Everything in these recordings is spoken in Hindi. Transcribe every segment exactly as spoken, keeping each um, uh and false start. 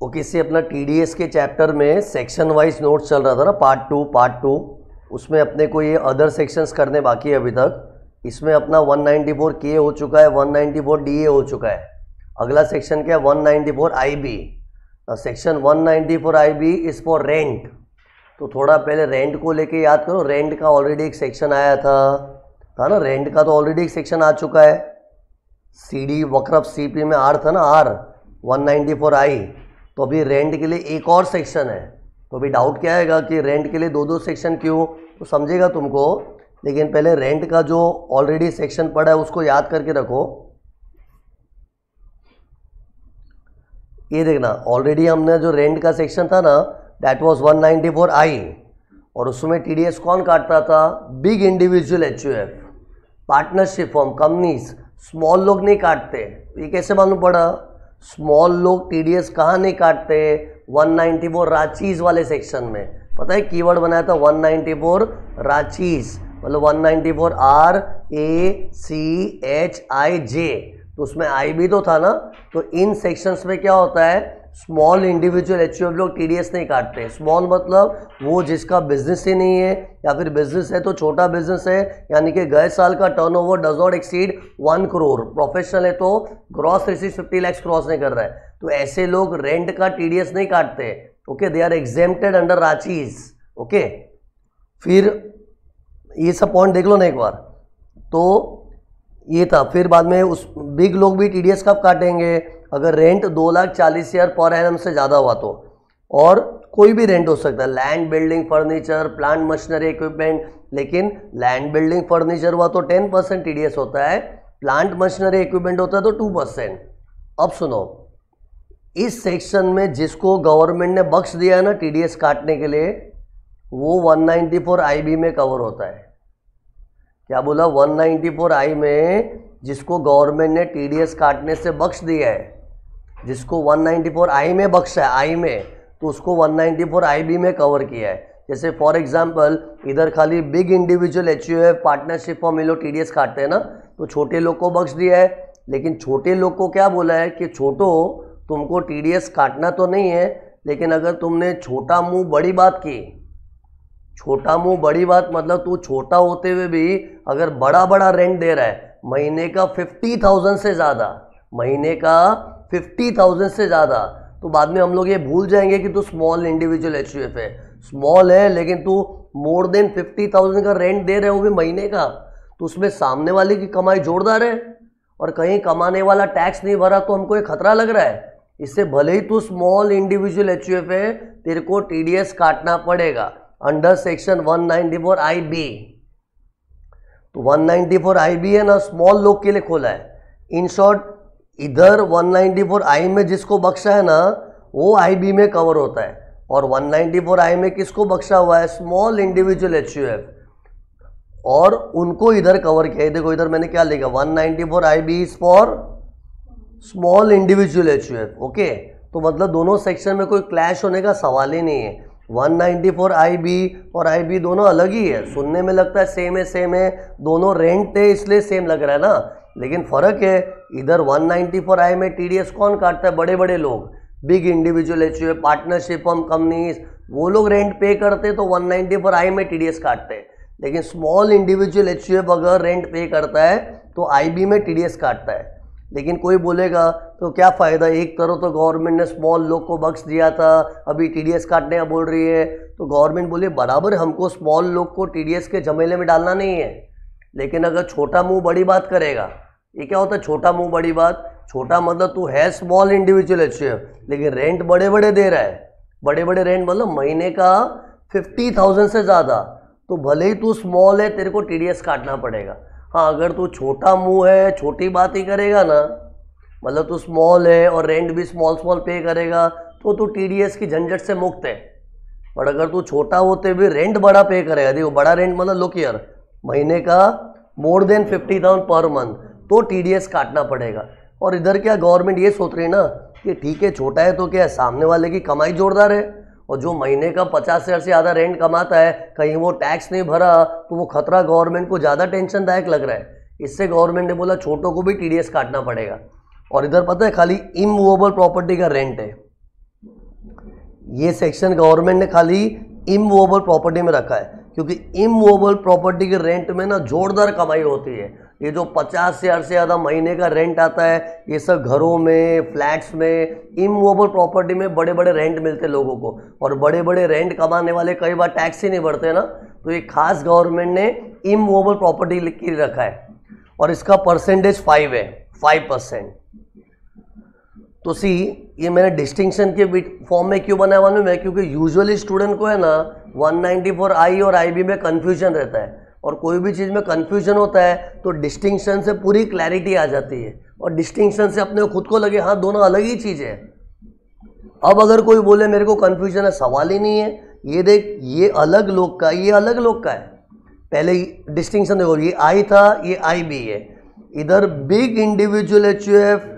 वो किसी अपना टीडीएस के चैप्टर में सेक्शन वाइज नोट्स चल रहा था ना, पार्ट टू पार्ट टू उसमें अपने को ये अदर सेक्शंस करने बाकी है अभी तक। इसमें अपना वन नाइंटी फोर के हो चुका है, one ninety four D A हो चुका है। अगला सेक्शन क्या है, one ninety four I B. Section one ninety four I B is for rent. तो थोड़ा पहले रेंट को लेके याद करो, रेंट का ऑलरेडी एक सेक्शन आया था था ना, रेंट का तो ऑलरेडी एक सेक्शन आ चुका है। सी डी वक्रफ सी पी में आर था ना, R one ninety four I. तो अभी रेंट के लिए एक और सेक्शन है। तो अभी डाउट क्या आएगा कि रेंट के लिए दो दो सेक्शन क्यों, तो समझेगा तुमको। लेकिन पहले रेंट का जो ऑलरेडी सेक्शन पड़ा है उसको याद करके रखो। ये देखना, ऑलरेडी हमने जो रेंट का सेक्शन था ना, that was one ninety four I, और उसमें टीडीएस कौन काटता था, big individual HUF, partnership firm, companies. Small लोग नहीं काटते। ये कैसे मालूम पड़ा, स्मॉल लोग टीडीएस कहाँ नहीं काटते, वन नाइंटी फोर रांचीज वाले सेक्शन में। पता है कीवर्ड बनाया था वन नाइंटी फोर रांचीज, मतलब one ninety four R A C H I J, तो उसमें आई भी तो था ना। तो इन सेक्शंस में क्या होता है, स्मॉल इंडिविजुअल एचयूएफ लोग टीडीएस नहीं काटते। स्मॉल मतलब वो जिसका बिजनेस ही नहीं है, या फिर बिजनेस है तो छोटा बिजनेस है, यानी कि गए साल का turnover does not exceed one crore. Professional है तो gross receipt fifty lakhs cross नहीं कर रहा है, तो ऐसे लोग रेंट का टीडीएस नहीं काटते। Okay, they are exempted under branches. Okay, फिर ये सब पॉइंट देख लो ना एक बार। तो ये था, फिर बाद में उस बिग लोग भी टीडीएस कब काटेंगे, अगर रेंट दो लाख चालीस हजार पर एनम से ज़्यादा हुआ तो। और कोई भी रेंट हो सकता है, land, building, furniture, plant, machinery, equipment. लेकिन लैंड, बिल्डिंग, फर्नीचर हुआ तो टेन परसेंट टीडीएस होता है, प्लांट, मशीनरी, इक्विपमेंट होता है तो टू परसेंट। अब सुनो, इस सेक्शन में जिसको गवर्नमेंट ने बख्श दिया है ना टीडीएस काटने के लिए, वो one ninety four I B में कवर होता है। क्या बोला, वन नाइंटी फोर आई में जिसको गवर्नमेंट ने टीडीएस काटने से बख्श दिया है, जिसको वन नाइंटी फोर आई में बख्शा है, आई में, तो उसको one ninety four I B में कवर किया है। जैसे फॉर एग्जांपल इधर खाली big individual HUF, partnership firm, ये लोग टीडीएस काटते हैं ना, तो छोटे लोग को बख्श दिया है। लेकिन छोटे लोग को क्या बोला है कि छोटो तुमको टीडीएस काटना तो नहीं है, लेकिन अगर तुमने छोटा मुंह बड़ी बात की, छोटा मुंह बड़ी बात मतलब तू छोटा होते हुए भी अगर बड़ा बड़ा रेंट दे रहा है, महीने का फिफ्टी थाउजेंड से ज़्यादा, महीने का फिफ्टी थाउजेंड से ज़्यादा, तो बाद में हम लोग ये भूल जाएंगे कि तू स्मॉल इंडिविजुअल एचयूएफ है। स्मॉल है लेकिन तू मोर देन फिफ्टी थाउजेंड का रेंट दे रहे हो भी महीने का, तो उसमें सामने वाले की कमाई जोरदार है, और कहीं कमाने वाला टैक्स नहीं भरा तो हमको ये खतरा लग रहा है। इससे भले ही तू स्मॉल इंडिविजुअल एचयूएफ है, तेरे को टीडीएस काटना पड़ेगा under section one ninety four I B. तो one ninety four I B है ना, स्मॉल लोग के लिए खोला है। इन शॉर्ट, इधर वन नाइंटी फोर आई में जिसको बख्शा है ना, वो आई बी में कवर होता है, और वन नाइंटी फोर आई में किसको बख्शा हुआ है, स्मॉल इंडिविजुअल एचयूएफ, और उनको इधर कवर किया है। देखो इधर मैंने क्या लिखा, one ninety four I B is for small individual HUF. Okay, तो मतलब दोनों सेक्शन में कोई क्लैश होने का सवाल ही नहीं है। One ninety four I B और आई बी दोनों अलग ही है, सुनने में लगता है सेम है सेम है, दोनों रेंट है इसलिए सेम लग रहा है ना, लेकिन फ़र्क है। इधर वन नाइंटी फोर आई में टीडीएस कौन काटता है, बड़े बड़े लोग, big individual HUF, partnership firm, companies, वो लोग रेंट पे करते तो वन नाइंटी फोर आई में टीडीएस काटते हैं। लेकिन स्मॉल इंडिविजुअल एचयूएफ अगर रेंट पे करता है तो आई बी में टीडीएस काटता है। लेकिन कोई बोलेगा तो क्या फ़ायदा, एक तरफ तो गवर्नमेंट ने स्मॉल लोग को बख्श दिया था, अभी टीडीएस काटने का बोल रही है। तो गवर्नमेंट बोले बराबर हमको स्मॉल लोग को टीडीएस के झमेले में डालना नहीं है, लेकिन अगर छोटा मुंह बड़ी बात करेगा, ये क्या होता है छोटा मुंह बड़ी बात, छोटा मतलब तू है स्मॉल इंडिविजुअल एचयूएफ लेकिन रेंट बड़े बड़े दे रहा है, बड़े बड़े रेंट मतलब महीने का फिफ्टी थाउजेंड से ज़्यादा, तो भले ही तू स्मॉल है तेरे को टीडीएस काटना पड़ेगा। हाँ, अगर तू छोटा मुंह है, छोटी बात ही करेगा ना, मतलब तू स्मॉल है और रेंट भी स्मॉल स्मॉल पे करेगा, तो तू टीडीएस की झंझट से मुक्त है। पर अगर तू छोटा होते भी रेंट बड़ा पे करेगा, देखो बड़ा रेंट मतलब लुक हियर, महीने का more than fifty thousand per month, तो टीडीएस काटना पड़ेगा। और इधर क्या गवर्नमेंट ये सोच रही है ना कि ठीक है छोटा है तो क्या है, सामने वाले की कमाई जोरदार है, और जो महीने का पचास हजार से ज़्यादा रेंट कमाता है, कहीं वो टैक्स नहीं भरा तो वो खतरा गवर्नमेंट को ज़्यादा टेंशनदायक लग रहा है। इससे गवर्नमेंट ने बोला छोटों को भी टीडीएस काटना पड़ेगा। और इधर पता है खाली इमूवेबल प्रॉपर्टी का रेंट है, ये सेक्शन गवर्नमेंट ने खाली इमूवेबल प्रॉपर्टी में रखा है, क्योंकि इमूवेबल प्रॉपर्टी के रेंट में ना जोरदार कमाई होती है। ये जो पचास हजार से ज़्यादा महीने का रेंट आता है, ये सब घरों में, फ्लैट्स में, इमूवेबल प्रॉपर्टी में बड़े बड़े रेंट मिलते हैं लोगों को, और बड़े बड़े रेंट कमाने वाले कई बार टैक्स ही नहीं भरते ना, तो ये खास गवर्नमेंट ने इमूवेबल प्रॉपर्टी लिख के रखा है, और इसका परसेंटेज फाइव है, फाइव परसेंट। तो सी ये मैंने डिस्टिंक्शन के फॉर्म में क्यों बनाया मालूम है? क्योंकि यूजुअली स्टूडेंट को है ना वन नाइंटी फोर आई और आईबी में कंफ्यूजन रहता है, और कोई भी चीज़ में कंफ्यूजन होता है तो डिस्टिंक्शन से पूरी क्लैरिटी आ जाती है, और डिस्टिंक्शन से अपने खुद को लगे हाँ दोनों अलग ही चीज़ है। अब अगर कोई बोले मेरे को कंफ्यूजन है, सवाल ही नहीं है, ये देख ये अलग लोग का, ये अलग लोग का है। पहले डिस्टिंक्शन देखो, ये आई था, ये आई बी है। इधर big individual HUF,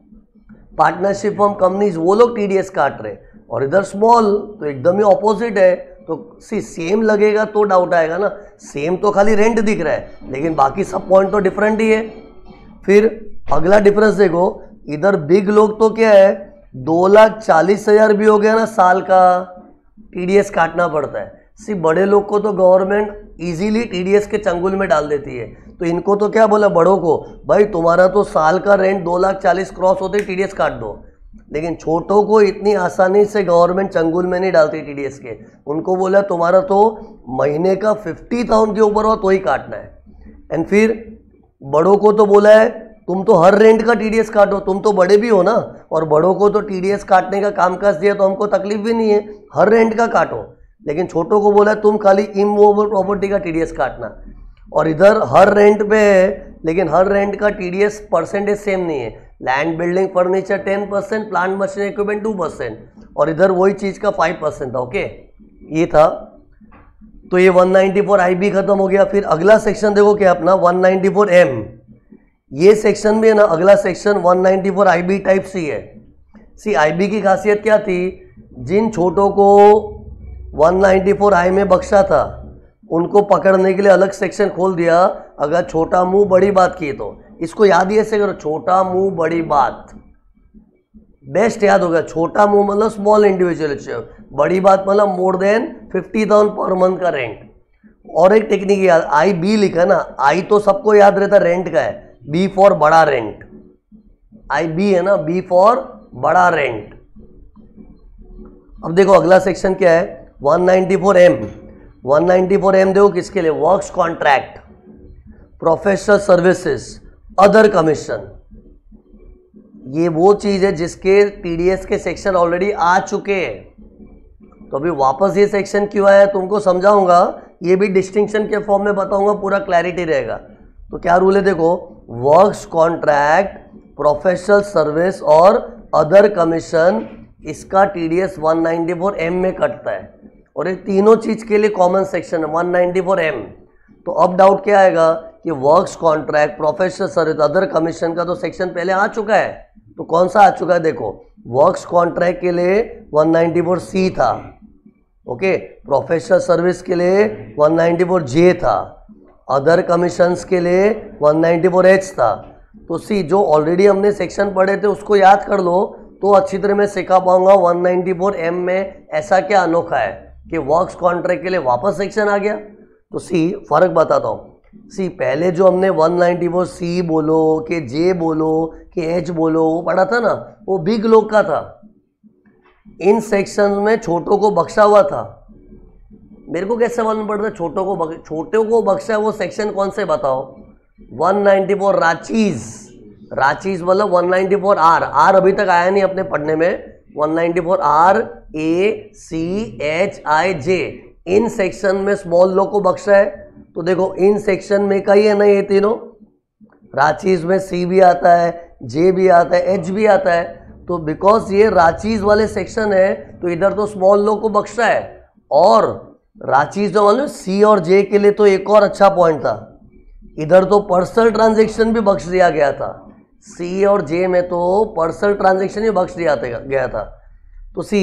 partnership firm companies, वो लोग टीडीएस काट रहे, और इधर स्मॉल, तो एकदम ही ऑपोजिट है। तो सी सेम लगेगा तो डाउट आएगा ना, सेम तो खाली रेंट दिख रहा है, लेकिन बाकी सब पॉइंट तो डिफरेंट ही है। फिर अगला डिफरेंस देखो, इधर बिग लोग तो क्या है, दो लाख चालीस हजार भी हो गया ना साल का, टीडीएस काटना पड़ता है। सी बड़े लोग को तो गवर्नमेंट इजीली टीडीएस के चंगुल में डाल देती है, तो इनको तो क्या बोला बड़ों को, भाई तुम्हारा तो साल का रेंट दो लाख चालीस क्रॉस होते ही टीडीएस काट दो। लेकिन छोटों को इतनी आसानी से गवर्नमेंट चंगुल में नहीं डालती टीडीएस के, उनको बोला तुम्हारा तो महीने का फिफ्टी थाउजेंड के ऊपर हो तो ही काटना है। एंड फिर बड़ों को तो बोला है तुम तो हर रेंट का टीडीएस काटो, तुम तो बड़े भी हो ना, और बड़ों को तो टीडीएस काटने का कामकाज दिया तो हमको तकलीफ भी नहीं है, हर रेंट का काटो। लेकिन छोटों को बोला तुम खाली इमूवेबल प्रॉपर्टी का टीडीएस काटना, और इधर हर रेंट पे है, लेकिन हर रेंट का टीडीएस परसेंटेज सेम नहीं है। Land building furniture ten percent, plant machinery equipment two percent, और इधर वही चीज़ का फाइव परसेंट था। ओके, ये था। तो ये one ninety four I B खत्म हो गया। फिर अगला सेक्शन देखो क्या अपना वन नाइंटी फोर एम, ये सेक्शन भी है ना, अगला section one ninety four I B type C है। सी आई बी की खासियत क्या थी, जिन छोटों को वन नाइंटी फोर आई में बख्शा था उनको पकड़ने के लिए अलग सेक्शन खोल दिया। अगर छोटा मुंह बड़ी बात की तो इसको याद ही ऐसे करो, छोटा मुंह बड़ी बात, बेस्ट याद होगा। छोटा मुंह मतलब स्मॉल इंडिविजुअल, बड़ी बात मतलब more than fifty thousand per month का रेंट। और एक टेक्निक याद, आई बी लिखा ना, आई तो सबको याद रहता रेंट का है, बी फॉर बड़ा रेंट, आई बी है ना, बी फॉर बड़ा रेंट। अब देखो अगला सेक्शन क्या है, one ninety four M. One ninety four M देखो किसके लिए, works contract, professional services, other commission. ये वो चीज है जिसके टीडीएस के सेक्शन ऑलरेडी आ चुके हैं, तो अभी वापस ये सेक्शन क्यों आया तुमको समझाऊंगा, ये भी डिस्टिंक्शन के फॉर्म में बताऊंगा, पूरा क्लैरिटी रहेगा। तो क्या रूल है देखो, वर्क्स कॉन्ट्रैक्ट, प्रोफेशनल सर्विस और अदर कमीशन, इसका TDS one ninety four M में कटता है, और ये तीनों चीज के लिए कॉमन सेक्शन है वन नाइंटी फोर एम। तो अब डाउट क्या आएगा कि works contract, professional service, other commission का तो सेक्शन पहले आ चुका है, तो कौन सा आ चुका है देखो, वर्क्स कॉन्ट्रैक्ट के लिए वन नाइंटी फोर सी था, ओके, प्रोफेशनल सर्विस के लिए वन नाइंटी फोर जे था, अदर कमीशंस के लिए वन नाइंटी फोर एच था। तो सी जो ऑलरेडी हमने सेक्शन पढ़े थे उसको याद कर लो, तो अच्छी तरह मैं सिखा पाऊंगा वन नाइंटी फोर एम में ऐसा क्या अनोखा है कि वर्क्स कॉन्ट्रैक्ट के लिए वापस सेक्शन आ गया। तो सी फर्क बताता हूँ, सी पहले जो हमने वन नाइंटी फोर सी बोलो कि जे बोलो कि एच बोलो वो पढ़ा था ना, वो बिग लोग का था। इन सेक्शन में छोटों को बख्शा हुआ था। मेरे को कैसे मालूम पड़ता छोटों को बख, छोटों को बख्शा वो सेक्शन कौन से बताओ, one ninety four branches, branches मतलब one ninety four R, R अभी तक आया नहीं अपने पढ़ने में, one ninety four R A C H I J, इन सेक्शन में स्मॉल लोग को बख्शा है। तो देखो इन सेक्शन में का ही है ना ये तीनों, राचीज में सी भी आता है, जे भी आता है, एच भी आता है। तो बिकॉज ये राचीज वाले सेक्शन है तो इधर तो स्मॉल लोग को बख्शा है, और राचीज जो मालूम सी और जे के लिए तो एक और अच्छा पॉइंट था, इधर तो पर्सनल ट्रांजैक्शन भी बख्श दिया गया था, सी और जे में तो पर्सनल ट्रांजैक्शन भी बख्श दिया गया था। तो सी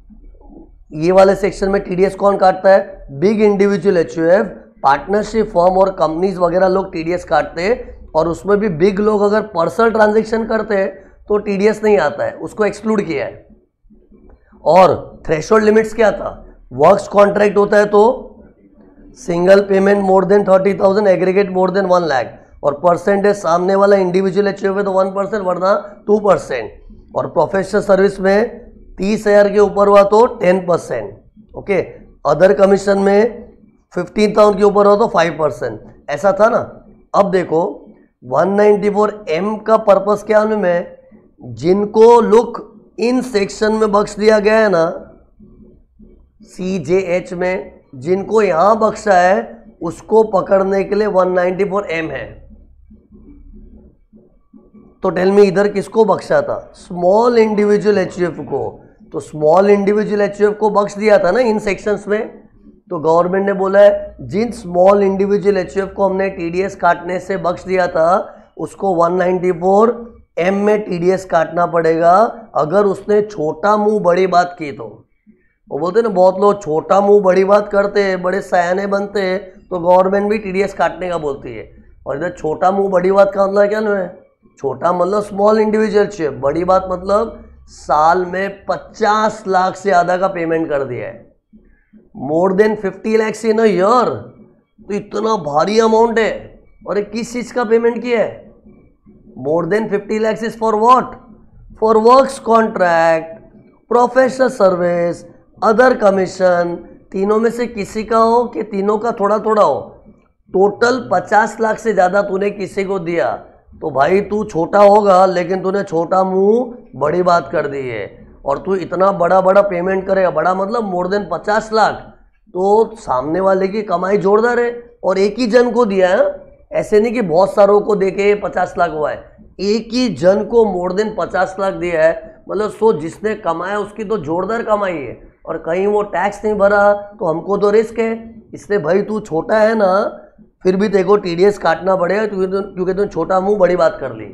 ये वाले सेक्शन में टीडीएस कौन काटता है, big individual HUF, partnership firm और कंपनीज वगैरह लोग टीडीएस काटते हैं, और उसमें भी बिग लोग अगर पर्सनल ट्रांजैक्शन करते हैं तो टीडीएस नहीं आता है, उसको एक्सक्लूड किया है। और थ्रेशोल्ड लिमिट्स क्या था, वर्क्स कॉन्ट्रैक्ट होता है तो single payment more than thirty thousand, aggregate more than one lakh, और परसेंटेज सामने वाला इंडिविजुअल अचीव है तो वन परसेंट वरना टू परसेंट, और प्रोफेशनल सर्विस में तीस हजार के ऊपर हुआ तो ten percent, okay. Other commission में फिफ्टीन थाउजेंड के ऊपर हुआ तो फाइव परसेंट, ऐसा था ना। अब देखो वन नाइंटी फोर एम का पर्पस क्या में, जिनको लुक इन सेक्शन में बख्श दिया गया है ना सी जे एच में, जिनको यहां बख्शा है उसको पकड़ने के लिए वन नाइंटी फोर एम है। तो टेल मी इधर किसको बख्शा था, स्मॉल इंडिविजुअल एचयूएफ को, तो स्मॉल इंडिविजुअल एचयूएफ को बख्श दिया था ना इन सेक्शंस में। तो गवर्नमेंट ने बोला है जिन स्मॉल इंडिविजुअल एचयूएफ को हमने टीडीएस काटने से बख्श दिया था उसको वन नाइंटी फोर एम में टीडीएस काटना पड़ेगा। अगर उसने छोटा मुंह बड़ी बात की तो, वो बोलते ना बहुत लोग छोटा मुंह बड़ी बात करते हैं, बड़े सयाने बनते हैं, तो गवर्नमेंट भी टीडीएस काटने का बोलती है। और इधर छोटा मुंह बड़ी बात का मतलब क्या है, छोटा मतलब स्मॉल इंडिविजुअल एचयूएफ, बड़ी बात मतलब साल में पचास लाख से ज्यादा का पेमेंट कर दिया है, more than fifty lakhs in a year, तो इतना भारी अमाउंट है। और ये किस चीज का पेमेंट किया है, more than fifty lakhs is for what, for works contract, professional service, other commission, तीनों में से किसी का हो कि तीनों का थोड़ा थोड़ा हो, टोटल पचास लाख से ज्यादा तूने किसी को दिया तो भाई तू छोटा होगा, लेकिन तूने छोटा मुंह बड़ी बात कर दी है। और तू इतना बड़ा बड़ा पेमेंट करेगा, बड़ा मतलब मोर देन पचास लाख, तो सामने वाले की कमाई जोरदार है। और एक ही जन को दिया है, ऐसे नहीं कि बहुत सारों को देके पचास लाख हुआ है, एक ही जन को मोर देन पचास लाख दिया है, मतलब सो जिसने कमाया उसकी तो जोरदार कमाई है। और कहीं वो टैक्स नहीं भरा तो हमको तो रिस्क है, इसलिए भाई तू छोटा है ना, फिर भी तेरे को टीडीएस काटना पड़ेगा क्योंकि तूने छोटा मुंह बड़ी बात कर ली।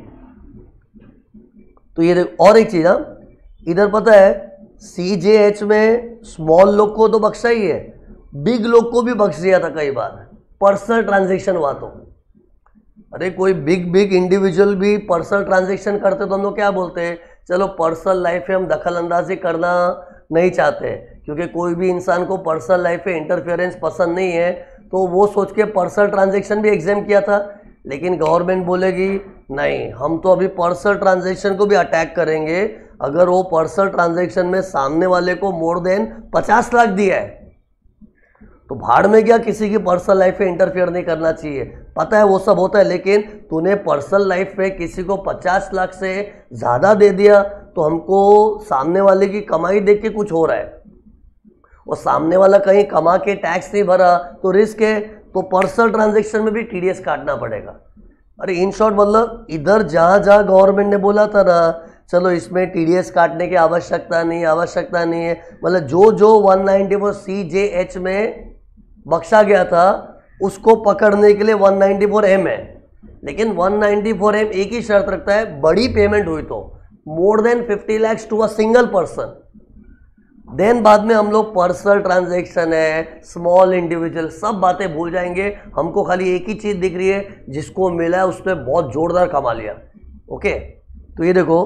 तो ये देख, और एक चीज, हाँ इधर पता है सी जे एच में स्मॉल लोग को तो बख्शा ही है, बिग लोग को भी बख्श दिया था कई बार, पर्सनल ट्रांजैक्शन हुआ तो। अरे कोई बिग बिग इंडिविजुअल भी पर्सनल ट्रांजैक्शन करते तो हम लोग क्या बोलते हैं, चलो पर्सनल लाइफ में हम दखल अंदाजी करना नहीं चाहते, क्योंकि कोई भी इंसान को पर्सनल लाइफ में इंटरफेरेंस पसंद नहीं है, तो वो सोच के पर्सनल ट्रांजैक्शन भी एग्जाम किया था। लेकिन गवर्नमेंट बोलेगी नहीं, हम तो अभी पर्सनल ट्रांजैक्शन को भी अटैक करेंगे अगर वो पर्सनल ट्रांजैक्शन में सामने वाले को मोर देन पचास लाख दिया है। तो भाड़ में क्या, किसी की पर्सनल लाइफ में इंटरफेयर नहीं करना चाहिए, पता है वो सब होता है, लेकिन तूने पर्सनल लाइफ में किसी को पचास लाख से ज़्यादा दे दिया तो हमको सामने वाले की कमाई देख के कुछ हो रहा है, और सामने वाला कहीं कमा के टैक्स नहीं भरा तो रिस्क है, तो पर्सनल ट्रांजैक्शन में भी टीडीएस काटना पड़ेगा। अरे इन शॉर्ट मतलब इधर जहाँ जहाँ गवर्नमेंट ने बोला था ना चलो इसमें टीडीएस काटने की आवश्यकता नहीं आवश्यकता नहीं है, मतलब जो जो one ninety four C J H में बख्शा गया था उसको पकड़ने के लिए वन नाइंटी फोर एम है। लेकिन वन नाइंटी फोर एम एक ही शर्त रखता है, बड़ी पेमेंट हुई तो more than fifty lakhs to a single person, then बाद में हम लोग पर्सनल ट्रांजैक्शन है, स्मॉल इंडिविजुअल, सब बातें भूल जाएंगे। हमको खाली एक ही चीज़ दिख रही है, जिसको मिला है उसने बहुत जोरदार कमा लिया। ओके, तो ये देखो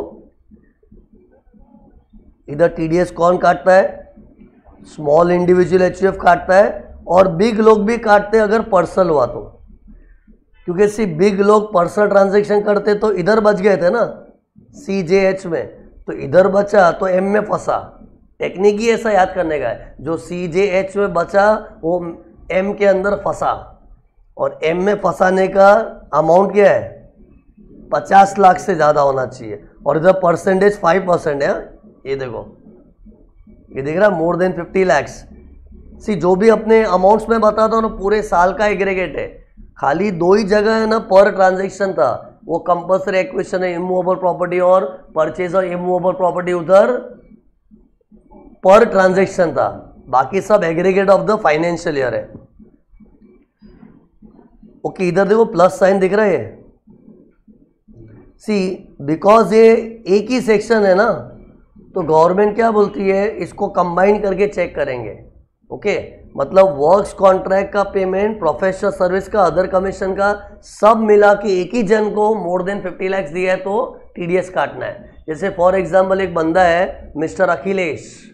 इधर टीडीएस कौन काटता है, स्मॉल इंडिविजुअल एचयूएफ काटता है, और बिग लोग भी काटते हैं अगर पर्सनल हुआ तो, क्योंकि सिर्फ बिग लोग पर्सनल ट्रांजैक्शन करते तो इधर बच गए थे ना सी जे एच में, तो इधर बचा तो एम में फंसा। टेक्निक ही ऐसा याद करने का है, जो सी जे एच में बचा वो एम के अंदर फंसा, और एम में फंसाने का अमाउंट क्या है, पचास लाख से ज़्यादा होना चाहिए, और इधर परसेंटेज फाइव परसेंट है। ये देखो, ये देख रहा more than fifty lakhs. See जो भी अपने अमाउंट्स में बताता हूँ ना पूरे साल का एग्रीगेट है, खाली दो ही जगह है ना पर ट्रांजैक्शन था, वो कंपल्सरी एक्विजिशन है इमूवेबल प्रॉपर्टी और परचेज ऑफ इमूवेबल प्रॉपर्टी उधर पर ट्रांजैक्शन था, बाकी सब aggregate of the financial year है। ओके, इधर देखो प्लस साइन दिख रहा है, सी बिकॉज ये एक ही सेक्शन है ना, तो गवर्नमेंट क्या बोलती है इसको कंबाइन करके चेक करेंगे। ओके, मतलब वर्क्स कॉन्ट्रैक्ट का पेमेंट, प्रोफेशनल सर्विस का, अदर कमीशन का, सब मिला के एक ही जन को मोर देन फिफ्टी लैक्स दिया है तो टीडीएस काटना है। जैसे फॉर एग्जांपल एक बंदा है मिस्टर अखिलेश,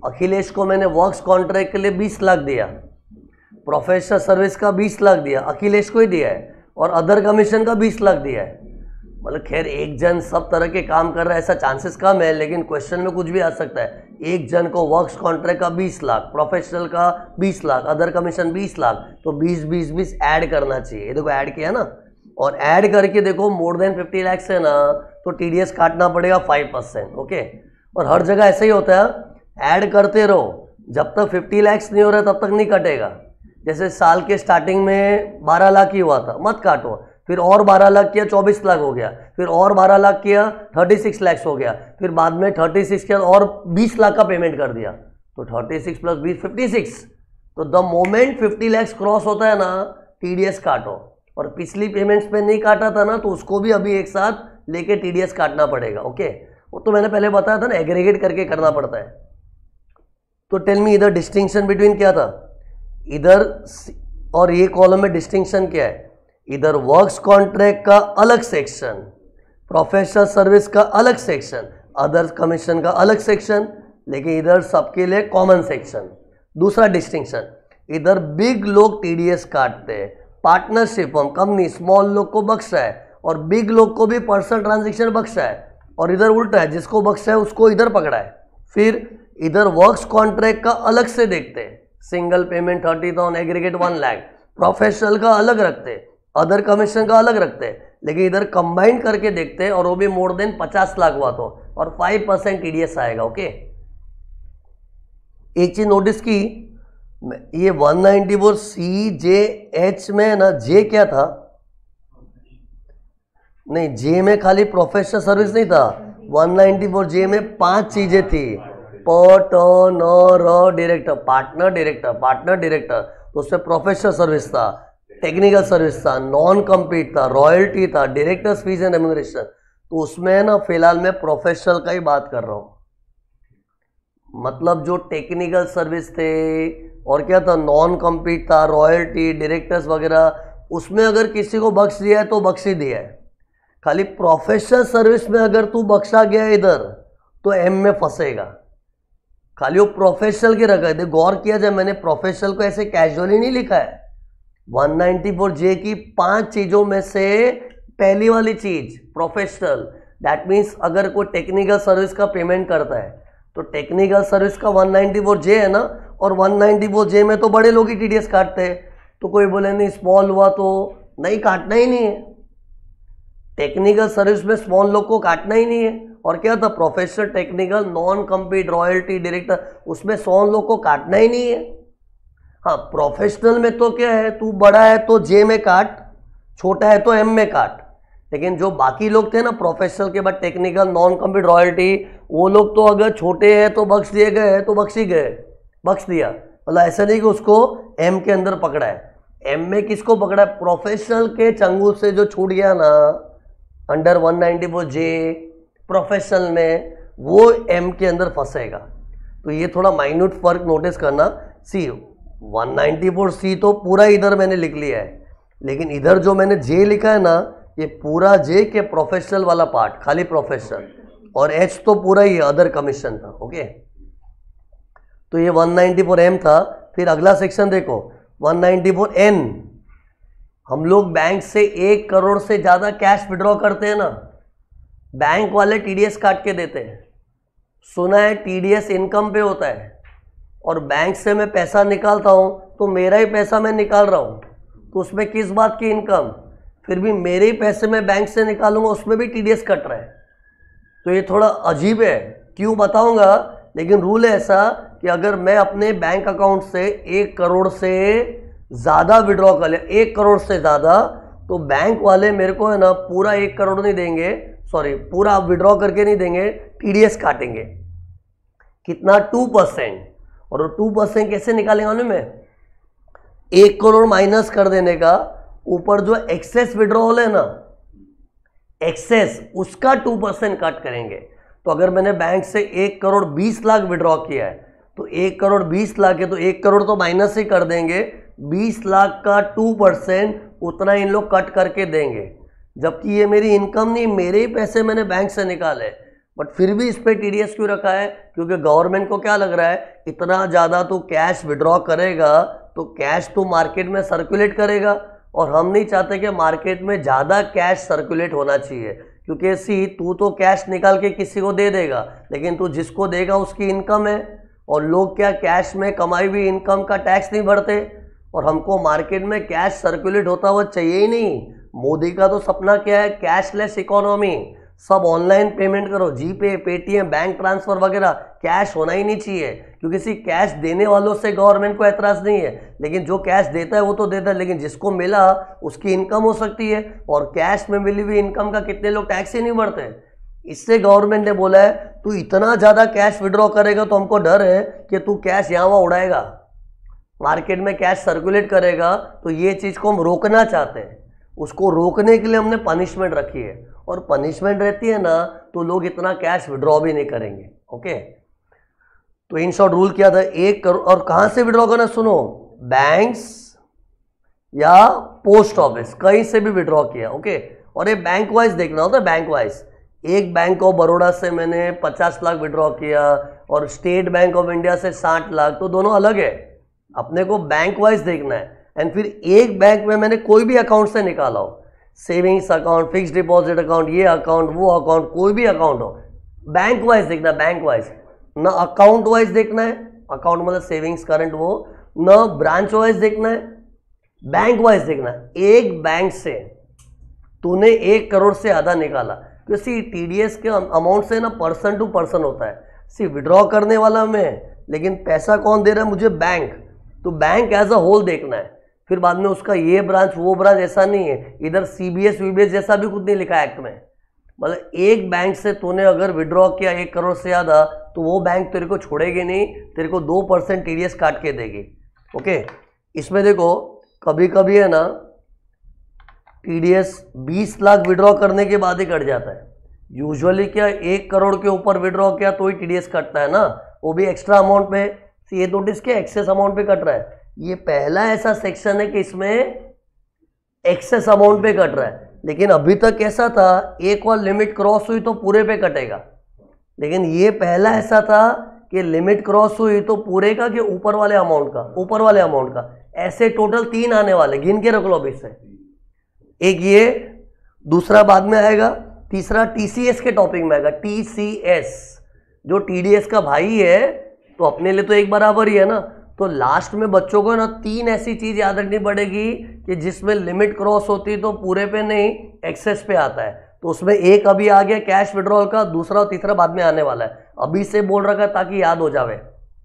अखिलेश को मैंने वर्क्स कॉन्ट्रैक्ट के लिए बीस लाख दिया, प्रोफेशनल सर्विस का बीस लाख दिया, अखिलेश को ही दिया है, और अदर कमीशन का बीस लाख दिया है। मतलब खैर एक जन सब तरह के काम कर रहा है ऐसा चांसेस कम है, लेकिन क्वेश्चन में कुछ भी आ सकता है। एक जन को वर्क्स कॉन्ट्रैक्ट का बीस लाख, प्रोफेशनल का बीस लाख, अदर कमीशन बीस लाख, तो बीस बीस बीस ऐड करना चाहिए। ये देखो ऐड किया ना, और ऐड करके देखो मोर देन फिफ्टी लैक्स है ना, तो टीडीएस काटना पड़ेगा फाइव परसेंट। ओके, और हर जगह ऐसे ही होता है, ऐड करते रहो, जब तक फिफ्टी लैक्स नहीं हो रहा तब तक नहीं कटेगा। जैसे साल के स्टार्टिंग में बारह लाख ही हुआ था, मत काटो, फिर और बारह लाख किया चौबीस लाख हो गया, फिर और बारह लाख किया छत्तीस लाख हो गया, फिर बाद में छत्तीस किया और बीस लाख का पेमेंट कर दिया, तो छत्तीस प्लस बीस छप्पन। तो the moment fifty lakhs cross होता है ना, टीडीएस काटो। और पिछली पेमेंट्स पे नहीं काटा था ना, तो उसको भी अभी एक साथ लेके टीडीएस काटना पड़ेगा। ओके, वो तो मैंने पहले बताया था ना, एग्रीगेट करके करना पड़ता है। तो टेल मी इधर डिस्टिंक्शन बिटवीन क्या था, इधर और ये कॉलम में डिस्टिंक्शन क्या है, इधर वर्क्स कॉन्ट्रैक्ट का अलग सेक्शन, प्रोफेशनल सर्विस का अलग सेक्शन, अदर कमीशन का अलग सेक्शन, लेकिन इधर सबके लिए कॉमन सेक्शन। दूसरा डिस्टिंक्शन, इधर बिग लोग टीडीएस काटते हैं, पार्टनरशिप फॉर्म कंपनी स्मॉल लोग को बख्शा है, और बिग लोग को भी पर्सनल ट्रांजेक्शन बख्शा है, और इधर उल्टा है, जिसको बख्शा है उसको इधर पकड़ा है। फिर इधर वर्क्स कॉन्ट्रैक्ट का अलग से देखते हैं, single payment thirty thousand, aggregate one lakh, professional का अलग रखते, अदर कमीशन का अलग रखते, लेकिन इधर कंबाइन करके देखते हैं, और वो भी मोर देन पचास लाख हुआ तो, और फाइव परसेंट टीडीएस आएगा। ओके, एक चीज नोटिस की, ये one ninety four C J H में है ना, जे क्या था, नहीं जे में खाली प्रोफेशनल सर्विस नहीं था, वन नाइंटी फोर जे में पांच चीजें थी, partner director, partner director, partner director, तो उसमें प्रोफेशनल सर्विस था, टेक्निकल सर्विस था, नॉन कम्पीट था, रॉयल्टी था, डायरेक्टर्स फीस एंड रेम्यूनरेशन। तो उसमें ना फिलहाल मैं प्रोफेशनल का ही बात कर रहा हूँ, मतलब जो टेक्निकल सर्विस थे और क्या था, नॉन कम्पीट था, रॉयल्टी, डायरेक्टर्स वगैरह, उसमें अगर किसी को बख्श दिया है तो बख्श ही दिया है। खाली प्रोफेशनल सर्विस में अगर तू बख्शा गया इधर तो एम में फंसेगा, खाली वो प्रोफेशनल के रखा है। गौर किया जाए, मैंने प्रोफेशनल को ऐसे कैजुअली नहीं लिखा है। वन नाइंटी फोर जे की पांच चीजों में से पहली वाली चीज प्रोफेशनल, दैट मीन्स अगर कोई टेक्निकल सर्विस का पेमेंट करता है तो टेक्निकल सर्विस का वन नाइंटी फोर जे है ना, और वन नाइंटी फोर जे में तो बड़े लोग ही टीडीएस काटते हैं। तो कोई बोले नहीं स्मॉल हुआ तो नहीं, काटना ही नहीं है, टेक्निकल सर्विस में स्मॉल लोग को काटना ही नहीं है। और क्या था, professional, technical, non compete, royalty, director, उसमें स्मॉल लोग को काटना ही नहीं है। हाँ, प्रोफेशनल में तो क्या है, तू बड़ा है तो जे में काट, छोटा है तो एम में काट, लेकिन जो बाकी लोग थे ना प्रोफेशनल के बाद टेक्निकल, नॉन कम्पीट, रॉयल्टी, वो लोग तो अगर छोटे हैं तो बख्श दिए गए तो बख्श ही गए, बख्श दिया। मतलब ऐसा नहीं कि उसको एम के अंदर पकड़ा है। एम में किसको पकड़ा है, प्रोफेशनल के चंगुल से जो छूट गया ना under one ninety four J professional में, वो एम के अंदर फंसेगा। तो ये थोड़ा माइन्यूट फर्क नोटिस करना। See one ninety four C तो पूरा इधर मैंने लिख लिया है, लेकिन इधर जो मैंने जे लिखा है ना, ये पूरा जे के प्रोफेशनल वाला पार्ट, खाली प्रोफेशनल, और एच तो पूरा ही अदर कमीशन था। ओके, तो ये वन नाइंटी फोर एम था। फिर अगला सेक्शन देखो, वन नाइंटी फोर एन, हम लोग बैंक से एक करोड़ से ज्यादा कैश विड्रॉ करते हैं ना, बैंक वाले टीडीएस काट के देते हैं। सुना है टीडीएस इनकम पे होता है, और बैंक से मैं पैसा निकालता हूं तो मेरा ही पैसा मैं निकाल रहा हूं, तो उसमें किस बात की इनकम, फिर भी मेरे ही पैसे मैं बैंक से निकालूंगा, उसमें भी टीडीएस कट रहा है। तो ये थोड़ा अजीब है, क्यों बताऊंगा, लेकिन रूल है ऐसा कि अगर मैं अपने बैंक अकाउंट से एक करोड़ से ज़्यादा विड्रॉ कर ले, एक करोड़ से ज़्यादा, तो बैंक वाले मेरे को है ना पूरा एक करोड़ नहीं देंगे, सॉरी पूरा विड्रॉ करके नहीं देंगे, टीडीएस काटेंगे। कितना, टू परसेंट। और टू परसेंट कैसे निकालेंगे उन्हें, में एक करोड़ माइनस कर देने का, ऊपर जो एक्सेस विड्रॉल है ना, एक्सेस, उसका टू परसेंट कट करेंगे। तो अगर मैंने बैंक से एक करोड़ बीस लाख विड्रॉ किया है, तो एक करोड़ बीस लाख है, तो एक करोड़ तो माइनस ही कर देंगे, बीस लाख का टू परसेंट उतना इन लोग कट करके देंगे। जबकि ये मेरी इनकम नहीं, मेरे ही पैसे मैंने बैंक से निकाले, बट फिर भी इस पे टीडीएस क्यों रखा है? क्योंकि गवर्नमेंट को क्या लग रहा है, इतना ज़्यादा तो कैश विड्रॉ करेगा तो कैश तो मार्केट में सर्कुलेट करेगा, और हम नहीं चाहते कि मार्केट में ज़्यादा कैश सर्कुलेट होना चाहिए, क्योंकि सी तू तो कैश निकाल के किसी को दे देगा, लेकिन तू जिसको देगा उसकी इनकम है, और लोग क्या कैश में कमाई हुई इनकम का टैक्स नहीं भरते, और हमको मार्केट में कैश सर्कुलेट होता हुआ चाहिए ही नहीं। मोदी का तो सपना क्या है, कैशलेस इकोनॉमी, सब ऑनलाइन पेमेंट करो, जीपे, पेटीएम, बैंक ट्रांसफर वगैरह, कैश होना ही नहीं चाहिए, क्योंकि किसी कैश देने वालों से गवर्नमेंट को एतराज़ नहीं है, लेकिन जो कैश देता है वो तो देता है, लेकिन जिसको मिला उसकी इनकम हो सकती है, और कैश में मिली हुई इनकम का कितने लोग टैक्स ही नहीं भरते। इससे गवर्नमेंट ने बोला है तू इतना ज़्यादा कैश विड्रॉ करेगा तो हमको डर है कि तू कैश यहाँ वहाँ उड़ाएगा, मार्केट में कैश सर्कुलेट करेगा, तो ये चीज़ को हम रोकना चाहते हैं। उसको रोकने के लिए हमने पनिशमेंट रखी है, और पनिशमेंट रहती है ना तो लोग इतना कैश विड्रॉ भी नहीं करेंगे। ओके, तो इन शॉर्ट रूल क्या था, एक करोड़, और कहाँ से विड्रॉ करना सुनो, बैंक्स या पोस्ट ऑफिस, कहीं से भी विड्रॉ किया। ओके, और ये बैंक वाइज देखना होता है, बैंक वाइज। एक बैंक ऑफ बड़ौदा से मैंने पचास लाख विड्रॉ किया और स्टेट बैंक ऑफ इंडिया से साठ लाख, तो दोनों अलग है, अपने को बैंक वाइज देखना है। एंड फिर एक बैंक में मैंने कोई भी अकाउंट से निकाला हो, savings account, fix deposit account, ये अकाउंट, वो अकाउंट, कोई भी अकाउंट हो, बैंक वाइज देखना, बैंक वाइज ना अकाउंट वाइज देखना है, अकाउंट मतलब सेविंग्स करंट, वो ना ब्रांच वाइज देखना है, बैंक वाइज देखना है। एक बैंक से तूने एक करोड़ से आधा निकाला, क्योंकि टीडीएस के अमाउंट से ना पर्सन टू पर्सन होता है, सी विड्रॉ करने वाला मैं, लेकिन पैसा कौन दे रहा है मुझे, बैंक, तो बैंक एज अ होल देखना है। फिर बाद में उसका ये ब्रांच वो ब्रांच ऐसा नहीं है, इधर सीबीएस वीबीएस जैसा भी कुछ नहीं लिखा है एक्ट में, मतलब एक बैंक से तूने अगर विड्रॉ किया एक करोड़ से ज़्यादा तो वो बैंक तेरे को छोड़ेगी नहीं, तेरे को दो परसेंट टीडीएस काट के देगी। ओके, इसमें देखो कभी कभी है ना टीडीएस बीस लाख विड्रॉ करने के बाद ही कट जाता है। यूजुअली क्या एक करोड़ के ऊपर विड्रॉ किया तो ही टीडीएस कटता है ना, वो भी एक्स्ट्रा अमाउंट पे, ये नोटिस क्या एक्सेस अमाउंट पे कट रहा है, ये पहला ऐसा सेक्शन है कि इसमें एक्सेस अमाउंट पे कट रहा है। लेकिन अभी तक कैसा था, एक और लिमिट क्रॉस हुई तो पूरे पे कटेगा, लेकिन ये पहला ऐसा था कि लिमिट क्रॉस हुई तो पूरे का कि ऊपर वाले अमाउंट का, ऊपर वाले अमाउंट का, ऐसे टोटल तीन आने वाले, गिन के रख लो अभी से, एक ये, दूसरा बाद में आएगा, तीसरा टीसीएस के टॉपिक में आएगा, टीसीएस जो टीडीएस का भाई है, तो अपने लिए तो एक बराबर ही है ना, तो लास्ट में बच्चों को ना तीन ऐसी चीज याद रखनी पड़ेगी कि जिसमें लिमिट क्रॉस होती तो पूरे पे नहीं एक्सेस पे आता है, तो उसमें एक अभी आ गया कैश विड्रॉल का, दूसरा और तीसरा बाद में आने वाला है, अभी से बोल रखा है ताकि याद हो जावे।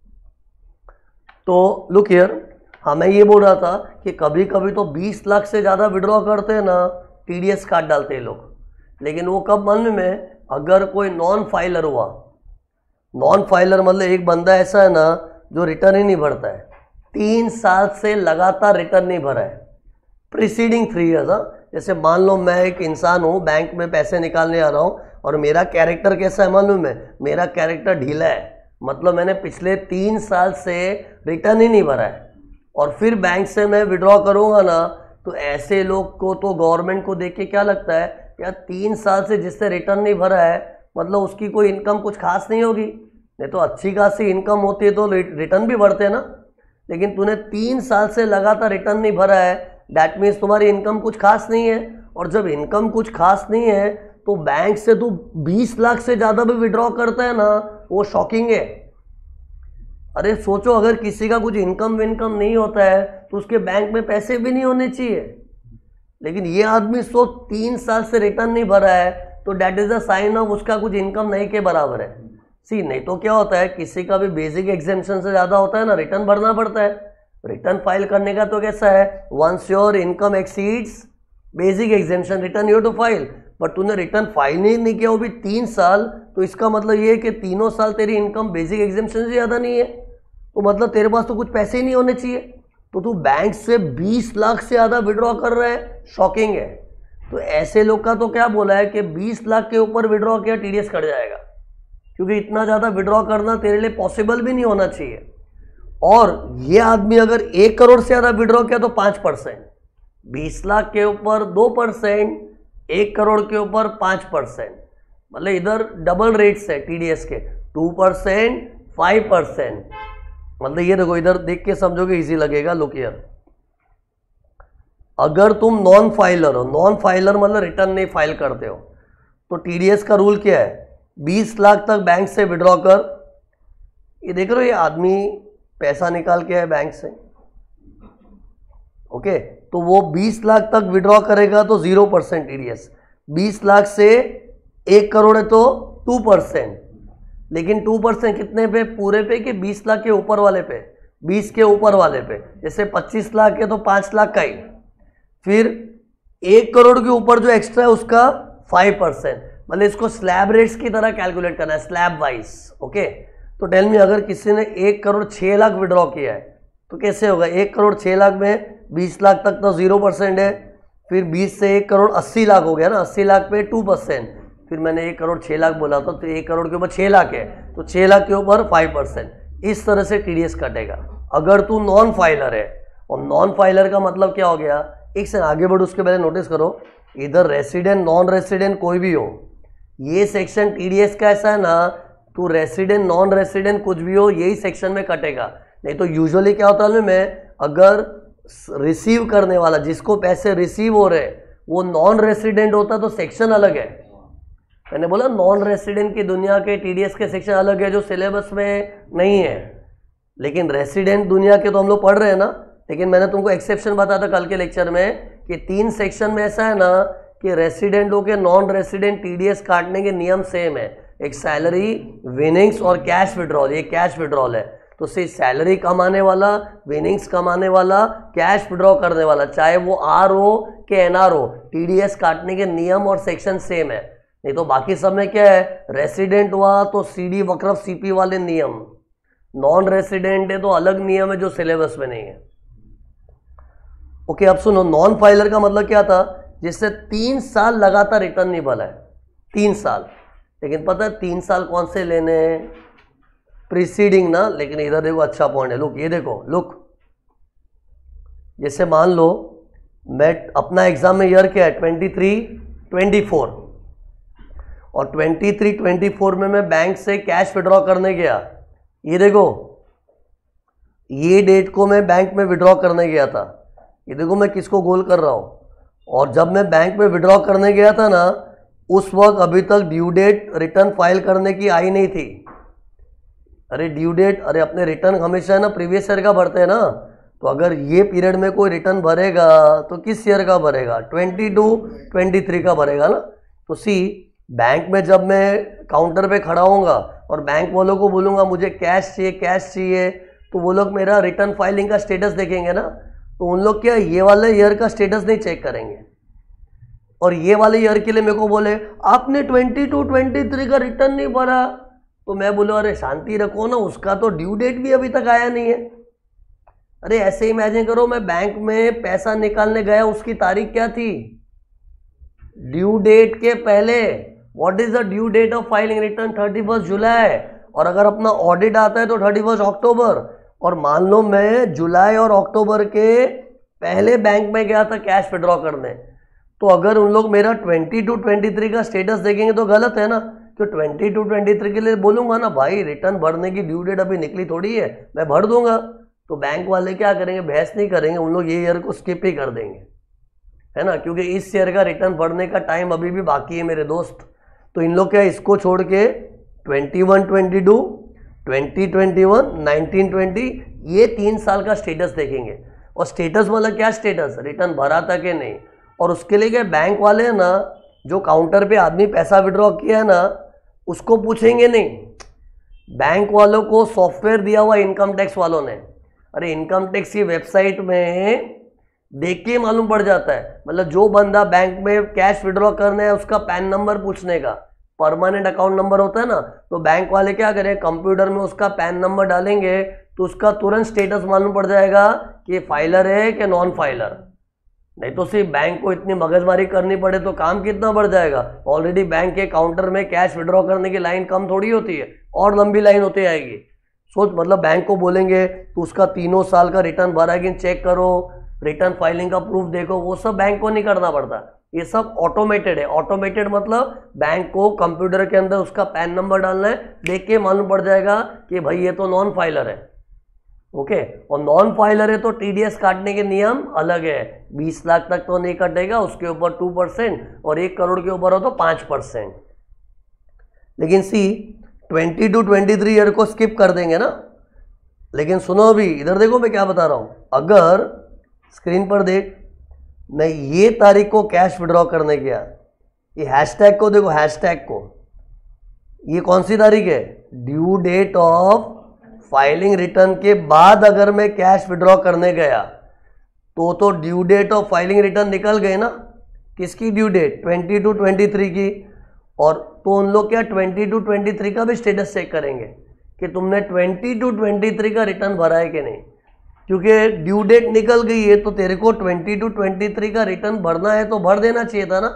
तो लुक हियर, हाँ मैं ये बोल रहा था कि कभी कभी तो बीस लाख से ज़्यादा विड्रॉ करते हैं ना, टीडीएस काट डालते हैं लोग, लेकिन वो कब मालूम में, अगर कोई नॉन फाइलर हुआ, नॉन फाइलर मतलब एक बंदा ऐसा है ना जो रिटर्न ही नहीं भरता है, तीन साल से लगातार रिटर्न नहीं भरा है, प्रीसीडिंग थ्री ईयर्स। हाँ, जैसे मान लो मैं एक इंसान हूँ, बैंक में पैसे निकालने आ रहा हूँ, और मेरा कैरेक्टर कैसा है मालूम है, मेरा कैरेक्टर ढीला है, मतलब मैंने पिछले तीन साल से रिटर्न ही नहीं भरा है, और फिर बैंक से मैं विड्रॉ करूँगा ना, तो ऐसे लोग को तो गवर्नमेंट को देख के क्या लगता है, यार तीन साल से जिससे रिटर्न नहीं भरा है मतलब उसकी कोई इनकम कुछ खास नहीं होगी, नहीं तो अच्छी खासी इनकम होती है तो रिटर्न भी भरते हैं ना, लेकिन तूने तीन साल से लगातार रिटर्न नहीं भरा है, दैट मीन्स तुम्हारी इनकम कुछ खास नहीं है, और जब इनकम कुछ खास नहीं है तो बैंक से तू बीस लाख से ज़्यादा भी विड्रॉ करता है ना, वो शॉकिंग है। अरे सोचो, अगर किसी का कुछ इनकम विनकम नहीं होता है तो उसके बैंक में पैसे भी नहीं होने चाहिए, लेकिन ये आदमी सो तीन साल से रिटर्न नहीं भरा है तो that is a sign of उसका कुछ इनकम नहीं के बराबर है। सी नहीं तो क्या होता है, किसी का भी बेसिक एग्जामिशन से ज़्यादा होता है ना, रिटर्न भरना पड़ता है। रिटर्न फाइल करने का तो कैसा है, once your income exceeds basic exemption return you to file, but तूने रिटर्न फाइल ही नहीं किया वो भी तीन साल, तो इसका मतलब ये है कि तीनों साल तेरी इनकम बेसिक एग्जामिशन से ज़्यादा नहीं है, तो मतलब तेरे पास तो कुछ पैसे ही नहीं होने चाहिए, तो तू बैंक से बीस लाख से ज़्यादा विड्रॉ कर रहा है, शॉकिंग है। तो ऐसे लोग का तो क्या बोला है कि बीस लाख के ऊपर विड्रॉ किया टीडीएस कट जाएगा, क्योंकि इतना ज़्यादा विड्रॉ करना तेरे लिए पॉसिबल भी नहीं होना चाहिए। और ये आदमी अगर एक करोड़ से ज़्यादा विड्रॉ किया तो पाँच परसेंट, बीस लाख के ऊपर दो परसेंट, एक करोड़ के ऊपर पाँच परसेंट, मतलब इधर डबल रेट्स है टीडीएस के, टू परसेंट फाइव परसेंट। मतलब ये देखो इधर देख के समझोगे इजी लगेगा। लुक हियर, अगर तुम नॉन फाइलर हो, नॉन फाइलर मतलब रिटर्न नहीं फाइल करते हो, तो टीडीएस का रूल क्या है, बीस लाख तक बैंक से विड्रॉ कर। ये देख रहे हो ये आदमी पैसा निकाल के है बैंक से, ओके, तो वो बीस लाख तक विड्रॉ करेगा तो जीरो परसेंट टीडीएस। बीस लाख से एक करोड़ है तो टू परसेंट। लेकिन टू परसेंट कितने पे, पूरे पे कि बीस लाख के ऊपर वाले पे? बीस के ऊपर वाले पे। जैसे पच्चीस लाख है तो पाँच लाख का ही। फिर एक करोड़ के ऊपर जो एक्स्ट्रा है उसका फाइव परसेंट। मतलब इसको स्लैब रेट्स की तरह कैलकुलेट करना है, स्लैब वाइज। ओके, तो टेल मी, अगर किसी ने एक करोड़ छः लाख विड्रॉ किया है तो कैसे होगा? एक करोड़ छः लाख में बीस लाख तक तो जीरो परसेंट है। फिर बीस से एक करोड़ अस्सी लाख हो गया ना, अस्सी लाख पे टू परसेंट। फिर मैंने एक करोड़ छः लाख बोला था, तो एक करोड़ के ऊपर छः लाख है तो छः लाख के ऊपर फाइव परसेंट। इस तरह से टीडीएस कटेगा अगर तू नॉन फाइलर है। और नॉन फाइलर का मतलब क्या हो गया? एक से आगे बढ़ो, उसके पहले नोटिस करो, इधर रेसिडेंट नॉन रेसिडेंट कोई भी हो, ये सेक्शन टीडीएस का ऐसा है ना, तू रेसिडेंट नॉन रेसिडेंट कुछ भी हो यही सेक्शन में कटेगा। नहीं तो यूजुअली क्या होता है में, अगर रिसीव करने वाला जिसको पैसे रिसीव हो रहे वो नॉन रेसिडेंट होता तो सेक्शन अलग है। मैंने बोला नॉन रेसिडेंट की दुनिया के टीडीएस के सेक्शन अलग है जो सिलेबस में नहीं है, लेकिन रेसिडेंट दुनिया के तो हम लोग पढ़ रहे हैं ना। लेकिन मैंने तुमको एक्सेप्शन बताया था कल के लेक्चर में कि तीन सेक्शन में ऐसा है ना कि रेसिडेंट हो के नॉन रेसिडेंट टीडीएस काटने के नियम सेम है। एक सैलरी, विनिंग्स और कैश विड्रॉल। ये कैश विड्रॉल है, तो सिर्फ सैलरी कमाने वाला, विनिंग्स कमाने वाला, कैश विड्रॉ करने वाला, चाहे वो आर हो कि एनआर हो, टीडीएस काटने के नियम और सेक्शन सेम है। नहीं तो बाकी सब में क्या है, रेसिडेंट हुआ तो सीडी वक्रफ सीपी वाले नियम, नॉन रेसिडेंट है तो अलग नियम है जो सिलेबस में नहीं है। ओके, अब सुनो, नॉन फाइलर का मतलब क्या था? जिससे तीन साल लगातार रिटर्न नहीं भरा है, तीन साल। लेकिन पता है तीन साल कौन से लेने हैं? प्रीसीडिंग ना। लेकिन इधर देखो अच्छा पॉइंट है, लुक, ये देखो, लुक, जैसे मान लो मैं अपना एग्जाम में ईयर क्या है, ट्वेंटी थ्री ट्वेंटी फोर, और ट्वेंटी थ्री ट्वेंटी फोर में मैं बैंक से कैश विड्रॉ करने गया। ये देखो, ये डेट को मैं बैंक में विड्रॉ करने गया था। ये देखो मैं किसको गोल कर रहा हूं। और जब मैं बैंक में विड्रॉ करने गया था ना, उस वक्त अभी तक ड्यू डेट रिटर्न फाइल करने की आई नहीं थी। अरे ड्यू डेट, अरे अपने रिटर्न हमेशा ना प्रीवियस ईयर का भरते हैं ना, तो अगर ये पीरियड में कोई रिटर्न भरेगा तो किस ईयर का भरेगा? ट्वेंटी टू ट्वेंटी थ्री का भरेगा ना। तो सी, बैंक में जब मैं काउंटर पे खड़ा होऊंगा और बैंक वालों को बोलूँगा मुझे कैश चाहिए, कैश चाहिए, तो वो लोग मेरा रिटर्न फाइलिंग का स्टेटस देखेंगे ना, तो उन लोग क्या ये वाले ईयर का स्टेटस नहीं चेक करेंगे। और ये वाले ईयर के लिए मेरे को बोले आपने ट्वेंटी टू ट्वेंटी थ्री का रिटर्न नहीं भरा, तो मैं बोलो अरे शांति रखो ना, उसका तो ड्यू डेट भी अभी तक आया नहीं है। अरे ऐसे इमेजिन करो, मैं बैंक में पैसा निकालने गया, उसकी तारीख क्या थी? ड्यू डेट के पहले। What is the due date of filing return? Thirty first July. और अगर अपना ऑडिट आता है तो थर्टी फर्स्ट अक्टूबर। और मान लो मैं जुलाई और अक्टूबर के पहले बैंक में गया था कैश विड्रॉ करने, तो अगर उन लोग मेरा ट्वेंटी टू ट्वेंटी थ्री का स्टेटस देखेंगे तो गलत है ना। तो ट्वेंटी टू ट्वेंटी थ्री के लिए बोलूंगा ना भाई रिटर्न भरने की ड्यू डेट अभी निकली थोड़ी है, मैं भर दूंगा। तो बैंक वाले क्या करेंगे? बहस नहीं करेंगे, उन लोग ये ईयर को स्किप ही कर देंगे, है ना, क्योंकि इस ईयर का रिटर्न भरने का टाइम अभी भी बाकी है मेरे दोस्त। तो इन लोग क्या इसको छोड़ के twenty one twenty two, twenty twenty one, nineteen twenty, ये तीन साल का स्टेटस देखेंगे। और स्टेटस मतलब क्या स्टेटस? रिटर्न भरा था कि नहीं। और उसके लिए क्या बैंक वाले हैं ना, जो काउंटर पे आदमी पैसा विड्रॉ किया है ना, उसको पूछेंगे नहीं। बैंक वालों को सॉफ्टवेयर दिया हुआ इनकम टैक्स वालों ने। अरे इनकम टैक्स की वेबसाइट में देख के मालूम पड़ जाता है। मतलब जो बंदा बैंक में कैश विड्रॉ करना है उसका पैन नंबर पूछने का, परमानेंट अकाउंट नंबर होता है ना, तो बैंक वाले क्या करें, कंप्यूटर में उसका पैन नंबर डालेंगे तो उसका तुरंत स्टेटस मालूम पड़ जाएगा कि फाइलर है कि नॉन फाइलर। नहीं तो सिर्फ बैंक को इतनी मगजमारी करनी पड़े तो काम कितना बढ़ जाएगा। ऑलरेडी बैंक के काउंटर में कैश विड्रॉ करने की लाइन कम थोड़ी होती है, और लंबी लाइन होती आएगी। सोच, मतलब बैंक को बोलेंगे तो उसका तीनों साल का रिटर्न भरा कि चेक करो, रिटर्न फाइलिंग का प्रूफ देखो, वो सब बैंक को नहीं करना पड़ता। ये सब ऑटोमेटेड है। ऑटोमेटेड मतलब बैंक को कंप्यूटर के अंदर उसका पैन नंबर डालना है, देख के मालूम पड़ जाएगा कि भाई ये तो नॉन फाइलर है। ओके, और नॉन फाइलर है तो टीडीएस काटने के नियम अलग है। बीस लाख तक तो नहीं कटेगा, उसके ऊपर टू परसेंट, और एक करोड़ के ऊपर हो तो पाँच परसेंट। लेकिन see twenty two twenty three year को स्किप कर देंगे ना। लेकिन सुनो, अभी इधर देखो मैं क्या बता रहा हूं। अगर स्क्रीन पर देख, मैं ये तारीख को कैश विड्रॉ करने गया, ये हैशटैग को देखो, हैशटैग को, ये कौन सी तारीख है? Due date of filing return के बाद अगर मैं कैश विड्रॉ करने गया तो तो due date of filing return निकल गए ना। किसकी due date? Twenty two twenty three की। और तो उन लोग क्या ट्वेंटी टू ट्वेंटी थ्री का भी स्टेटस चेक करेंगे कि तुमने ट्वेंटी टू ट्वेंटी थ्री का रिटर्न भरा है कि नहीं, क्योंकि ड्यू डेट निकल गई है तो तेरे को ट्वेंटी टू ट्वेंटी थ्री का रिटर्न भरना है तो भर देना चाहिए था ना।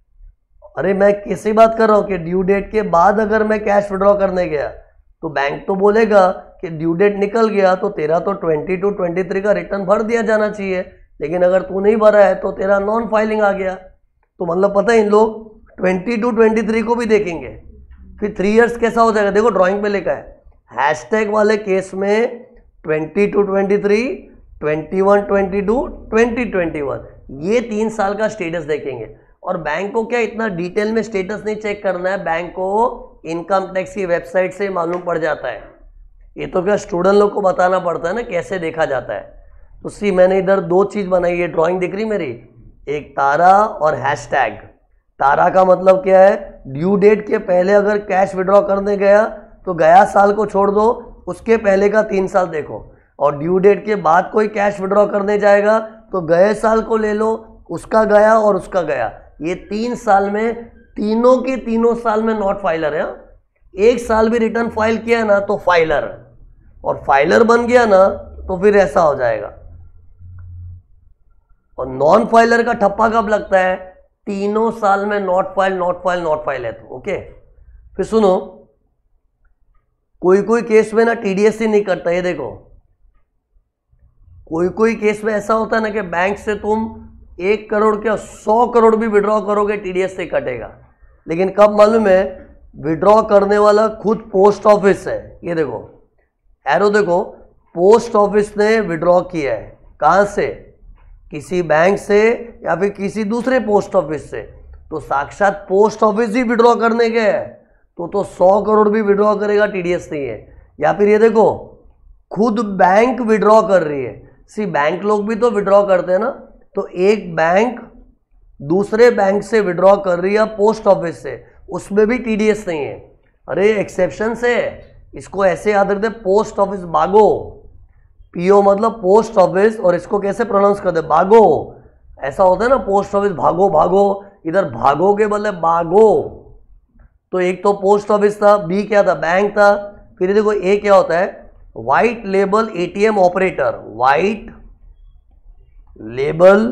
अरे मैं किसी बात कर रहा हूँ कि ड्यू डेट के बाद अगर मैं कैश विड्रॉ करने गया तो बैंक तो बोलेगा कि ड्यू डेट निकल गया तो तेरा तो ट्वेंटी टू ट्वेंटी थ्री का रिटर्न भर दिया जाना चाहिए, लेकिन अगर तू नहीं भरा है तो तेरा नॉन फाइलिंग आ गया। तो मतलब पता है इन लोग ट्वेंटी टू ट्वेंटी थ्री को भी देखेंगे। फिर थ्री इयर्स कैसा हो जाएगा? देखो ड्राइंग पे लिखा है, हैशटैग वाले केस में twenty two twenty three, twenty one twenty two, twenty twenty one, ये तीन साल का स्टेटस देखेंगे। और बैंक को क्या इतना डिटेल में स्टेटस नहीं चेक करना है, बैंक को इनकम टैक्स की वेबसाइट से मालूम पड़ जाता है। ये तो क्या स्टूडेंट लोग को बताना पड़ता है ना कैसे देखा जाता है। तो सी मैंने इधर दो चीज बनाई है, ड्राइंग दिख रही मेरी, एक तारा और हैशटैग। तारा का मतलब क्या है? ड्यू डेट के पहले अगर कैश विड्रॉ करने गया तो गया साल को छोड़ दो, उसके पहले का तीन साल देखो। और ड्यू डेट के बाद कोई कैश विड्रॉ करने जाएगा तो गए साल को ले लो, उसका गया और उसका गया। ये तीन साल में तीनों के तीनों साल में नॉट फाइलर है। एक साल भी रिटर्न फाइल किया ना तो फाइलर, और फाइलर बन गया ना तो फिर ऐसा हो जाएगा। और नॉन फाइलर का ठप्पा कब लगता है? तीनों साल में not file not file not file है तो। ओके, फिर सुनो, कोई कोई केस में ना टीडीएस ही नहीं कटता। ये देखो, कोई कोई केस में ऐसा होता है ना कि बैंक से तुम एक करोड़ क्या सौ करोड़ भी विड्रॉ करोगे टीडीएस से कटेगा। लेकिन कब मालूम है? विड्रॉ करने वाला खुद पोस्ट ऑफिस है। ये देखो एरो देखो, पोस्ट ऑफिस ने विड्रॉ किया है। कहां से? किसी बैंक से या फिर किसी दूसरे पोस्ट ऑफिस से। तो साक्षात पोस्ट ऑफिस ही विड्रॉ करने गए है तो तो सौ करोड़ भी विड्रॉ करेगा, टीडीएस नहीं है। या फिर ये देखो, खुद बैंक विड्रॉ कर रही है। सी बैंक लोग भी तो विड्रॉ करते हैं ना। तो एक बैंक दूसरे बैंक से विड्रॉ कर रही है पोस्ट ऑफिस से, उसमें भी टीडीएस नहीं है। अरे एक्सेप्शन से, इसको ऐसे याद रखते, पोस्ट ऑफिस बागो, पीओ मतलब पोस्ट ऑफिस, और इसको कैसे प्रोनाउंस करते? बागो। ऐसा होता है ना पोस्ट ऑफिस भागो भागो, इधर भागो के बदले बागो। तो एक तो पोस्ट ऑफिस था, बी क्या था? बैंक था। फिर देखो ए क्या होता है? White label ATM operator, white label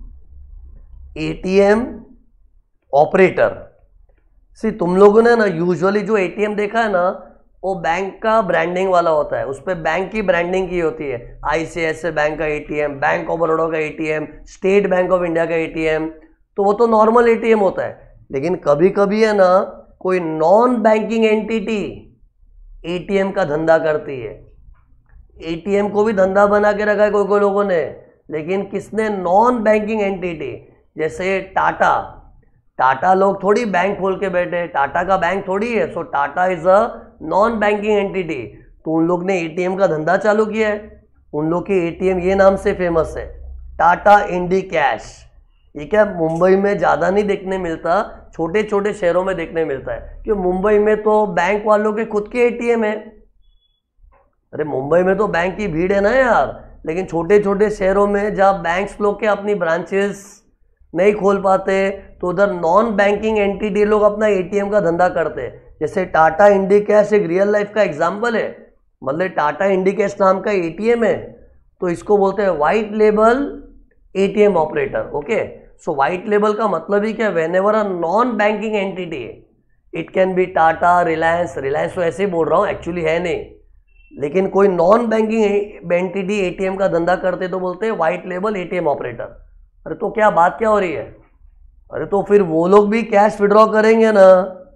ATM operator. See तुम लोगों ने ना यूजुअली जो एटीएम देखा है ना, वो बैंक का ब्रांडिंग वाला होता है, उस पर बैंक की ब्रांडिंग की होती है। आईसीआईसीआई बैंक का एटीएम, बैंक ऑफ बड़ौदा का ATM, State Bank of India का एटीएम, तो वो तो नॉर्मल एटीएम होता है। लेकिन कभी कभी है ना कोई नॉन बैंकिंग एंटिटी एटीएम का धंधा करती है। एटीएम को भी धंधा बना के रखा है कोई कोई लोगों ने, लेकिन किसने? Non banking entity. जैसे टाटा, टाटा लोग थोड़ी बैंक खोल के बैठे, टाटा का बैंक थोड़ी है। So Tata is a non banking entity. तो उन लोग ने एटीएम का धंधा चालू किया है। उन लोग के एटीएम ये नाम से फेमस है, टाटा इंडी कैश। ये क्या मुंबई में ज़्यादा नहीं देखने मिलता, छोटे छोटे शहरों में देखने मिलता है, क्योंकि मुंबई में तो बैंक वालों के खुद के एटीएम है। अरे मुंबई में तो बैंक की भीड़ है ना यार, लेकिन छोटे छोटे शहरों में जहाँ बैंक्स लोग के अपनी ब्रांचेस नहीं खोल पाते तो उधर नॉन बैंकिंग एंटिटी लोग अपना एटीएम का धंधा करते हैं। जैसे टाटा इंडी कैश एक रियल लाइफ का एग्जांपल है। मतलब टाटा इंडी कैश नाम का एटीएम है, तो इसको बोलते हैं white label ATM operator. Okay, so white label का मतलब ही क्या? Whenever a non banking entity, it can be Tata, Reliance. Reliance तो ऐसे ही बोल रहा हूँ, एक्चुअली है नहीं, लेकिन कोई नॉन बैंकिंग एंटिटी एटीएम का धंधा करते तो बोलते हैं व्हाइट लेबल एटीएम ऑपरेटर। अरे तो क्या बात क्या हो रही है? अरे तो फिर वो लोग भी कैश विड्रॉ करेंगे ना,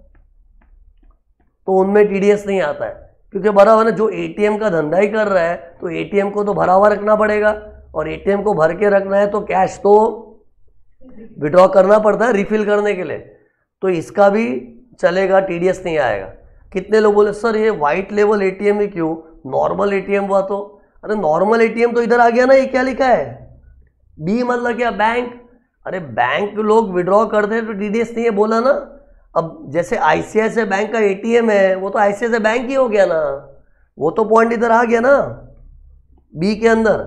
तो उनमें टीडीएस नहीं आता है, क्योंकि बराबर ना, जो एटीएम का धंधा ही कर रहा है तो एटीएम को तो भरा हुआ रखना पड़ेगा, और एटीएम को भर के रखना है तो कैश तो विड्रॉ करना पड़ता है रिफिल करने के लिए, तो इसका भी चलेगा, टीडीएस नहीं आएगा। कितने लोग बोले सर ये व्हाइट लेवल एटीएम ही क्यों, नॉर्मल एटीएम हुआ तो। अरे नॉर्मल एटीएम तो इधर आ गया ना, ये क्या लिखा है बी, मतलब क्या बैंक। अरे बैंक लोग विड्रॉ करते हैं तो टीडीएस नहीं है बोला ना। अब जैसे आईसीआईसीआई बैंक का एटीएम है, वो तो आईसीआईसीआई बैंक ही हो गया ना, वो तो पॉइंट इधर आ गया ना बी के अंदर।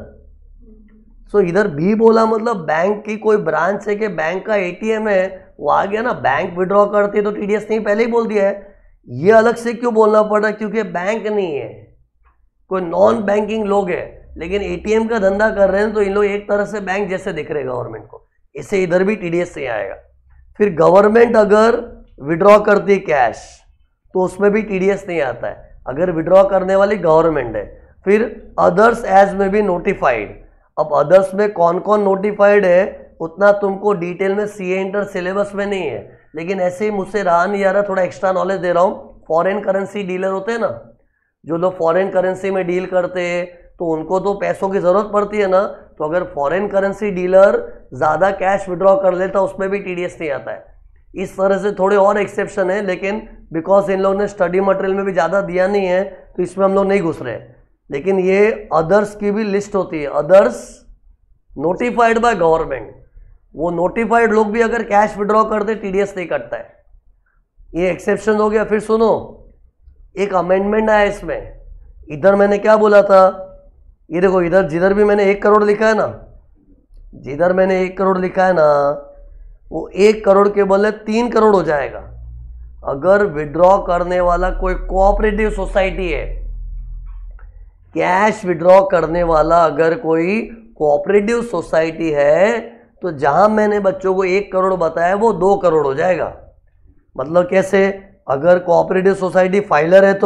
सो so, इधर बी बोला मतलब बैंक की कोई ब्रांच है कि बैंक का एटीएम है, वो आ गया ना। बैंक विड्रॉ करती है तो टीडीएस नहीं, पहले ही बोल दिया है। ये अलग से क्यों बोलना पड़ा, क्योंकि बैंक नहीं है, कोई नॉन बैंकिंग लोग है, लेकिन एटीएम का धंधा कर रहे हैं, तो इन लोग एक तरह से बैंक जैसे दिख रहे गवर्नमेंट को, इससे इधर भी टीडीएस नहीं आएगा। फिर गवर्नमेंट अगर विड्रॉ करती कैश तो उसमें भी टीडीएस नहीं आता है, अगर विड्रॉ करने वाली गवर्नमेंट है। फिर others as may be notified. अब अदर्स में कौन कौन नोटिफाइड है उतना तुमको डिटेल में सीए इंटर सिलेबस में नहीं है, लेकिन ऐसे ही मुझसे रहा नहीं आ रहा, थोड़ा एक्स्ट्रा नॉलेज दे रहा हूँ। फॉरेन करेंसी डीलर होते हैं ना, जो लोग फॉरेन करेंसी में डील करते हैं तो उनको तो पैसों की ज़रूरत पड़ती है ना, तो अगर फॉरेन करेंसी डीलर ज़्यादा कैश विड्रॉ कर लेता उसमें भी टीडीएस नहीं आता है। इस तरह से थोड़े और एक्सेप्शन है, लेकिन बिकॉज इन लोगों ने स्टडी मटेरियल में भी ज़्यादा दिया नहीं है तो इसमें हम लोग नहीं घुस रहे। लेकिन ये अदर्स की भी लिस्ट होती है, अदर्स नोटिफाइड बाय गवर्नमेंट। वो नोटिफाइड लोग भी अगर कैश विड्रॉ करते टीडीएस नहीं कटता है, ये एक्सेप्शन हो गया। फिर सुनो, एक अमेंडमेंट आया इसमें। इधर मैंने क्या बोला था, ये देखो इधर जिधर भी मैंने एक करोड़ लिखा है ना, जिधर मैंने एक करोड़ लिखा है ना, वो एक करोड़ के बदले तीन करोड़ हो जाएगा अगर विड्रॉ करने वाला कोई कोऑपरेटिव सोसाइटी है। कैश विड्रॉ करने वाला अगर कोई कोऑपरेटिव सोसाइटी है तो जहां मैंने बच्चों को एक करोड़ बताया वो दो करोड़ हो जाएगा। मतलब कैसे, अगर कोऑपरेटिव सोसाइटी फाइलर है तो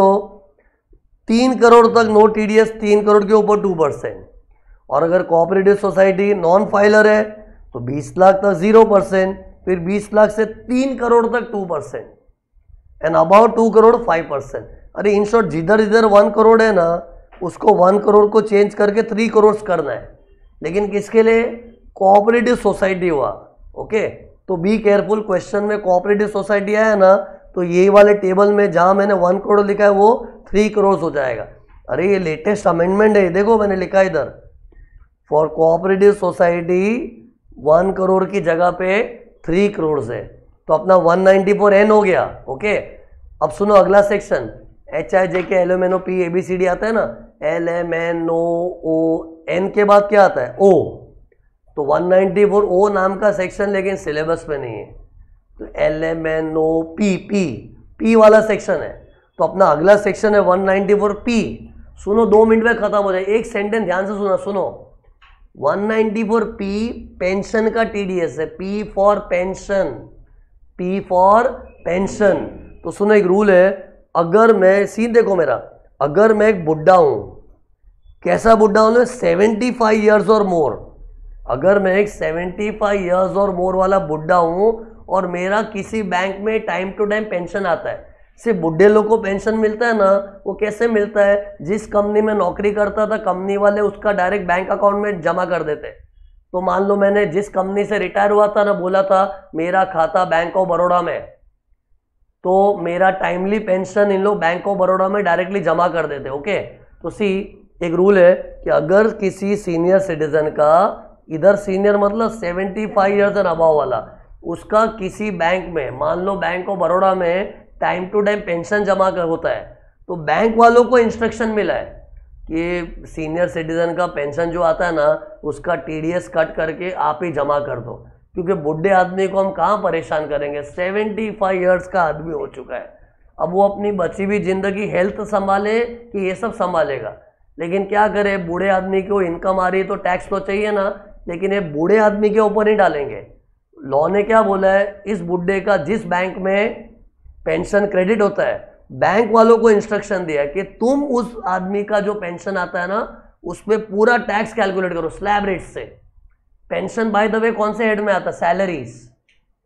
तीन करोड़ तक नो टीडीएस, तीन करोड़ के ऊपर टू परसेंट, और अगर कोऑपरेटिव सोसाइटी नॉन फाइलर है तो बीस लाख तक जीरो परसेंट, फिर बीस लाख से तीन करोड़ तक two percent, and about two crore five percent. अरे इन शॉर्ट जिधर जिधर वन करोड़ है ना, उसको वन करोड़ को चेंज करके थ्री करोड़ करना है, लेकिन किसके लिए, कोऑपरेटिव सोसाइटी हुआ। ओके, तो बी केयरफुल, क्वेश्चन में कोऑपरेटिव सोसाइटी आया ना तो ये वाले टेबल में जहां मैंने वन करोड़ लिखा है वो थ्री करोड़ हो जाएगा। अरे ये लेटेस्ट अमेंडमेंट है, देखो मैंने लिखा इधर, for cooperative society one crore की जगह पे थ्री करोड़ है, तो अपना वन नाइन्टी फोर एन हो गया। ओके, अब सुनो अगला section, H I J K L M N O P A B C D आता है ना, L M N O O N के बाद क्या आता है, ओ, तो वन नाइन्टी फोर ओ नाम का सेक्शन लेकिन सिलेबस में नहीं है, तो L M N O P P P वाला सेक्शन है, तो अपना अगला सेक्शन है वन नाइन्टी फोर पी। सुनो, दो मिनट में खत्म हो जाए, एक सेंटेंस ध्यान से सुना, सुनो। One ninety four P pension का टीडीएस है, P for pension, P for pension. तो सुनो एक रूल है, अगर मैं सीन देखो मेरा, अगर मैं एक बुढ़ा हूं, कैसा बुढ़ा हूं, सेवेंटी फाइव ईयर्स और मोर, अगर मैं एक सेवेंटी फाइव ईयर्स और मोर वाला बुढ़ा हूं और मेरा किसी बैंक में टाइम टू टाइम पेंशन आता है, सिर्फ बुढ़े लोग को पेंशन मिलता है ना, वो कैसे मिलता है, जिस कंपनी में नौकरी करता था कंपनी वाले उसका डायरेक्ट बैंक अकाउंट में जमा कर देते। तो मान लो मैंने जिस कंपनी से रिटायर हुआ था ना, बोला था मेरा खाता बैंक ऑफ बड़ौदा में, तो मेरा टाइमली पेंशन इन लोग बैंक ऑफ बड़ौदा में डायरेक्टली जमा कर देते। ओके, तो सी एक रूल है कि अगर किसी सीनियर सिटीजन का, इधर सीनियर मतलब seventy five years and above वाला, उसका किसी बैंक में, मान लो बैंक ऑफ बड़ौदा में टाइम टू टाइम पेंशन जमा कर होता है, तो बैंक वालों को इंस्ट्रक्शन मिला है कि सीनियर सिटीजन का पेंशन जो आता है ना, उसका टीडीएस कट करके आप ही जमा कर दो, क्योंकि बुढ़े आदमी को हम कहाँ परेशान करेंगे, सेवेंटी फाइव ईयर्स का आदमी हो चुका है, अब वो अपनी बची हुई जिंदगी हेल्थ संभाले कि ये सब संभालेगा। लेकिन क्या करे, बूढ़े आदमी को इनकम आ रही है तो टैक्स तो चाहिए ना, लेकिन ये बूढ़े आदमी के ऊपर नहीं डालेंगे। लॉ ने क्या बोला है, इस बुढ़े का जिस बैंक में पेंशन क्रेडिट होता है, बैंक वालों को इंस्ट्रक्शन दिया है कि तुम उस आदमी का जो पेंशन आता है ना, उसमें पूरा टैक्स कैलकुलेट करो स्लैब रेट से। पेंशन बाय द वे कौन से हेड में आता है, सैलरीज,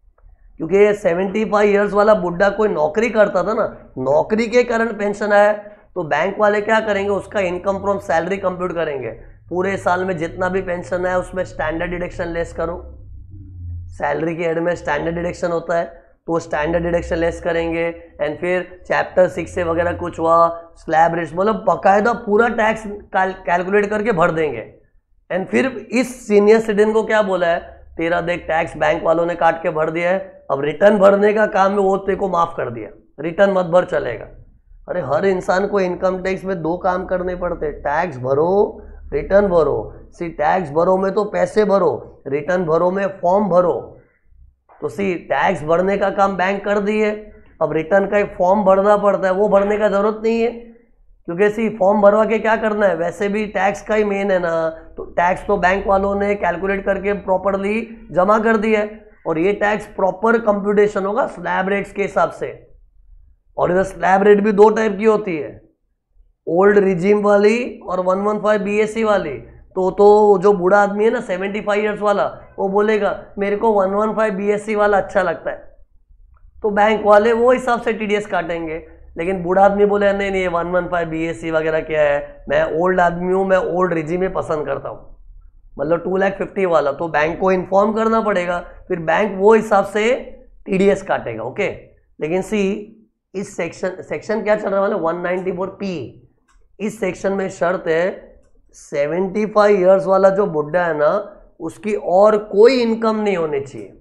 क्योंकि ये सेवेंटी फाइव ईयर्स वाला बुढ़ा कोई नौकरी करता था ना, नौकरी के कारण पेंशन आया, तो बैंक वाले क्या करेंगे, उसका इनकम फ्रॉम सैलरी कंप्यूट करेंगे। पूरे साल में जितना भी पेंशन है उसमें स्टैंडर्ड डिडक्शन लेस करो, सैलरी के एड में स्टैंडर्ड डिडक्शन होता है तो स्टैंडर्ड डिडक्शन लेस करेंगे। एंड फिर चैप्टर सिक्स से वगैरह कुछ हुआ, स्लैब रेट्स, मतलब बकायदा पूरा टैक्स कैलकुलेट करके भर देंगे। एंड फिर इस सीनियर सिटीजन को क्या बोला है, तेरा देख टैक्स बैंक वालों ने काट के भर दिया है, अब रिटर्न भरने का काम है वो तेरे को माफ कर दिया, रिटर्न मत भर चलेगा। अरे हर इंसान को इनकम टैक्स में दो काम करने पड़ते, टैक्स भरो रिटर्न भरो। सी टैक्स भरो में तो पैसे भरो, रिटर्न भरो में फॉर्म भरो। तो सी टैक्स भरने का काम बैंक कर दिए, अब रिटर्न का एक फॉर्म भरना पड़ता है, वो भरने का जरूरत नहीं है, क्योंकि सी फॉर्म भरवा के क्या करना है, वैसे भी टैक्स का ही मेन है ना, तो टैक्स तो बैंक वालों ने कैलकुलेट करके प्रॉपरली जमा कर दिया है, और ये टैक्स प्रॉपर कंप्यूटेशन होगा स्लैब रेट्स के हिसाब से। और इधर स्लैब रेट भी दो टाइप की होती है, ओल्ड रिजीम वाली और वन वन फाइव बीएससी वाली। तो तो जो बूढ़ा आदमी है ना सेवेंटी फाइव ईयर्स वाला, वो बोलेगा मेरे को वन वन फाइव बीएससी वाला अच्छा लगता है, तो बैंक वाले वो हिसाब से टीडीएस काटेंगे। लेकिन बूढ़ा आदमी बोले नहीं नहीं वन वन फाइव बीएससी वगैरह क्या है, मैं ओल्ड आदमी हूँ, मैं ओल्ड रिजीम में पसंद करता हूँ, मतलब टू लैख फिफ्टी वाला, तो बैंक को इन्फॉर्म करना पड़ेगा, फिर बैंक वो हिसाब से टीडीएस काटेगा। ओके, लेकिन सी इस सेक्शन सेक्शन क्या चल रहा है वन नाइंटी फोर पी, इस सेक्शन में शर्त है सेवेंटी फाइव ईयर्स वाला जो बुढ़ा है ना, उसकी और कोई इनकम नहीं होनी चाहिए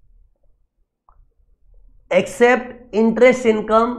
एक्सेप्ट इंटरेस्ट इनकम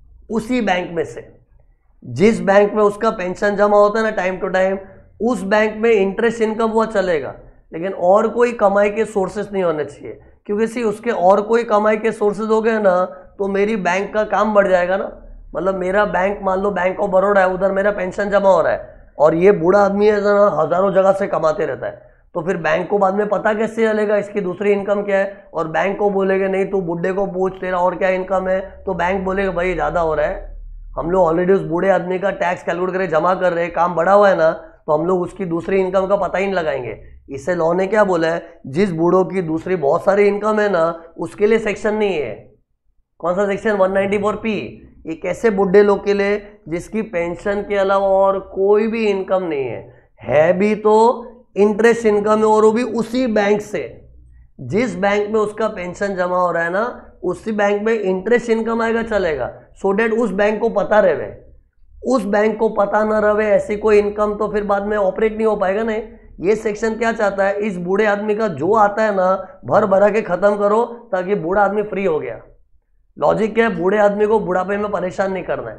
उसी बैंक में से। जिस बैंक में उसका पेंशन जमा होता है ना टाइम टू टाइम, उस बैंक में इंटरेस्ट इनकम हुआ चलेगा, लेकिन और कोई कमाई के सोर्सेस नहीं होने चाहिए, क्योंकि सी उसके और कोई कमाई के सोर्सेज हो गए ना तो मेरी बैंक का काम बढ़ जाएगा ना। मतलब मेरा बैंक, मान लो बैंक ऑफ बड़ौदा है, उधर मेरा पेंशन जमा हो रहा है, और ये बूढ़ा आदमी है ना हजारों जगह से कमाते रहता है, तो फिर बैंक को बाद में पता कैसे चलेगा इसकी दूसरी इनकम क्या है। और बैंक को बोलेगा नहीं तू बुढ़े को पूछ तेरा और क्या इनकम है, तो बैंक बोलेगा भाई ज़्यादा हो रहा है, हम लोग ऑलरेडी उस बूढ़े आदमी का टैक्स कैलकुलेट करके जमा कर रहे हैं, काम बढ़ा हुआ है ना, तो हम लोग उसकी दूसरी इनकम का पता ही नहीं लगाएंगे। इससे लॉ ने क्या बोला है, जिस बूढ़ों की दूसरी बहुत सारी इनकम है ना उसके लिए सेक्शन नहीं है। कौन सा section, one ninety four P. ये कैसे बुढ़े लोग के लिए जिसकी पेंशन के अलावा और कोई भी इनकम नहीं है, है भी तो इंटरेस्ट इनकम है, और वो भी उसी बैंक से, जिस बैंक में उसका पेंशन जमा हो रहा है ना उसी बैंक में इंटरेस्ट इनकम आएगा चलेगा, सो डेट उस बैंक को पता रहे। उस बैंक को पता ना रहे ऐसी कोई इनकम तो फिर बाद में ऑपरेट नहीं हो पाएगा। नहीं, ये सेक्शन क्या चाहता है, इस बूढ़े आदमी का जो आता है ना भर भरा के खत्म करो, ताकि बूढ़ा आदमी फ्री हो गया। लॉजिक क्या है, बूढ़े आदमी को बुढ़ापे में परेशान नहीं करना है।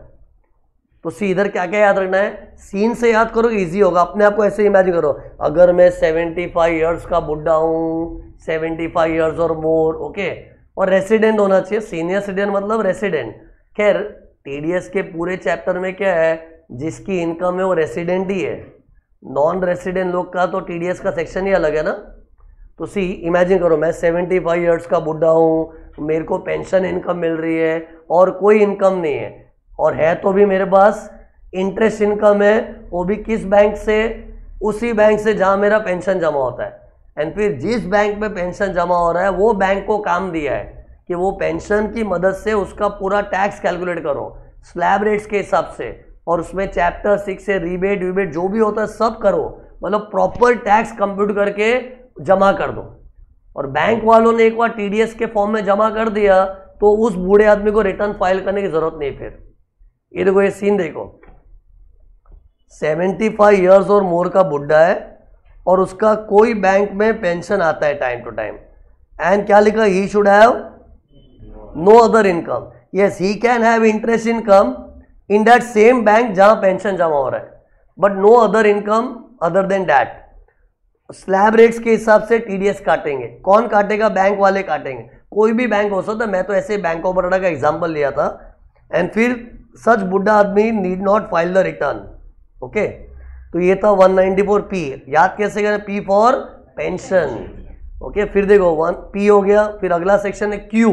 तो सी इधर क्या क्या याद रखना है, सीन से याद करो इजी होगा। अपने आप को ऐसे इमेजिन करो, अगर मैं सेवेंटी फाइव ईयर्स का बुढ़ा हूँ, सेवेंटी फाइव ईयर्स और मोर, ओके, और रेसिडेंट होना चाहिए, सीनियर सिटीजन मतलब रेसिडेंट। खैर टीडीएस के पूरे चैप्टर में क्या है, जिसकी इनकम है वो रेसिडेंट ही है, नॉन रेसिडेंट लोग का तो टीडीएस का सेक्शन ही अलग है ना। तो सी इमेजिन करो मैं सेवेंटी फाइव ईयर्स का बुढ़ा हूँ, मेरे को पेंशन इनकम मिल रही है और कोई इनकम नहीं है, और है तो भी मेरे पास इंटरेस्ट इनकम है, वो भी किस बैंक से, उसी बैंक से जहाँ मेरा पेंशन जमा होता है। एंड फिर जिस बैंक में पेंशन जमा हो रहा है वो बैंक को काम दिया है कि वो पेंशन की मदद से उसका पूरा टैक्स कैलकुलेट करो स्लैब रेट्स के हिसाब से, और उसमें चैप्टर सिक्स से रिबेट विबेट जो भी होता है सब करो, मतलब प्रॉपर टैक्स कंप्यूट करके जमा कर दो। और बैंक वालों ने एक बार टीडीएस के फॉर्म में जमा कर दिया तो उस बूढ़े आदमी को रिटर्न फाइल करने की जरूरत नहीं। फिर ये देखो, ये सीन देखो, सेवेंटी फाइव ईयर्स और मोर का बुढ़ा है और उसका कोई बैंक में पेंशन आता है टाइम टू टाइम, एंड क्या लिखा, he should have no other income. Yes, he can have interest income in that same bank जहां पेंशन जमा हो रहा है, but no other income other than that. Slab rates के हिसाब से टीडीएस काटेंगे। कौन काटेगा, बैंक वाले काटेंगे। कोई भी बैंक हो सकता है, मैं तो ऐसे बैंक ऑफ बड़ौदा का एग्जांपल लिया था। एंड फिर सच बुढ़ा आदमी need not file the return. Okay, तो ये था वन नाइंटी फोर पी। याद कैसे करें, पी फॉर पेंशन। ओके, फिर देखो वन पी हो गया, फिर अगला सेक्शन है क्यू।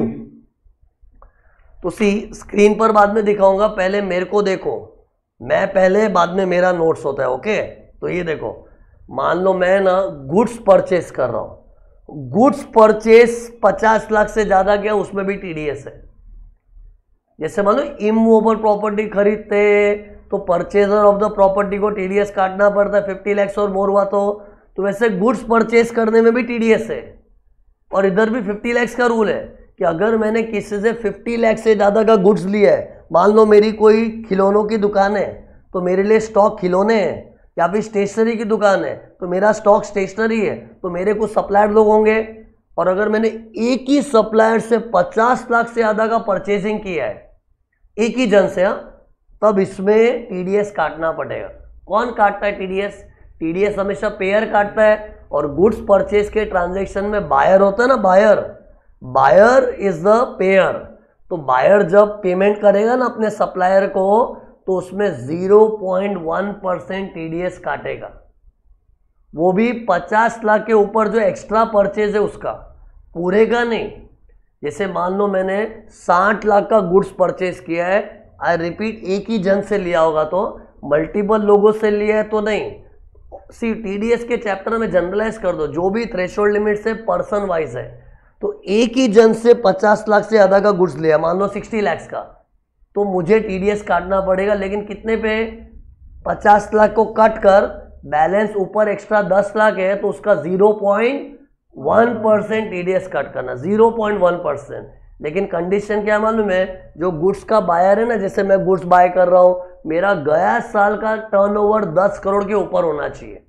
तो सी स्क्रीन पर बाद में दिखाऊंगा, पहले मेरे को देखो, मैं पहले बाद में मेरा नोट्स होता है। ओके, तो ये देखो, मान लो मैं ना गुड्स परचेस कर रहा हूँ, गुड्स परचेस पचास लाख से ज्यादा क्या उसमें भी टीडीएस है। जैसे मान लो इमूवेबल प्रॉपर्टी खरीदते तो परचेजर ऑफ द प्रॉपर्टी को टीडीएस काटना पड़ता है, फिफ्टी लैक्स और मोर हुआ तो तो वैसे गुड्स परचेस करने में भी टीडीएस है। और इधर भी फिफ्टी लैक्स का रूल है कि अगर मैंने किसी से फिफ्टी लैक्स से ज़्यादा का गुड्स लिया है, मान लो मेरी कोई खिलौनों की दुकान है तो मेरे लिए स्टॉक खिलौने हैं, या फिर स्टेशनरी की दुकान है तो मेरा स्टॉक स्टेशनरी है, तो मेरे कुछ सप्लायर लोग होंगे। और अगर मैंने एक ही सप्लायर से पचास लाख से ज़्यादा का परचेजिंग किया है एक ही जन से, तब इसमें टीडीएस काटना पड़ेगा। कौन काटता है टीडीएस? टीडीएस हमेशा पेयर काटता है। और गुड्स परचेज के ट्रांजैक्शन में बायर होता है ना, buyer buyer is the payer. तो बायर जब पेमेंट करेगा ना अपने सप्लायर को तो उसमें zero point one percent TDS काटेगा, वो भी पचास लाख के ऊपर जो एक्स्ट्रा परचेज है उसका, पूरे का नहीं। जैसे मान लो मैंने साठ लाख का गुड्स परचेज किया है, आई रिपीट, एक ही जन से लिया होगा तो, मल्टीपल लोगों से लिया है तो नहीं। सी टीडीएस के चैप्टर में जनरलाइज कर दो, जो भी थ्रेशोल्ड लिमिट से पर्सन वाइज है, तो एक ही जन से पचास लाख से ज्यादा का गुड्स लिया, मान लो सिक्सटी लाख का, तो मुझे टीडीएस काटना पड़ेगा। लेकिन कितने पे? पचास लाख को कट कर बैलेंस ऊपर एक्स्ट्रा दस लाख है तो उसका zero point one percent TDS cut करना, जीरो पॉइंट वन परसेंट। लेकिन कंडीशन क्या मालूम है? जो गुड्स का बायर है ना, जैसे मैं गुड्स बाय कर रहा हूं, मेरा गया साल का टर्नओवर दस करोड़ के ऊपर होना चाहिए।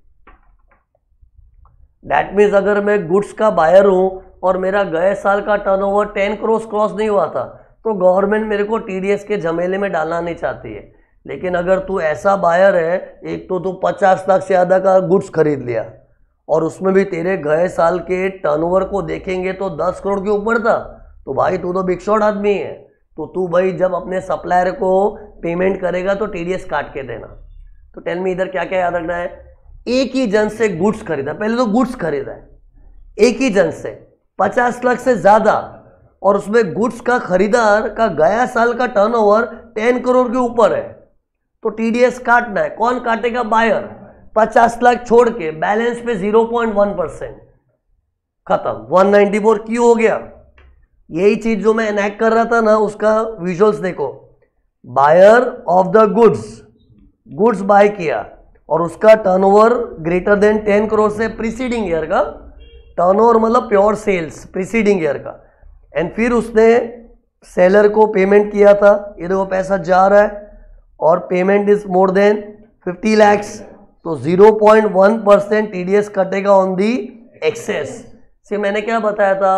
दैट मीन्स अगर मैं गुड्स का बायर हूं और मेरा गए साल का टर्नओवर टेन करोड़ क्रॉस नहीं हुआ था तो गवर्नमेंट मेरे को टीडीएस के झमेले में डालना नहीं चाहती है। लेकिन अगर तू ऐसा बायर है, एक तो तू पचास लाख से ज्यादा का गुड्स खरीद लिया और उसमें भी तेरे गए साल के टर्नओवर को देखेंगे तो दस करोड़ के ऊपर था, तो भाई तू तो बिग शॉट आदमी है। तो तू भाई जब अपने सप्लायर को पेमेंट करेगा तो टीडीएस काट के देना। तो टेल मी इधर क्या क्या याद रखना है? एक ही जन से गुड्स खरीदा, पहले तो गुड्स खरीदा है एक ही जन से पचास लाख से ज्यादा, और उसमें गुड्स का खरीदार का गया साल का टर्नओवर टेन करोड़ के ऊपर है, तो टीडीएस काटना है। कौन काटेगा? बायर। पचास लाख छोड़ के बैलेंस पे जीरो पॉइंट वन परसेंट, खत्म। वन नाइंटी फोर क्यों हो गया? यही चीज जो मैं एनैक्ट कर रहा था ना, उसका विजुअल्स देखो। Buyer of the goods, goods buy किया और उसका turnover greater than ten crore से प्रीसीडिंग ईयर का टर्नओवर, मतलब प्योर सेल्स प्रीसीडिंग ईयर का, एंड फिर उसने सेलर को पेमेंट किया था, ये देखो पैसा जा रहा है और payment is more than fifty lakhs, तो zero point one percent TDS कटेगा ऑन दी एक्सेस से। मैंने क्या बताया था?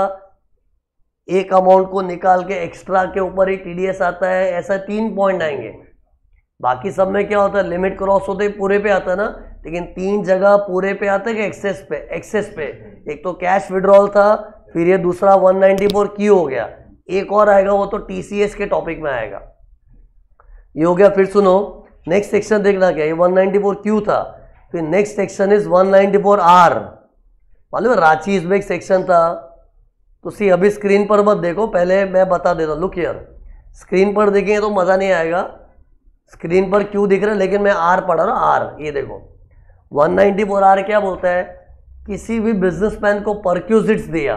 एक अमाउंट को निकाल के एक्स्ट्रा के ऊपर ही टीडीएस आता है, ऐसा तीन पॉइंट आएंगे। बाकी सब में क्या होता है? लिमिट क्रॉस होते ही पूरे पे आता है ना, लेकिन तीन जगह पूरे पे आता है कि एक्सेस पे? एक्सेस पे। एक तो कैश विड्रॉल था, फिर ये दूसरा वन नाइंटी फोर क्यू हो गया, एक और आएगा वो तो टीसीएस के टॉपिक में आएगा। ये हो गया। फिर सुनो नेक्स्ट सेक्शन देखना क्या, ये वन नाइंटी फोर क्यू था, फिर next section is one ninety four R. मालूम है रांची इसमें एक सेक्शन था, तो सी अभी स्क्रीन पर मत देखो, पहले मैं बता देता हूँ। लुक हियर, स्क्रीन पर देखेंगे तो मजा नहीं आएगा, स्क्रीन पर क्यू दिख रहा है लेकिन मैं आर पढ़ा रहा हूँ। आर, ये देखो वन नाइंटी फोर आर क्या बोलता है? किसी भी बिजनेसमैन को परक्यूजिट्स दिया,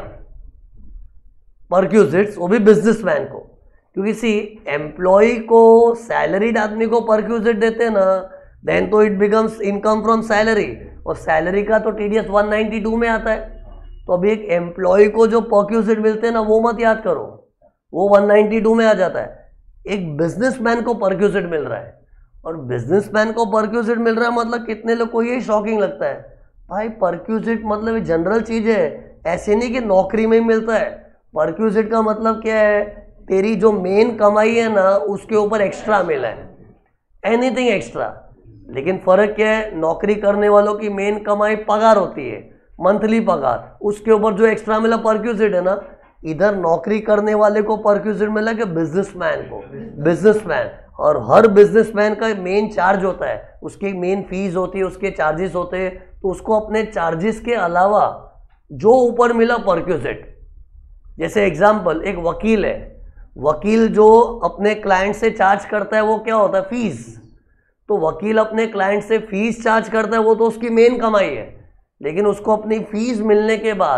परक्यूजिट्स, वो भी बिजनेसमैन को, क्योंकि सी एम्प्लॉय को, सैलरीड आदमी को परक्यूजिट देते हैं ना, देन तो it becomes income from salary, और सैलरी का तो टीडीएस वन नाइंटी टू में आता है। तो अभी एक एम्प्लॉय को जो परक्यूजिट मिलते हैं ना, वो मत याद करो, वो वन नाइंटी टू में आ जाता है। एक बिजनेसमैन को परक्यूजिट मिल रहा है, और बिजनेसमैन को परक्यूजिट मिल रहा है मतलब कितने लोग को ये शॉकिंग लगता है, भाई परक्यूजिट मतलब जनरल चीज है, ऐसे नहीं कि नौकरी में ही मिलता है। परक्यूजिट का मतलब क्या है? तेरी जो मेन कमाई है ना उसके ऊपर एक्स्ट्रा मिला है, एनीथिंग एक्स्ट्रा। लेकिन फर्क क्या है? नौकरी करने वालों की मेन कमाई पगार होती है, मंथली पगार, उसके ऊपर जो एक्स्ट्रा मिला परक्यूजिट है ना। इधर नौकरी करने वाले को परक्यूजिट मिला कि बिजनेसमैन को, बिजनेसमैन, और हर बिजनेसमैन का मेन चार्ज होता है, उसकी मेन फीस होती है, उसके चार्जेस होते हैं, तो उसको अपने चार्जेस के अलावा जो ऊपर मिला परक्यूजिट। जैसे एग्जांपल, एक वकील है, वकील जो अपने क्लाइंट से चार्ज करता है वो क्या होता है? फीस। तो वकील अपने क्लाइंट से फीस चार्ज करता है, वो तो उसकी मेन कमाई है, लेकिन उसको अपनी फीस मिलने के बाद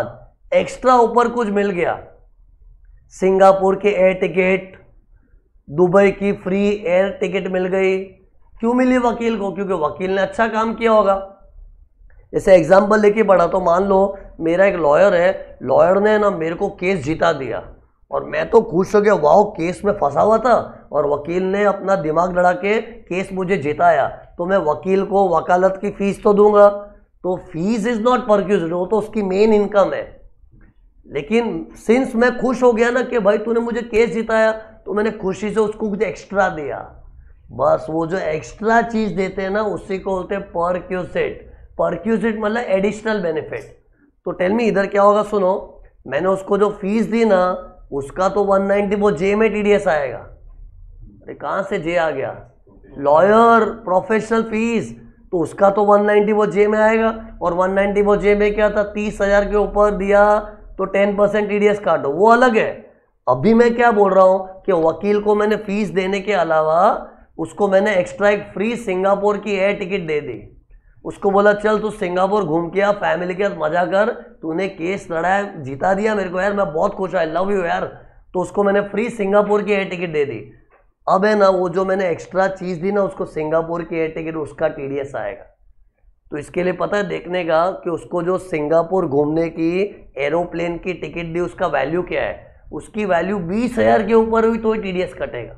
एक्स्ट्रा ऊपर कुछ मिल गया, सिंगापुर के एयर टिकट, दुबई की फ्री एयर टिकट मिल गई, क्यों मिली वकील को? क्योंकि वकील ने अच्छा काम किया होगा। जैसे एग्जाम्पल लेके पढ़ा तो मान लो मेरा एक लॉयर है, लॉयर ने ना मेरे को केस जीता दिया और मैं तो खुश हो गया, वाह केस में फंसा हुआ था और वकील ने अपना दिमाग लड़ा के केस मुझे जिताया, तो मैं वकील को वकालत की फीस तो दूंगा। तो फीस इज नॉट परक्यूज, वो तो उसकी मेन इनकम है। लेकिन सिंस मैं खुश हो गया ना कि भाई तूने मुझे केस जिताया, तो मैंने खुशी से उसको कुछ एक्स्ट्रा दिया। बस वो जो एक्स्ट्रा चीज देते हैं ना उसी को बोलते हैं परक्यूसिट। परक्यूसिट मतलब एडिशनल बेनिफिट। तो टेल मी इधर क्या होगा, सुनो, मैंने उसको जो फीस दी ना उसका तो वन नाइंटी वो जे में टीडीएस आएगा। अरे कहाँ से जे आ गया? लॉयर प्रोफेशनल फीस, तो उसका तो वन नाइंटी वो जे में आएगा। और वन नाइंटी वो जे में क्या था, तीस हजार के ऊपर दिया तो टेन परसेंट टीडीएस काटो, वो अलग है। अभी मैं क्या बोल रहा हूं कि वकील को मैंने फीस देने के अलावा उसको मैंने एक्स्ट्रा एक फ्री सिंगापुर की एयर टिकट दे दी। उसको बोला चल तू सिंगापुर घूम के आ, फैमिली के साथ मजा कर, तूने केस लड़ाया जीता दिया मेरे को यार, मैं बहुत खुश, आई लव यू यार। तो उसको मैंने फ्री सिंगापुर की एयर टिकट दे दी। अब है ना वो जो मैंने एक्स्ट्रा चीज दी ना उसको सिंगापुर की एयर टिकट, उसका टीडीएस आएगा। तो इसके लिए पता है देखने का कि उसको जो सिंगापुर घूमने की एरोप्लेन की टिकट दी उसका वैल्यू क्या है। उसकी वैल्यू बीस हजार के ऊपर हुई तो टीडीएस कटेगा।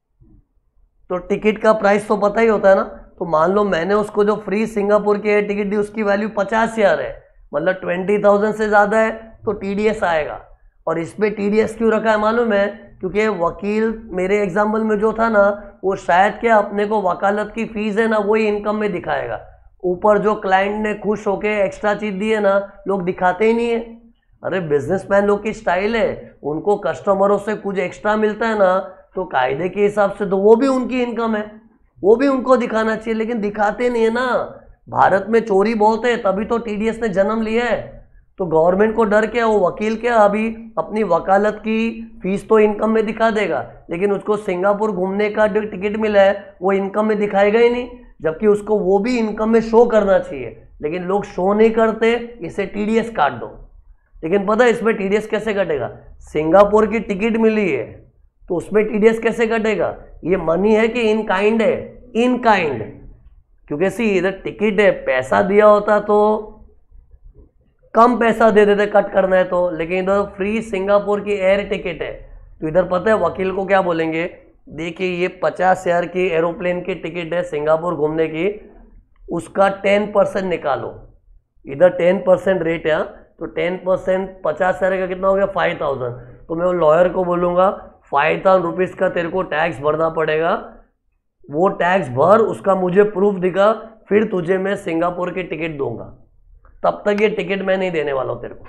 तो टिकट का प्राइस तो पता ही होता है ना। तो मान लो मैंने उसको जो फ्री सिंगापुर की एयर टिकट दी उसकी वैल्यू पचास हजार है, मतलब ट्वेंटी थाउजेंड से ज्यादा है तो टीडीएस आएगा। और इसमें टीडीएस क्यों रखा है मालूम है? क्योंकि वकील मेरे एग्जाम्पल में जो था ना वो शायद क्या अपने को वकालत की फीस है ना वही इनकम में दिखाएगा। ऊपर जो क्लाइंट ने खुश होके एक्स्ट्रा चीज दी है ना लोग दिखाते ही नहीं है। अरे बिजनेसमैन लोग की स्टाइल है, उनको कस्टमरों से कुछ एक्स्ट्रा मिलता है ना तो कायदे के हिसाब से तो वो भी उनकी इनकम है, वो भी उनको दिखाना चाहिए, लेकिन दिखाते नहीं है ना। भारत में चोरी बहुत है तभी तो टीडीएस ने जन्म लिया है। तो गवर्नमेंट को डर क्या, वो वकील क्या अभी अपनी वकालत की फीस तो इनकम में दिखा देगा, लेकिन उसको सिंगापुर घूमने का जो टिकट मिला है वो इनकम में दिखाएगा ही नहीं, जबकि उसको वो भी इनकम में शो करना चाहिए। लेकिन लोग शो नहीं करते, इसे टीडीएस काट दो। लेकिन पता है इसमें टीडीएस कैसे कटेगा? सिंगापुर की टिकट मिली है तो उसमें टीडीएस कैसे कटेगा? ये मनी है कि इन काइंड है? इन काइंड, क्योंकि सी इधर टिकट है, पैसा दिया होता तो कम पैसा दे देते कट करना है तो, लेकिन इधर फ्री सिंगापुर की एयर टिकट है। तो इधर पता है वकील को क्या बोलेंगे, देखिए ये पचास हजार की एरोप्लेन की टिकट है सिंगापुर घूमने की, उसका टेन परसेंट निकालो। इधर टेन परसेंट रेट है, तो टेन परसेंट पचास हजार का कितना हो गया? Five thousand. तो मैं वो लॉयर को बोलूँगा फाइव थाउजेंड रुपीज़ का तेरे को टैक्स भरना पड़ेगा, वो टैक्स भर, उसका मुझे प्रूफ दिखा, फिर तुझे मैं सिंगापुर की टिकट दूंगा, तब तक ये टिकट मैं नहीं देने वाला हूँ तेरे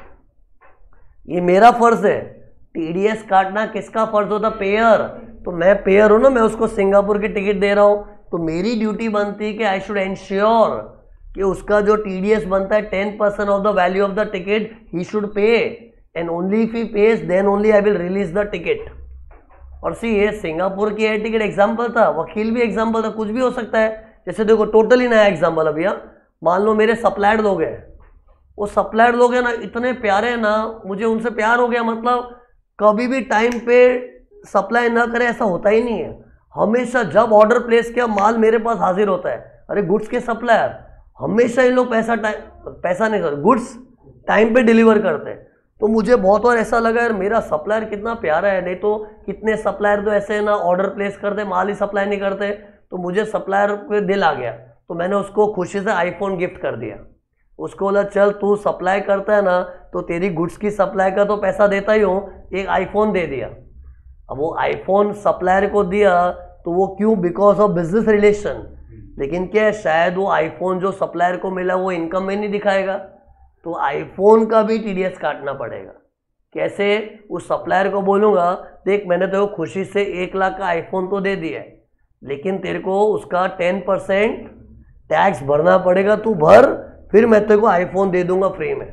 को। ये मेरा फर्ज है। टीडीएस काटना किसका फर्ज होता? पेयर। तो मैं पेयर हूं ना, मैं उसको सिंगापुर की टिकट दे रहा हूं, तो मेरी ड्यूटी बनती है कि आई शुड एंश्योर कि उसका जो टीडीएस बनता है ten percent of the value of the ticket he should pay, and only if he pays then only I will release the ticket. और सी ये सिंगापुर की एयर टिकट एग्जाम्पल था, वकील भी एग्जाम्पल था, कुछ भी हो सकता है। जैसे देखो टोटली नया एग्जाम्पल अभी, मान लो मेरे सप्लायर लोग हैं, वो सप्लायर लोग हैं ना इतने प्यारे हैं ना, मुझे उनसे प्यार हो गया, मतलब कभी भी टाइम पे सप्लाई ना करे ऐसा होता ही नहीं है। हमेशा जब ऑर्डर प्लेस किया माल मेरे पास हाजिर होता है। अरे गुड्स के सप्लायर हमेशा इन लोग पैसा टाइम पैसा नहीं कर गुड्स टाइम पे डिलीवर करते हैं। तो मुझे बहुत बार ऐसा लगा यार मेरा सप्लायर कितना प्यारा है, नहीं तो कितने सप्लायर तो ऐसे ना ऑर्डर प्लेस करते माल ही सप्लाई नहीं करते। तो मुझे सप्लायर पे दिल आ गया, तो मैंने उसको खुशी से आईफोन गिफ्ट कर दिया। उसको बोला चल तू सप्लाई करता है ना तो तेरी गुड्स की सप्लाई का तो पैसा देता ही हूँ, एक आईफोन दे दिया। अब वो आईफोन सप्लायर को दिया तो वो क्यों? Because of business relation. लेकिन क्या है, शायद वो आईफोन जो सप्लायर को मिला वो इनकम में नहीं दिखाएगा, तो आईफोन का भी टीडीएस काटना पड़ेगा। कैसे? उस सप्लायर को बोलूँगा देख मैंने तो खुशी से एक लाख का आईफोन तो दे दिया है, लेकिन तेरे को उसका टेन परसेंट टैक्स भरना पड़ेगा, तू भर, फिर मैं तेरे को आईफोन दे दूंगा फ्री में।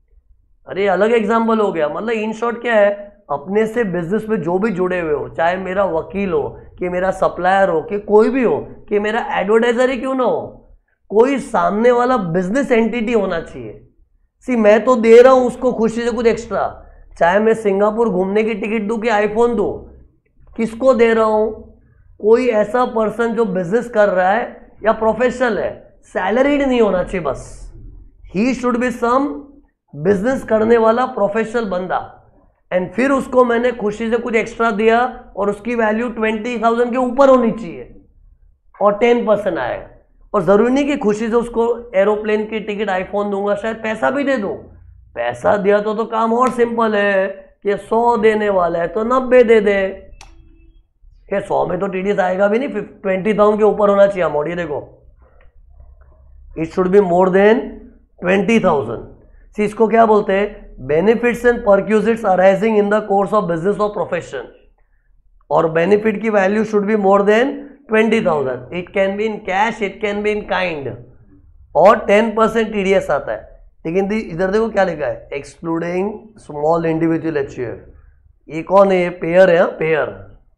अरे अलग एग्जाम्पल हो गया। मतलब इन शॉर्ट क्या है, अपने से बिजनेस में जो भी जुड़े हुए हो, चाहे मेरा वकील हो कि मेरा सप्लायर हो कि कोई भी हो कि मेरा एडवर्टाइजर ही क्यों ना हो, कोई सामने वाला बिजनेस एंटिटी होना चाहिए सी मैं तो दे रहा हूं उसको खुशी से कुछ एक्स्ट्रा, चाहे मैं सिंगापुर घूमने की टिकट दूं कि आईफोन दूं, किसको दे रहा हूं? कोई ऐसा पर्सन जो बिजनेस कर रहा है या प्रोफेशनल है, सैलरीड नहीं होना चाहिए बस, he should be some business करने वाला प्रोफेशनल बंदा, एंड फिर उसको मैंने खुशी से कुछ एक्स्ट्रा दिया और उसकी वैल्यू ट्वेंटी थाउजेंड के ऊपर होनी चाहिए और टेन परसेंट आएगा। और जरूरी नहीं कि खुशी से उसको एरोप्लेन की टिकट आईफोन दूंगा, शायद पैसा भी दे दूं। पैसा दिया तो तो काम और सिंपल है कि सौ देने वाला है तो नब्बे दे दे, ये सौ में तो टीडीएस आएगा भी नहीं, ट्वेंटी थाउजेंड के ऊपर होना चाहिए अमाउंट। ये देखो, it should be more than twenty thousand. See इसको क्या बोलते हैं? Benefits and perquisites arising in the course of business और प्रोफेशन, और बेनिफिट की value should be more than twenty thousand. It can be in cash, it can be in kind, और टेन परसेंट टीडीएस आता है। लेकिन इधर देखो क्या लिखा है, एक्सक्लूडिंग स्मॉल इंडिविजुअल एचयूएफ। ये कौन है? ये पेयर है, पेयर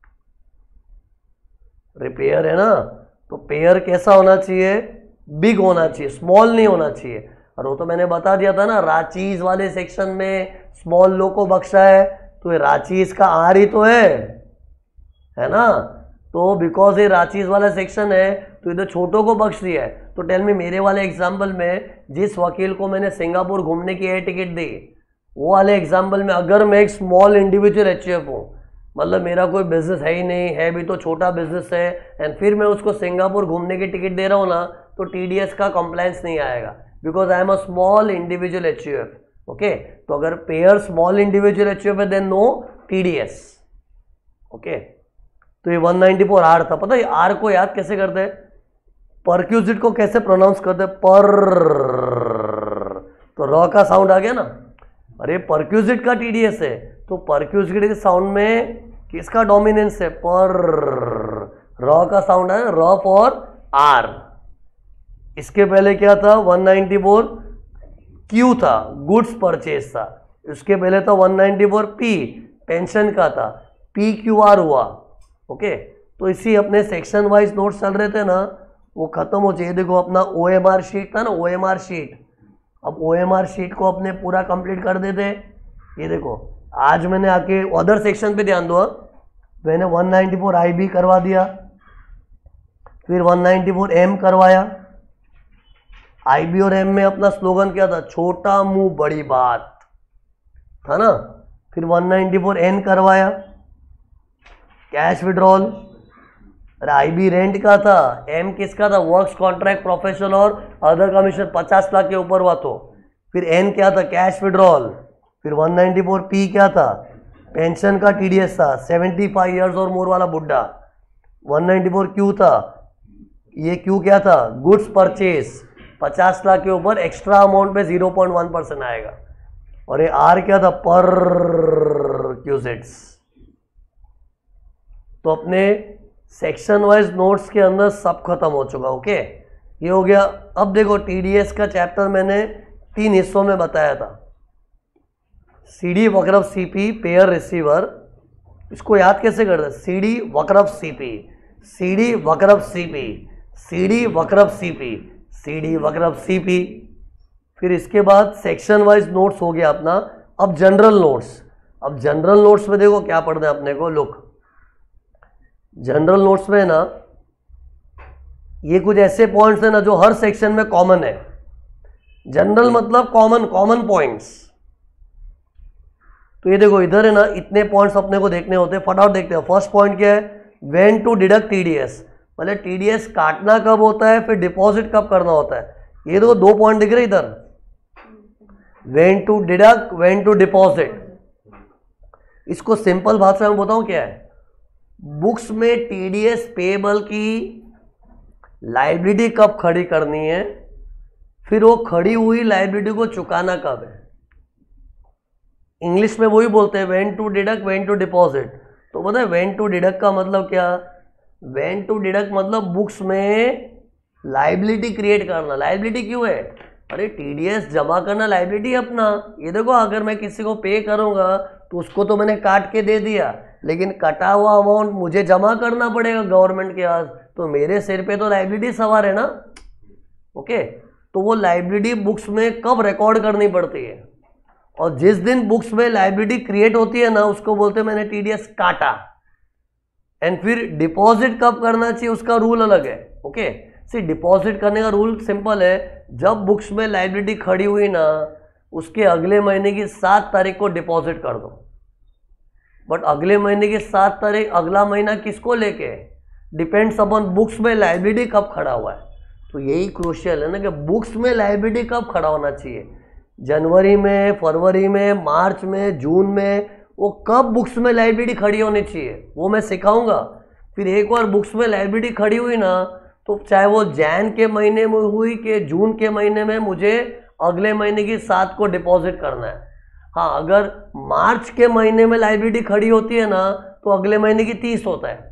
रिपेयर है ना, तो पेयर कैसा होना चाहिए? बिग होना चाहिए, स्मॉल नहीं होना चाहिए। और वो तो मैंने बता दिया था ना, रांचीज वाले सेक्शन में स्मॉल लो को बख्शा है, तो ये रांचीज का आर ही तो है है ना, तो बिकॉज ये रांचीज वाला सेक्शन है तो इधर छोटों को बख्श दिया है। तो टेल मी, मेरे वाले एग्जाम्पल में जिस वकील को मैंने सिंगापुर घूमने की एयर टिकट दी, वो वाले एग्जाम्पल में अगर मैं एक स्मॉल इंडिविजुअल एचयूएफ हूँ, मतलब मेरा कोई बिजनेस है ही नहीं, है भी तो छोटा बिजनेस है, एंड फिर मैं उसको सिंगापुर घूमने की टिकट दे रहा हूँ ना, तो टीडीएस का कंप्लायंस नहीं आएगा, because I am a small individual HUF. Okay, तो अगर पेयर स्मॉल इंडिविजुअल एचयूएफ है देन नो टीडीएस। ओके, तो ये वन नाइंटी फोर आर था। पता है आर को याद कैसे करते हैं? परक्यूजिट को कैसे प्रोनाउंस करते हैं? पर, तो र का साउंड आ गया ना, अरे परक्यूजिट का टीडीएस है, तो परक्यूजिट के साउंड में किसका डोमिनेंस है? पर, र का साउंड है, र फॉर आर। इसके पहले क्या था? वन नाइंटी फोर क्यू था, गुड्स परचेज था। इसके पहले था one ninety four P, pension का था, पी क्यू आर हुआ। ओके, तो इसी अपने सेक्शन वाइज नोट्स चल रहे थे ना, वो खत्म हो चाहिए। देखो अपना ओ एम आर शीट था ना, ओ एम आर शीट, अब ओ एम आर शीट को अपने पूरा कंप्लीट कर देते। ये देखो, आज मैंने आके अदर सेक्शन पे ध्यान दो, मैंने one ninety four I B करवा दिया, फिर वन नाइंटी फोर एम करवाया। आई बी और एम में अपना स्लोगन क्या था? छोटा मुंह बड़ी बात था ना। फिर वन नाइंटी फोर एन करवाया, कैश विड्रॉल। अरे आई बी रेंट का था, एम किसका था? वर्क्स कॉन्ट्रैक्ट प्रोफेशनल और अदर कमीशन, पचास लाख के ऊपर हुआ तो। फिर एन क्या था? Cash withdrawal. फिर वन नाइंटी फोर पी क्या था? पेंशन का टीडीएस था, सेवेंटी फाइव इयर्स और मोर वाला बुड्ढा। वन नाइंटी फोर क्यू था, ये क्यू क्या था? गुड्स परचेज, पचास लाख के ऊपर एक्स्ट्रा अमाउंट पे जीरो पॉइंट वन परसेंट आएगा। और ये आर क्या था? पर क्यूजिट्स। तो अपने सेक्शन वाइज नोट्स के अंदर सब खत्म हो चुका। ओके, ये हो गया। अब देखो टीडीएस का चैप्टर मैंने तीन हिस्सों में बताया था, सीडी वक्रफ सीपी, पेयर रिसीवर। इसको याद कैसे करते हैं? सीडी वक्रफ सीपी, सीडी वक्रफ सीपी, सीडी वक्रफ सीपी, सीडी वक्रफ सीपी। फिर इसके बाद सेक्शन वाइज नोट्स हो गया अपना। अब जनरल नोट्स, अब जनरल नोट्स में देखो क्या पढ़ना है अपने को। लुक, जनरल नोट्स में ना ये कुछ ऐसे पॉइंट्स है ना जो हर सेक्शन में कॉमन है। जनरल मतलब कॉमन, कॉमन पॉइंट्स। तो ये देखो इधर है ना, इतने पॉइंट्स अपने को देखने होते हैं, फटाफट देखते हैं। फर्स्ट पॉइंट क्या है? व्हेन टू डिडक्ट टीडीएस, मतलब टीडीएस काटना कब होता है, फिर डिपॉजिट कब करना होता है। ये देखो दो पॉइंट दिख रहे इधर, when to deduct, when to deposit. इसको सिंपल भाषा में बताऊं क्या है? बुक्स में टीडीएस पेएबल की लायबिलिटी कब खड़ी करनी है, फिर वो खड़ी हुई लायबिलिटी को चुकाना कब है। इंग्लिश में वही बोलते हैं when to deduct, when to deposit. तो पता है व्हेन टू डिडक्ट का मतलब क्या? व्हेन टू डिडक्ट मतलब बुक्स में लायबिलिटी क्रिएट करना। लायबिलिटी क्यों है? अरे टीडीएस जमा करना लायबिलिटी अपना। ये देखो, अगर मैं किसी को पे करूंगा तो उसको तो मैंने काट के दे दिया, लेकिन कटा हुआ अमाउंट मुझे जमा करना पड़ेगा गवर्नमेंट के पास, तो मेरे सिर पे तो लायबिलिटी सवार है ना। ओके, तो वो लाइबिलिटी बुक्स में कब रिकॉर्ड करनी पड़ती है, और जिस दिन बुक्स में लाइबिलिटी क्रिएट होती है ना उसको बोलते हैं मैंने टीडीएस काटा। एंड फिर डिपॉजिट कब करना चाहिए उसका रूल अलग है। ओके, सी डिपॉजिट करने का रूल सिंपल है, जब बुक्स में लाइबिलिटी खड़ी हुई ना उसके अगले महीने की सात तारीख को डिपॉजिट कर दो। बट अगले महीने की सात तारीख अगला महीना किसको लेके, डिपेंड्स अपॉन बुक्स में लाइबिलिटी कब खड़ा हुआ है। तो यही क्रूशियल है ना कि बुक्स में लाइबिलिटी कब खड़ा होना चाहिए, जनवरी में, फरवरी में, मार्च में, जून में, वो कब बुक्स में लाइबिलिटी खड़ी होनी चाहिए वो मैं सिखाऊंगा। फिर एक बार बुक्स में लाइबिलिटी खड़ी हुई ना तो चाहे वो जैन के महीने में हुई कि जून के महीने में, मुझे अगले महीने की सात को डिपॉजिट करना है। हाँ, अगर मार्च के महीने में लाइबिलिटी खड़ी होती है ना तो अगले महीने की तीस होता है,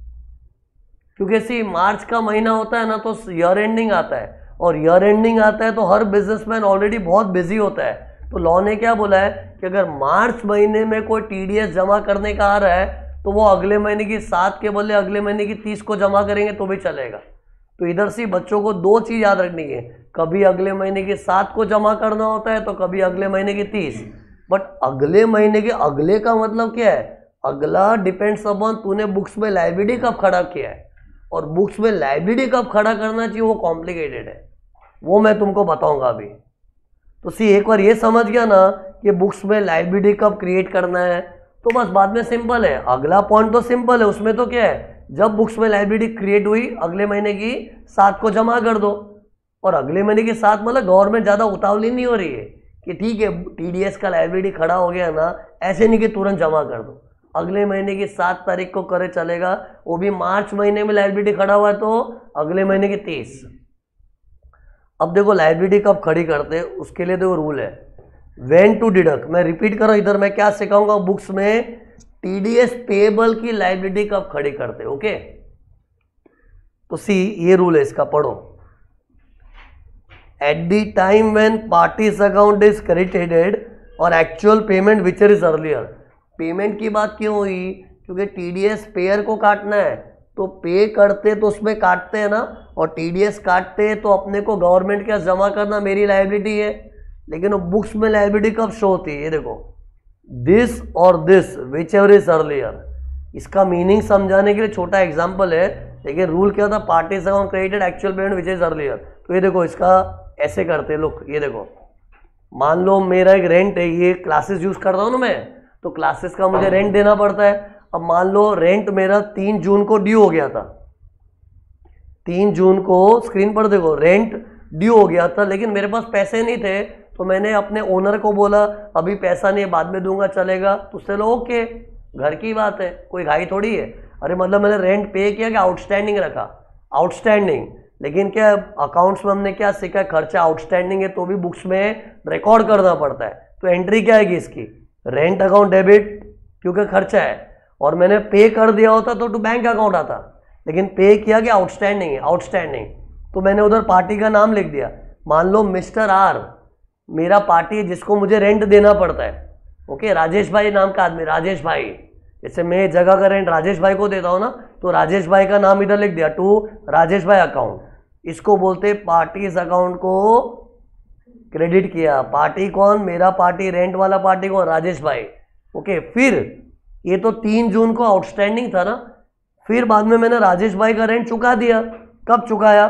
क्योंकि सी मार्च का महीना होता है ना तो ईयर एंडिंग आता है, और ईयर एंडिंग आता है तो हर बिजनेसमैन ऑलरेडी बहुत बिजी होता है। तो लॉ ने क्या बोला है कि अगर मार्च महीने में कोई टीडीएस जमा करने का आ रहा है तो वो अगले महीने की सात के बदले अगले महीने की तीस को जमा करेंगे तो भी चलेगा। तो इधर से बच्चों को दो चीज याद रखनी है, कभी अगले महीने की सात को जमा करना होता है तो कभी अगले महीने की तीस। बट अगले महीने के अगले का मतलब क्या है, अगला डिपेंड्स अपॉन तूने बुक्स में लाइबिलिटी कब खड़ा किया है, और बुक्स में लाइबिलिटी कब खड़ा करना चाहिए वो कॉम्प्लिकेटेड है, वो मैं तुमको बताऊंगा अभी। तो सी एक बार ये समझ गया ना कि बुक्स में लाइबिलिटी कब क्रिएट करना है तो बस बाद में सिंपल है। अगला पॉइंट तो सिंपल है, उसमें तो क्या है, जब बुक्स में लाइबिलिटी क्रिएट हुई अगले महीने की सात को जमा कर दो। और अगले महीने की सात मतलब गवर्नमेंट ज़्यादा उतावली नहीं हो रही है कि ठीक है टीडीएस का लाइबिलिटी खड़ा हो गया ना, ऐसे नहीं कि तुरंत जमा कर दो, अगले महीने की सात तारीख को करे चलेगा, वो भी मार्च महीने में लाइबिलिटी खड़ा हुआ है तो अगले महीने की तीस। अब देखो लाइबिलिटी कब खड़ी करते हैं उसके लिए देखो रूल है, व्हेन टू डिडक्ट। मैं रिपीट कर रहा हूं, इधर मैं क्या सिखाऊंगा बुक्स में, टीडीएस पेएबल की लाइबिलिटी कब खड़ी करते हैं। ओके, तो सी ये रूल है, इसका पढ़ो। At the time when party's account is credited और actual payment which is earlier. Payment की बात क्यों हुई, क्योंकि टीडीएस पेयर को काटना है, तो पे करते तो उसमें काटते हैं ना, और टीडीएस काटते तो अपने को गवर्नमेंट के जमा करना मेरी लाइबिलिटी है। लेकिन वो बुक्स में लाइबिलिटी कब शो होती है, ये देखो, दिस और this which ever is earlier. इसका मीनिंग समझाने के लिए छोटा एग्जांपल है, लेकिन रूल क्या था, party's account credited actual payment which is earlier. तो ये देखो इसका ऐसे करते हैं लोग, ये देखो मान लो मेरा एक रेंट है, ये क्लासेस यूज कर रहा हूँ ना मैं, तो क्लासेस का मुझे रेंट देना पड़ता है। अब मान लो रेंट मेरा तीन जून को ड्यू हो गया था, तीन जून को स्क्रीन पर देखो रेंट ड्यू हो गया था, लेकिन मेरे पास पैसे नहीं थे, तो मैंने अपने ओनर को बोला अभी पैसा नहीं है बाद में दूंगा चलेगा, तो उससे लो ओके, घर की बात है, कोई घाई थोड़ी है। अरे मतलब मैंने रेंट पे किया कि आउटस्टैंडिंग रखा, आउटस्टैंडिंग। लेकिन क्या अकाउंट्स में हमने क्या सीखा, खर्चा आउटस्टैंडिंग है तो भी बुक्स में रिकॉर्ड करना पड़ता है। तो एंट्री क्या आएगी इसकी, रेंट अकाउंट डेबिट, क्योंकि खर्चा है, और मैंने पे कर दिया होता तो टू बैंक अकाउंट आता, लेकिन पे किया कि आउटस्टैंडिंग है, आउटस्टैंडिंग, तो मैंने उधर पार्टी का नाम लिख दिया। मान लो मिस्टर आर मेरा पार्टी है जिसको मुझे रेंट देना पड़ता है, ओके, राजेश भाई नाम का आदमी, राजेश भाई, जैसे मैं जगह का रेंट राजेश भाई को देता हूँ ना, तो राजेश भाई का नाम इधर लिख दिया टू राजेश भाई अकाउंट। इसको बोलते पार्टीज अकाउंट को क्रेडिट किया। पार्टी कौन, मेरा पार्टी, रेंट वाला पार्टी कौन, राजेश भाई, ओके। फिर ये तो तीन जून को आउटस्टैंडिंग था ना, फिर बाद में मैंने राजेश भाई का रेंट चुका दिया। कब चुकाया,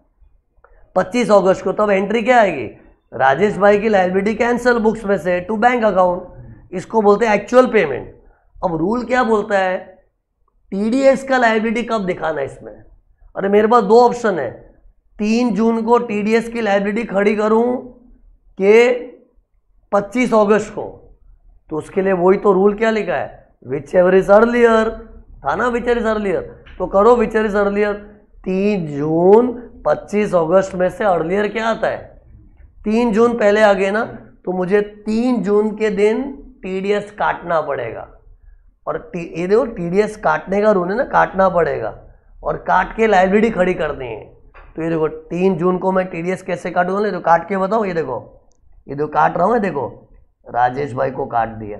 पच्चीस अगस्त को। तब एंट्री क्या आएगी, राजेश भाई की लायबिलिटी कैंसल बुक्स में से टू बैंक अकाउंट, इसको बोलते हैं एक्चुअल पेमेंट। अब रूल क्या बोलता है, टीडीएस का लायबिलिटी कब दिखाना है इसमें। अरे मेरे पास दो ऑप्शन है, तीन जून को टीडीएस की लायबिलिटी खड़ी करूं कि पच्चीस अगस्त को, तो उसके लिए वही तो रूल क्या लिखा है, विच एवर इज अर्लियर था ना, विच एवर इज अर्लियर, तो करो विच एवर इज अर्लियर। तीन जून पच्चीस अगस्त में से अर्लियर क्या आता है, तीन जून पहले आ गए ना, तो मुझे तीन जून के दिन टीडीएस काटना पड़ेगा। और ये देखो टीडीएस काटने का रूल है ना, काटना पड़ेगा, और काट के लायबिलिटी खड़ी करनी है। तो ये देखो तीन जून को मैं टीडीएस कैसे काटूंगा, तो काट के बताओ, ये देखो, ये देखो काट रहा हूं मैं, देखो राजेश भाई को काट दिया,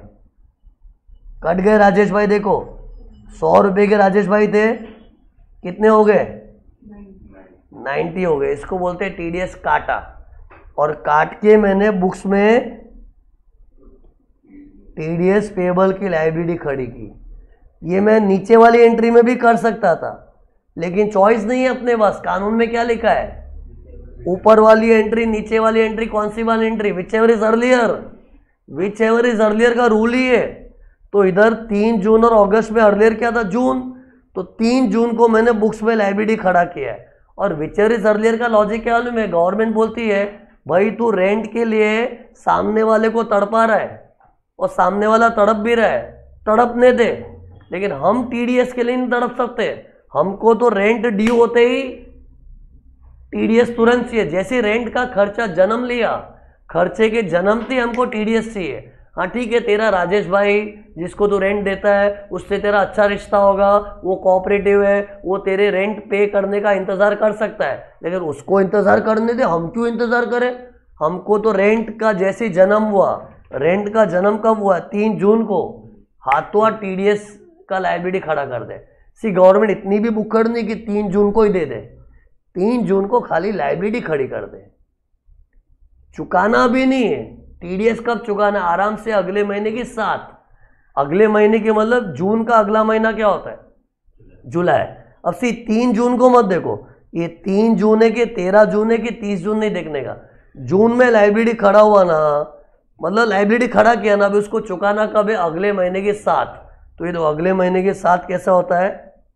कट गए राजेश भाई, देखो सौ रुपए के राजेश भाई थे, कितने हो गए, नाइन्टी हो गए, इसको बोलते हैं टीडीएस काटा। और काट के मैंने बुक्स में टीडीएस पेबल की लायबिलिटी खड़ी की। ये मैं नीचे वाली एंट्री में भी कर सकता था, लेकिन चॉइस नहीं है अपने पास। कानून में क्या लिखा है, ऊपर वाली एंट्री नीचे वाली एंट्री, कौन सी वाली entry, which ever is earlier, which ever is earlier का रूल ही है। तो इधर तीन जून और अगस्त में अर्लियर क्या था, जून, तो तीन जून को मैंने बुक्स में लायबिलिटी खड़ा किया है। और विच एवर इज अर्लियर का लॉजिक क्या मालूम है, गवर्नमेंट बोलती है भाई तू रेंट के लिए सामने वाले को तड़पा रहा है और सामने वाला तड़प भी रहा है, तड़पने दे, लेकिन हम टीडीएस के लिए नहीं तड़प सकते। हमको तो रेंट ड्यू होते ही टीडीएस तुरंत चाहिए। जैसे रेंट का खर्चा जन्म लिया, खर्चे के जन्मते हमको टीडीएस चाहिए। हाँ ठीक है, तेरा राजेश भाई जिसको तू रेंट देता है उससे तेरा अच्छा रिश्ता होगा, वो कोऑपरेटिव है, वो तेरे रेंट पे करने का इंतजार कर सकता है, लेकिन उसको इंतजार करने दे, हम क्यों इंतजार करें। हमको तो रेंट का जैसे जन्म हुआ, रेंट का जन्म कब हुआ, तीन जून को, हाथों हाथ टीडीएस का लायबिलिटी खड़ा कर दे। सी गवर्नमेंट इतनी भी बुक्कड़ नहीं कि तीन जून को ही दे दे, तीन जून को खाली लायबिलिटी खड़ी कर दे, चुकाना भी नहीं है। टीडीएस कब चुकाना, आराम से अगले महीने की सात, अगले महीने के मतलब जून का अगला महीना क्या होता है, जुलाई। अब सी तीन जून को मत देखो, ये तीन जून है कि तेरह जून है कि तीस जून नहीं देखने का। जून में लायबिलिटी खड़ा हुआ ना, मतलब लायबिलिटी खड़ा किया ना, अभी उसको चुकाना कब है, अगले महीने की सात। तो ये तो अगले महीने के साथ कैसा होता है,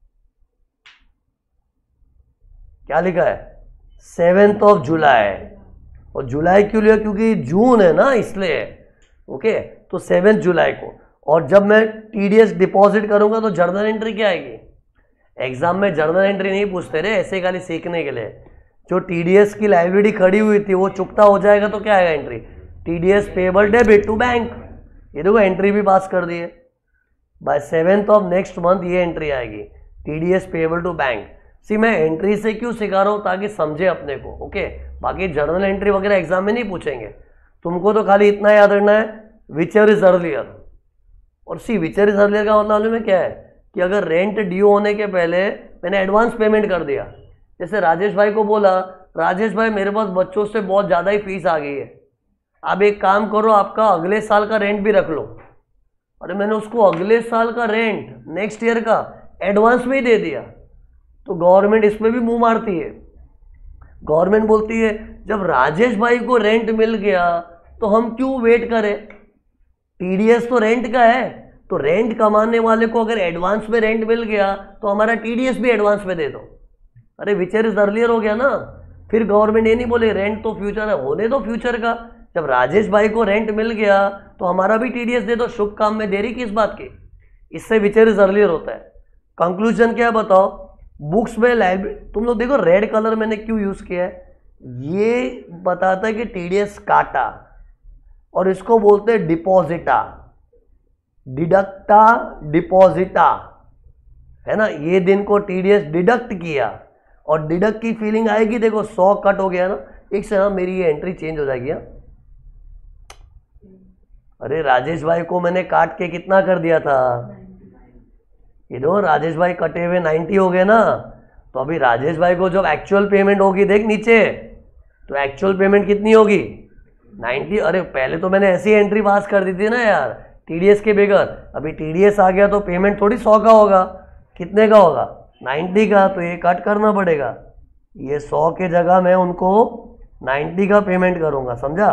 क्या लिखा है, सेवेंथ ऑफ जुलाई। और जुलाई क्यों लिया, क्योंकि जून है ना इसलिए, ओके। तो सेवेंथ जुलाई को। और जब मैं टीडीएस डिपॉजिट करूंगा तो जर्नल एंट्री क्या आएगी, एग्जाम में जर्नल एंट्री नहीं पूछते रे, ऐसे खाली सीखने के लिए। जो टीडीएस की लायबिलिटी खड़ी हुई थी वो चुकता हो जाएगा तो क्या आएगा entry, TDS payable debit to bank. ये देखो एंट्री भी पास कर दी है, by seventh of next month ये एंट्री आएगी, TDS payable to bank. See मैं एंट्री से क्यों सिखा रहा हूँ, ताकि समझे अपने को, ओके। बाकी जर्नल एंट्री वगैरह एग्जाम में नहीं पूछेंगे, तुमको तो खाली इतना याद रखना है, विच एवर इज अर्लियर। और see which ever is earlier का मतलब में क्या है कि अगर रेंट ड्यू होने के पहले मैंने एडवांस पेमेंट कर दिया, जैसे राजेश भाई को बोला, राजेश भाई मेरे पास बच्चों से बहुत ज़्यादा ही फीस आ गई है, आप एक काम करो आपका अगले साल का रेंट भी रख लो। अरे मैंने उसको अगले साल का रेंट, नेक्स्ट ईयर का एडवांस में ही दे दिया। तो गवर्नमेंट इसमें भी मुंह मारती है, गवर्नमेंट बोलती है जब राजेश भाई को रेंट मिल गया तो हम क्यों वेट करें, टीडीएस तो रेंट का है, तो रेंट कमाने वाले को अगर एडवांस में रेंट मिल गया तो हमारा टीडीएस भी एडवांस में दे दो। अरे विच एवर इज अर्लियर हो गया ना। फिर गवर्नमेंट ये नहीं बोले रेंट तो फ्यूचर है, होने दो फ्यूचर का। जब राजेश भाई को रेंट मिल गया तो हमारा भी टीडीएस दे दो, शुभ काम में देरी किस बात की, इससे विच एवर इज अर्लियर होता है। कंक्लूजन क्या बताओ, बुक्स में लाइब्रेरी, तुम लोग देखो रेड कलर मैंने क्यों यूज किया है, ये बताता है कि टीडीएस काटा, और इसको बोलते हैं डिपॉजिटा, डिडक्टा डिपॉजिटा, है ना। ये दिन को टीडीएस डिडक्ट किया, और डिडक्ट की फीलिंग आएगी, देखो सौ कट हो गया ना, एक से ना मेरी ये एंट्री चेंज हो जाएगी। अरे राजेश भाई को मैंने काट के कितना कर दिया था, ये दो राजेश भाई कटे हुए नाइन्टी हो गए ना। तो अभी राजेश भाई को जब एक्चुअल पेमेंट होगी, देख नीचे, तो एक्चुअल पेमेंट कितनी होगी, नाइन्टी। अरे पहले तो मैंने ऐसी एंट्री पास कर दी थी ना यार, टीडीएस के बगैर। अभी टीडीएस आ गया तो पेमेंट थोड़ी सौ का होगा, कितने का होगा, नाइन्टी का। तो ये कट करना पड़ेगा, ये सौ के जगह मैं उनको नाइन्टी का पेमेंट करूंगा, समझा।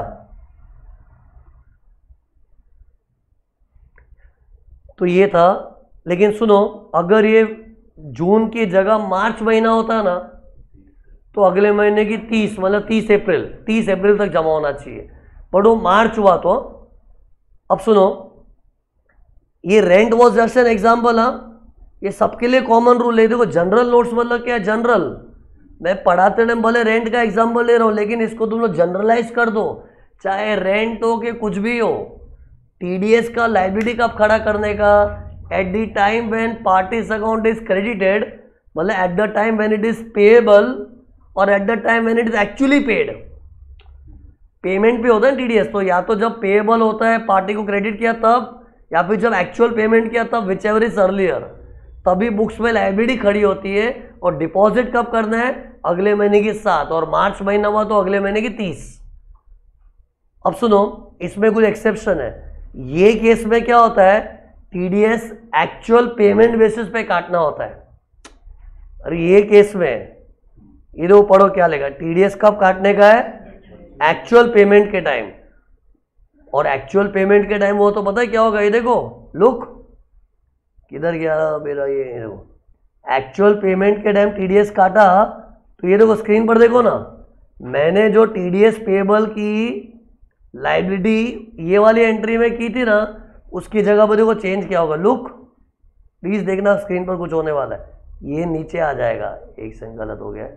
तो ये था, लेकिन सुनो, अगर ये जून की जगह मार्च महीना होता ना तो अगले महीने की तीस, मतलब तीस अप्रैल, तीस अप्रैल तक जमा होना चाहिए, बट वो मार्च हुआ। तो अब सुनो, ये rent was just an example, हाँ, ये सबके लिए कॉमन रूल है। देखो जनरल नोट्स मतलब क्या है, जनरल, मैं पढ़ाते टाइम भले रेंट का एग्जाम्पल ले रहा हूँ, लेकिन इसको तुम लोग जनरलाइज कर दो, चाहे रेंट हो कि कुछ भी हो। टीडीएस का लायबिलिटी कब खड़ा करने का, at the time when party's account is credited, मतलब at the time when it is payable और at the time when it is actually paid. Payment पे होता है टीडीएस, तो या तो जब पेएबल होता है पार्टी को क्रेडिट किया तब, या फिर जब एक्चुअल पेमेंट किया तब, विच एवर इज अर्लियर, तभी बुक्स में लायबिलिटी खड़ी होती है। और डिपॉजिट कब करना है, अगले महीने की सात, और मार्च महीना हुआ तो अगले महीने की तीस। अब सुनो, इसमें कुछ एक्सेप्शन है। ये केस में क्या होता है, टीडीएस एक्चुअल पेमेंट बेसिस पे काटना होता है। अरे ये केस में ये देखो, पढ़ो क्या लेगा, टीडीएस कब काटने का है, एक्चुअल पेमेंट के टाइम। और एक्चुअल पेमेंट के टाइम वो तो पता है क्या होगा, ये देखो लुक, किधर गया मेरा ये, देखो एक्चुअल पेमेंट के टाइम टीडीएस काटा, तो ये देखो स्क्रीन पर देखो ना, मैंने जो टीडीएस पेबल की लाइबिलिटी ये वाली एंट्री में की थी ना, उसकी जगह पर देखो चेंज क्या होगा, लुक प्लीज देखना, स्क्रीन पर कुछ होने वाला है, ये नीचे आ जाएगा। एक सेकंड, गलत हो गया है,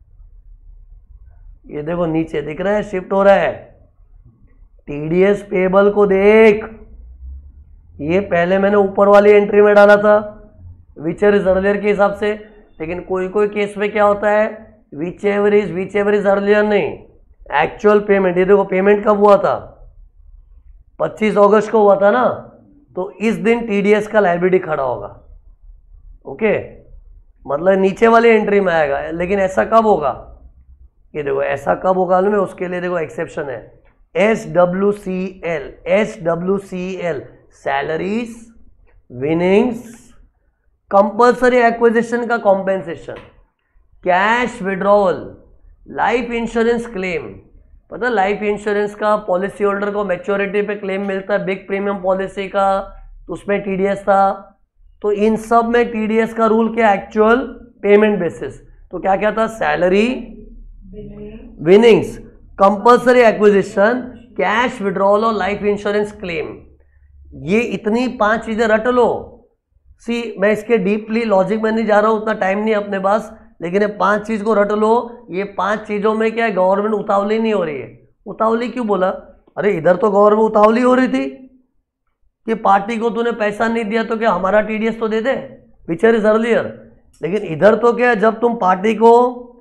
ये देखो नीचे दिख रहा है, शिफ्ट हो रहा है। टीडीएस पेबल को देख, ये पहले मैंने ऊपर वाली एंट्री में डाला था विच एवर इज अर्लियर के हिसाब से, लेकिन कोई कोई केस में क्या होता है, which ever whichever ever is अर्लियर नहीं, एक्चुअल पेमेंट। ये देखो पेमेंट कब हुआ था, पच्चीस अगस्त को हुआ था ना, तो इस दिन टीडीएस का लायबिलिटी खड़ा होगा। ओके, मतलब नीचे वाली एंट्री में आएगा, लेकिन ऐसा कब होगा, ये देखो ऐसा कब होगा में, उसके लिए देखो एक्सेप्शन है, S W C L, S W C L salaries, winnings, compulsory acquisition का compensation, cash withdrawal, life insurance claim. पता है लाइफ इंश्योरेंस का पॉलिसी होल्डर को मैच्योरिटी पे क्लेम मिलता है, बिग प्रीमियम पॉलिसी का, तो उसमें टीडीएस था। तो इन सब में टीडीएस का रूल क्या, एक्चुअल पेमेंट बेसिस। तो क्या क्या था, salary, winnings, compulsory acquisition, cash withdrawal और लाइफ इंश्योरेंस क्लेम। ये इतनी पांच चीजें रट लो। सी मैं इसके डीपली लॉजिक में नहीं जा रहा हूं, उतना टाइम नहीं अपने पास, लेकिन ये पांच चीज को रट लो। ये पांच चीजों में क्या है, गवर्नमेंट उतावली नहीं हो रही है। उतावली क्यों बोला, अरे इधर तो गवर्नमेंट उतावली हो रही थी कि पार्टी को तूने पैसा नहीं दिया तो क्या हमारा टीडीएस तो दे दे, विच इज अर्लियर। लेकिन इधर तो क्या है, जब तुम पार्टी को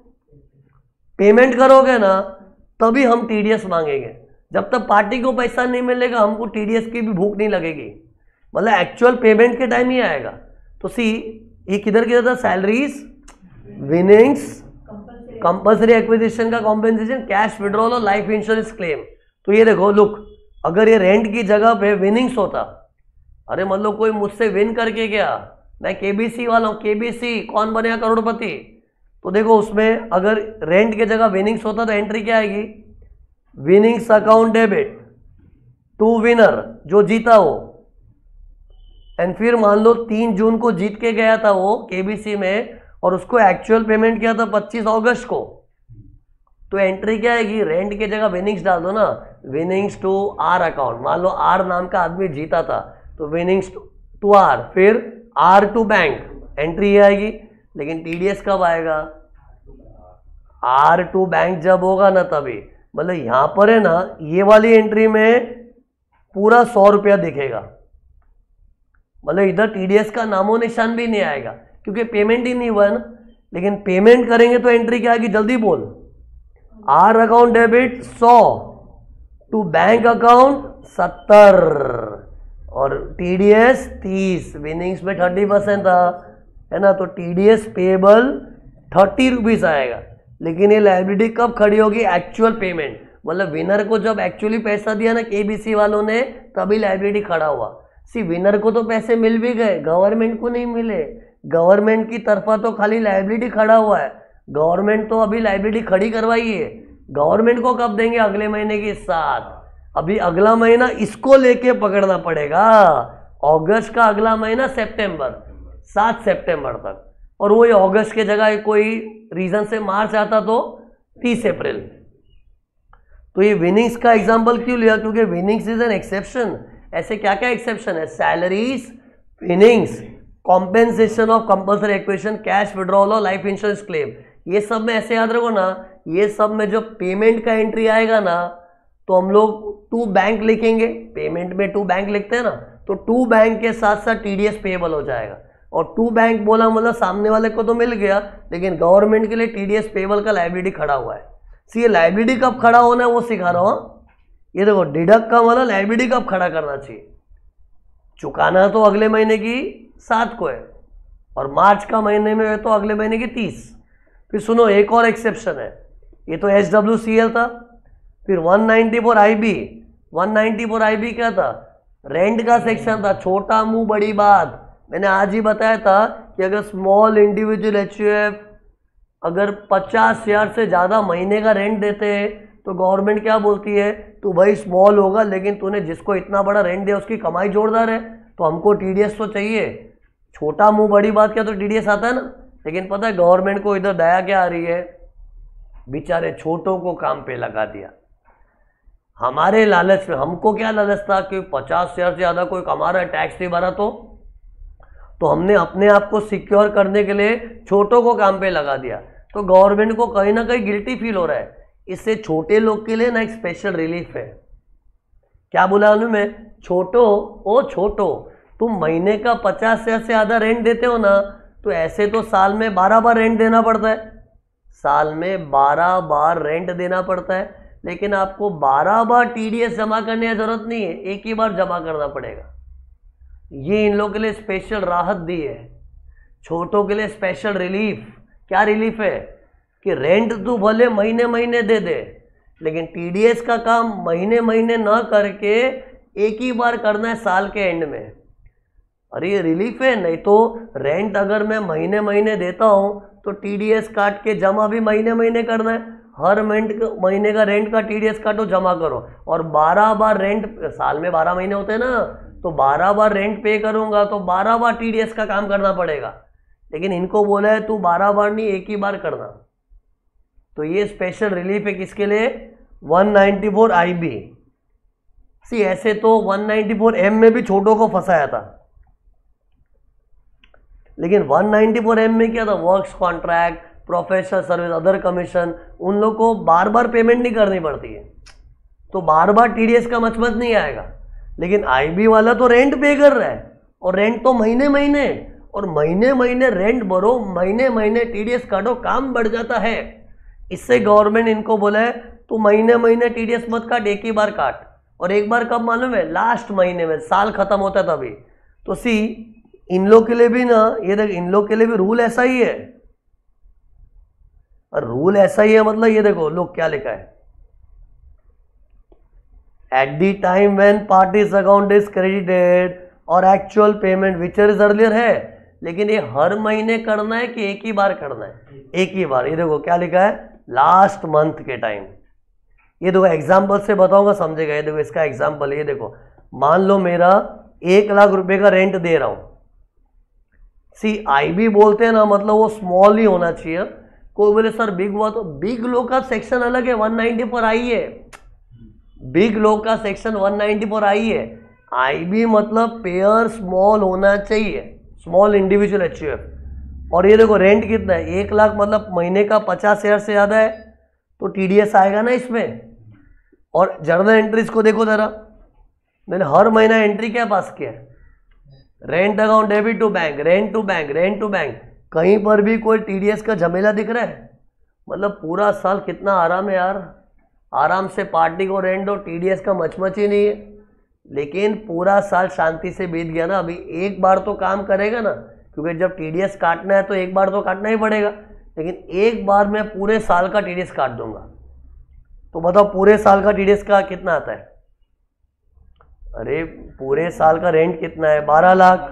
पेमेंट करोगे ना तभी हम टीडीएस मांगेंगे, जब तक पार्टी को पैसा नहीं मिलेगा हमको टीडीएस की भी भूख नहीं लगेगी। मतलब एक्चुअल पेमेंट के टाइम ही आएगा। तो सी ये किधर किधर था, सैलरीज, विनिंग्स, कंपल्सरी एक्विजिशन का कॉम्पेंसेशन, कैश विड्रॉल और लाइफ इंश्योरेंस क्लेम। तो ये देखो लुक, अगर ये रेंट की जगह पे विनिंग्स होता, अरे मतलब कोई मुझसे विन करके गया, मैं केबीसी वाला हूँ, केबीसी कौन बनेगा करोड़पति, तो देखो उसमें अगर रेंट की जगह विनिंग्स होता तो एंट्री क्या आएगी, winnings account debit to winner, जो जीता हो। एंड फिर मान लो तीन जून को जीत के गया था वो केबीसी में, और उसको एक्चुअल पेमेंट किया था पच्चीस अगस्त को, तो एंट्री क्या आएगी, रेंट की जगह विनिंग्स डाल दो ना, विनिंग्स टू आर अकाउंट। मान लो आर नाम का आदमी जीता था तो विनिंग्स टू आर, फिर आर टू बैंक, एंट्री ये आएगी। लेकिन टीडीएस कब आएगा, आर टू बैंक जब होगा ना तभी। मतलब यहां पर है ना, ये वाली एंट्री में पूरा सौ रुपया दिखेगा, मतलब इधर टीडीएस का नामो निशान भी नहीं आएगा क्योंकि पेमेंट ही नहीं हुआ है ना। लेकिन पेमेंट करेंगे तो एंट्री क्या आएगी, जल्दी बोल, आर अकाउंट डेबिट सौ टू बैंक अकाउंट सत्तर और टीडीएस तीस, विनिंग्स में थर्टी परसेंट था, है ना। तो टीडीएस पेबल थर्टी रुपीज आएगा। लेकिन ये लायबिलिटी कब खड़ी होगी, एक्चुअल पेमेंट, मतलब विनर को जब एक्चुअली पैसा दिया ना केबीसी वालों ने, तभी लायबिलिटी खड़ा हुआ। सी विनर को तो पैसे मिल भी गए, गवर्नमेंट को नहीं मिले। गवर्नमेंट की तरफा तो खाली लायबिलिटी खड़ा हुआ है, गवर्नमेंट तो अभी लायबिलिटी खड़ी करवाई है। गवर्नमेंट को कब देंगे, अगले महीने की सात। अभी अगला महीना इसको लेके पकड़ना पड़ेगा, अगस्त का अगला महीना सितंबर, सात सितंबर तक। और वही अगस्त के जगह कोई रीजन से मार्च आता तो तीस अप्रैल। तो ये विनिंग्स का एग्जांपल क्यों लिया, क्योंकि विनिंग्स इज एन एक्सेप्शन। ऐसे क्या क्या एक्सेप्शन है, salaries, winnings, compensation of compulsory acquisition, cash withdrawal और लाइफ इंश्योरेंस क्लेम। ये सब में ऐसे याद रखो ना, ये सब में जो पेमेंट का एंट्री आएगा ना, तो हम लोग टू बैंक लिखेंगे, पेमेंट में टू बैंक लिखते हैं ना, तो टू बैंक के साथ साथ टीडीएस पेएबल हो जाएगा। और टू बैंक बोला मतलब सामने वाले को तो मिल गया, लेकिन गवर्नमेंट के लिए टीडीएस पेएबल का लायबिलिटी खड़ा हुआ है। सी ये लायबिलिटी कब खड़ा होना है वो सिखा रहा हूं। ये देखो डिडक्ट का मतलब लायबिलिटी कब खड़ा करना चाहिए, चुकाना तो अगले महीने की सात को है और मार्च का महीने में है तो अगले महीने की तीस। फिर सुनो एक और एक्सेप्शन है, ये तो एच डब्ल्यू सी एल था, फिर one ninety four I B, one ninety four I B क्या था, रेंट का सेक्शन था। छोटा मुंह बड़ी बात, मैंने आज ही बताया था कि अगर small individual H U F अगर पचास हजार से ज़्यादा महीने का रेंट देते हैं तो गवर्नमेंट क्या बोलती है, तू भाई स्मॉल होगा लेकिन तूने जिसको इतना बड़ा रेंट दिया उसकी कमाई जोरदार है, तो हमको टीडीएस तो चाहिए। छोटा मुंह बड़ी बात क्या, तो टीडीएस आता है ना। लेकिन पता है गवर्नमेंट को इधर दया क्या आ रही है, बेचारे छोटों को काम पे लगा दिया। हमारे लालच में, हमको क्या लालच था कि पचास हजार से ज़्यादा कोई कमा रहा है, टैक्स नहीं भरा तो तो हमने अपने आप को सिक्योर करने के लिए छोटों को काम पे लगा दिया। तो गवर्नमेंट को कहीं ना कहीं गिल्टी फील हो रहा है। इससे छोटे लोग के लिए ना एक स्पेशल रिलीफ है। क्या बोला उन्होंने, मैं छोटो ओ छोटो, तुम महीने का पचास हजार से ज़्यादा रेंट देते हो ना, तो ऐसे तो साल में बारह बार रेंट देना पड़ता है, साल में बारह बार रेंट देना पड़ता है। लेकिन आपको बारह बार टीडीएस जमा करने की जरूरत नहीं है, एक ही बार जमा करना पड़ेगा। ये इन लोगों के लिए स्पेशल राहत दी है, छोटों के लिए स्पेशल रिलीफ। क्या रिलीफ है कि रेंट तू भले महीने महीने दे दे, लेकिन टीडीएस का काम महीने महीने ना करके एक ही बार करना है साल के एंड में। अरे ये रिलीफ है। नहीं तो रेंट अगर मैं महीने महीने देता हूँ तो टीडीएस काट के जमा भी महीने महीने करना है। हर महीने का रेंट का टीडीएस काटो, जमा करो, और बारह बार रेंट, साल में बारह महीने होते हैं ना, तो बारह बार रेंट पे करूंगा तो बारह बार टीडीएस का काम करना पड़ेगा। लेकिन इनको बोला है तू बारह बार नहीं, एक ही बार करना। तो ये स्पेशल रिलीफ है किसके लिए, one ninety four I B. See ऐसे तो वन नाइन्टी फोर एम में भी छोटों को फंसाया था, लेकिन वन नाइन्टी फोर एम में क्या था, works contract, professional service, other commission, उन लोग को बार बार पेमेंट नहीं करनी पड़ती है, तो बार बार टीडीएस का मचमच नहीं आएगा। लेकिन आईबी वाला तो रेंट पे कर रहा है, और रेंट तो महीने महीने, और महीने महीने रेंट भरो, महीने महीने टीडीएस काटो, काम बढ़ जाता है। इससे गवर्नमेंट इनको बोला है तू महीने महीने टीडीएस मत काट, एक ही बार काट। और एक बार कब मालूम है, लास्ट महीने में, साल खत्म होता है तभी। तो सी इन लोग के लिए भी ना, ये देख इन लोग के लिए भी रूल ऐसा ही है। और रूल ऐसा ही है मतलब ये देखो लोग क्या लिखा है, at the time when party's account is credited और actual payment which is earlier है। लेकिन ये हर महीने करना है कि एक ही बार करना है, एक ही बार। ये देखो क्या लिखा है, लास्ट मंथ के टाइम। ये देखो एग्जाम्पल से बताऊंगा, समझेगा। ये देखो इसका एग्जाम्पल, ये देखो मान लो मेरा एक लाख रुपए का रेंट दे रहा हूं। सी आईबी बोलते हैं ना, मतलब वो स्मॉल ही होना चाहिए। कोई बोले सर बिग हुआ, तो बिग लो का सेक्शन अलग है, वन नाइन्टी फोर आई है। बिग लो का section one ninety four I है। आईबी मतलब पेयर स्मॉल होना चाहिए, small individual H U F. और ये देखो रेंट कितना है, एक लाख मतलब महीने का पचास हजार से ज्यादा है, तो टीडीएस आएगा ना इसमें। और जर्नल एंट्रीज को देखो जरा, मैंने हर महीना एंट्री क्या पास किया है, rent account debit to bank, rent to bank, rent to bank. कहीं पर भी कोई टीडीएस का झमेला दिख रहा है? मतलब पूरा साल कितना आराम है यार, आराम से पार्टी को रेंट दो, टीडीएस का मचमच ही नहीं है। लेकिन पूरा साल शांति से बीत गया ना। अभी एक बार तो काम करेगा ना, क्योंकि जब टीडीएस काटना है तो एक बार तो काटना ही पड़ेगा। लेकिन एक बार मैं पूरे साल का टीडीएस काट दूंगा, तो बताओ पूरे साल का टीडीएस का कितना आता है? अरे पूरे साल का रेंट कितना है, बारह लाख।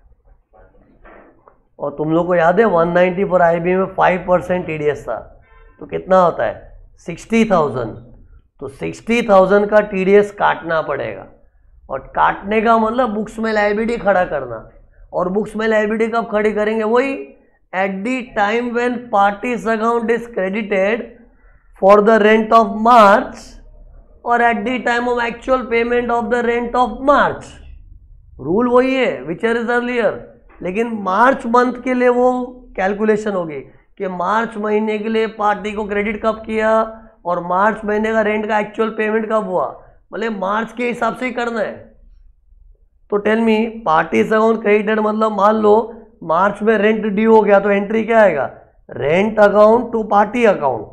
और तुम लोग को याद है वन नाइन्टी फोर आईबी में फाइव परसेंट टीडीएस था, तो कितना होता है, सिक्सटी थाउजेंड। तो सिक्सटी थाउजेंड का टीडीएस काटना पड़ेगा। और काटने का मतलब बुक्स में लायबिलिटी खड़ा करना। और बुक्स में लायबिलिटी कब खड़ी करेंगे, वही at the time when party's account is credited for the rent of March, और at the time of actual payment of the rent of March. Rule वही है विच इज अर्लियर। लेकिन मार्च मंथ के लिए वो कैलकुलेशन होगी कि मार्च महीने के लिए पार्टी को क्रेडिट कब किया, और मार्च महीने का रेंट का एक्चुअल पेमेंट कब हुआ, मतलब मार्च के हिसाब से ही करना है। तो tell me, party's account credited मतलब मान लो मार्च में रेंट ड्यू हो गया, तो एंट्री क्या आएगा, rent account to party account.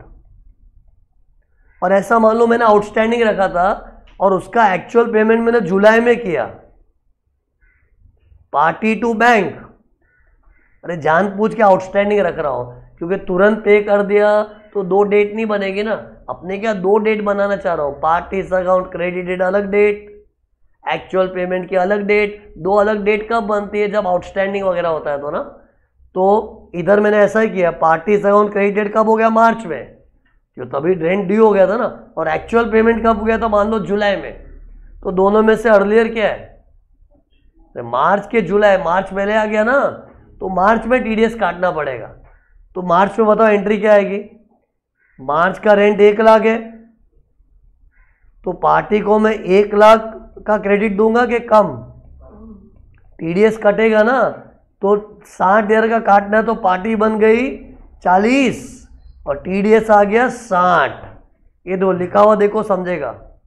और ऐसा मान लो मैंने आउटस्टैंडिंग रखा था और उसका एक्चुअल पेमेंट मैंने जुलाई में किया, पार्टी टू बैंक। अरे जानबूझ के आउटस्टैंडिंग रख रहा हूँ क्योंकि तुरंत पे कर दिया तो दो डेट नहीं बनेगी ना, अपने क्या दो डेट बनाना चाह रहा हूँ, पार्टीज अकाउंट क्रेडिटेड अलग डेट, एक्चुअल पेमेंट की अलग डेट। दो अलग डेट कब बनती है, जब आउटस्टैंडिंग वगैरह होता है तो ना। तो इधर मैंने ऐसा ही किया, पार्टीज अकाउंट क्रेडिटेड कब हो गया, मार्च में, क्यों तभी रेंट ड्यू हो गया था ना, और एक्चुअल पेमेंट कब हो गया था, मान लो जुलाई में। तो दोनों में से अर्लियर क्या है, तो मार्च के जुलाई, मार्च पहले आ गया ना, तो मार्च में टीडीएस काटना पड़ेगा। तो मार्च में बताओ एंट्री क्या आएगी, मार्च का रेंट एक लाख है, तो पार्टी को मैं एक लाख का क्रेडिट दूंगा कि कम, टीडीएस कटेगा ना, तो साठ हजार का काटना है तो पार्टी बन गई चालीस और टीडीएस आ गया साठ। ये दो लिखा हुआ देखो, समझेगा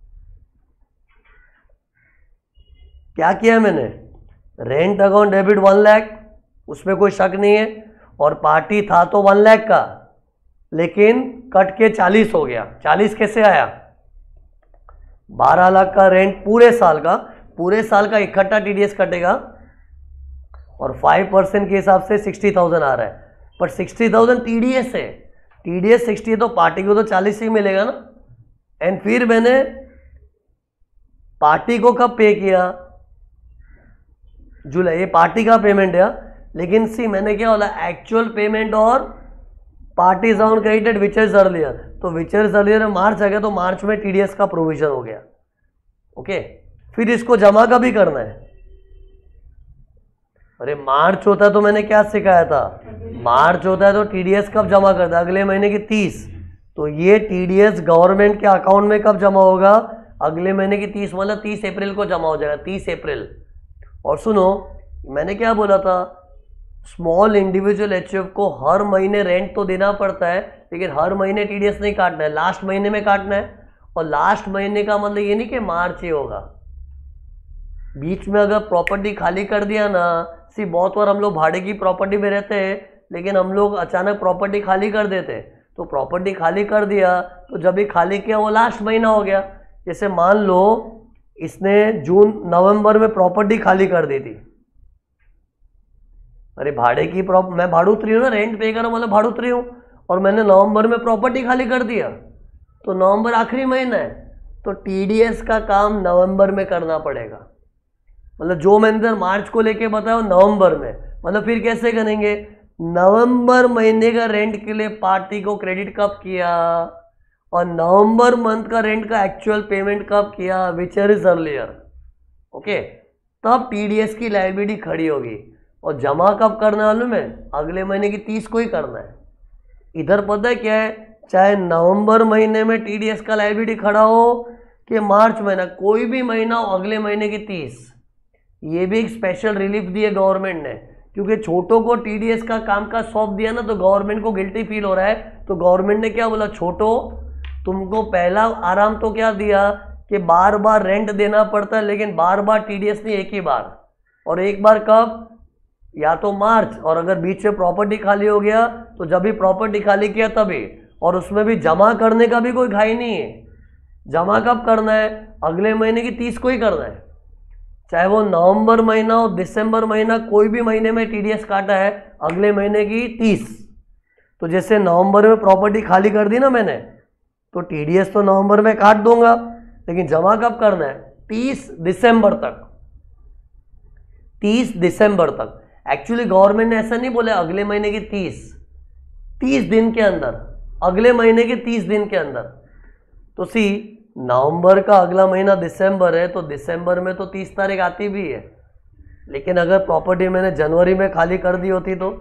क्या किया मैंने, rent account debit one lakh, उसमें कोई शक नहीं है, और पार्टी था तो वन लाख का, लेकिन कट के चालीस हो गया। चालीस कैसे आया, बारह लाख का रेंट पूरे साल का, पूरे साल का इकट्ठा टीडीएस कटेगा और फाइव परसेंट के हिसाब से सिक्सटी थाउजेंड आ रहा है, पर सिक्सटी थाउजेंड टीडीएस है, टीडीएस सिक्सटी है तो पार्टी को तो चालीस ही मिलेगा ना। एंड फिर मैंने पार्टी को कब पे किया, जुलाई, ये पार्टी का पेमेंट है, लेकिन सी मैंने क्या बोला, एक्चुअल पेमेंट और party account credited which is earlier, तो विच इज अर्लियर मार्च आ गया, तो मार्च में टीडीएस का प्रोविजन हो गया। ओके, फिर इसको जमा का भी करना है। अरे मार्च होता है तो मैंने क्या सिखाया था, मार्च होता है तो टीडीएस कब जमा करता है, अगले महीने की तीस, तो ये टीडीएस गवर्नमेंट के अकाउंट में कब जमा होगा, अगले महीने की तीस, मतलब तीस अप्रैल को जमा हो जाएगा, तीस अप्रैल। और सुनो, मैंने क्या बोला था, स्मॉल इंडिविजुअल एचयूएफ को हर महीने रेंट तो देना पड़ता है, लेकिन हर महीने टीडीएस नहीं काटना है, लास्ट महीने में काटना है। और लास्ट महीने का मतलब ये नहीं कि मार्च ही होगा, बीच में अगर प्रॉपर्टी खाली कर दिया ना, सी बहुत बार हम लोग भाड़े की प्रॉपर्टी में रहते हैं, लेकिन हम लोग अचानक प्रॉपर्टी खाली कर देते, तो प्रॉपर्टी खाली कर दिया तो जब भी खाली किया वो लास्ट महीना हो गया। जैसे मान लो इसने जून नवंबर में प्रॉपर्टी खाली कर दी थी, अरे भाड़े की प्रॉप मैं भाड़ूत्री हूँ ना, रेंट पे कर रहा हूँ मतलब भाड़ूत्री हूँ, और मैंने नवंबर में प्रॉपर्टी खाली कर दिया, तो नवंबर आखिरी महीना है, तो टीडीएस का काम नवंबर में करना पड़ेगा। मतलब जो मैंने मार्च को लेके बताया नवंबर में, मतलब फिर कैसे करेंगे, नवंबर महीने का रेंट के लिए पार्टी को क्रेडिट कब किया, और नवंबर मंथ का रेंट का एक्चुअल पेमेंट कब किया, विच इज अर्लियर। ओके, तब टीडीएस की लायबिलिटी खड़ी होगी, और जमा कब करने वालों में, अगले महीने की तीस को ही करना है। इधर पता है क्या है, चाहे नवंबर महीने में टीडीएस का लायबिलिटी खड़ा हो कि मार्च महीना, कोई भी महीना हो, अगले महीने की तीस। ये भी एक स्पेशल रिलीफ दी है गवर्नमेंट ने, क्योंकि छोटों को टीडीएस का काम का सौंप दिया ना, तो गवर्नमेंट को गिल्टी फील हो रहा है। तो गवर्नमेंट ने क्या बोला, छोटो तुमको पहला आराम तो क्या दिया कि बार बार रेंट देना पड़ता है, लेकिन बार बार टीडीएस नहीं, एक ही बार, और एक बार कब, या तो मार्च, और अगर बीच में प्रॉपर्टी खाली हो गया तो जब भी प्रॉपर्टी खाली किया तभी, और उसमें भी जमा करने का भी कोई घाई नहीं है। जमा कब करना है, अगले महीने की तीस को ही करना है, चाहे वो नवंबर महीना हो, दिसंबर महीना, कोई भी महीने में टीडीएस काटा है, अगले महीने की तीस। तो जैसे नवंबर में प्रॉपर्टी खाली कर दी ना मैंने, तो टीडीएस तो नवंबर में काट दूंगा, लेकिन जमा कब करना है, तीस दिसंबर तक, तीस दिसंबर तक। एक्चुअली गवर्नमेंट ने ऐसा नहीं बोला अगले महीने की तीस, तीस दिन के अंदर, अगले महीने के तीस दिन के अंदर। तो सी नवंबर का अगला महीना दिसंबर है, तो दिसंबर में तो तीस तारीख आती भी है, लेकिन अगर प्रॉपर्टी मैंने जनवरी में खाली कर दी होती तो,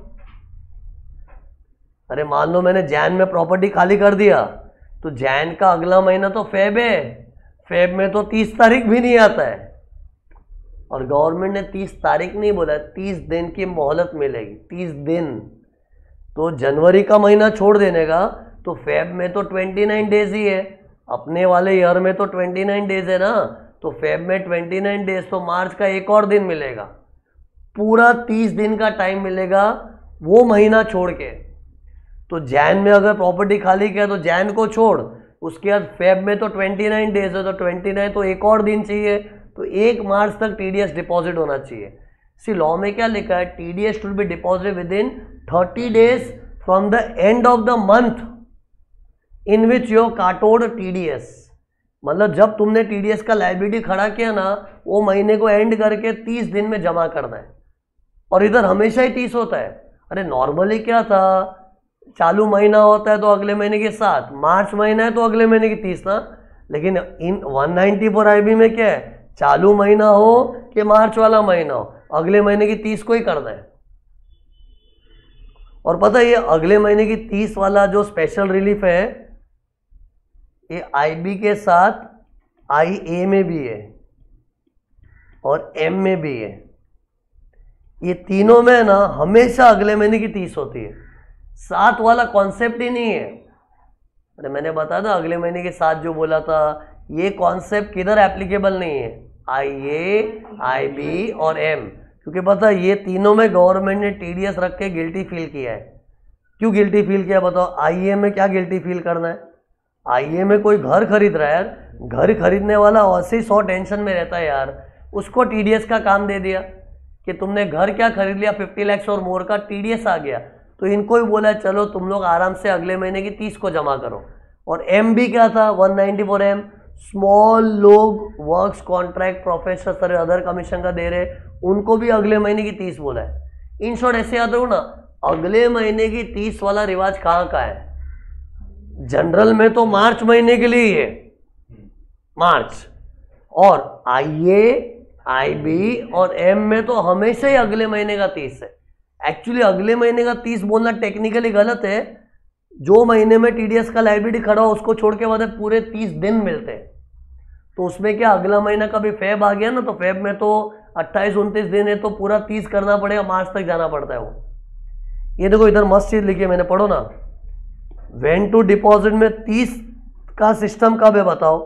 अरे मान लो मैंने जैन में प्रॉपर्टी खाली कर दिया, तो जैन का अगला महीना तो फेब है, फेब में तो तीस तारीख भी नहीं आता है, और गवर्नमेंट ने तीस तारीख नहीं बोला, तीस दिन की मोहलत मिलेगी, तीस दिन। तो जनवरी का महीना छोड़ देने का, तो फेब में तो उनतीस डेज ही है, अपने वाले ईयर में तो उनतीस डेज है ना, तो फेब में उनतीस डेज, तो मार्च का एक और दिन मिलेगा, पूरा तीस दिन का टाइम मिलेगा वो महीना छोड़ के। तो जैन में अगर प्रॉपर्टी खाली किया तो जैन को छोड़, उसके बाद फेब में तो उनतीस डेज है, तो उनतीस तो एक और दिन चाहिए, तो एक मार्च तक टीडीएस डिपॉजिट होना चाहिए। सी लॉ में क्या लिखा है, TDS should be deposited within thirty days from the end of the month in which your काटोड टीडीएस। मतलब जब तुमने टीडीएस का लायबिलिटी खड़ा किया ना, वो महीने को एंड करके तीस दिन में जमा करना है। और इधर हमेशा ही तीस होता है। अरे नॉर्मली क्या था, चालू महीना होता है तो अगले महीने के सात, मार्च महीना है तो अगले महीने की तीस ना। लेकिन इन वन नाइंटी फोर आईबी में क्या है, चालू महीना हो कि मार्च वाला महीना हो, अगले महीने की तीस को ही करना है। और पता है ये अगले महीने की तीस वाला जो स्पेशल रिलीफ है, ये आईबी के साथ आई ए में भी है और एम में भी है। ये तीनों में ना हमेशा अगले महीने की तीस होती है। सात वाला कॉन्सेप्ट ही नहीं है। अरे मैंने बताया था अगले महीने के साथ जो बोला था, ये कॉन्सेप्ट किधर एप्लीकेबल नहीं है, आई ए, आई बी और एम। क्योंकि पता है ये तीनों में गवर्नमेंट ने टीडीएस रख के गिल्टी फील किया है। क्यों गिल्टी फील किया बताओ? आई ए में क्या गिल्टी फील करना है? आई ए में कोई घर खरीद रहा है यार, घर खरीदने वाला ऐसे ही सौ टेंशन में रहता है यार, उसको टीडीएस का काम दे दिया कि तुमने घर क्या खरीद लिया फिफ्टी लैक्स और मोर का, टीडीएस आ गया। तो इनको ही बोला चलो तुम लोग आराम से अगले महीने की तीस को जमा करो। और एम भी क्या था, one ninety four M, small लोग works contract professional other commission का दे रहे, उनको भी अगले महीने की तीस बोला है। इन शॉर्ट ऐसे याद रखो ना, अगले महीने की तीस वाला रिवाज कहाँ का है? जनरल में तो मार्च महीने के लिए है, मार्च। और आई ए, आई बी और एम में तो हमेशा ही अगले महीने का तीस है। एक्चुअली अगले महीने का तीस बोलना टेक्निकली गलत है। जो महीने में टीडीएस का लायबिलिटी खड़ा हो उसको छोड़ के बाद पूरे तीस दिन मिलते हैं। तो उसमें क्या अगला महीना कभी फेब आ गया ना, तो फेब में तो अट्ठाईस उनतीस दिन है, तो पूरा तीस करना पड़ेगा, मार्च तक जाना पड़ता है वो। ये देखो इधर मस्त चीज लिखी है मैंने, पढ़ो ना। वेन टू डिपॉजिट में तीस का सिस्टम कब है बताओ?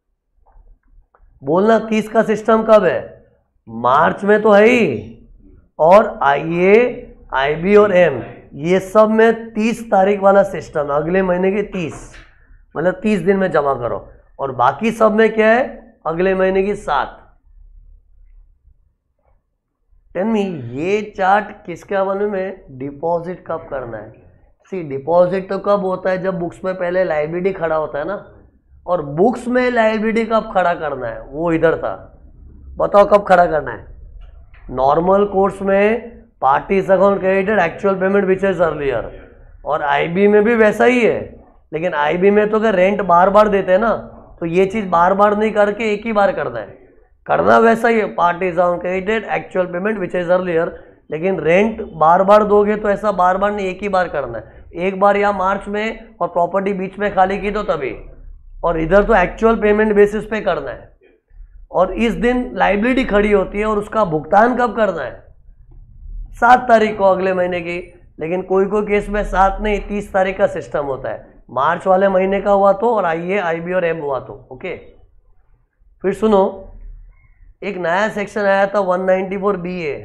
बोलना तीस का सिस्टम कब है? मार्च में तो है ही। और आई ए, आई बी और एम ये सब में तीस तारीख वाला सिस्टम है, अगले महीने की तीस, मतलब तीस दिन में जमा करो। और बाकी सब में क्या है, अगले महीने की सात। टेल मी ये चार्ट किसके हवाले में? डिपॉजिट कब करना है। सी डिपॉजिट तो कब होता है, जब बुक्स में पहले लायबिलिटी खड़ा होता है ना। और बुक्स में लायबिलिटी कब खड़ा करना है, वो इधर था। बताओ कब खड़ा करना है? नॉर्मल कोर्स में party's account credited actual payment which is earlier, और आईबी में भी वैसा ही है। लेकिन आईबी में तो क्या रेंट बार बार देते हैं ना, तो ये चीज बार बार नहीं करके एक ही बार करना है। करना वैसा ही है, party's account credited actual payment which is earlier. लेकिन रेंट बार बार दोगे तो ऐसा बार बार नहीं, एक ही बार करना है। एक बार या मार्च में और प्रॉपर्टी बीच में खाली की तो तभी, और इधर तो एक्चुअल पेमेंट बेसिस पे करना है। और इस दिन लायबिलिटी खड़ी होती है और उसका भुगतान कब करना है? सात तारीख को अगले महीने की। लेकिन कोई कोई केस में सात नहीं, तीस तारीख का सिस्टम होता है। मार्च वाले महीने का हुआ तो, और आई ए, आई बी और एम हुआ तो। ओके, फिर सुनो, एक नया सेक्शन आया था one ninety four B A,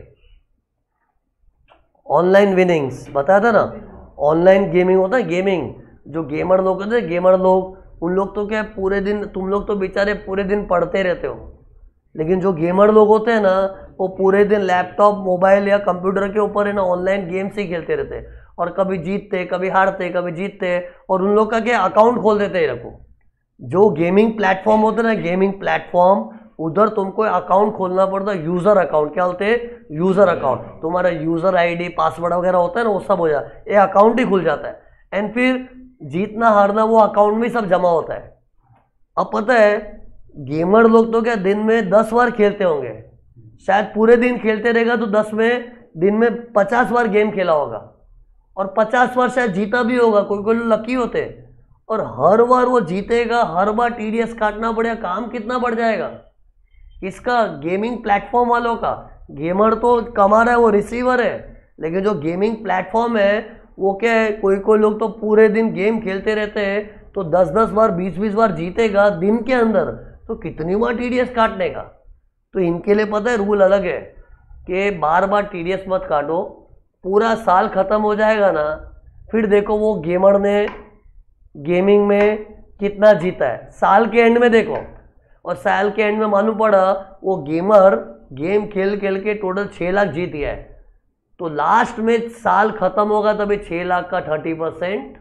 online winnings. बताया था ना, ऑनलाइन गेमिंग होता है, गेमिंग। जो गेमर लोग होते हैं, गेमर लोग, उन लोग तो क्या पूरे दिन, तुम लोग तो बेचारे पूरे दिन पढ़ते रहते हो। लेकिन जो गेमर लोग होते हैं ना, वो पूरे दिन लैपटॉप, मोबाइल या कंप्यूटर के ऊपर है ना ऑनलाइन गेम्स ही खेलते रहते हैं। और कभी जीतते, कभी हारते, कभी जीतते, और उन लोग का क्या अकाउंट खोल देते हैं। रखो, जो गेमिंग प्लेटफॉर्म होते हैं ना, गेमिंग प्लेटफॉर्म, उधर तुमको अकाउंट खोलना पड़ता है, यूजर अकाउंट। क्या होते हैं? User account. तुम्हारा यूजर आईडी, पासवर्ड वगैरह होता है ना, वो सब हो जाता है, ये अकाउंट ही खुल जाता है। एंड फिर जीतना हारना वो अकाउंट में सब जमा होता है। अब पता है गेमर लोग तो क्या दिन में दस बार खेलते होंगे, शायद पूरे दिन खेलते रहेगा तो दस में दिन में पचास बार गेम खेला होगा, और पचास बार शायद जीता भी होगा। कोई कोई लकी होते, और हर बार वो जीतेगा, हर बार टीडीएस काटना पड़ेगा, काम कितना बढ़ जाएगा इसका, गेमिंग प्लेटफॉर्म वालों का। गेमर तो कमा रहा है, वो रिसीवर है। लेकिन जो गेमिंग प्लेटफॉर्म है वो क्या है, कोई कोई लोग तो पूरे दिन गेम खेलते रहते हैं, तो दस दस बार, बीस बीस बार जीतेगा दिन के अंदर, तो कितनी बार टीडीएस काटने का। तो इनके लिए पता है रूल अलग है कि बार बार टीडीएस मत काटो, पूरा साल खत्म हो जाएगा ना, फिर देखो वो गेमर ने गेमिंग में कितना जीता है, साल के एंड में देखो। और साल के एंड में मालूम पड़ा वो गेमर गेम खेल खेल के टोटल छः लाख जीत गया है, तो लास्ट में साल खत्म होगा तभी छः लाख का थर्टी परसेंट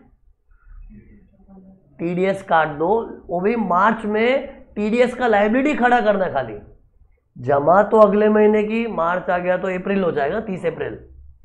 टीडीएस काट दो। वो भी मार्च में टीडीएस का लाइबिलिटी खड़ा करना, खाली जमा तो अगले महीने की, मार्च आ गया तो अप्रैल हो जाएगा, तीस अप्रैल।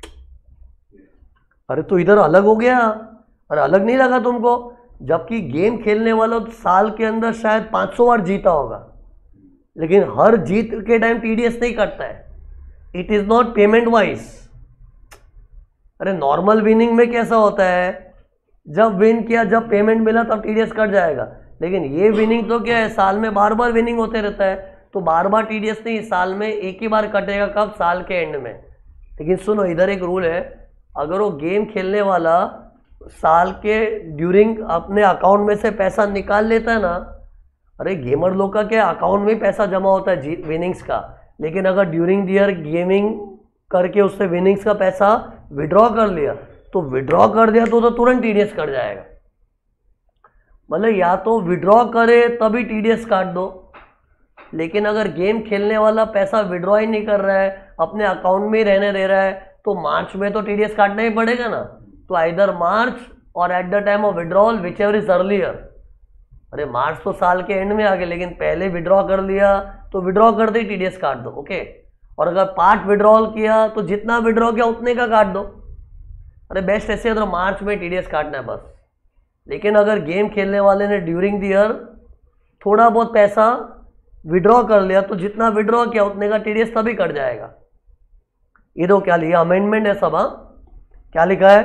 अरे तो इधर अलग हो गया, अरे अलग नहीं लगा तुमको? जबकि गेम खेलने वाला तो साल के अंदर शायद पाँच सौ बार जीता होगा, लेकिन हर जीत के टाइम टीडीएस नहीं कटता है, it is not payment wise. अरे नॉर्मल विनिंग में कैसा होता है, जब विन किया, जब पेमेंट मिला तब टीडीएस कट जाएगा, लेकिन ये विनिंग तो क्या है, साल में बार बार विनिंग होते रहता है, तो बार बार टीडीएस नहीं, साल में एक ही बार कटेगा, कब? साल के एंड में। लेकिन सुनो, इधर एक रूल है, अगर वो गेम खेलने वाला साल के ड्यूरिंग अपने अकाउंट में से पैसा निकाल लेता है ना, अरे गेमर लोग का क्या अकाउंट में पैसा जमा होता है विनिंग्स का, लेकिन अगर ड्यूरिंग द ईयर गेमिंग करके उससे विनिंग्स का पैसा विड्रॉ कर लिया, तो विड्रॉ कर दिया तो, तो तुरंत टीडीएस कट जाएगा। मतलब या तो विड्रॉ करे तभी टीडीएस काट दो, लेकिन अगर गेम खेलने वाला पैसा विड्रॉ ही नहीं कर रहा है, अपने अकाउंट में ही रहने दे रहा है, तो मार्च में तो टीडीएस काटना ही पड़ेगा ना। तो आइदर मार्च और at the time of withdrawal which ever is earlier. अरे मार्च तो साल के एंड में आ गए, लेकिन पहले विड्रॉ कर लिया तो विड्रॉ करते ही टीडीएस काट दो, ओके। और अगर पार्ट विड्रॉल किया तो जितना विड्रॉ किया उतने का काट दो। अरे बेस्ट ऐसे है तो मार्च में टीडीएस काटना है बस। लेकिन अगर गेम खेलने वाले ने ड्यूरिंग द ईयर थोड़ा बहुत पैसा विड्रॉ कर लिया, तो जितना विड्रॉ किया उतने का टीडीएस तभी कट जाएगा। ये दो क्या लिया, अमेंडमेंट है सब। हाँ, क्या लिखा है?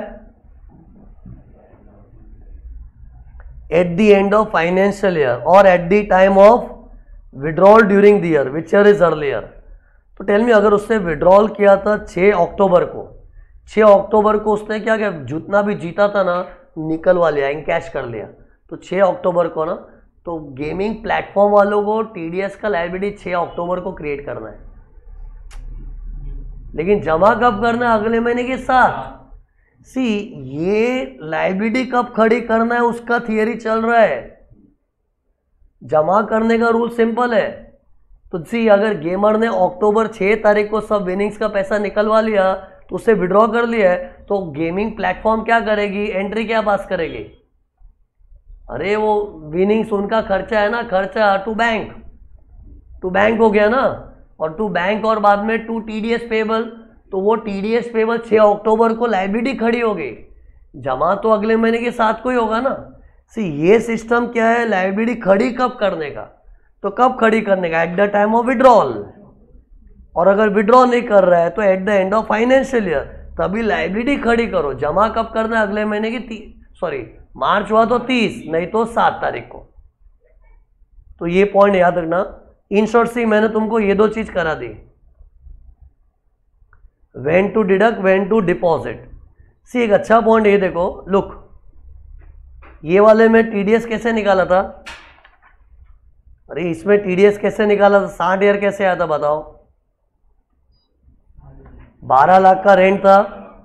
At the end of financial year और at the time of withdrawal during the year which year is earlier. तो टेल मी, अगर उसने विड्रॉल किया था छः अक्टूबर को, छः अक्टूबर को उसने क्या किया, जितना भी जीता था ना निकलवा लिया, इनकैश कर लिया, तो छः अक्टूबर को ना, तो गेमिंग प्लेटफॉर्म वालों को टीडीएस का लायबिलिटी छः अक्टूबर को क्रिएट करना है, लेकिन जमा कब करना है? अगले महीने के साथ। सी, ये लायबिलिटी कब खड़ी करना है उसका थियरी चल रहा है, जमा करने का रूल सिंपल है। तो सी, अगर गेमर ने अक्टूबर छः तारीख को सब विनिंग्स का पैसा निकलवा लिया, तो उससे विड्रॉ कर लिया है, तो गेमिंग प्लेटफॉर्म क्या करेगी, एंट्री क्या पास करेगी? अरे वो विनिंग्स उनका खर्चा है ना, खर्चा टू बैंक, टू बैंक हो गया ना, और टू बैंक और बाद में टू टीडीएस पेबल, तो वो टीडीएस पेबल छः अक्टूबर को लायबिलिटी खड़ी हो गई, जमा तो अगले महीने के साथ को ही होगा ना। सी, ये सिस्टम क्या है, लायबिलिटी खड़ी कब करने का? तो कब खड़ी करने का? At the time of withdrawal. और अगर विड्रॉ नहीं कर रहा है तो at the end of financial year, तभी लायबिलिटी खड़ी करो। जमा कब करना है? अगले महीने की सॉरी मार्च हुआ तो तीस, नहीं तो सात तारीख को। तो ये पॉइंट याद रखना। इन शॉर्ट सी, मैंने तुमको ये दो चीज करा दी, when to deduct, when to deposit. See, एक अच्छा पॉइंट ये देखो, लुक, ये वाले में टीडीएस कैसे निकाला था? अरे इसमें टीडीएस कैसे निकाला था? साठ ईयर कैसे आया था बताओ? बारह लाख का रेंट था,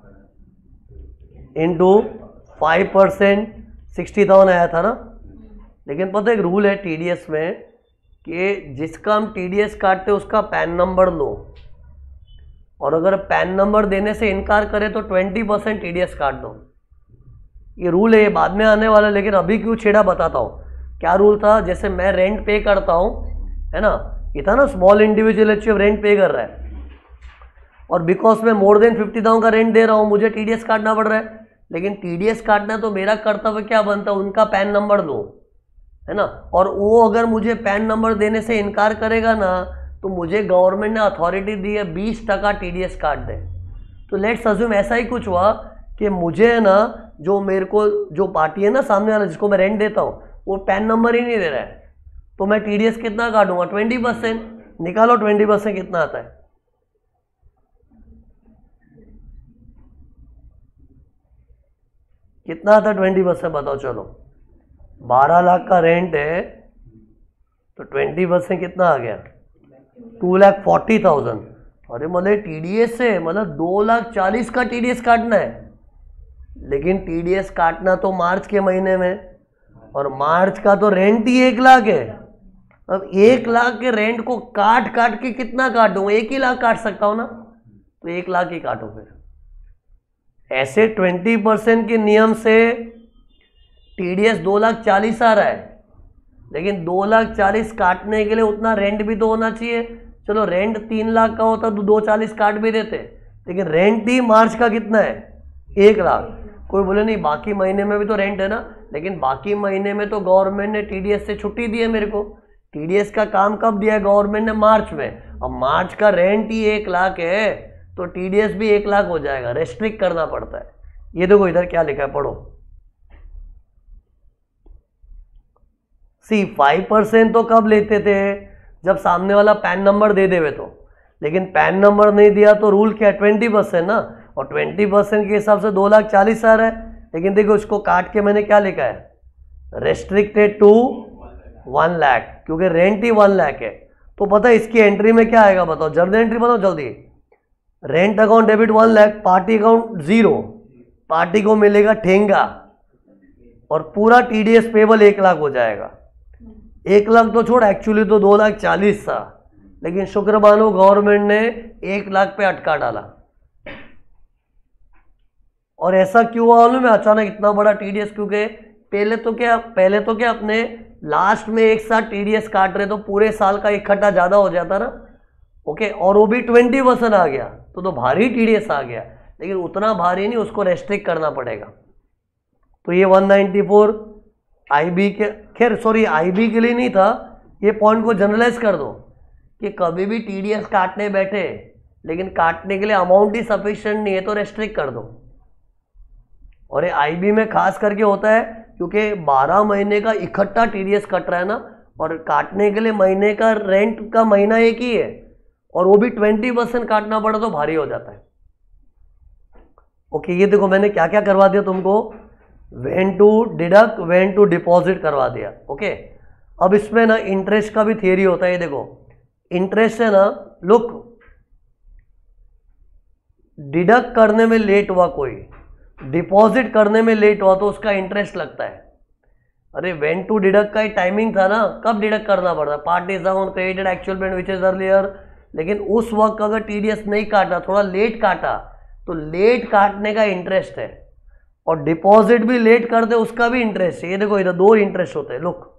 into five percent sixty thousand आया था ना। लेकिन पता है एक रूल है टीडीएस में कि जिसका हम टीडीएस काटते उसका पैन नंबर लो, और अगर पैन नंबर देने से इनकार करे तो ट्वेंटी परसेंट टीडीएस काट दो। ये रूल है, ये बाद में आने वाला, लेकिन अभी क्यों छेड़ा बताता हूँ। क्या रूल था? जैसे मैं रेंट पे करता हूँ, है ना, ये था ना, स्मॉल इंडिविजुअल एचयूएफ रेंट पे कर रहा है, और बिकॉज मैं मोर देन फिफ्टी थाउजेंड का रेंट दे रहा हूँ, मुझे टीडीएस काटना पड़ रहा है। लेकिन टीडीएस काटना तो मेरा कर्तव्य क्या बनता है, उनका पैन नंबर दो, है ना। और वो अगर मुझे पैन नंबर देने से इनकार करेगा ना, तो मुझे गवर्नमेंट ने अथॉरिटी दी है बीस टका टीडीएस काट दे। तो लेट्स अज्यूम ऐसा ही कुछ हुआ कि मुझे ना, जो मेरे को जो पार्टी है ना सामने वाला जिसको मैं रेंट देता हूँ, वो पैन नंबर ही नहीं दे रहा है, तो मैं टीडीएस कितना काटूंगा? Twenty percent. निकालो ट्वेंटी परसेंट कितना आता है। कितना आता है ट्वेंटी परसेंट बताओ? चलो, बारह लाख का रेंट है तो ट्वेंटी परसेंट कितना आ गया? Two lakh forty thousand. अरे मतलब टीडीएस से मतलब दो लाख चालीस का टीडीएस काटना है, लेकिन टीडीएस काटना तो मार्च के महीने में, और मार्च का तो रेंट ही एक लाख है। अब एक लाख के रेंट को काट काट के कितना काटूंगा, एक ही लाख काट सकता हूं ना, तो एक लाख ही काटो फिर। ऐसे ट्वेंटी परसेंट के नियम से टीडीएस दो लाख चालीस आ रहा है, लेकिन दो लाख चालीस काटने के लिए उतना रेंट भी तो होना चाहिए। चलो रेंट तीन लाख का होता तो दो चालीस काट भी देते, लेकिन रेंट ही मार्च का कितना है, एक लाख। कोई बोले नहीं बाकी महीने में भी तो रेंट है ना, लेकिन बाकी महीने में तो गवर्नमेंट ने टीडीएस से छुट्टी दी है मेरे को। टीडीएस का काम कब दिया है गवर्नमेंट ने, मार्च में। अब मार्च का रेंट ही एक लाख है तो टीडीएस भी एक लाख हो जाएगा, रेस्ट्रिक्ट करना पड़ता है। ये देखो इधर क्या लिखा है, पढ़ो। सी फाइव परसेंट तो कब लेते थे, जब सामने वाला पैन नंबर दे देवे तो, लेकिन पैन नंबर नहीं दिया तो रूल क्या, ट्वेंटी परसेंट ना, और ट्वेंटी परसेंट के हिसाब से दो लाख चालीस आ रहा है। लेकिन देखो इसको काट के मैंने क्या लिखा है, रेस्ट्रिक्टेड टू वन लाख, क्योंकि रेंट ही वन लाख है। तो पता है इसकी एंट्री में क्या आएगा, बताओ जल्दी एंट्री बताओ जल्दी। Rent account debit one lakh, party account zero, party को मिलेगा ठेंगा, और पूरा टीडीएस पेबल एक लाख हो जाएगा। एक लाख तो छोड़, एक्चुअली तो दो लाख चालीस था, लेकिन शुक्र मानो गवर्नमेंट ने एक लाख पे अटका डाला। और ऐसा क्यों हुआ मालूम है अचानक इतना बड़ा टीडीएस, क्योंकि पहले तो क्या पहले तो क्या अपने लास्ट में एक साथ टीडीएस काट रहे तो पूरे साल का इकट्ठा ज्यादा हो जाता ना, ओके, और वो भी ट्वेंटी परसेंट आ गया तो तो भारी टीडीएस आ गया, लेकिन उतना भारी नहीं, उसको रेस्ट्रिक्ट करना पड़ेगा। तो ये वन नाइन्टी फोर आईबी के, खैर सॉरी आईबी के लिए नहीं था, ये पॉइंट को जनरलाइज कर दो कि कभी भी टीडीएस काटने बैठे लेकिन काटने के लिए अमाउंट ही सफिशिएंट नहीं है तो रेस्ट्रिक्ट कर दो। और ये आईबी में खास करके होता है क्योंकि बारह महीने का इकट्ठा टीडीएस कट रहा है ना, और काटने के लिए महीने का रेंट का महीना एक ही है, और वो भी ट्वेंटी परसेंट काटना पड़ा तो भारी हो जाता है। ओके, ये देखो मैंने क्या क्या करवा दिया तुमको, when to deduct, when to deposit करवा दिया। ओके, अब इसमें ना इंटरेस्ट का भी थियरी होता है। ये देखो इंटरेस्ट है ना, लुक डिडक्ट करने में लेट हुआ कोई, डिपॉजिट करने में लेट हुआ तो उसका इंटरेस्ट लगता है। अरे वेन टू डिडक्ट का ही टाइमिंग था ना, कब डिडक्ट करना पड़ता, party's amount credited actual payment which is earlier, लेकिन उस वक्त अगर टीडीएस नहीं काटा, थोड़ा लेट काटा, तो लेट काटने का इंटरेस्ट है, और डिपॉजिट भी लेट कर दे उसका भी इंटरेस्ट है। ये देखो इधर दो इंटरेस्ट होते हैं। लुक,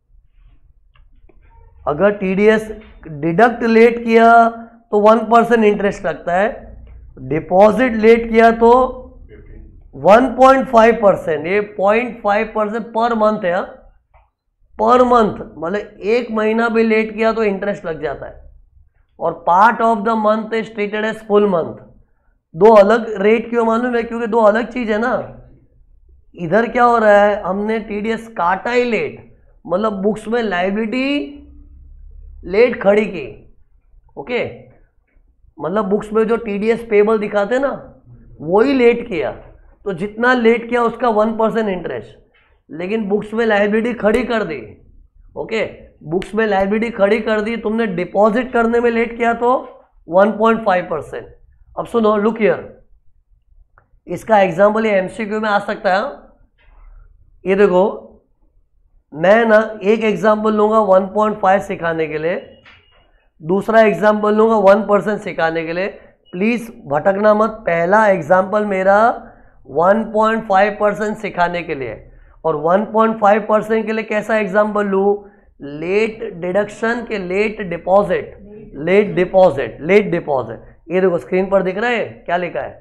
अगर टीडीएस डिडक्ट लेट किया तो वन परसेंट इंटरेस्ट लगता है, डिपॉजिट लेट किया तो वन पॉइंट फाइव परसेंट, ये point five percent per month है, पर मंथ, मतलब एक महीना भी लेट किया तो इंटरेस्ट लग जाता है, और part of the month is treated as full month. दो अलग रेट क्यों मालूम है, क्योंकि दो अलग चीज है ना। इधर क्या हो रहा है, हमने टीडीएस काटा ही लेट, मतलब बुक्स में लायबिलिटी लेट खड़ी की, ओके, मतलब बुक्स में जो टीडीएस पेबल दिखाते हैं ना वो ही लेट किया, तो जितना लेट किया उसका वन परसेंट इंटरेस्ट, लेकिन बुक्स में लायबिलिटी खड़ी कर दी, ओके, बुक्स में लायबिलिटी खड़ी कर दी, तुमने डिपॉजिट करने में लेट किया तो वन पॉइंट फाइव परसेंट। अब सुनो, लुक हियर, इसका एग्जांपल ये एमसीक्यू में आ सकता है। ये देखो मैं ना एक एग्जांपल लूंगा वन पॉइंट फाइव सिखाने के लिए, दूसरा एग्जांपल लूंगा वन परसेंट सिखाने के लिए। प्लीज भटकना मत, पहला एग्जांपल मेरा वन पॉइंट फाइव परसेंट सिखाने के लिए, और वन पॉइंट फाइव परसेंट के लिए कैसा एग्जांपल लूं, लेट डिडक्शन के late deposit, late deposit, late deposit. ये देखो स्क्रीन पर दिख रहा है क्या लिखा है,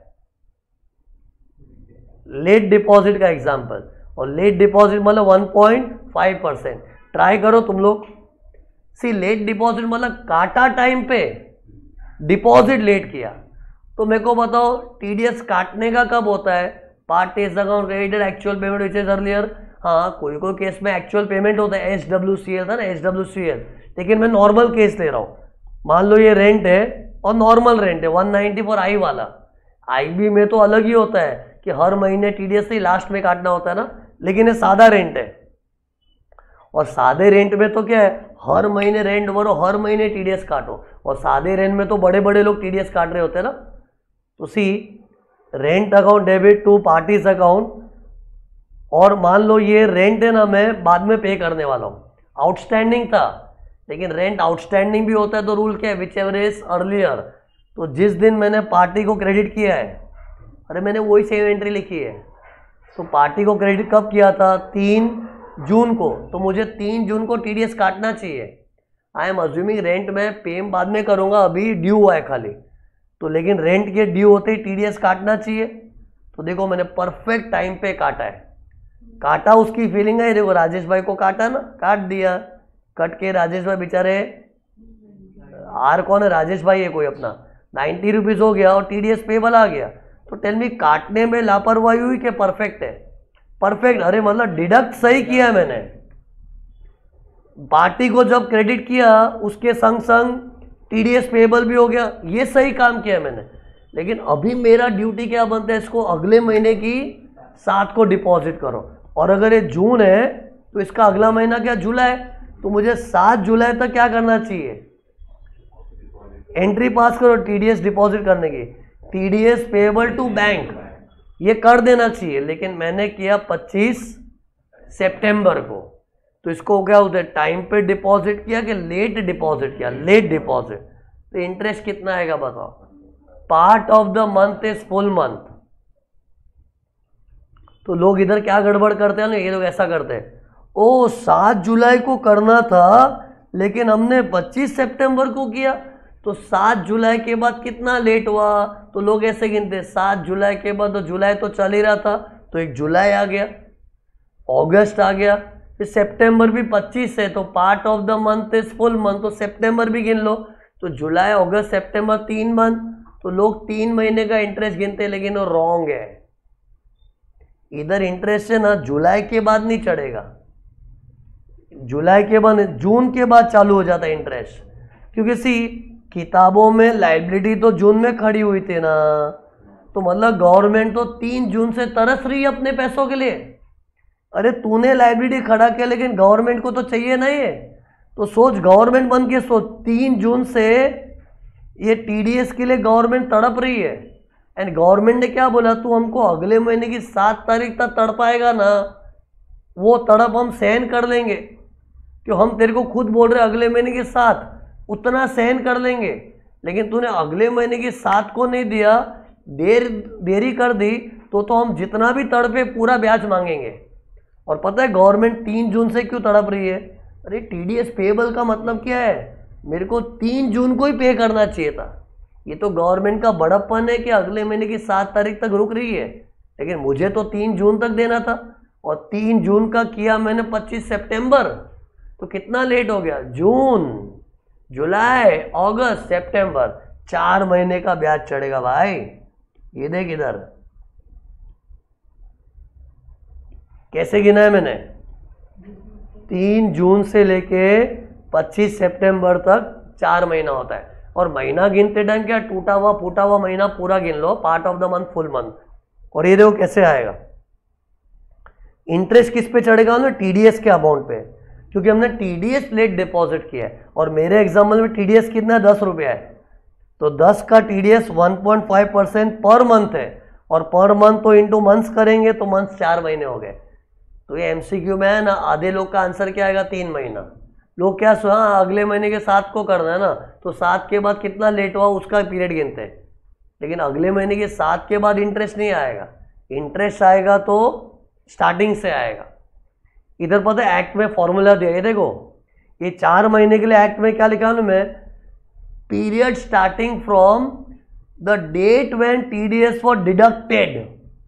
लेट डिपॉजिट का एग्जांपल, और लेट डिपॉजिट मतलब one point five percent. Try करो तुम लोग। सी लेट डिपॉजिट मतलब काटा टाइम पे, डिपॉजिट लेट किया। तो मेरे को बताओ टीडीएस काटने का कब होता है, party's account credited actual payment which is earlier. हाँ, कोई कोई केस में एक्चुअल पेमेंट होता है, एच डब्ल्यू सी एल था ना, एच डब्ल्यू सी एल, लेकिन मैं नॉर्मल केस ले रहा हूँ। मान लो ये रेंट है और नॉर्मल रेंट है वन नाइन्टी फोर आई वाला। आईबी में तो अलग ही होता है कि हर महीने टीडीएस से लास्ट में काटना होता है ना, लेकिन ये सादा रेंट है, और सादे रेंट में तो क्या है, हर महीने रेंट भरो, हर महीने टीडीएस काटो, और सादे रेंट में तो बड़े बड़े लोग टीडीएस काट रहे होते हैं ना। तो see rent account debit to party's account, और मान लो ये रेंट है ना, मैं बाद में पे करने वाला हूँ, आउटस्टैंडिंग था, लेकिन रेंट आउटस्टैंडिंग भी होता है तो रूल क्या है, विच एवर इज अर्लियर। तो जिस दिन मैंने पार्टी को क्रेडिट किया है, अरे मैंने वही सेम एंट्री लिखी है। तो पार्टी को क्रेडिट कब किया था, तीन जून को, तो मुझे तीन जून को टीडीएस काटना चाहिए। आई एम अज्यूमिंग रेंट में पेम बाद में करूंगा, अभी ड्यू हुआ है खाली, तो लेकिन रेंट के ड्यू होते ही टीडीएस काटना चाहिए। तो देखो मैंने परफेक्ट टाइम पे काटा है, काटा उसकी फीलिंग है। देखो राजेश भाई को काटा ना, काट दिया, कट के राजेश भाई बेचारे, आर कौन है, राजेश भाई है कोई अपना, नाइन्टी रुपीज हो गया और टीडीएस पेबल आ गया। तो टेल मी काटने में लापरवाही हुई कि परफेक्ट है, परफेक्ट। अरे मतलब डिडक्ट सही किया मैंने, पार्टी को जब क्रेडिट किया उसके संग संग टीडीएस पेबल भी हो गया, ये सही काम किया मैंने। लेकिन अभी मेरा ड्यूटी क्या बनता है, इसको अगले महीने की सात को डिपॉजिट करो। और अगर ये जून है तो इसका अगला महीना क्या, जुलाई, तो मुझे सात जुलाई तक क्या करना चाहिए, एंट्री पास करो टीडीएस डिपॉजिट करने की, टीडीएस पेबल टू बैंक, ये कर देना चाहिए। लेकिन मैंने किया पच्चीस सितंबर को, तो इसको क्या होता है, टाइम पे डिपॉजिट किया कि लेट डिपॉजिट किया, लेट डिपॉजिट। तो इंटरेस्ट कितना आएगा बताओ, part of the month is full month. तो लोग इधर क्या गड़बड़ करते हैं ना, ये लोग ऐसा करते हैं, ओ सात जुलाई को करना था लेकिन हमने पच्चीस सितंबर को किया, तो सात जुलाई के बाद कितना लेट हुआ। तो लोग ऐसे गिनते, सात जुलाई के बाद, तो जुलाई तो चल ही रहा था, तो एक जुलाई आ गया, अगस्त आ गया, फिर सितंबर भी पच्चीस है, तो part of the month is full month, तो सितंबर भी गिन लो। तो जुलाई अगस्त सितंबर तीन मंथ, तो लोग तीन महीने का इंटरेस्ट गिनते हैं, लेकिन वो रॉन्ग है। इधर इंटरेस्ट है ना जुलाई के बाद नहीं चढ़ेगा, जुलाई के बाद, जून के बाद चालू हो जाता है इंटरेस्ट। क्योंकि सी किताबों में लाइबिलिटी तो जून में खड़ी हुई थी ना, तो मतलब गवर्नमेंट तो तीन जून से तरस रही है अपने पैसों के लिए। अरे तूने लाइबिलिटी खड़ा किया लेकिन गवर्नमेंट को तो चाहिए ना ये, तो सोच गवर्नमेंट बन के सोच, तीन जून से ये टीडीएस के लिए गवर्नमेंट तड़प रही है। एंड गवर्नमेंट ने क्या बोला, तू हमको अगले महीने की सात तारीख तक तड़पाएगा ना, वो तड़प हम सहन कर लेंगे, क्यों हम तेरे को खुद बोल रहे अगले महीने की सात, उतना सहन कर लेंगे। लेकिन तूने अगले महीने की सात को नहीं दिया, देर देरी कर दी, तो तो हम जितना भी तड़पे पूरा ब्याज मांगेंगे। और पता है गवर्नमेंट तीन जून से क्यों तड़प रही है, अरे टीडीएस पेबल का मतलब क्या है, मेरे को तीन जून को ही पे करना चाहिए था। ये तो गवर्नमेंट का बड़प्पन है कि अगले महीने की सात तारीख तक रुक रही है, लेकिन मुझे तो तीन जून तक देना था, और तीन जून का किया मैंने पच्चीस सितंबर, तो कितना लेट हो गया, जून, जुलाई, अगस्त, सितंबर, चार महीने का ब्याज चढ़ेगा भाई। ये देख इधर कैसे गिना है मैंने, तीन जून से लेके पच्चीस सितंबर तक चार महीना होता है। और महीना गिनते टाइम क्या, टूटा हुआ फूटा हुआ महीना पूरा गिन लो, part of the month full month. और ये देखो कैसे आएगा, इंटरेस्ट किस पे चढ़ेगा ना, टीडीएस के अमाउंट पे, क्योंकि हमने टीडीएस लेट डिपॉजिट किया है। और मेरे एग्जाम्पल में टीडीएस कितना है, दस रुपया है, तो दस का TDS one point five percent per month है, और पर मंथ तो इंटू मंथ्स करेंगे तो मंथ्स चार महीने हो गए। तो ये एमसीक्यू में है ना, आधे लोग का आंसर क्या आएगा, तीन महीना। लोग क्या सो, हाँ अगले महीने के सात को करना है ना, तो सात के बाद कितना लेट हुआ उसका पीरियड गिनते हैं। लेकिन अगले महीने के सात के बाद इंटरेस्ट नहीं आएगा, इंटरेस्ट आएगा तो स्टार्टिंग से आएगा। इधर पता है एक्ट में फॉर्मूला दिया, ये देखो, ये चार महीने के लिए एक्ट में क्या लिखा हूं मैं, period starting from the date when TDS for deducted.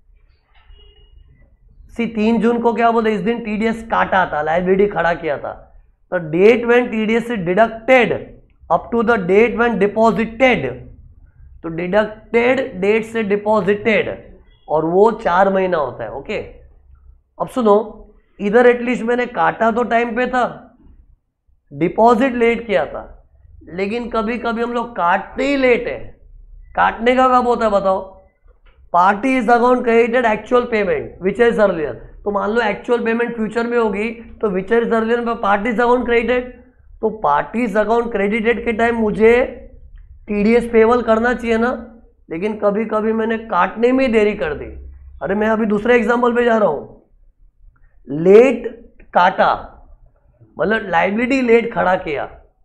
See तीन जून को क्या बोलते, इस दिन टीडीएस काटा था, लायबिलिटी खड़ा किया था, तो date when TDS is deducted up to the date when deposited, तो डिडक्टेड डेट से डिपॉजिटेड, और वो चार महीना होता है। ओके, अब सुनो, इधर एटलीस्ट मैंने काटा तो टाइम पे था, डिपॉजिट लेट किया था, लेकिन कभी कभी हम लोग काटते ही लेट है। काटने का कब होता है बताओ, party's account credited actual payment which is earlier. तो मान लो एक्चुअल पेमेंट फ्यूचर में होगी, तो विच इज अर्लियर में पार्टी इज अकाउंट क्रेडिटेड, तो पार्टी इज अकाउंट क्रेडिटेड के टाइम मुझे टीडीएस पेबल करना चाहिए ना, लेकिन कभी कभी मैंने काटने में देरी कर दी। अरे मैं अभी दूसरे एग्जाम्पल पे जा रहा हूं, लेट काटा मतलब लाइबिलिटी लेट खड़ा किया,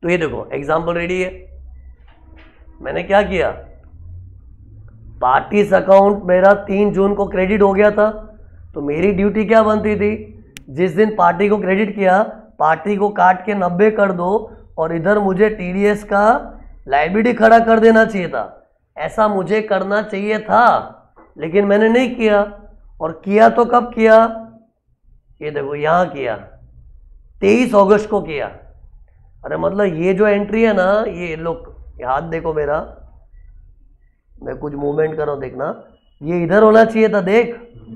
तो ये देखो एग्जाम्पल रेडी है, मैंने क्या किया, पार्टीज अकाउंट मेरा तीन जून को क्रेडिट हो गया था, तो मेरी ड्यूटी क्या बनती थी, जिस दिन पार्टी को क्रेडिट किया पार्टी को काट के नब्बे कर दो और इधर मुझे टीडीएस का लायबिलिटी खड़ा कर देना चाहिए था। ऐसा मुझे करना चाहिए था लेकिन मैंने नहीं किया। और किया तो कब किया, ये देखो यहाँ किया, तेईस अगस्त को किया। अरे मतलब ये जो एंट्री है ना, ये लोग हाथ देखो मेरा, मैं कुछ मूवमेंट कर रहा हूं देखना, ये इधर होना चाहिए था, देख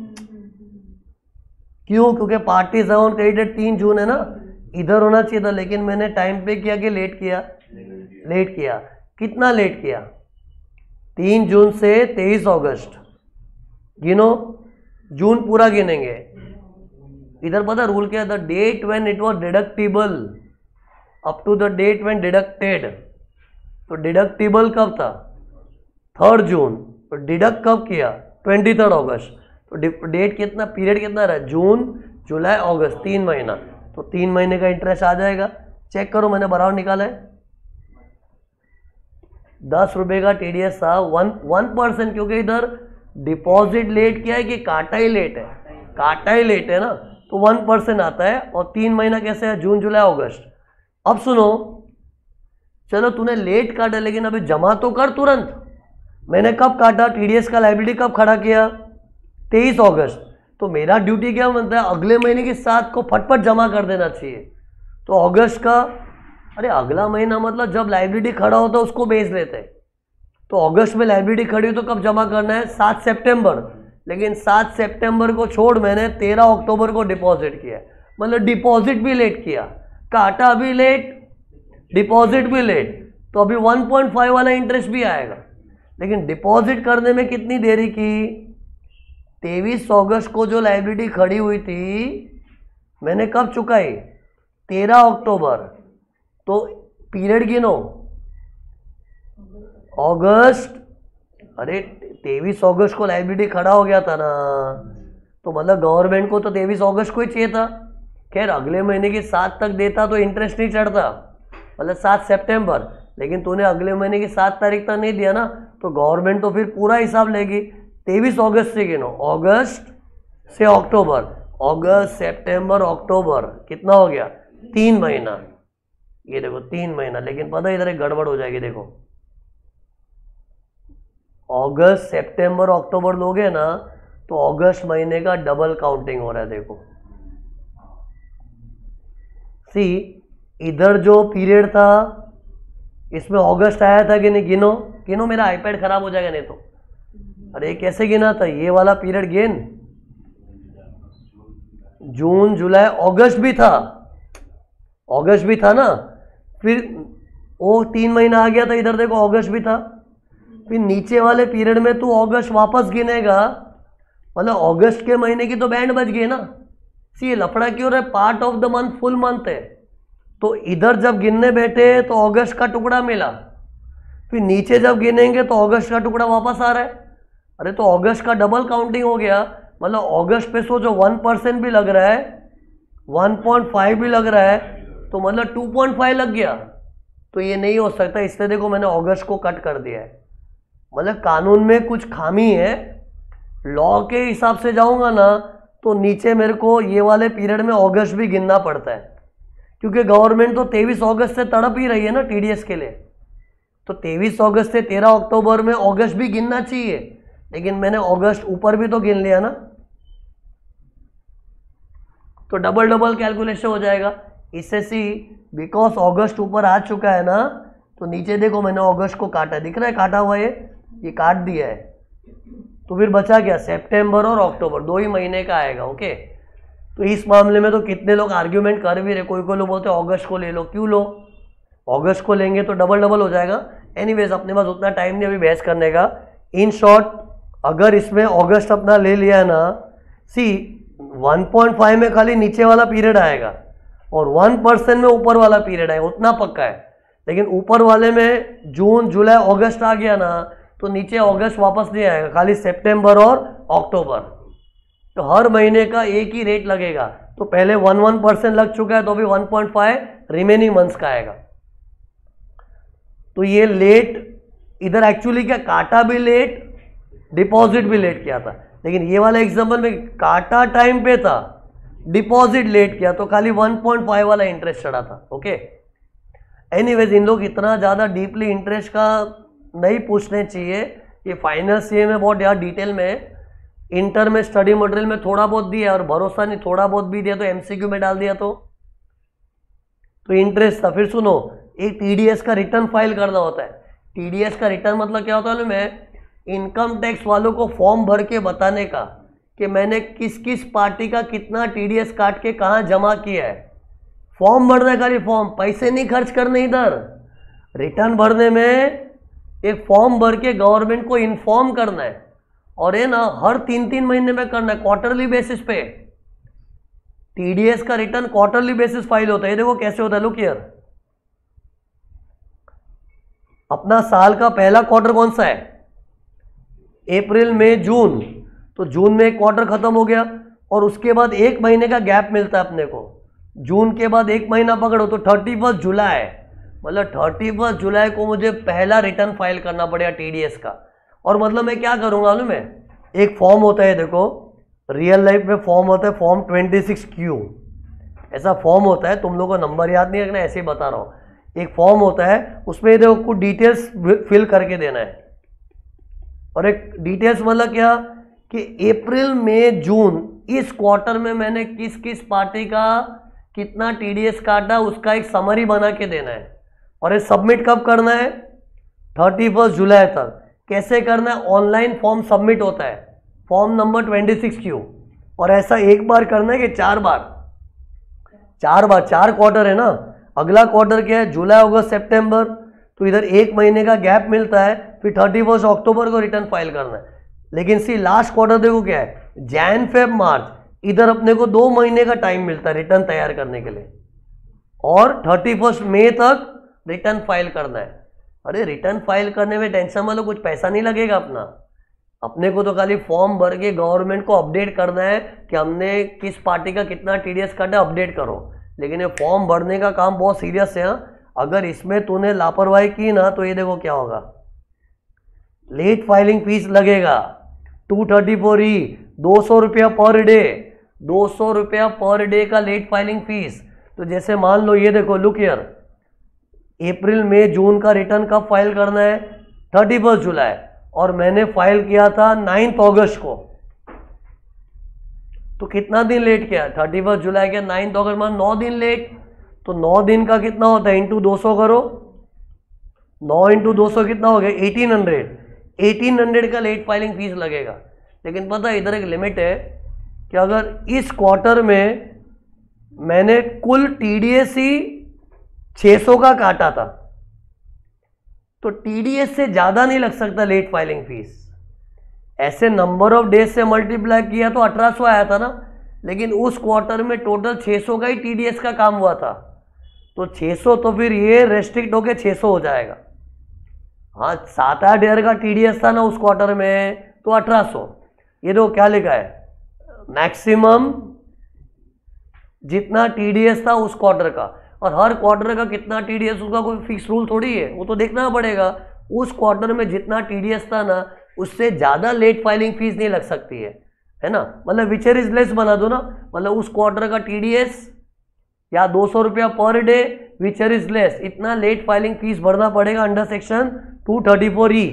क्यों, क्योंकि पार्टी सेवन क्रेडिट तीन जून है ना, इधर होना चाहिए था, लेकिन मैंने टाइम पे किया कि लेट किया, लेट किया। कितना लेट किया, तीन जून से तेईस अगस्त गिनो, जून पूरा गिनेंगे। इधर पता रूल क्या था, date when it was deductible up to the date when deducted. तो डिडक्टिबल कब था, थर्ड जून, तो डिडक्ट कब किया, ट्वेंटी थर्ड अगस्त। तो डेट कितना, पीरियड कितना रहा, जून जुलाई अगस्त, तीन महीना, तो तीन महीने का इंटरेस्ट आ जाएगा। चेक करो मैंने बराबर निकाला है, दस रुपए का टीडीएस था, वन वन परसेंट, क्योंकि इधर डिपॉजिट लेट किया है कि काटा ही लेट है, काटा ही लेट है ना, तो वन परसेंट आता है। और तीन महीना कैसे है, जून जुलाई अगस्त। अब सुनो, चलो तूने लेट काटा लेकिन अभी जमा तो कर तुरंत। मैंने कब काटा, टीडीएस का लायबिलिटी कब खड़ा किया, तेईस अगस्त। तो मेरा ड्यूटी क्या बनता है, अगले महीने की सात को फटफट जमा कर देना चाहिए। तो अगस्त का, अरे अगला महीना मतलब जब लायबिलिटी खड़ा होता है उसको बेच लेते हैं। तो अगस्त में लायबिलिटी खड़ी हो तो कब जमा करना है, सात सितंबर। लेकिन सात सितंबर को छोड़ मैंने तेरह अक्टूबर को डिपॉजिट किया, मतलब डिपॉजिट भी लेट किया, काटा भी लेट, डिपॉजिट भी लेट, तो अभी वन पॉइंट फाइव वाला इंटरेस्ट भी आएगा। लेकिन डिपॉजिट करने में कितनी देरी की, तेईस अगस्त को जो लायबिलिटी खड़ी हुई थी मैंने कब चुकाई, तेरह अक्टूबर। तो पीरियड गिनो, अगस्त, अरे तेईस अगस्त को लायबिलिटी खड़ा हो गया था ना, तो मतलब गवर्नमेंट को तो तेईस अगस्त को ही चाहिए था। खैर अगले महीने की सात तक देता तो इंटरेस्ट नहीं चढ़ता, मतलब सात सितंबर, लेकिन तूने अगले महीने की सात तारीख तक नहीं दिया ना, तो गवर्नमेंट तो फिर पूरा हिसाब लेगी। तेईस अगस्त से गिनो, अगस्त से अक्टूबर, अगस्त सितंबर अक्टूबर, कितना हो गया, तीन महीना। ये देखो तीन महीना, लेकिन पता है इधर एक गड़बड़ हो जाएगी, देखो अगस्त सितंबर अक्टूबर लोगे ना तो अगस्त महीने का डबल काउंटिंग हो रहा है। देखो सी, इधर जो पीरियड था इसमें अगस्त आया था कि नहीं, गिनो गिनो, मेरा आईपैड खराब हो जाएगा नहीं तो। अरे कैसे गिना था, ये वाला पीरियड गिन, जून जुलाई अगस्त भी था, अगस्त भी था ना, फिर वो तीन महीना आ गया था, इधर देखो अगस्त भी था। फिर नीचे वाले पीरियड में तू अगस्त वापस गिनेगा, मतलब अगस्त के महीने की तो बैंड बच गई ना। सी, ये लफड़ा क्यों रहा है, part of the month full month है, तो इधर जब गिनने बैठे तो अगस्त का टुकड़ा मिला, फिर नीचे जब गिनेंगे तो अगस्त का टुकड़ा वापस आ रहा है। अरे तो अगस्त का डबल काउंटिंग हो गया, मतलब अगस्त पे सोचो वन परसेंट भी लग रहा है, वन पॉइंट फाइव भी लग रहा है, तो मतलब टू पॉइंट फाइव लग गया। तो ये नहीं हो सकता, इसलिए देखो मैंने अगस्त को कट कर दिया है। मतलब कानून में कुछ खामी है, लॉ के हिसाब से जाऊंगा ना तो नीचे मेरे को ये वाले पीरियड में अगस्त भी गिनना पड़ता है, क्योंकि गवर्नमेंट तो तेईस अगस्त से तड़प ही रही है ना टीडीएस के लिए। तो तेईस अगस्त से तेरह अक्टूबर में अगस्त भी गिनना चाहिए, लेकिन मैंने अगस्त ऊपर भी तो गिन लिया ना, तो डबल डबल कैलकुलेशन हो जाएगा। इससे सी, बिकॉज अगस्त ऊपर आ चुका है ना, तो नीचे देखो मैंने अगस्त को काटा, दिख रहा है काटा हुआ, ये ये काट दिया है, तो फिर बचा क्या, सितंबर और अक्टूबर, दो ही महीने का आएगा। ओके, तो इस मामले में तो कितने लोग आर्ग्यूमेंट कर भी रहे, कोई कोई लोग बोलते हैं अगस्त को ले लो, क्यों लो, अगस्त को लेंगे तो डबल डबल हो जाएगा। एनीवेज अपने पास उतना टाइम नहीं अभी बहस करने का। इन शॉर्ट, अगर इसमें अगस्त अपना ले लिया ना, सी वन पॉइंट फाइव में खाली नीचे वाला पीरियड आएगा और वन परसेंट में ऊपर वाला पीरियड आएगा, उतना पक्का है। लेकिन ऊपर वाले में जून जुलाई अगस्त आ गया ना, तो नीचे अगस्त वापस नहीं आएगा, खाली सितंबर और अक्टूबर। तो हर महीने का एक ही रेट लगेगा, तो पहले वन वन परसेंट लग चुका है, तो अभी one point five remaining months का आएगा। तो ये लेट, इधर एक्चुअली क्या काटा भी लेट, डिपॉजिट भी लेट किया था, लेकिन ये वाला एग्जाम्पल में काटा टाइम पे था, डिपॉजिट लेट किया, तो खाली वन पॉइंट फाइव वाला इंटरेस्ट चढ़ा था। ओके, एनीवेज इन लोग इतना ज़्यादा डीपली इंटरेस्ट का नहीं पूछने चाहिए, ये फाइनल सीए में बहुत यार डिटेल में, इंटर में स्टडी मटेरियल में थोड़ा बहुत दिया और भरोसा नहीं थोड़ा बहुत भी दिया तो एमसीक्यू में डाल दिया तो तो इंटरेस्ट था। फिर सुनो, एक टीडीएस का रिटर्न फाइल करना होता है। टीडीएस का रिटर्न मतलब क्या होता है मैं इनकम टैक्स वालों को फॉर्म भर के बताने का कि मैंने किस किस पार्टी का कितना टीडीएस काट के कहाँ जमा किया है। फॉर्म भरना है, खाली फॉर्म, पैसे नहीं खर्च करने इधर। रिटर्न भरने में एक फॉर्म भर के गवर्नमेंट को इन्फॉर्म करना है, और ये ना हर तीन तीन महीने में करना है, क्वार्टरली बेसिस पे। टीडीएस का रिटर्न क्वार्टरली बेसिस फाइल होता है। ये देखो कैसे होता है, लुक हियर। अपना साल का पहला क्वार्टर कौन सा है? अप्रैल मई जून। तो जून में एक क्वार्टर खत्म हो गया और उसके बाद एक महीने का गैप मिलता है अपने को। जून के बाद एक महीना पकड़ो तो थर्टी फर्स्ट जुलाई, मतलब थर्टी फर्स्ट जुलाई को मुझे पहला रिटर्न फाइल करना पड़ेगा टीडीएस का। और मतलब मैं क्या करूंगा मालूम है, एक फॉर्म होता है, देखो रियल लाइफ में फॉर्म होता है फॉर्म ट्वेंटी सिक्स क्यू, ऐसा फॉर्म होता है। तुम लोगों को नंबर याद नहीं रखना, ऐसे ही बता रहा हूँ। एक फॉर्म होता है, उसमें देखो कुछ डिटेल्स फिल करके देना है। और एक डिटेल्स मतलब क्या कि अप्रैल मई जून इस क्वार्टर में मैंने किस किस पार्टी का कितना टीडीएस काटा, उसका एक समरी बना के देना है। और ये सबमिट कब करना है? थर्टी फर्स्ट जुलाई तक। कैसे करना है? ऑनलाइन फॉर्म सबमिट होता है, form number twenty six Q. और ऐसा एक बार करना है कि चार बार चार बार चार क्वार्टर है ना। अगला क्वार्टर क्या है? जुलाई अगस्त सितंबर। तो इधर एक महीने का गैप मिलता है, फिर थर्टी फर्स्ट अक्टूबर को रिटर्न फाइल करना है। लेकिन सी लास्ट क्वार्टर देखो क्या है, जैन फेब मार्च। इधर अपने को दो महीने का टाइम मिलता है रिटर्न तैयार करने के लिए, और थर्टी फर्स्ट मई तक रिटर्न फाइल करना है। अरे रिटर्न फाइल करने में टेंशन वालों कुछ पैसा नहीं लगेगा अपना। अपने को तो खाली फॉर्म भर के गवर्नमेंट को अपडेट करना है कि हमने किस पार्टी का कितना टीडीएस काटा, अपडेट करो। लेकिन ये फॉर्म भरने का काम बहुत सीरियस है। अगर इसमें तूने लापरवाही की ना तो ये देखो क्या होगा, लेट फाइलिंग फीस लगेगा टू थर्टी फोर ई, दो सौ रुपया पर डे, दो सौ रुपया पर डे का लेट फाइलिंग फीस। तो जैसे मान लो ये देखो, लुक हियर, अप्रैल मई जून का रिटर्न कब फाइल करना है? थर्टी फर्स्ट जुलाई, और मैंने फाइल किया था नाइन्थ अगस्त को। तो कितना दिन लेट किया? थर्टी फर्स्ट जुलाई के नाइन्थ अगस्त में नौ दिन लेट। तो नौ दिन का कितना होता है? इंटू दो सौ करो, नौ इंटू दो सौ कितना हो गया? Eighteen hundred. एटीन हंड्रेड का लेट फाइलिंग फीस लगेगा। लेकिन पता है इधर एक लिमिट है कि अगर इस क्वार्टर में मैंने कुल टीडीएस ही छह सौ का काटा था तो टीडीएस से ज्यादा नहीं लग सकता लेट फाइलिंग फीस। ऐसे नंबर ऑफ डेज से मल्टीप्लाई किया तो अठारह सौ आया था ना, लेकिन उस क्वार्टर में टोटल छह सौ का ही टीडीएस का काम हुआ था। तो छह सौ तो फिर ये रेस्ट्रिक्ट होके छह सौ हो जाएगा। हाँ, सात आठ हजार का टीडीएस था ना उस क्वार्टर में, तो अठारह सौ। ये देखो क्या लिखा है, मैक्सिमम जितना टीडीएस था उस क्वार्टर का। और हर क्वार्टर का कितना टीडीएस, उसका कोई फिक्स रूल थोड़ी है, वो तो देखना पड़ेगा। उस क्वार्टर में जितना टीडीएस था ना उससे ज़्यादा लेट फाइलिंग फीस नहीं लग सकती है, है ना। मतलब विचर इज लेस बना दो ना, मतलब उस क्वार्टर का टीडीएस या दो सौ रुपया per day, whichever is less, इतना लेट फाइलिंग फीस भरना पड़ेगा under section two thirty four E.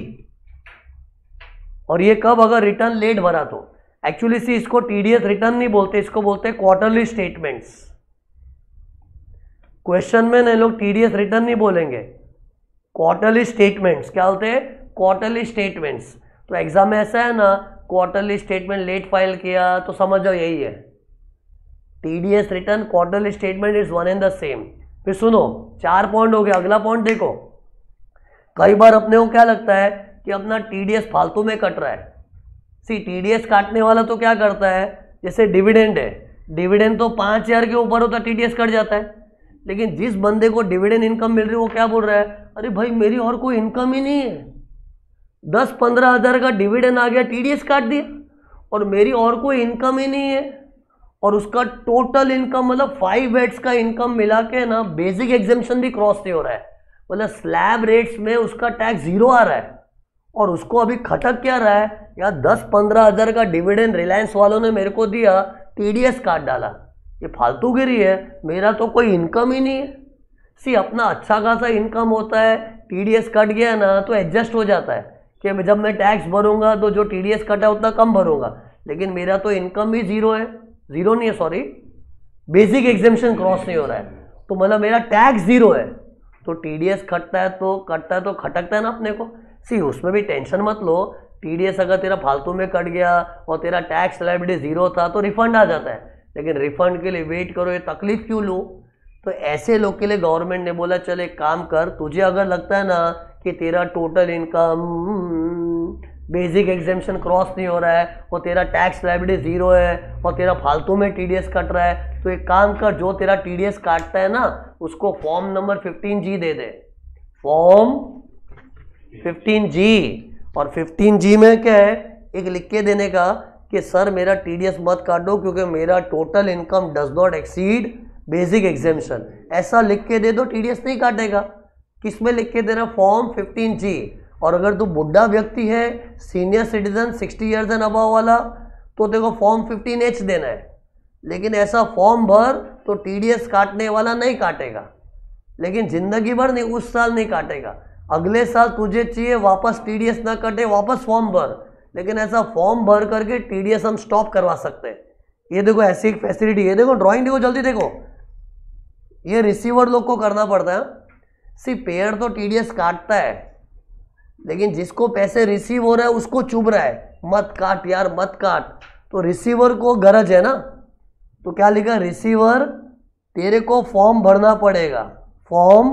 और ये कब? अगर रिटर्न लेट भरा तो। एक्चुअली सी इसको टीडीएस रिटर्न नहीं बोलते, इसको बोलते हैं क्वार्टरली स्टेटमेंट्स। क्वेश्चन में न लोग टीडीएस रिटर्न नहीं बोलेंगे, क्वार्टरली स्टेटमेंट्स। क्या बोलते हैं? Quarterly statements. तो एग्जाम में ऐसा है ना, क्वार्टरली स्टेटमेंट लेट फाइल किया तो समझ जाओ यही है TDS return, quarterly statement is one and the same. फिर सुनो, चार पॉइंट हो गया। अगला पॉइंट देखो, कई बार अपने को क्या लगता है कि अपना टीडीएस फालतू में कट रहा है। सी टीडीएस काटने वाला तो क्या करता है, जैसे डिविडेंड है, डिविडेंड तो पाँच हजार के ऊपर होता टीडीएस कट जाता है। लेकिन जिस बंदे को डिविडेंड इनकम मिल रही है वो क्या बोल रहा है, अरे भाई मेरी और कोई इनकम ही नहीं है, दस पंद्रह हजार का डिविडेंड आ गया, टीडीएस काट दिया, और मेरी और कोई इनकम ही नहीं है। और उसका टोटल इनकम मतलब फाइव हेड्स का इनकम मिला के ना बेसिक एग्जेम्पशन भी क्रॉस नहीं हो रहा है। मतलब स्लैब रेट्स में उसका टैक्स जीरो आ रहा है और उसको अभी खटक क्या रहा है, या दस पंद्रह हजार का डिविडेंड रिलायंस वालों ने मेरे को दिया, टीडीएस काट डाला। ये फालतूगिरी है, मेरा तो कोई इनकम ही नहीं है। सी अपना अच्छा खासा इनकम होता है, टीडीएस कट गया ना तो एडजस्ट हो जाता है कि जब मैं टैक्स भरूंगा तो जो टीडीएस कटा उतना कम भरूंगा, लेकिन मेरा तो इनकम भी जीरो है, जीरो नहीं है सॉरी, बेसिक एग्जेम्पशन क्रॉस नहीं हो रहा है, तो मतलब मेरा टैक्स जीरो है, तो टीडीएस कटता है तो कटता है तो खटकता है ना अपने को। सी उसमें भी टेंशन मत लो, टीडीएस अगर तेरा फालतू में कट गया और तेरा टैक्स लायबिलिटी जीरो था तो रिफंड आ जाता है, लेकिन रिफंड के लिए वेट करो, ये तकलीफ क्यों लो। तो ऐसे लोग के लिए गवर्नमेंट ने बोला चल एक काम कर, तुझे अगर लगता है ना कि तेरा total income basic exemption cross नहीं हो रहा है और तेरा टैक्स लायबिलिटी जीरो है और तेरा फालतू में टीडीएस कट रहा है, तो एक काम कर, जो तेरा टीडीएस काटता है ना उसको फॉर्म नंबर फिफ्टीन जी दे दे, फॉर्म फिफ्टीन जी। और फिफ्टीन जी में क्या है, एक लिख के देने का कि सर मेरा टीडीएस मत काटो क्योंकि मेरा total income does not exceed basic exemption, ऐसा लिख के दे दो, टीडीएस नहीं काटेगा। किस में लिख के देना, फॉर्म फिफ्टीन जी। और अगर तू बुढ़ा व्यक्ति है, senior citizen sixty years and above वाला, तो देखो फॉर्म फिफ्टीन एच देना है, लेकिन ऐसा फॉर्म भर तो टीडीएस काटने वाला नहीं काटेगा, लेकिन जिंदगी भर नहीं, उस साल नहीं काटेगा, अगले साल तुझे चाहिए वापस टीडीएस ना कटे वापस फॉर्म भर, लेकिन ऐसा फॉर्म भर करके टीडीएस हम स्टॉप करवा सकते हैं। ये देखो ऐसी एक फैसिलिटी है, देखो ड्राइंग देखो जल्दी देखो, ये रिसीवर लोग को करना पड़ता है। सी पेयर तो टीडीएस काटता है, लेकिन जिसको पैसे रिसीव हो रहा है उसको चुभ रहा है, मत काट यार मत काट, तो रिसीवर को गरज है ना, तो क्या लिखा, रिसीवर तेरे को फॉर्म भरना पड़ेगा, फॉर्म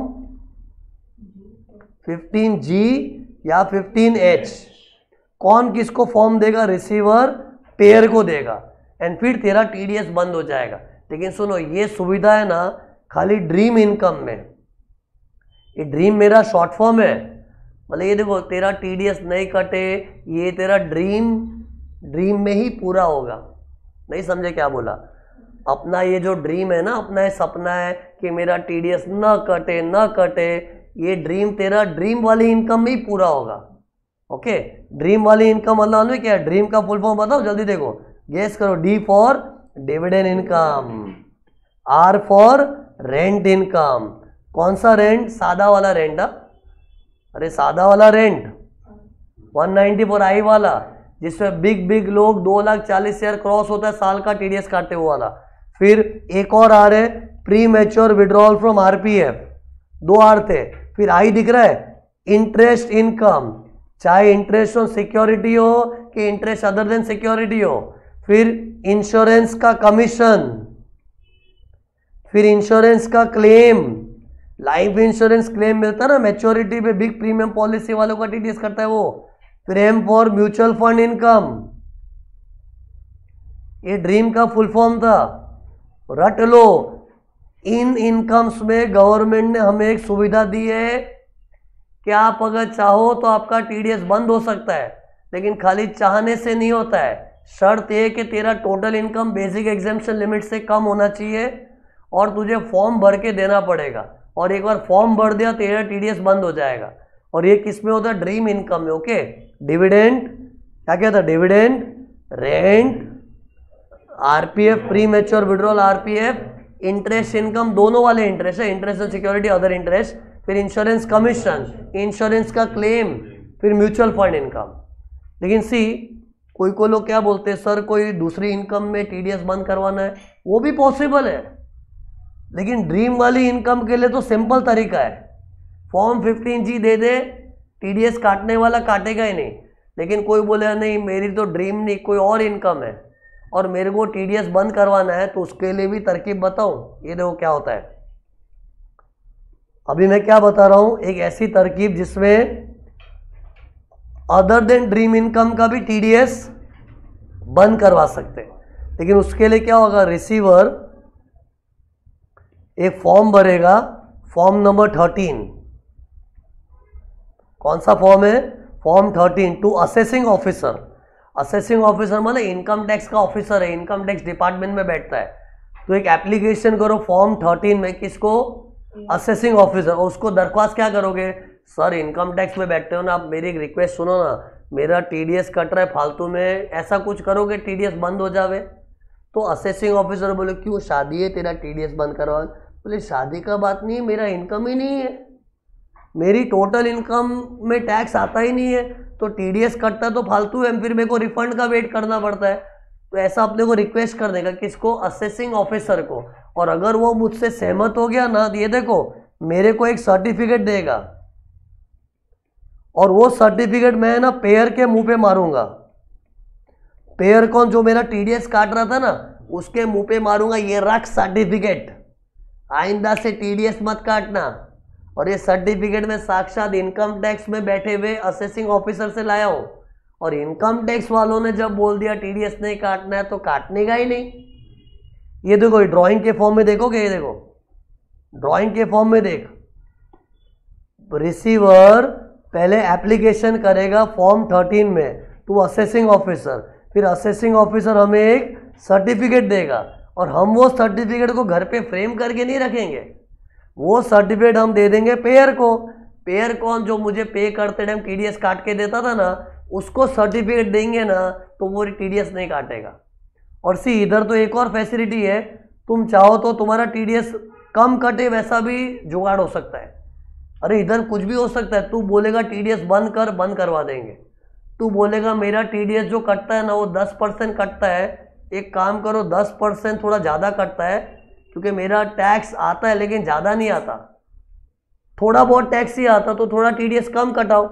फिफ्टीन जी या फिफ्टीन एच। कौन किसको फॉर्म देगा, रिसीवर पेयर को देगा, एंड फिर तेरा टीडीएस बंद हो जाएगा। लेकिन सुनो ये सुविधा है ना खाली ड्रीम इनकम में, ये ड्रीम मेरा शॉर्ट फॉर्म है, मतलब ये देखो तेरा टीडीएस नहीं कटे, ये तेरा ड्रीम ड्रीम में ही पूरा होगा। नहीं समझे क्या बोला, अपना ये जो ड्रीम है ना, अपना ये सपना है कि मेरा टीडीएस ना कटे ना कटे, ये ड्रीम तेरा ड्रीम वाली इनकम में ही पूरा होगा। ओके, ड्रीम वाली इनकम मतलब क्या है, ड्रीम का फुल फॉर्म बताओ जल्दी देखो, गेस करो। D for dividend income, R for rent income. कौन सा रेंट, सादा वाला रेंट, अरे सादा वाला rent one ninety four I वाला, जिसमें बिग बिग लोग दो लाख चालीस हजार क्रॉस होता है साल का टीडीएस काटते हुए वाला। फिर एक और आर है, premature withdrawal from RPF, दो आर थे। फिर आई दिख रहा है, इंटरेस्ट इनकम, चाहे इंटरेस्ट ऑन सिक्योरिटी हो कि इंटरेस्ट अदर देन सिक्योरिटी हो। फिर इंश्योरेंस का कमीशन, फिर इंश्योरेंस का क्लेम, लाइफ इंश्योरेंस क्लेम मिलता है ना मैच्योरिटी पे, बिग प्रीमियम पॉलिसी वालों का टीडीएस करता है वो। फिर M for mutual fund income, ये ड्रीम का फुल फॉर्म था, रट लो। इन इनकम्स में गवर्नमेंट ने हमें एक सुविधा दी है कि आप अगर चाहो तो आपका टीडीएस बंद हो सकता है, लेकिन खाली चाहने से नहीं होता है। शर्त यह कि तेरा total income basic exemption limit से कम होना चाहिए और तुझे फॉर्म भर के देना पड़ेगा, और एक बार फॉर्म भर दिया तेरा टीडीएस बंद हो जाएगा। और ये किस में होता है, ड्रीम इनकम में। ओके, डिविडेंड क्या क्या था, dividend, rent, RPF premature withdrawal RPF, interest income, दोनों वाले इंटरेस्ट है, interest on security other interest, फिर इंश्योरेंस कमीशन, इंश्योरेंस का क्लेम, फिर म्यूचुअल फंड इनकम। लेकिन सी कोई को लोग क्या बोलते हैं, सर कोई दूसरी इनकम में टीडीएस बंद करवाना है, वो भी पॉसिबल है, लेकिन ड्रीम वाली इनकम के लिए तो सिंपल तरीका है, फॉर्म फिफ्टीन जी दे दे, टीडीएस काटने वाला काटेगा ही नहीं। लेकिन कोई बोले नहीं मेरी तो ड्रीम नहीं, कोई और इनकम है और मेरे को टीडीएस बंद करवाना है, तो उसके लिए भी तरकीब बताऊं। ये देखो क्या होता है, अभी मैं क्या बता रहा हूं, एक ऐसी तरकीब जिसमें अदर देन ड्रीम इनकम का भी टीडीएस बंद करवा सकते हैं। लेकिन उसके लिए क्या होगा, रिसीवर एक फॉर्म भरेगा, फॉर्म नंबर थर्टीन। कौन सा फॉर्म है, form thirteen, to assessing officer. Assessing officer मतलब इनकम टैक्स का ऑफिसर है, इनकम टैक्स डिपार्टमेंट में बैठता है। तो एक एप्लीकेशन करो फॉर्म थर्टीन में, किसको, असेसिंग ऑफिसर, उसको दरख्वास्त क्या करोगे, सर इनकम टैक्स में बैठते हो ना आप, मेरी एक रिक्वेस्ट सुनो ना, मेरा टीडीएस कट रहा है फालतू में, ऐसा कुछ करोगे टीडीएस बंद हो जावे। तो असेसिंग ऑफिसर बोले क्यों शादी है तेरा टीडीएस बंद करवा, बोले शादी का बात नहीं है, मेरा इनकम ही नहीं है, मेरी टोटल इनकम में टैक्स आता ही नहीं है, तो टीडीएस कटता तो फालतू है, फिर मेरे को रिफंड का वेट करना पड़ता है। तो ऐसा अपने को रिक्वेस्ट कर देगा किसको, असेसिंग ऑफिसर को। और अगर वो मुझसे सहमत हो गया ना, ये देखो मेरे को एक सर्टिफिकेट देगा, और वो सर्टिफिकेट मैं ना पेयर के मुंह पे मारूंगा, पेयर कौन, जो मेरा टीडीएस काट रहा था ना, उसके मुंह पे मारूंगा, ये रख सर्टिफिकेट, आइंदा से टीडीएस मत काटना। और ये सर्टिफिकेट में साक्षात इनकम टैक्स में बैठे हुए असेसिंग ऑफिसर से लाया हूं, और इनकम टैक्स वालों ने जब बोल दिया टीडीएस नहीं काटना है तो काटने का ही नहीं। ये देखो ड्राइंग के फॉर्म में देखोगे, ये देखो ड्राइंग के फॉर्म में देख, रिसीवर पहले एप्लीकेशन करेगा फॉर्म थर्टीन में टू असेसिंग ऑफिसर, फिर असेसिंग ऑफिसर हमें एक सर्टिफिकेट देगा, और हम वो सर्टिफिकेट को घर पे फ्रेम करके नहीं रखेंगे, वो सर्टिफिकेट हम दे देंगे पेयर को। पेयर कौन, जो मुझे पे करते टाइम टीडीएस काट के देता था ना, उसको सर्टिफिकेट देंगे ना तो वो टीडीएस नहीं काटेगा। और सी इधर तो एक और फैसिलिटी है, तुम चाहो तो तुम्हारा टीडीएस कम कटे वैसा भी जुगाड़ हो सकता है। अरे इधर कुछ भी हो सकता है, तू बोलेगा टीडीएस बंद कर, बंद करवा देंगे। तू बोलेगा मेरा टीडीएस जो कटता है ना वो दस परसेंट कटता है, एक काम करो दस परसेंट थोड़ा ज़्यादा कटता है, क्योंकि मेरा टैक्स आता है लेकिन ज़्यादा नहीं आता, थोड़ा बहुत टैक्स ही आता, तो थोड़ा टीडीएस कम कटाओ।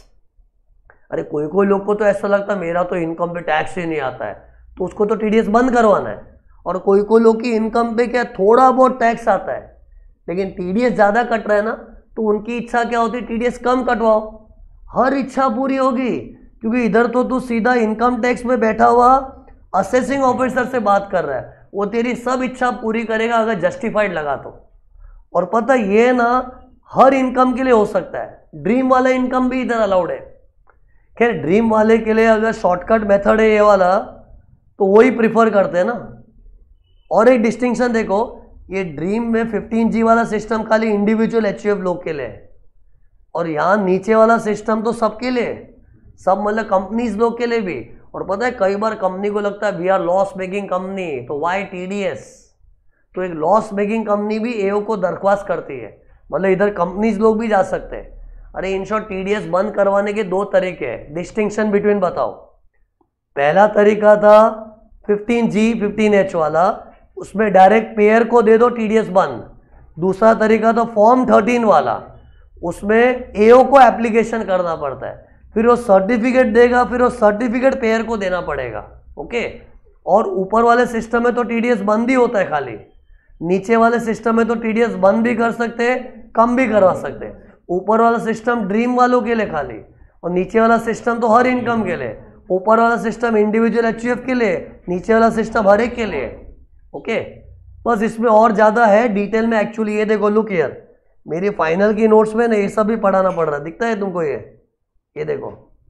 अरे कोई कोई लोग को तो ऐसा लगता है मेरा तो इनकम पे टैक्स ही नहीं आता है, तो उसको तो टीडीएस बंद करवाना है। और कोई कोई लोग की इनकम पे क्या थोड़ा बहुत टैक्स आता है लेकिन टीडीएस ज़्यादा कट रहा है ना, तो उनकी इच्छा क्या होती है, टीडीएस कम कटवाओ। हर इच्छा पूरी होगी, क्योंकि इधर तो तू सीधा इनकम टैक्स में बैठा हुआ असेसिंग ऑफिसर से बात कर रहा है, वो तेरी सब इच्छा पूरी करेगा अगर जस्टिफाइड लगा तो। और पता ये ना हर इनकम के लिए हो सकता है, ड्रीम वाला इनकम भी इधर अलाउड है। खैर ड्रीम वाले के लिए अगर शॉर्टकट मेथड है ये वाला, तो वही प्रिफर करते हैं ना। और एक डिस्टिंक्शन देखो, ये ड्रीम में फिफ्टीन जी वाला सिस्टम खाली इंडिविजुअल एचयूएफ लोग के लिए है, और यहाँ नीचे वाला सिस्टम तो सबके लिए, सब मतलब कंपनीज लोग के लिए भी। और पता है कई बार कंपनी को लगता है we are loss making company, तो वाई टीडीएस, तो एक लॉस मेकिंग कंपनी भी एओ को दरख्वास्त करती है, मतलब इधर कंपनीज लोग भी जा सकते हैं। अरे इन शॉर्ट टीडीएस बंद करवाने के दो तरीके हैं, डिस्टिंक्शन बिटवीन बताओ। पहला तरीका था फिफ्टीन जी फिफ्टीन एच वाला, उसमें डायरेक्ट पेयर को दे दो टीडीएस बंद। दूसरा तरीका था फॉर्म थर्टीन वाला, उसमें एओ को एप्लीकेशन करना पड़ता है, फिर वो सर्टिफिकेट देगा, फिर वो सर्टिफिकेट पेयर को देना पड़ेगा। ओके, और ऊपर वाले सिस्टम में तो टीडीएस बंद ही होता है खाली, नीचे वाले सिस्टम में तो टीडीएस बंद भी कर सकते हैं, कम भी करवा सकते हैं। ऊपर वाला सिस्टम ड्रीम वालों के लिए खाली, और नीचे वाला सिस्टम तो हर इनकम के लिए। ऊपर वाला सिस्टम इंडिविजुअल एचयूएफ के लिए, नीचे वाला सिस्टम हर एक के लिए। ओके, बस इसमें और ज़्यादा है डिटेल में एक्चुअली। ये देखो लुक हियर, मेरी फाइनल की नोट्स में ना ये सब भी पढ़ाना पड़ रहा है, दिखता है तुमको ये ये देखो,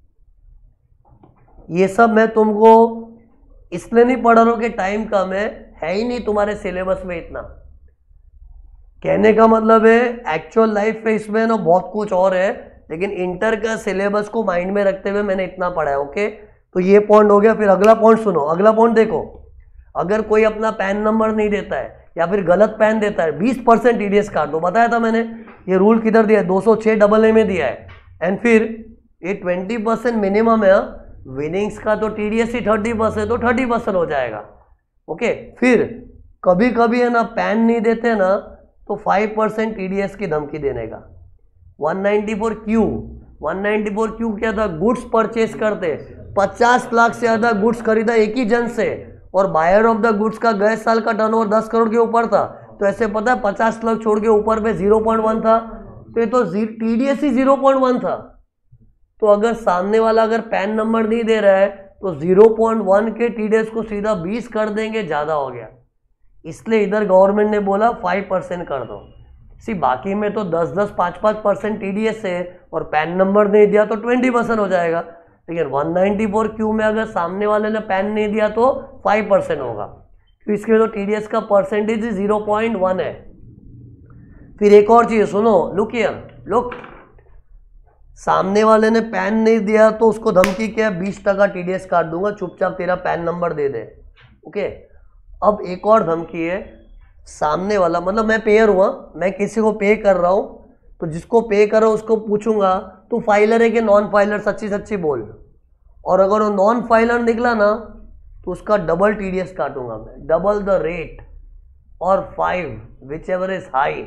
ये सब मैं तुमको इसलिए नहीं पढ़ा रहा हूँ कि टाइम कम है, है ही नहीं तुम्हारे सिलेबस में इतना। कहने का मतलब है एक्चुअल लाइफ में इसमें ना बहुत कुछ और है, लेकिन इंटर का सिलेबस को माइंड में रखते हुए मैंने इतना पढ़ा है। ओके, तो ये पॉइंट हो गया। फिर अगला पॉइंट सुनो, अगला पॉइंट देखो, अगर कोई अपना पैन नंबर नहीं देता है या फिर गलत पैन देता है, बीस परसेंट टीडीएस काट दो। बताया था मैंने, ये रूल किधर दिया है, दो सौ छह डबल ए में दिया है। एंड फिर ये ट्वेंटी परसेंट मिनिमम है, विनिंग्स का तो टीडीएस ही थर्टी परसेंट, तो थर्टी परसेंट हो जाएगा। ओके, फिर कभी कभी है ना पैन नहीं देते ना, तो फाइव परसेंट टीडीएस की धमकी देने का। One ninety four Q, one ninety four Q क्या था, गुड्स परचेस करते, पचास लाख से ज़्यादा गुड्स खरीदा एक ही जन से, और बायर ऑफ द गुड्स का गए साल का टर्नओवर दस करोड़ के ऊपर था, तो ऐसे पता है पचास लाख छोड़ के ऊपर पे जीरो पॉइंट वन था, तो ये तो टीडीएस ही जीरो पॉइंट वन था। तो अगर सामने वाला अगर पैन नंबर नहीं दे रहा है तो जीरो पॉइंट वन के टीडीएस को सीधा बीस कर देंगे, ज़्यादा हो गया। इसलिए इधर गवर्नमेंट ने बोला फाइव परसेंट कर दो। सी बाकी में तो दस दस पाँच पाँच परसेंट टीडीएस है, और पैन नंबर नहीं दिया तो ट्वेंटी परसेंट हो जाएगा। लेकिन वन नाइंटी फोर क्यू में अगर सामने वाले ने पैन नहीं दिया तो फाइव परसेंट होगा, तो इसके तो टीडीएस का परसेंटेज जीरो पॉइंट वन है। फिर एक और चीज सुनो, लुक हियर, लुक, सामने वाले ने पैन नहीं दिया तो उसको धमकी क्या, बीस टका टीडीएस काट दूंगा, चुपचाप तेरा पैन नंबर दे दे। ओके, अब एक और धमकी है, सामने वाला, मतलब मैं पेयर हुआ, मैं किसी को पे कर रहा हूं, तो जिसको पे कर रहा हूं उसको पूछूंगा तू फाइलर है कि नॉन फाइलर, सच्ची सच्ची बोल, और अगर वो नॉन फाइलर निकला ना तो उसका डबल टीडीएस काटूंगा मैं, डबल द रेट और five which ever is high.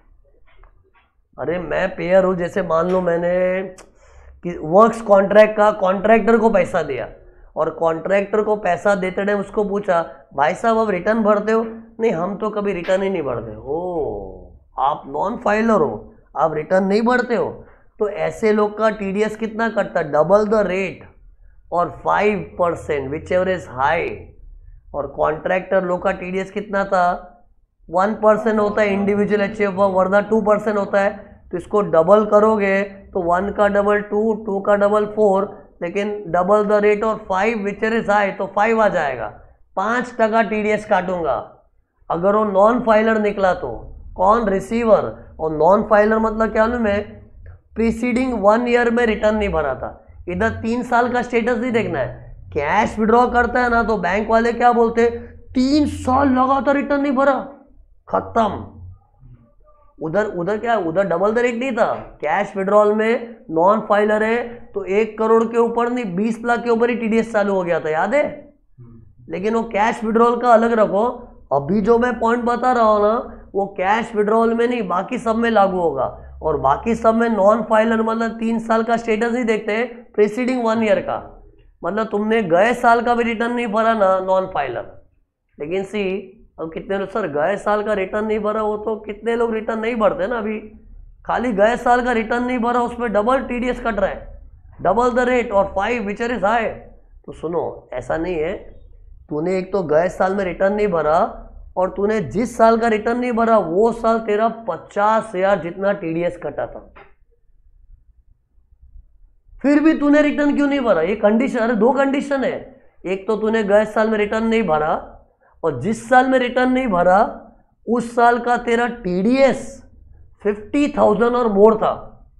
अरे मैं पेयर हूं, जैसे मान लो मैंने वर्क्स कॉन्ट्रैक्ट का कॉन्ट्रैक्टर को पैसा दिया, और कॉन्ट्रैक्टर को पैसा देते टाइम उसको पूछा भाई साहब अब रिटर्न भरते हो, नहीं हम तो कभी रिटर्न ही नहीं भरते। ओ, आप नॉन फाइलर हो, आप रिटर्न नहीं भरते हो, तो ऐसे लोग का टीडीएस कितना कटता, डबल द रेट और five percent which ever is high. और कॉन्ट्रैक्टर लोग का टीडीएस कितना था, वन परसेंट होता है इंडिविजुअल एच एफ, वरना टू परसेंट होता है, तो इसको डबल करोगे तो वन का डबल टू, टू का डबल फोर, लेकिन डबल द रेट और five which ever is high, तो फाइव आ जाएगा, पाँच टका टीडीएस काटूंगा। अगर वो नॉन फाइलर निकला तो कौन, रिसीवर, और नॉन फाइलर मतलब क्या हूँ मैं, प्रीसीडिंग वन ईयर में रिटर्न नहीं भरा था, इधर तीन साल का स्टेटस नहीं देखना है। कैश विड्रॉ करता है ना तो बैंक वाले क्या बोलते, तीन साल लगातार रिटर्न नहीं भरा, खत्म। उधर उधर क्या, उधर डबल द रेट नहीं था, कैश विड्रॉल में नॉन फाइलर है तो एक करोड़ के ऊपर नहीं, बीस लाख के ऊपर ही टीडीएस चालू हो गया था, याद है। लेकिन वो कैश विड्रॉल का अलग रखो, अभी जो मैं पॉइंट बता रहा हूँ ना वो कैश विड्रॉल में नहीं, बाकी सब में लागू होगा। और बाकी सब में नॉन फाइलर मतलब तीन साल का स्टेटस ही देखते, प्रीसीडिंग वन ईयर का, मतलब तुमने गए साल का भी रिटर्न नहीं भरा ना, नॉन फाइलर। लेकिन सी अब कितने लोग, सर गए साल का रिटर्न नहीं भरा, वो तो कितने लोग रिटर्न नहीं भरते ना, अभी खाली गए साल का रिटर्न नहीं भरा उसमें डबल टीडीएस कट रहा है, डबल द रेट और फाइव विच इज हाई। तो सुनो, ऐसा नहीं है, तूने एक तो गए साल में रिटर्न नहीं भरा, और तूने जिस साल का रिटर्न नहीं भरा वो साल तेरा पचास हजार जितना टीडीएस कटा था, फिर भी तूने रिटर्न क्यों नहीं भरा, ये कंडीशन, अरे दो कंडीशन है, एक तो तूने गए साल में रिटर्न नहीं भरा, और जिस साल में रिटर्न नहीं भरा उस साल का तेरा टीडीएस फिफ्टी थाउजेंड और मोर था।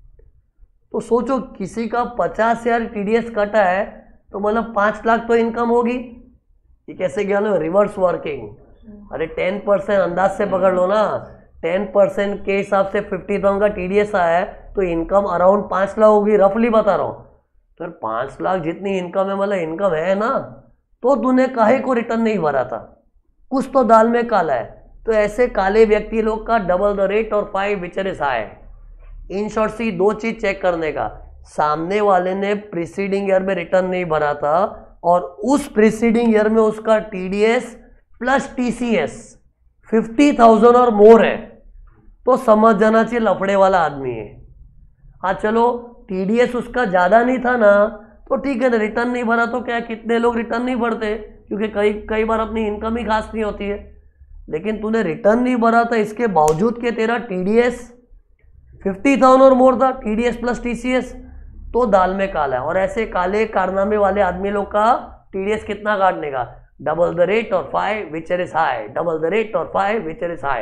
तो सोचो किसी का पचास हजार टीडीएस कटा है तो मतलब पांच लाख तो इनकम होगी, ये कैसे गया लो, रिवर्स वर्किंग। अरे टेन परसेंट अंदाज से पकड़ लो ना, टेन परसेंट के हिसाब से फिफ्टी थाउजेंड का टीडीएस आया है तो इनकम अराउंड पाँच लाख होगी, रफली बता रहा हूँ। तो पाँच लाख जितनी इनकम है, मतलब इनकम है ना, तो तूने काहे को रिटर्न नहीं भरा था, कुछ तो दाल में काला है। तो ऐसे काले व्यक्ति लोग का डबल द रेट और five which is high. In short see दो चीज चेक करने का, सामने वाले ने प्रीसीडिंग ईयर में रिटर्न नहीं भरा था और उस प्रीसीडिंग ईयर में उसका TDS plus TCS fifty thousand और मोर है, तो समझ जाना चाहिए लफड़े वाला आदमी है। हाँ चलो टीडीएस उसका ज्यादा नहीं था ना, तो ठीक है ना, रिटर्न नहीं भरा तो क्या, कितने लोग रिटर्न नहीं भरते, क्योंकि कई कई बार अपनी इनकम ही खास नहीं होती है। लेकिन तूने रिटर्न नहीं भरा था, इसके बावजूद के तेरा टीडीएस फिफ्टी थाउजेंड और मोर था, टीडीएस प्लस टीसीएस, तो दाल में काला है। और ऐसे काले कारनामे वाले आदमी लोग का टीडीएस कितना काटने का, डबल द रेट और five which is high, double the rate और फाइव विच इज हाई।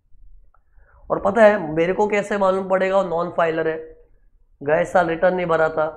और पता है मेरे को कैसे मालूम पड़ेगा वो नॉन फाइलर है, गए साल रिटर्न नहीं भरा था,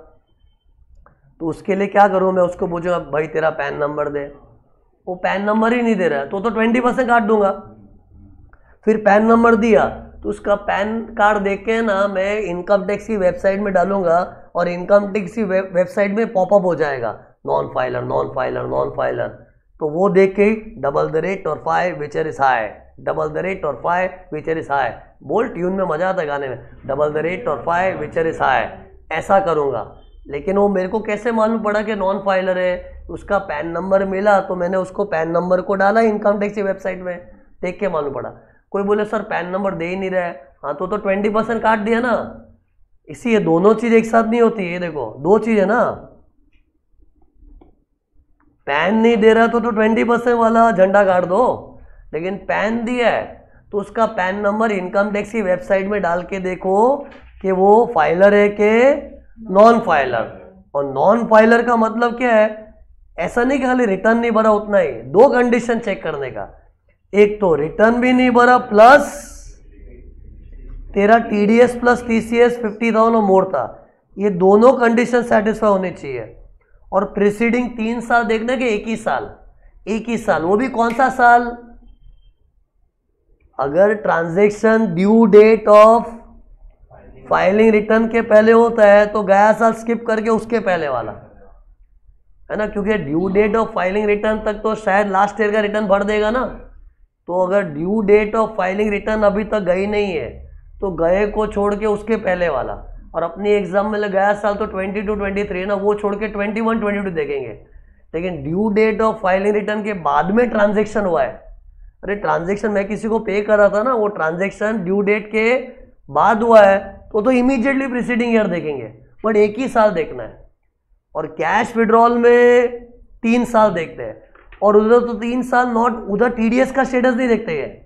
तो उसके लिए क्या करूं मैं, उसको पूछूंगा भाई तेरा पैन नंबर दे, वो पैन नंबर ही नहीं दे रहा है तो तो ट्वेंटी परसेंट काट दूंगा। फिर पैन नंबर दिया तो उसका पैन कार्ड देख के ना मैं इनकम टैक्स की वेबसाइट में डालूंगा और इनकम टैक्स की वेबसाइट में पॉपअप हो जाएगा non filer non filer non filer, तो वो देख के ही डबल द रेट और five which is high, double the rate और फाइव विच इज हाई, बोल ट्यून में मजा आता है गाने में, डबल द रेट और फाइव विच इज हाई, ऐसा करूंगा। लेकिन वो मेरे को कैसे मालूम पड़ा कि नॉन फाइलर है, उसका पैन नंबर मिला तो मैंने उसको पैन नंबर को डाला इनकम टैक्स की वेबसाइट में, देख के मालूम पड़ा। कोई बोले सर पैन नंबर दे ही नहीं रहा है, हाँ तो तो ट्वेंटी परसेंट काट दिया ना। इसी ये दोनों चीज एक साथ नहीं होती, ये देखो दो चीज है ना, पैन नहीं दे रहा तो तो ट्वेंटी परसेंट वाला झंडा काट दो, लेकिन पैन दिया है तो उसका पैन नंबर इनकम टैक्स की वेबसाइट में डाल के देखो कि वो फाइलर है कि नॉन फाइलर। और नॉन फाइलर का मतलब क्या है, ऐसा नहीं कि खाली रिटर्न नहीं भरा उतना ही, दो कंडीशन चेक करने का, एक तो रिटर्न भी नहीं भरा प्लस तेरा TDS plus TCS fifty thousand और मोर था, ये दोनों कंडीशन सेटिस्फाई होनी चाहिए। और प्रीसीडिंग तीन साल देखने के एक ही साल, एक ही साल, वो भी कौन सा साल? अगर transaction due date of filing return के पहले होता है तो गया साल स्किप करके उसके पहले वाला, है ना, क्योंकि due date of filing return तक तो शायद लास्ट ईयर का रिटर्न भर देगा ना। तो अगर due date of filing return अभी तक गई नहीं है तो गए को छोड़ के उसके पहले वाला, और अपनी एग्जाम में गया साल तो ट्वेंटी टू ट्वेंटी थ्री ना, वो छोड़ के ट्वेंटी वन ट्वेंटी टू देखेंगे। लेकिन due date of filing return के बाद में ट्रांजेक्शन हुआ है, अरे ट्रांजेक्शन मैं किसी को पे कर रहा था ना, वो ट्रांजेक्शन ड्यू डेट के बाद हुआ है तो तो इमीडिएटली प्रीसीडिंग ईयर देखेंगे, बट एक ही साल देखना है। और कैश विड्रॉल में तीन साल देखते हैं, और उधर तो तीन साल नॉट, उधर टीडीएस का स्टेटस नहीं देखते हैं।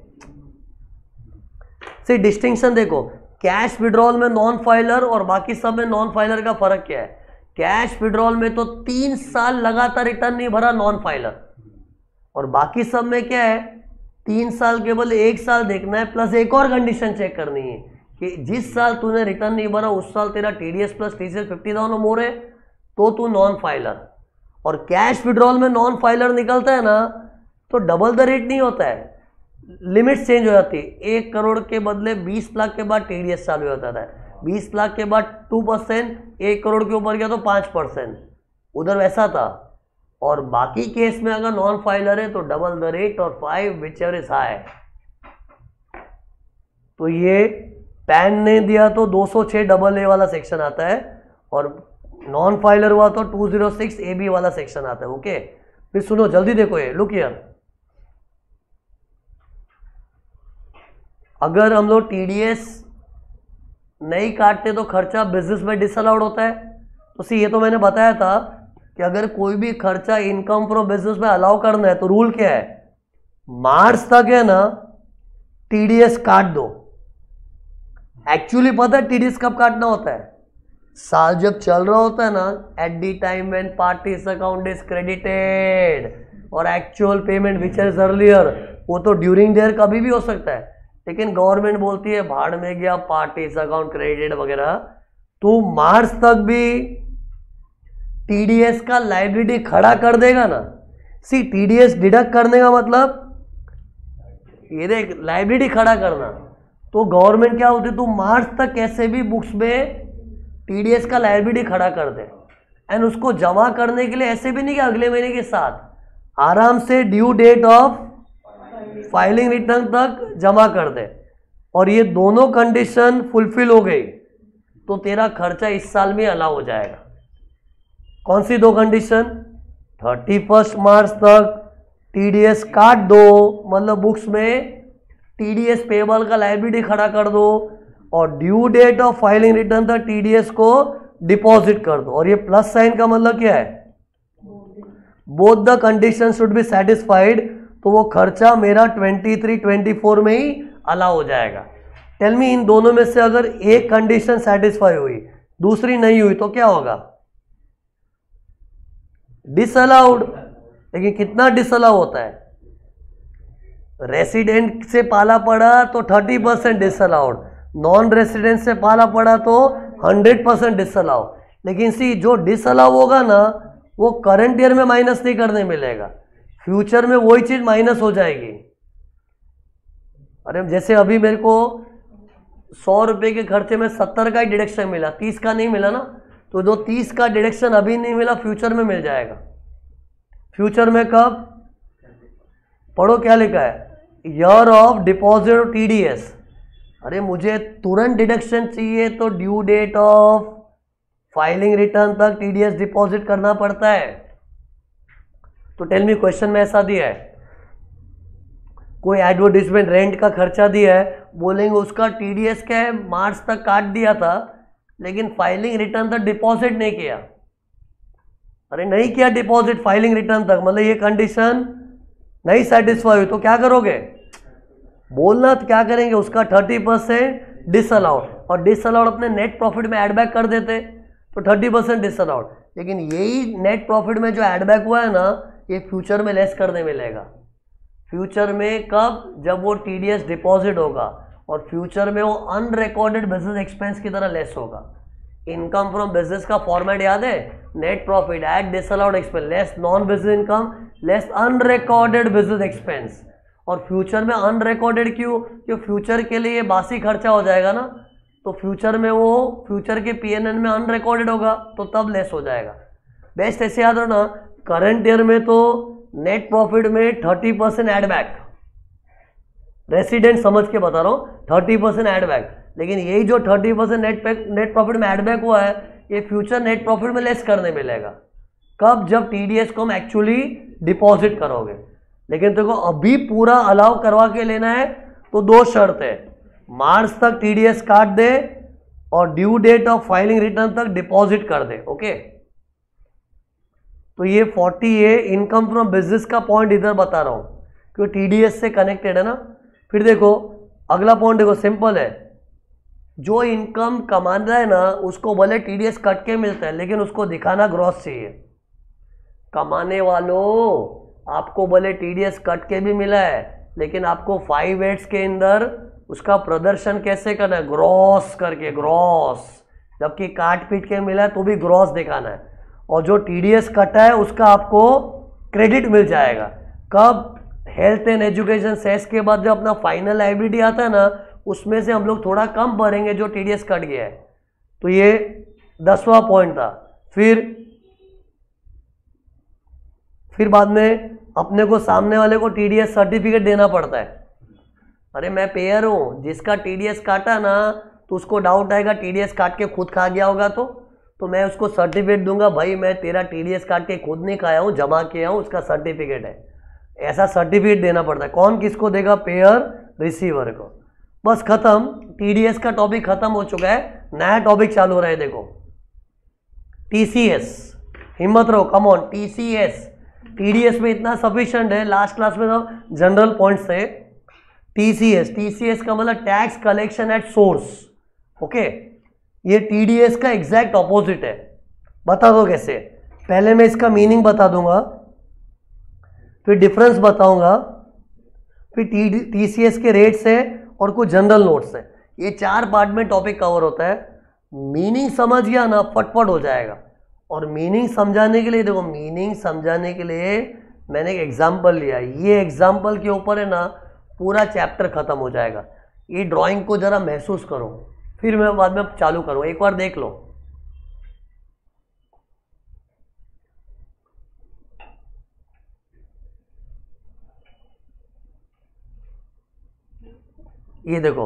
से डिस्टिंक्शन देखो, कैश विड्रॉल में नॉन फाइलर और बाकी सब में नॉन फाइलर का फर्क क्या है? कैश विड्रॉल में तो तीन साल लगातार रिटर्न नहीं भरा नॉन फाइलर, और बाकी सब में क्या है, तीन साल के बदले एक साल देखना है, प्लस एक और कंडीशन चेक करनी है कि जिस साल तूने रिटर्न नहीं भरा उस साल तेरा TDS plus TCS fifty thousand more है तो तू नॉन फाइलर। और कैश विड्रॉल में नॉन फाइलर निकलता है ना तो डबल द रेट नहीं होता है, लिमिट चेंज हो जाती है। एक करोड़ के बदले बीस लाख के बाद टीडीएस चालू होता था, बीस लाख के बाद टू परसेंट, एक करोड़ के ऊपर गया तो पाँच परसेंट, उधर वैसा था। और बाकी केस में अगर नॉन फाइलर है तो डबल द रेट और five which ever is high. तो ये पैन ने दिया तो दो सौ छह डबल ए वाला सेक्शन आता है, और नॉन फाइलर हुआ तो two zero six A B वाला सेक्शन आता है। ओके, फिर सुनो जल्दी देखो, ये लुक हियर, अगर हम लोग टीडीएस नहीं काटते तो खर्चा बिजनेस में डिसअलाउड होता है। तो सी ये तो मैंने बताया था कि अगर कोई भी खर्चा इनकम फ्रॉम बिजनेस में अलाउ करना है तो रूल क्या है, मार्च तक है ना टीडीएस काट दो। एक्चुअली पता है टीडीएस कब काटना होता है? साल जब चल रहा होता है ना, at the time when party's account is credited, और actual payment which is earlier, वो तो ड्यूरिंग देयर कभी भी हो सकता है। लेकिन गवर्नमेंट बोलती है भाड़ में गया पार्टीज अकाउंट क्रेडिटेड वगैरह, तो मार्च तक भी टीडीएस का लायबिलिटी खड़ा कर देगा ना। सी टीडीएस डिडक्ट करने का मतलब ये देख, लायबिलिटी खड़ा करना, तो गवर्नमेंट क्या होती है, तो मार्च तक कैसे भी बुक्स में टीडीएस का लायबिलिटी खड़ा कर दे, एंड उसको जमा करने के लिए ऐसे भी नहीं कि अगले महीने के साथ, आराम से due date of filing return तक जमा कर दे। और ये दोनों कंडीशन फुलफिल हो गई तो तेरा खर्चा इस साल में अलाउ हो जाएगा। कौन सी दो कंडीशन? थर्टी फर्स्ट मार्च तक टीडीएस काट दो, मतलब बुक्स में टीडीएस पेबल का लायबिलिटी खड़ा कर दो, और due date of filing return तक टीडीएस को डिपॉजिट कर दो। और ये प्लस साइन का मतलब क्या है? Both the condition should be satisfied, तो वो खर्चा मेरा ट्वेंटी थ्री ट्वेंटी फोर में ही अलाउ हो जाएगा। टेल मी, इन दोनों में से अगर एक कंडीशन सेटिस्फाई हुई दूसरी नहीं हुई तो क्या होगा? डिसअलाउड। लेकिन कितना डिसअलाउ होता है? रेसिडेंट से पाला पड़ा तो thirty percent disallowed, non resident से पाला पड़ा तो हंड्रेड परसेंट डिसअलाउ। लेकिन सी जो डिसअलाउ होगा ना वो करंट ईयर में माइनस नहीं करने मिलेगा, फ्यूचर में वही चीज माइनस हो जाएगी। अरे जैसे अभी मेरे को सौ रुपए के खर्चे में सत्तर का ही डिडक्शन मिला, तीस का नहीं मिला ना, तो जो तीस का डिडक्शन अभी नहीं मिला फ्यूचर में मिल जाएगा। फ्यूचर में कब? पढ़ो क्या लिखा है, ईयर ऑफ डिपॉजिट टीडीएस। अरे मुझे तुरंत डिडक्शन चाहिए तो due date of filing return तक टीडीएस डिपॉजिट करना पड़ता है। तो टेल मी, क्वेश्चन में ऐसा दिया है, कोई एडवर्टाइजमेंट रेंट का खर्चा दिया है, बोलेंगे उसका टीडीएस क्या है, मार्च तक काट दिया था लेकिन फाइलिंग रिटर्न तक डिपॉजिट नहीं किया। अरे नहीं किया डिपॉजिट फाइलिंग रिटर्न तक, मतलब ये कंडीशन नहीं सेटिस्फाई हुई तो क्या करोगे? बोलना तो क्या करेंगे, उसका थर्टी परसेंट डिसअलाउड, और डिसअलाउड अपने नेट प्रॉफिट में ऐड बैक कर देते तो थर्टी परसेंट डिसअलाउड। लेकिन यही नेट प्रॉफिट में जो ऐड बैक हुआ है ना, ये फ्यूचर में लेस करने मिलेगा। फ्यूचर में कब? जब वो टीडीएस डिपॉजिट होगा, और फ्यूचर में वो अनरिकॉर्डेड बिजनेस एक्सपेंस की तरह लेस होगा। इनकम फ्रॉम बिजनेस का फॉर्मेट याद है, net profit add disallowed expense less non business income less unrecorded business expense. और फ्यूचर में अनरिकॉर्डेड क्यों? क्योंकि फ्यूचर के लिए बासी खर्चा हो जाएगा ना, तो फ्यूचर में वो फ्यूचर के पीएनएल में अनरिकॉर्डेड होगा तो तब लेस हो जाएगा। बेस्ट ऐसे याद रखना, करंट ईयर में तो नेट प्रॉफिट में thirty percent add back, resident समझ के बता रहा हूँ, थर्टी परसेंट एड बैक, लेकिन यही जो thirty percent net net profit में एड बैक हुआ है ये फ्यूचर नेट प्रॉफिट में लेस करने मिलेगा। कब? जब टीडीएस को हम एक्चुअली डिपॉजिट करोगे। लेकिन देखो अभी पूरा अलाउ करवा के लेना है तो दो शर्त है, मार्च तक टीडीएस काट दे और due date of filing return तक डिपॉजिट कर दे। ओके, तो ये forty A income from business का पॉइंट इधर बता रहा हूं क्योंकि टीडीएस से कनेक्टेड है ना। फिर देखो अगला पॉइंट, देखो सिंपल है, जो इनकम कमाना है ना उसको भले टीडीएस कट के मिलता है लेकिन उसको दिखाना ग्रॉस चाहिए। कमाने वालों, आपको भले टीडीएस कट के भी मिला है लेकिन आपको फाइव एड्स के अंदर उसका प्रदर्शन कैसे करना है? ग्रॉस करके, ग्रॉस। जबकि काट पीट के मिला है तो भी ग्रॉस दिखाना है। और जो टीडीएस कटा है उसका आपको क्रेडिट मिल जाएगा। कब? हेल्थ एंड एजुकेशन सेस के बाद जो अपना फाइनल लायबिलिटी आता है ना उसमें से हम लोग थोड़ा कम भरेंगे जो टीडीएस कट गया है। तो ये दसवां पॉइंट था। फिर फिर बाद में अपने को सामने वाले को टीडीएस सर्टिफिकेट देना पड़ता है। अरे मैं पेयर हूं, जिसका टीडीएस काटा ना तो उसको डाउट आएगा टीडीएस काट के खुद खा गया होगा तो तो मैं उसको सर्टिफिकेट दूंगा, भाई मैं तेरा टीडीएस काट के खुद नहीं खाया हूं, जमा किया हूं, उसका सर्टिफिकेट है। ऐसा सर्टिफिकेट देना पड़ता है। कौन किसको देगा? पेयर रिसीवर को। बस खत्म, टीडीएस का टॉपिक खत्म हो चुका है, नया टॉपिक चालू हो रहा है। देखो टीसीएस, हिम्मत रहो, कम ऑन। टीसीएस, टीडीएस में इतना सफिशिएंट है, लास्ट क्लास में तो जनरल पॉइंट्स थे। टीसीएस, टीसीएस का मतलब tax collection at source. Okay, ये टीडीएस का एग्जैक्ट ऑपोजिट है। बता दो कैसे? पहले मैं इसका मीनिंग बता दूंगा, फिर डिफरेंस बताऊंगा, फिर टीसीएस के रेट्स है और कुछ जनरल नोट्स है। ये चार पार्ट में टॉपिक कवर होता है। मीनिंग समझ गया ना, फटफट हो जाएगा। और मीनिंग समझाने के लिए, देखो मीनिंग समझाने के लिए मैंने एक एग्जाम्पल लिया, ये एग्जाम्पल के ऊपर है ना पूरा चैप्टर खत्म हो जाएगा। ये ड्राइंग को जरा महसूस करो, फिर मैं बाद में चालू करूँ, एक बार देख लो। ये देखो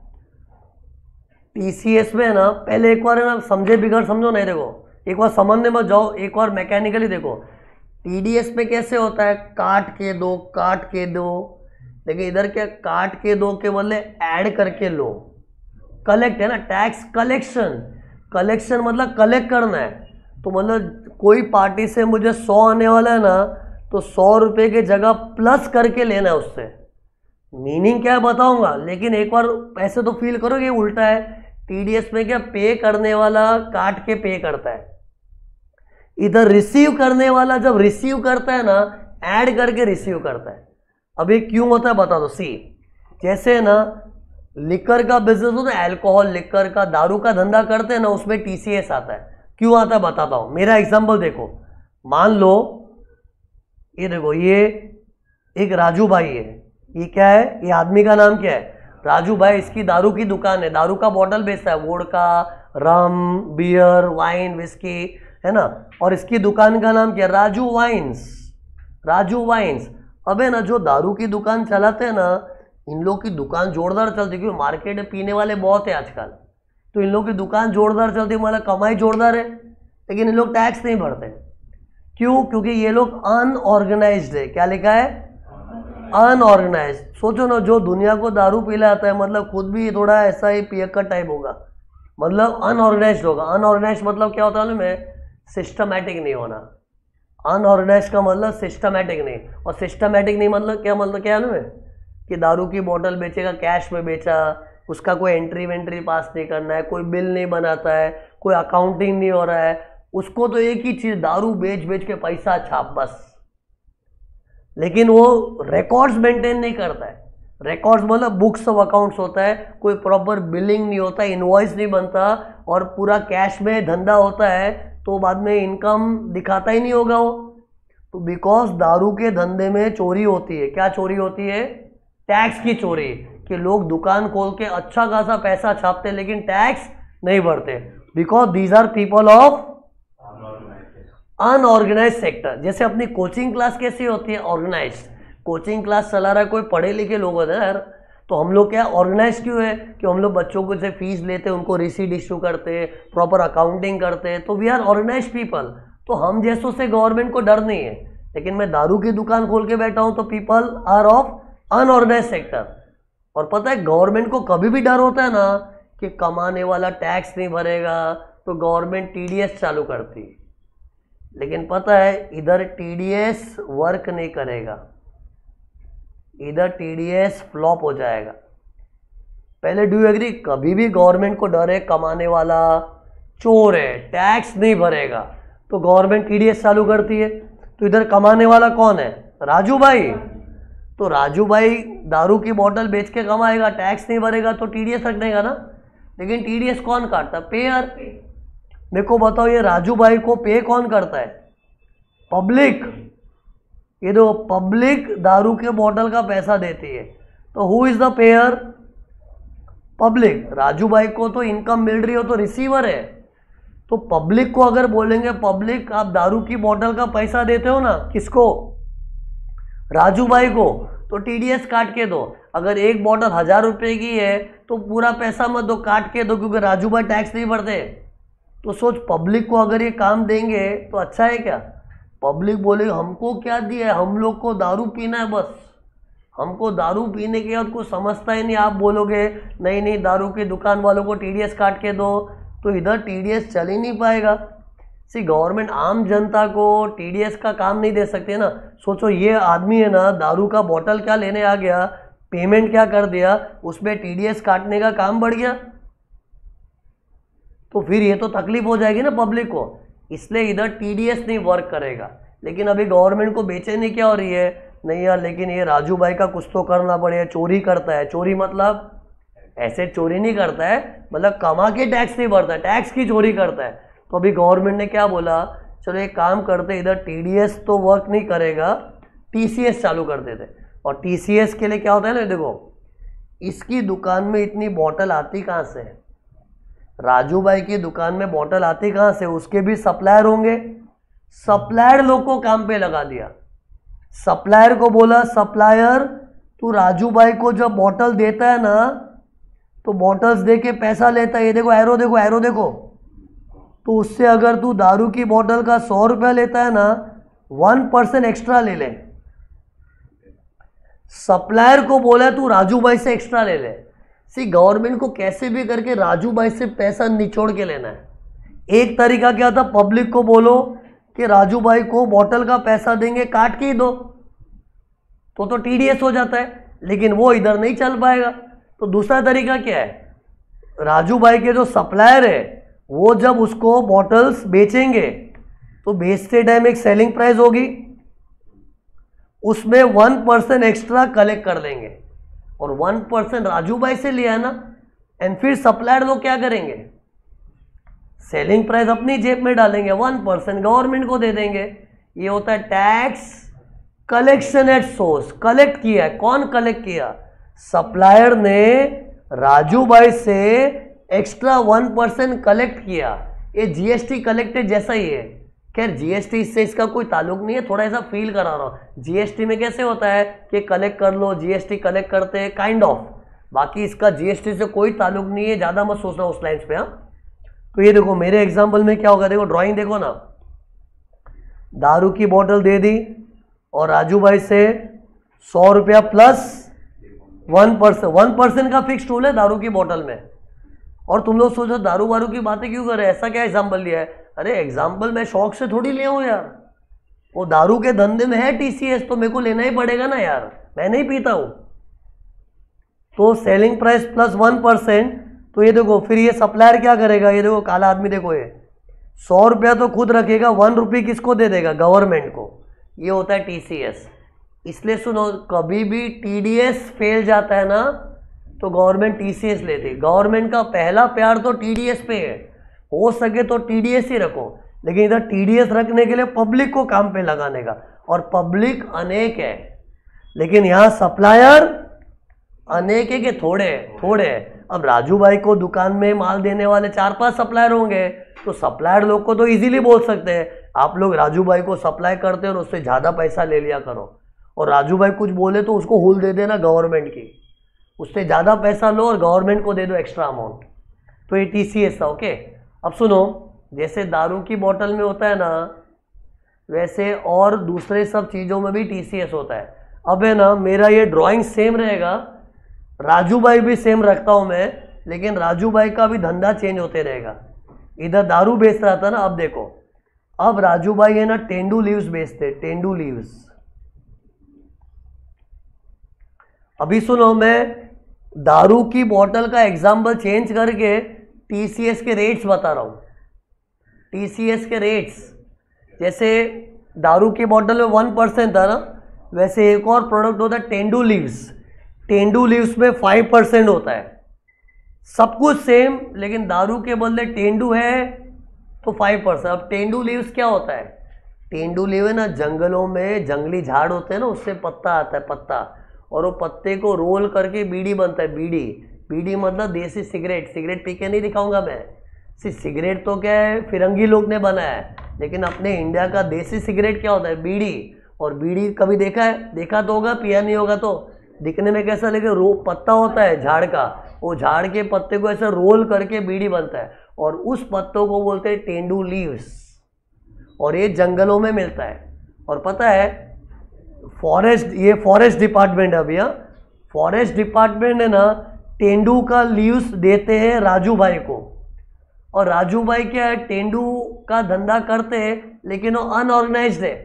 टीसीएस में है ना, पहले एक बार है ना समझे बिगड़ समझो नहीं, देखो एक बार समझने मत जाओ, एक बार मैकेनिकली देखो। टीडीएस में कैसे होता है? काट के दो, काट के दो, लेकिन इधर क्या? काट के दो के बदले ऐड करके लो। कलेक्ट है ना, टैक्स कलेक्शन। कलेक्शन मतलब कलेक्ट करना है। तो मतलब कोई पार्टी से मुझे सौ आने वाला है ना तो सौ रुपये की जगह प्लस करके लेना है उससे। मीनिंग क्या है बताऊंगा, लेकिन एक बार ऐसे तो फील करोगे उल्टा है। टीडीएस में क्या? पे करने वाला काट के पे करता है, इधर रिसीव करने वाला जब रिसीव करता है ना ऐड करके रिसीव करता है। अब ये क्यों होता है बता दो। सी, जैसे ना लिकर का बिजनेस होता है, अल्कोहल लिकर का दारू का धंधा करते हैं ना, उसमें टीसीएस आता है। क्यों आता है बताता हूं। मेरा एग्जांपल देखो, मान लो ये देखो, ये एक राजू भाई है, ये क्या है? ये आदमी का नाम क्या है? राजू भाई। इसकी दारू की दुकान है, दारू का बॉटल बेचता है, vodka, rum, beer, wine, whisky, है ना। और इसकी दुकान का नाम क्या है? राजू वाइन्स। राजू वाइन्स। अबे ना जो दारू की दुकान चलाते हैं ना, इन लोग की दुकान जोरदार चलती है क्योंकि मार्केट में पीने वाले बहुत है आजकल, तो इन लोग की दुकान जोरदार चलती है, मतलब कमाई जोरदार है, लेकिन इन लोग टैक्स नहीं भरते। क्यों? क्योंकि ये लोग अनऑर्गेनाइज्ड है। क्या लिखा है? अनऑर्गेनाइज्ड। सोचो ना, जो दुनिया को दारू पिलाता है मतलब खुद भी थोड़ा ऐसा ही पियक्कर टाइप होगा, मतलब अनऑर्गेनाइज्ड होगा। अनऑर्गेनाइज्ड मतलब क्या होता है में? सिस्टमैटिक नहीं होना। अनऑर्गेनाइज्ड का मतलब सिस्टमैटिक नहीं, और सिस्टमैटिक नहीं मतलब क्या? मतलब क्या है में कि दारू की बोतल बेचेगा, कैश में बेचा, उसका कोई एंट्री वेंट्री पास नहीं करना है, कोई बिल नहीं बनाता है, कोई अकाउंटिंग नहीं हो रहा है, उसको तो एक ही चीज़, दारू बेच बेच के पैसा छाप बस। लेकिन वो रिकॉर्ड्स मेंटेन नहीं करता है। रिकॉर्ड्स मतलब बुक्स ऑफ अकाउंट्स होता है, कोई प्रॉपर बिलिंग नहीं होता, इनवॉइस नहीं बनता और पूरा कैश में धंधा होता है, तो बाद में इनकम दिखाता ही नहीं होगा वो। तो बिकॉज दारू के धंधे में चोरी होती है। क्या चोरी होती है? टैक्स की चोरी, कि लोग दुकान खोल के अच्छा खासा पैसा छापते लेकिन टैक्स नहीं भरते, because these are people of unorganise sector. जैसे अपनी कोचिंग क्लास कैसी होती है? ऑर्गेनाइज्ड। कोचिंग क्लास चला रहा है कोई पढ़े लिखे लोग होते हैं यार, तो हम लोग क्या ऑर्गेनाइज क्यों है? कि हम लोग बच्चों को से फीस लेते हैं, उनको रिसीट इशू करते हैं, प्रॉपर अकाउंटिंग करते हैं, तो वी आर ऑर्गेनाइज पीपल। तो हम जैसों से गवर्नमेंट को डर नहीं है। लेकिन मैं दारू की दुकान खोल के बैठा हूं तो people are of unorganise sector. और पता है गवर्नमेंट को कभी भी डर होता है ना कि कमाने वाला टैक्स नहीं भरेगा, तो गवर्नमेंट टीडीएस चालू करती है। लेकिन पता है इधर टीडीएस वर्क नहीं करेगा, इधर टीडीएस फ्लॉप हो जाएगा। पहले डू एग्री? कभी भी गवर्नमेंट को डर है कमाने वाला चोर है, टैक्स नहीं भरेगा, तो गवर्नमेंट टीडीएस चालू करती है। तो इधर कमाने वाला कौन है? राजू भाई। तो राजू भाई दारू की बोतल बेच के कमाएगा, टैक्स नहीं भरेगा, तो टीडीएस रख देगा ना। लेकिन टीडीएस कौन काटता? पेयर। मेरे को बताओ ये राजू भाई को पे कौन करता है? पब्लिक। ये दो पब्लिक दारू के बोतल का पैसा देती है, तो who is the payer? Public. Raju भाई को तो इनकम मिल रही हो तो रिसीवर है, तो पब्लिक को अगर बोलेंगे पब्लिक आप दारू की बोतल का पैसा देते हो ना, किसको? राजू भाई को, तो टीडीएस काट के दो। अगर एक बोतल हजार रुपए की है तो पूरा पैसा मत दो, काट के दो, क्योंकि राजू भाई टैक्स नहीं भरते। तो सोच पब्लिक को अगर ये काम देंगे तो अच्छा है क्या? पब्लिक बोलेगी हमको क्या दिया है, हम लोग को दारू पीना है बस, हमको दारू पीने के बाद कुछ समझता ही नहीं। आप बोलोगे नहीं नहीं दारू की दुकान वालों को टीडीएस काट के दो, तो इधर टीडीएस चल ही नहीं पाएगा। सी गवर्नमेंट आम जनता को टीडीएस का काम नहीं दे सकते ना। सोचो ये आदमी है ना दारू का बोतल क्या लेने आ गया, पेमेंट क्या कर दिया, उसमें टीडीएस काटने का काम बढ़ गया, तो फिर ये तो तकलीफ हो जाएगी ना पब्लिक को। इसलिए इधर टीडीएस नहीं वर्क करेगा। लेकिन अभी गवर्नमेंट को बेचैनी क्या हो रही है? नहीं यार लेकिन ये राजू भाई का कुछ तो करना पड़ेगा, चोरी करता है। चोरी मतलब ऐसे चोरी नहीं करता है, मतलब कमा के टैक्स नहीं भरता, टैक्स की चोरी करता है। तो अभी गवर्नमेंट ने क्या बोला, चलो एक काम करते, इधर टीडीएस तो वर्क नहीं करेगा, टीसीएस चालू कर देते। और टीसीएस के लिए क्या होता है ना, देखो इसकी दुकान में इतनी बॉटल आती कहाँ से? राजू भाई की दुकान में बॉटल आती कहाँ से? उसके भी सप्लायर होंगे, सप्लायर लोग को काम पे लगा दिया। सप्लायर को बोला सप्लायर तू राजू भाई को जब बॉटल देता है ना तो बॉटल्स दे के पैसा लेता है। ये देखो एरो देखो एरो देखो, तो उससे अगर तू दारू की बोतल का सौ रुपया लेता है ना, वन परसेंट एक्स्ट्रा ले ले। सप्लायर को बोला तू राजू भाई से एक्स्ट्रा ले ले। सी गवर्नमेंट को कैसे भी करके राजू भाई से पैसा निचोड़ के लेना है। एक तरीका क्या था, पब्लिक को बोलो कि राजू भाई को बोतल का पैसा देंगे, काट के ही दो, तो तो टीडीएस हो जाता है। लेकिन वो इधर नहीं चल पाएगा। तो दूसरा तरीका क्या है, राजू भाई के जो सप्लायर है वो जब उसको बॉटल्स बेचेंगे तो बेचते टाइम एक सेलिंग प्राइस होगी, उसमें वन परसेंट एक्स्ट्रा कलेक्ट कर लेंगे। और वन परसेंट राजू भाई से लिया है ना, एंड फिर सप्लायर लोग क्या करेंगे, सेलिंग प्राइस अपनी जेब में डालेंगे, वन परसेंट गवर्नमेंट को दे देंगे। ये होता है tax collection at source. Collect किया है, कौन कलेक्ट किया? सप्लायर ने राजू भाई से एक्स्ट्रा वन परसेंट कलेक्ट किया। ये जीएसटी कलेक्टेड जैसा ही है। खैर जीएसटी से इसका कोई ताल्लुक नहीं है, थोड़ा ऐसा फील करा रहा हूँ। जीएसटी में कैसे होता है कि कलेक्ट कर लो, जीएसटी कलेक्ट करते हैं काइंड ऑफ, बाकी इसका जीएसटी से कोई ताल्लुक नहीं है, ज़्यादा मत सोचना उस लाइन्स पे। हाँ, तो ये देखो मेरे एग्जाम्पल में क्या होगा, देखो ड्राइंग देखो ना, दारू की बोतल दे दी और राजू भाई से सौ रुपया plus one percent one percent का फिक्स रूल है दारू की बोतल में। और तुम लोग सोचो दारू वारू की बातें क्यों कर रहे हैं, ऐसा क्या एग्जाम्पल लिया है? अरे एग्जाम्पल मैं शौक से थोड़ी लिया हूँ यार, वो दारू के धंधे में है टीसीएस, तो मेरे को लेना ही पड़ेगा ना यार, मैं नहीं पीता हूँ। तो selling price plus one percent, तो ये देखो फिर ये सप्लायर क्या करेगा, ये देखो काला आदमी देखो, ये सौ रुपया तो खुद रखेगा, वन रुपये किसको दे देगा? गवर्नमेंट को। ये होता है टीसीएस। इसलिए सुनो, कभी भी टीडीएस फेल जाता है ना तो गवर्नमेंट टीसीएस लेती है। गवर्नमेंट का पहला प्यार तो टीडीएस पे है, हो सके तो टीडीएस ही रखो, लेकिन इधर टीडीएस रखने के लिए पब्लिक को काम पे लगाने का, और पब्लिक अनेक है, लेकिन यहाँ सप्लायर अनेक है कि थोड़े थोड़े। अब राजू भाई को दुकान में माल देने वाले चार पांच सप्लायर होंगे, तो सप्लायर लोग को तो इजीली बोल सकते हैं आप लोग राजू भाई को सप्लाई करते हो और उससे ज़्यादा पैसा ले लिया करो, और राजू भाई कुछ बोले तो उसको हुल दे देना गवर्नमेंट की, उससे ज़्यादा पैसा लो और गवर्नमेंट को दे दो एक्स्ट्रा अमाउंट। तो ये टीसीएस था। ओके, अब सुनो, जैसे दारू की बोतल में होता है ना, वैसे और दूसरे सब चीज़ों में भी टीसीएस होता है। अब है ना, मेरा ये ड्राइंग सेम रहेगा, राजू भाई भी सेम रखता हूँ मैं, लेकिन राजू भाई का भी धंधा चेंज होते रहेगा। इधर दारू बेच रहा था ना, अब देखो, अब राजू भाई है ना टेंडू लीव्स बेचते, टेंडू लीव्स। अभी सुनो, मैं दारू की बोतल का एग्जाम्पल चेंज करके टीसीएस के रेट्स बता रहा हूँ। टीसीएस के रेट्स, जैसे दारू की बोतल में वन परसेंट था ना, वैसे एक और प्रोडक्ट होता है टेंडू लीव्स। टेंडू लीव्स में फाइव परसेंट होता है। सब कुछ सेम, लेकिन दारू के बदले टेंडू है तो फाइव परसेंट। अब टेंडू लीव्स क्या होता है? टेंडू लीव है ना, जंगलों में जंगली झाड़ होते हैं ना, उससे पत्ता आता है, पत्ता, और वो पत्ते को रोल करके बीड़ी बनता है। बीड़ी बीड़ी मतलब देसी सिगरेट। सिगरेट पी के नहीं दिखाऊंगा मैं, सिर्फ सिगरेट तो क्या है फिरंगी लोग ने बनाया है, लेकिन अपने इंडिया का देसी सिगरेट क्या होता है? बीड़ी। और बीड़ी कभी देखा है? देखा तो होगा, पिया नहीं होगा तो। दिखने में कैसा लगे? रो पत्ता होता है झाड़ का, वो झाड़ के पत्ते को ऐसे रोल करके बीड़ी बनता है, और उस पत्तों को बोलते हैं टेंडू लीव्स, और ये जंगलों में मिलता है। और पता है फॉरेस्ट, ये फॉरेस्ट डिपार्टमेंट है भैया, फॉरेस्ट डिपार्टमेंट है ना, टेंडू का लीव्स देते हैं राजू भाई को। और राजू भाई क्या है, टेंडू का धंधा करते हैं, लेकिन वो अनऑर्गेनाइज्ड है,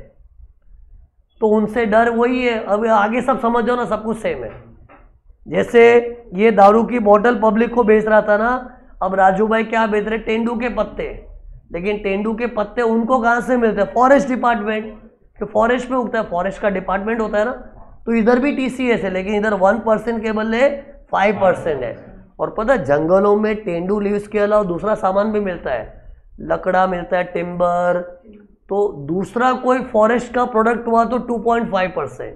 तो उनसे डर वही है। अब आगे सब समझो ना, सब कुछ सेम है। जैसे ये दारू की बोतल पब्लिक को बेच रहा था ना, अब राजू भाई क्या बेच रहे? टेंडू के पत्ते। लेकिन टेंडू के पत्ते उनको कहाँ से मिलते हैं? फॉरेस्ट डिपार्टमेंट, कि फॉरेस्ट में उगता है, फॉरेस्ट का डिपार्टमेंट होता है ना। तो इधर भी टीसीएस है, लेकिन इधर वन परसेंट के बदले फाइव परसेंट है। और पता है जंगलों में टेंडू लीव्स के अलावा दूसरा सामान भी मिलता है, लकड़ा मिलता है, टिम्बर। तो दूसरा कोई फॉरेस्ट का प्रोडक्ट हुआ तो टू पॉइंट फाइव परसेंट,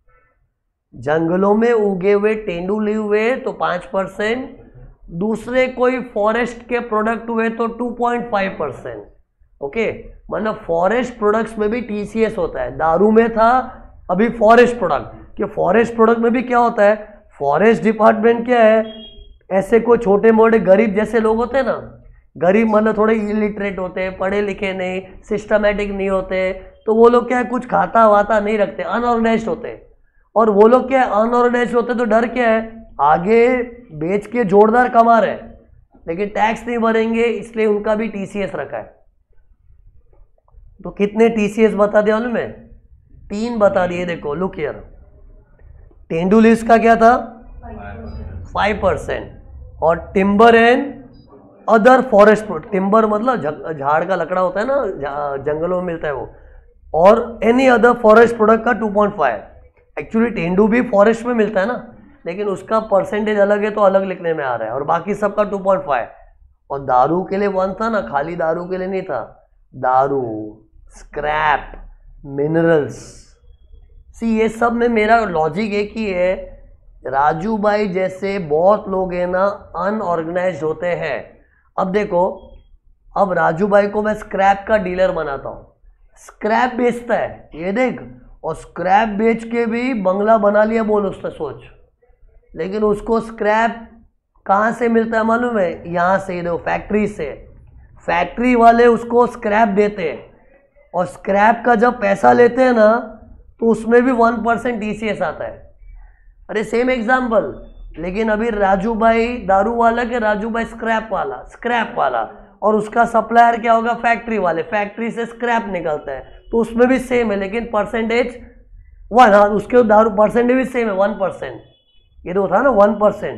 जंगलों में उगे हुए टेंडू लीव हुए तो पाँच परसेंट, दूसरे कोई फॉरेस्ट के प्रोडक्ट हुए तो two point five percent. Okay, मतलब फॉरेस्ट प्रोडक्ट्स में भी टीसीएस होता है। दारू में था, अभी फॉरेस्ट प्रोडक्ट, कि फॉरेस्ट प्रोडक्ट में भी क्या होता है? फॉरेस्ट डिपार्टमेंट क्या है, ऐसे कोई छोटे मोटे गरीब जैसे लोग होते हैं ना, गरीब मतलब थोड़े इलिटरेट होते हैं, पढ़े लिखे नहीं, सिस्टमेटिक नहीं होते, तो वो लोग क्या है, कुछ खाता वाता नहीं रखते, अनऑर्गेनाइज्ड होते हैं। और वो लोग क्या है, अनऑर्गेनाइज्ड होते, तो डर क्या है, आगे बेच के जोरदार कमा रहे, लेकिन टैक्स नहीं भरेंगे, इसलिए उनका भी टीसीएस रखा है। तो कितने टीसीएस बता दिया उन्होंने? तीन बता दिए। देखो, लुक हियर, टेंडू लीव्स का क्या था? फाइव परसेंट, और timber and other forest, timber मतलब झाड़ का लकड़ा होता है ना, जंगलों में मिलता है वो, और एनी अदर फॉरेस्ट प्रोडक्ट का two point five. Actually tendu भी फॉरेस्ट में मिलता है ना, लेकिन उसका परसेंटेज अलग है तो अलग लिखने में आ रहा है, और बाकी सबका टू पॉइंट फाइव। और दारू के लिए वन था ना, खाली दारू के लिए नहीं था, दारू, स्क्रैप, मिनरल्स। सी ये सब में मेरा लॉजिक एक ही है, राजू भाई जैसे बहुत लोग हैं ना अनऑर्गेनाइज्ड होते हैं। अब देखो, अब राजू भाई को मैं स्क्रैप का डीलर बनाता हूँ, स्क्रैप बेचता है, ये देख, और स्क्रैप बेच के भी बंगला बना लिया, बोल उसने, सोच। लेकिन उसको स्क्रैप कहाँ से मिलता है मालूम है? यहाँ से, देखो, फैक्ट्री से। फैक्ट्री वाले उसको स्क्रैप देते हैं, और स्क्रैप का जब पैसा लेते हैं ना, तो उसमें भी वन परसेंट टीसीएस आता है। अरे सेम एग्जाम्पल, लेकिन अभी राजू भाई दारू वाला के राजू भाई स्क्रैप वाला, स्क्रैप वाला, और उसका सप्लायर क्या होगा? फैक्ट्री वाले, फैक्ट्री से स्क्रैप निकलता है, तो उसमें भी सेम है, लेकिन परसेंटेज वन, हाँ उसके दारू परसेंटेज भी सेम है, वन परसेंट। ये तो था ना वन परसेंट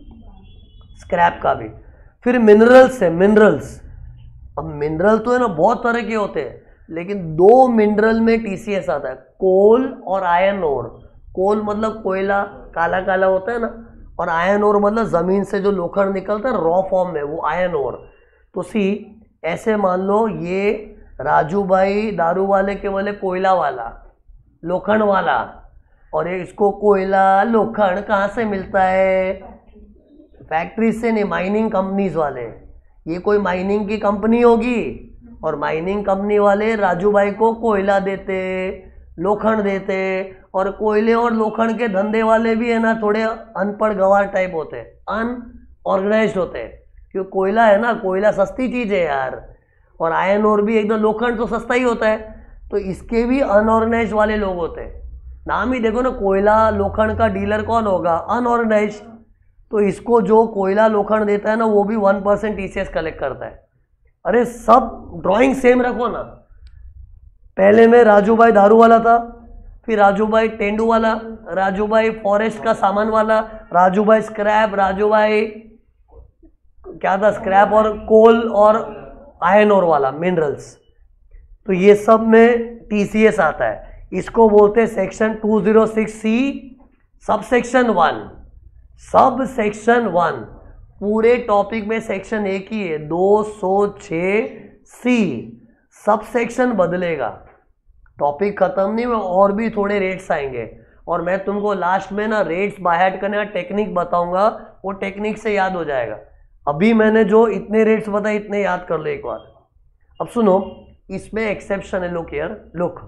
स्क्रैप का भी। फिर मिनरल्स है, मिनरल्स। अब मिनरल तो है ना बहुत तरह के होते हैं, लेकिन दो मिनरल में टीसीएस आता है, कोल और आयरन ओर। कोल मतलब कोयला काला काला होता है ना, और आयरन ओर मतलब जमीन से जो लोखंड निकलता है रॉ फॉर्म में, वो आयरन ओर। तो सी ऐसे मान लो ये राजू भाई दारू वाले के बोले कोयला वाला, लोखंड वाला, और ये इसको कोयला लोखंड कहाँ से मिलता है? फैक्ट्री से नहीं, माइनिंग कंपनीज वाले। ये कोई माइनिंग की कंपनी होगी और माइनिंग कंपनी वाले राजू भाई को कोयला देते, लोखंड देते, और कोयले और लोखंड के धंधे वाले भी है ना थोड़े अनपढ़ गवार टाइप होते, अनऑर्गेनाइज्ड होते। क्योंकि कोयला है ना, कोयला सस्ती चीज़ है यार, और आयरन ओर भी एकदम, लोखंड तो सस्ता ही होता है, तो इसके भी अनऑर्गेनाइज्ड वाले लोग होते हैं। नाम ही देखो ना, कोयला लोखंड का डीलर कौन होगा? अनऑर्गेनाइज्ड। तो इसको जो कोयला लोखंड देता है ना, वो भी वन परसेंट टीसीएस कलेक्ट करता है। अरे सब ड्राइंग सेम रखो ना। पहले में राजू भाई दारू वाला था, फिर राजू भाई तेंदू वाला, राजू भाई फॉरेस्ट का सामान वाला, राजू भाई स्क्रैप, राजू भाई क्या था, स्क्रैप और कोल और आयरन ओर वाला, मिनरल्स। तो ये सब में टीसीएस आता है। इसको बोलते हैं section two zero six C sub section one. Sub section one पूरे टॉपिक में सेक्शन एक ही है, दो सौ छः सी। सब सेक्शन बदलेगा, टॉपिक खत्म नहीं हुआ, और भी थोड़े रेट्स आएंगे, और मैं तुमको लास्ट में ना रेट्स बाय हार्ट करने का टेक्निक बताऊंगा, वो टेक्निक से याद हो जाएगा। अभी मैंने जो इतने रेट्स बताए इतने याद कर लो एक बार। अब सुनो, इसमें एक्सेप्शन है, लुक हियर, लुक।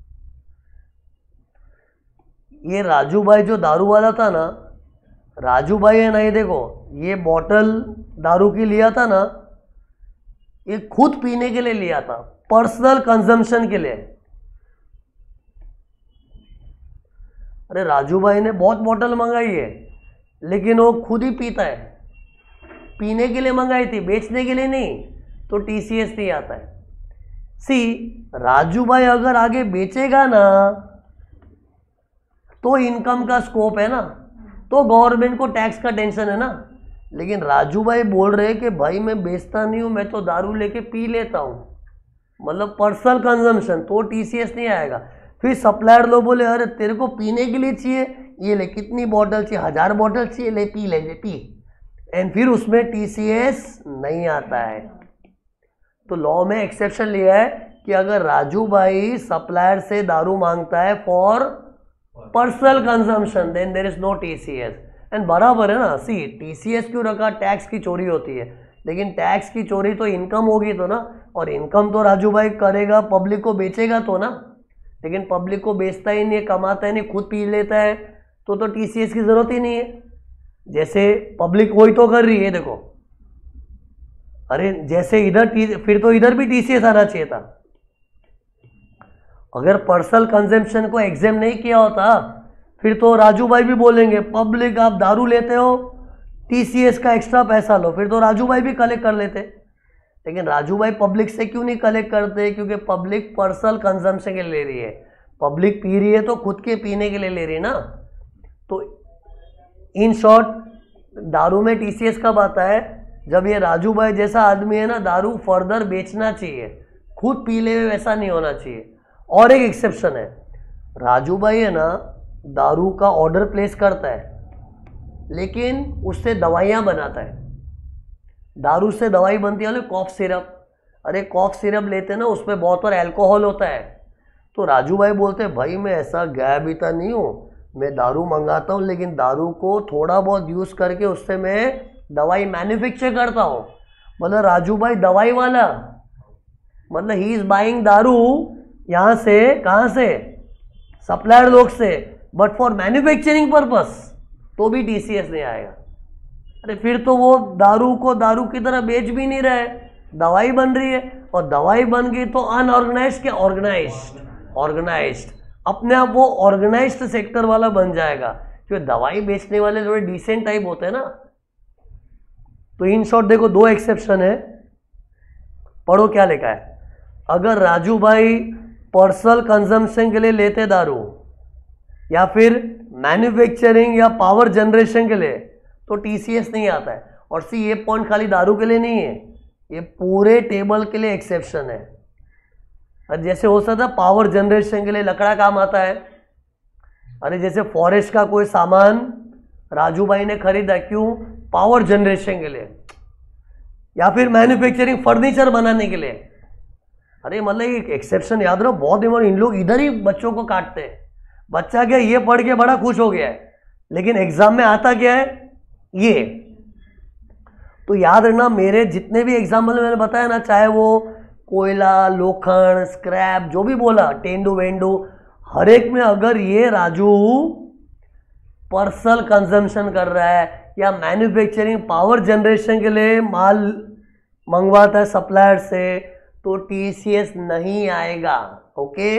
ये राजू भाई जो दारू वाला था ना, राजू भाई है ना, ये देखो, ये बॉटल दारू की लिया था ना, ये खुद पीने के लिए लिया था, पर्सनल कंजम्पशन के लिए। अरे राजू भाई ने बहुत बॉटल मंगाई है, लेकिन वो खुद ही पीता है, पीने के लिए मंगाई थी, बेचने के लिए नहीं, तो टीसीएस नहीं आता है। सी राजू भाई अगर आगे बेचेगा ना, तो इनकम का स्कोप है ना, तो गवर्नमेंट को टैक्स का टेंशन है ना। लेकिन राजू भाई बोल रहे हैं कि भाई मैं बेचता नहीं हूं, मैं तो दारू लेके पी लेता हूं, मतलब पर्सनल कंजम्पशन, तो टीसीएस नहीं आएगा। फिर सप्लायर लोग बोले अरे तेरे को पीने के लिए चाहिए, ये ले, कितनी बॉटल चाहिए? हजार बॉटल चाहिए, ले पी ले, ले पी। एंड फिर उसमें टीसीएस नहीं आता है। तो लॉ में एक्सेप्शन लिया है कि अगर राजू भाई सप्लायर से दारू मांगता है for personal consumption, then there is no TCS. And बराबर है ना, सी टीसीएस क्यों रखा? टैक्स की चोरी होती है, लेकिन टैक्स की चोरी तो इनकम होगी तो ना, और इनकम तो राजू भाई करेगा, पब्लिक को बेचेगा तो ना। लेकिन पब्लिक को बेचता ही नहीं है, कमाता ही नहीं, खुद पी लेता है, तो तो टीसीएस की जरूरत ही नहीं है। जैसे पब्लिक वही तो कर रही है, देखो, अरे जैसे इधर, फिर तो इधर भी टीसीएस आना चाहिए था। अगर पर्सनल कंजम्पशन को एग्जाम नहीं किया होता, फिर तो राजू भाई भी बोलेंगे पब्लिक आप दारू लेते हो, टीसीएस का एक्स्ट्रा पैसा लो, फिर तो राजू भाई भी कलेक्ट कर लेते। लेकिन राजू भाई पब्लिक से क्यों नहीं कलेक्ट करते? क्योंकि पब्लिक पर्सनल कंजम्पशन के लिए ले रही है, पब्लिक पी रही है तो खुद के पीने के लिए ले रही है ना। तो इन शॉर्ट, दारू में टीसीएस कब आता है? जब ये राजू भाई जैसा आदमी है ना, दारू फर्दर बेचना चाहिए, खुद पी ले वैसा नहीं होना चाहिए। और एक एक्सेप्शन है, राजू भाई है ना दारू का ऑर्डर प्लेस करता है, लेकिन उससे दवाइयाँ बनाता है। दारू से दवाई बनती है, कॉफ सिरप। अरे कॉफ सिरप लेते ना, उसमें बहुत और अल्कोहल होता है। तो राजू भाई बोलते हैं भाई मैं ऐसा गया बीता नहीं हूँ, मैं दारू मंगाता हूँ, लेकिन दारू को थोड़ा बहुत यूज़ करके उससे मैं दवाई मैन्युफैक्चर करता हूँ। मतलब राजू भाई दवाई वाला, मतलब ही इज़ बाइंग दारू यहाँ से, कहाँ से? सप्लायर लोग से, बट फॉर मैन्युफैक्चरिंग पर्पस, तो भी टीसीएस नहीं आएगा। अरे फिर तो वो दारू को दारू की तरह बेच भी नहीं रहे, दवाई बन रही है, और दवाई बन गई तो अनऑर्गेनाइज्ड क्या ऑर्गेनाइज्ड? ऑर्गेनाइज्ड, अपने आप वो ऑर्गेनाइज्ड सेक्टर वाला बन जाएगा, क्योंकि दवाई बेचने वाले थोड़े डिसेंट टाइप होते हैं ना। तो इन शॉर्ट देखो, दो एक्सेप्शन है, पढ़ो क्या लिखा है। अगर राजू भाई पर्सनल कंजम्पशन के लिए लेते दारू, या फिर मैन्युफैक्चरिंग या पावर जनरेशन के लिए, तो टीसीएस नहीं आता है। और सी ये पॉइंट खाली दारू के लिए नहीं है, ये पूरे टेबल के लिए एक्सेप्शन है। और जैसे हो सकता है पावर जनरेशन के लिए लकड़ा काम आता है। अरे जैसे फॉरेस्ट का कोई सामान राजू भाई ने खरीदा, क्यों? पावर जनरेशन के लिए, या फिर मैन्युफैक्चरिंग फर्नीचर बनाने के लिए। अरे मतलब एक एक्सेप्शन याद रहो, बहुत इम्पोर्टेंट। इन लोग इधर ही बच्चों को काटते हैं। बच्चा क्या ये पढ़ के बड़ा खुश हो गया है, लेकिन एग्जाम में आता क्या है ये। तो याद रखना, मेरे जितने भी एग्जाम्पल मैंने बताया ना, चाहे वो कोयला, लोखंड, स्क्रैप, जो भी बोला, तेंदू वेंदू, हर एक में अगर ये राजू पर्सनल कंजम्पशन कर रहा है या मैन्युफैक्चरिंग पावर जनरेशन के लिए माल मंगवाता है सप्लायर से, तो टीसीएस नहीं आएगा। ओके,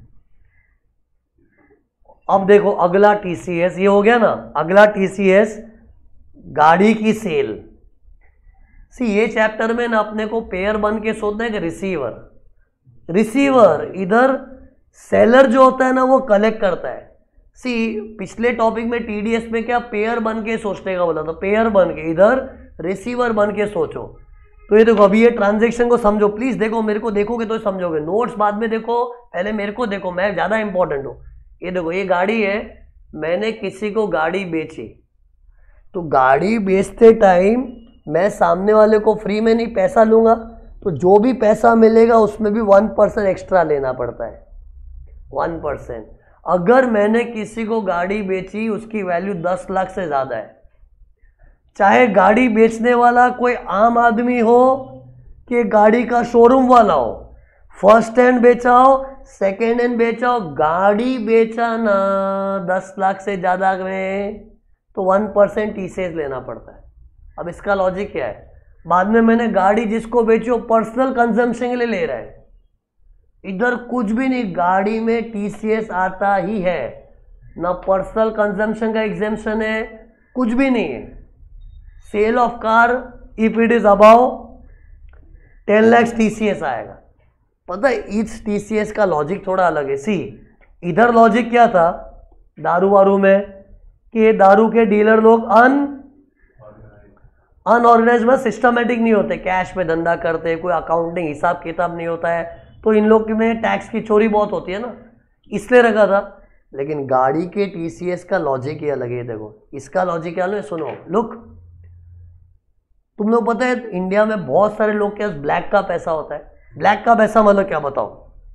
अब देखो अगला टीसीएस, ये हो गया ना। अगला टीसीएस गाड़ी की सेल। सी ये चैप्टर में ना अपने को पेयर बन के सोचना है कि रिसीवर रिसीवर इधर सेलर जो होता है ना वो कलेक्ट करता है। सी पिछले टॉपिक में टीडीएस में क्या पेयर बन के सोचने का बोला था, पेयर बन के, इधर रिसीवर बन के सोचो। तो ये देखो, अभी ये ट्रांजैक्शन को समझो प्लीज। देखो मेरे को देखोगे तो समझोगे, नोट्स बाद में देखो, पहले मेरे को देखो, मैं ज्यादा इंपॉर्टेंट हूँ। ये देखो, ये गाड़ी है, मैंने किसी को गाड़ी बेची, तो गाड़ी बेचते टाइम मैं सामने वाले को फ्री में नहीं पैसा लूंगा, तो जो भी पैसा मिलेगा उसमें भी वन परसेंट एक्स्ट्रा लेना पड़ता है, वन परसेंट। अगर मैंने किसी को गाड़ी बेची, उसकी वैल्यू दस लाख से ज़्यादा है, चाहे गाड़ी बेचने वाला कोई आम आदमी हो कि गाड़ी का शोरूम वाला हो, फर्स्ट हैंड बेचा हो, सेकेंड हैंड बेचा हो, गाड़ी बेचा ना दस लाख से ज़्यादा में, तो वन परसेंट टीसीएस लेना पड़ता है। अब इसका लॉजिक क्या है? बाद में मैंने गाड़ी जिसको बेची वो पर्सनल कंजम्पशन के लिए ले रहा है, इधर कुछ भी नहीं, गाड़ी में टीसीएस आता ही है ना, पर्सनल कंजम्पशन का एग्जेम्पशन है, कुछ भी नहीं है। Sale of car if it is above ten lakhs TCS आएगा। पता है इस टीसीएस का लॉजिक थोड़ा अलग है। सी इधर लॉजिक क्या था दारू वारू में, कि दारू के डीलर लोग अन अनऑर्गेनाइज में सिस्टमेटिक नहीं होते, कैश पे धंधा करते, कोई अकाउंटिंग हिसाब किताब नहीं होता है, तो इन लोग में टैक्स की चोरी बहुत होती है ना, इसलिए रखा था। लेकिन गाड़ी के टीसीएस का लॉजिक ही अलग है। देखो इसका लॉजिक क्या है, सुनो। लुक, तुम लोग पता है इंडिया में बहुत सारे लोग के पास ब्लैक का पैसा होता है। ब्लैक का पैसा मतलब क्या बताओ?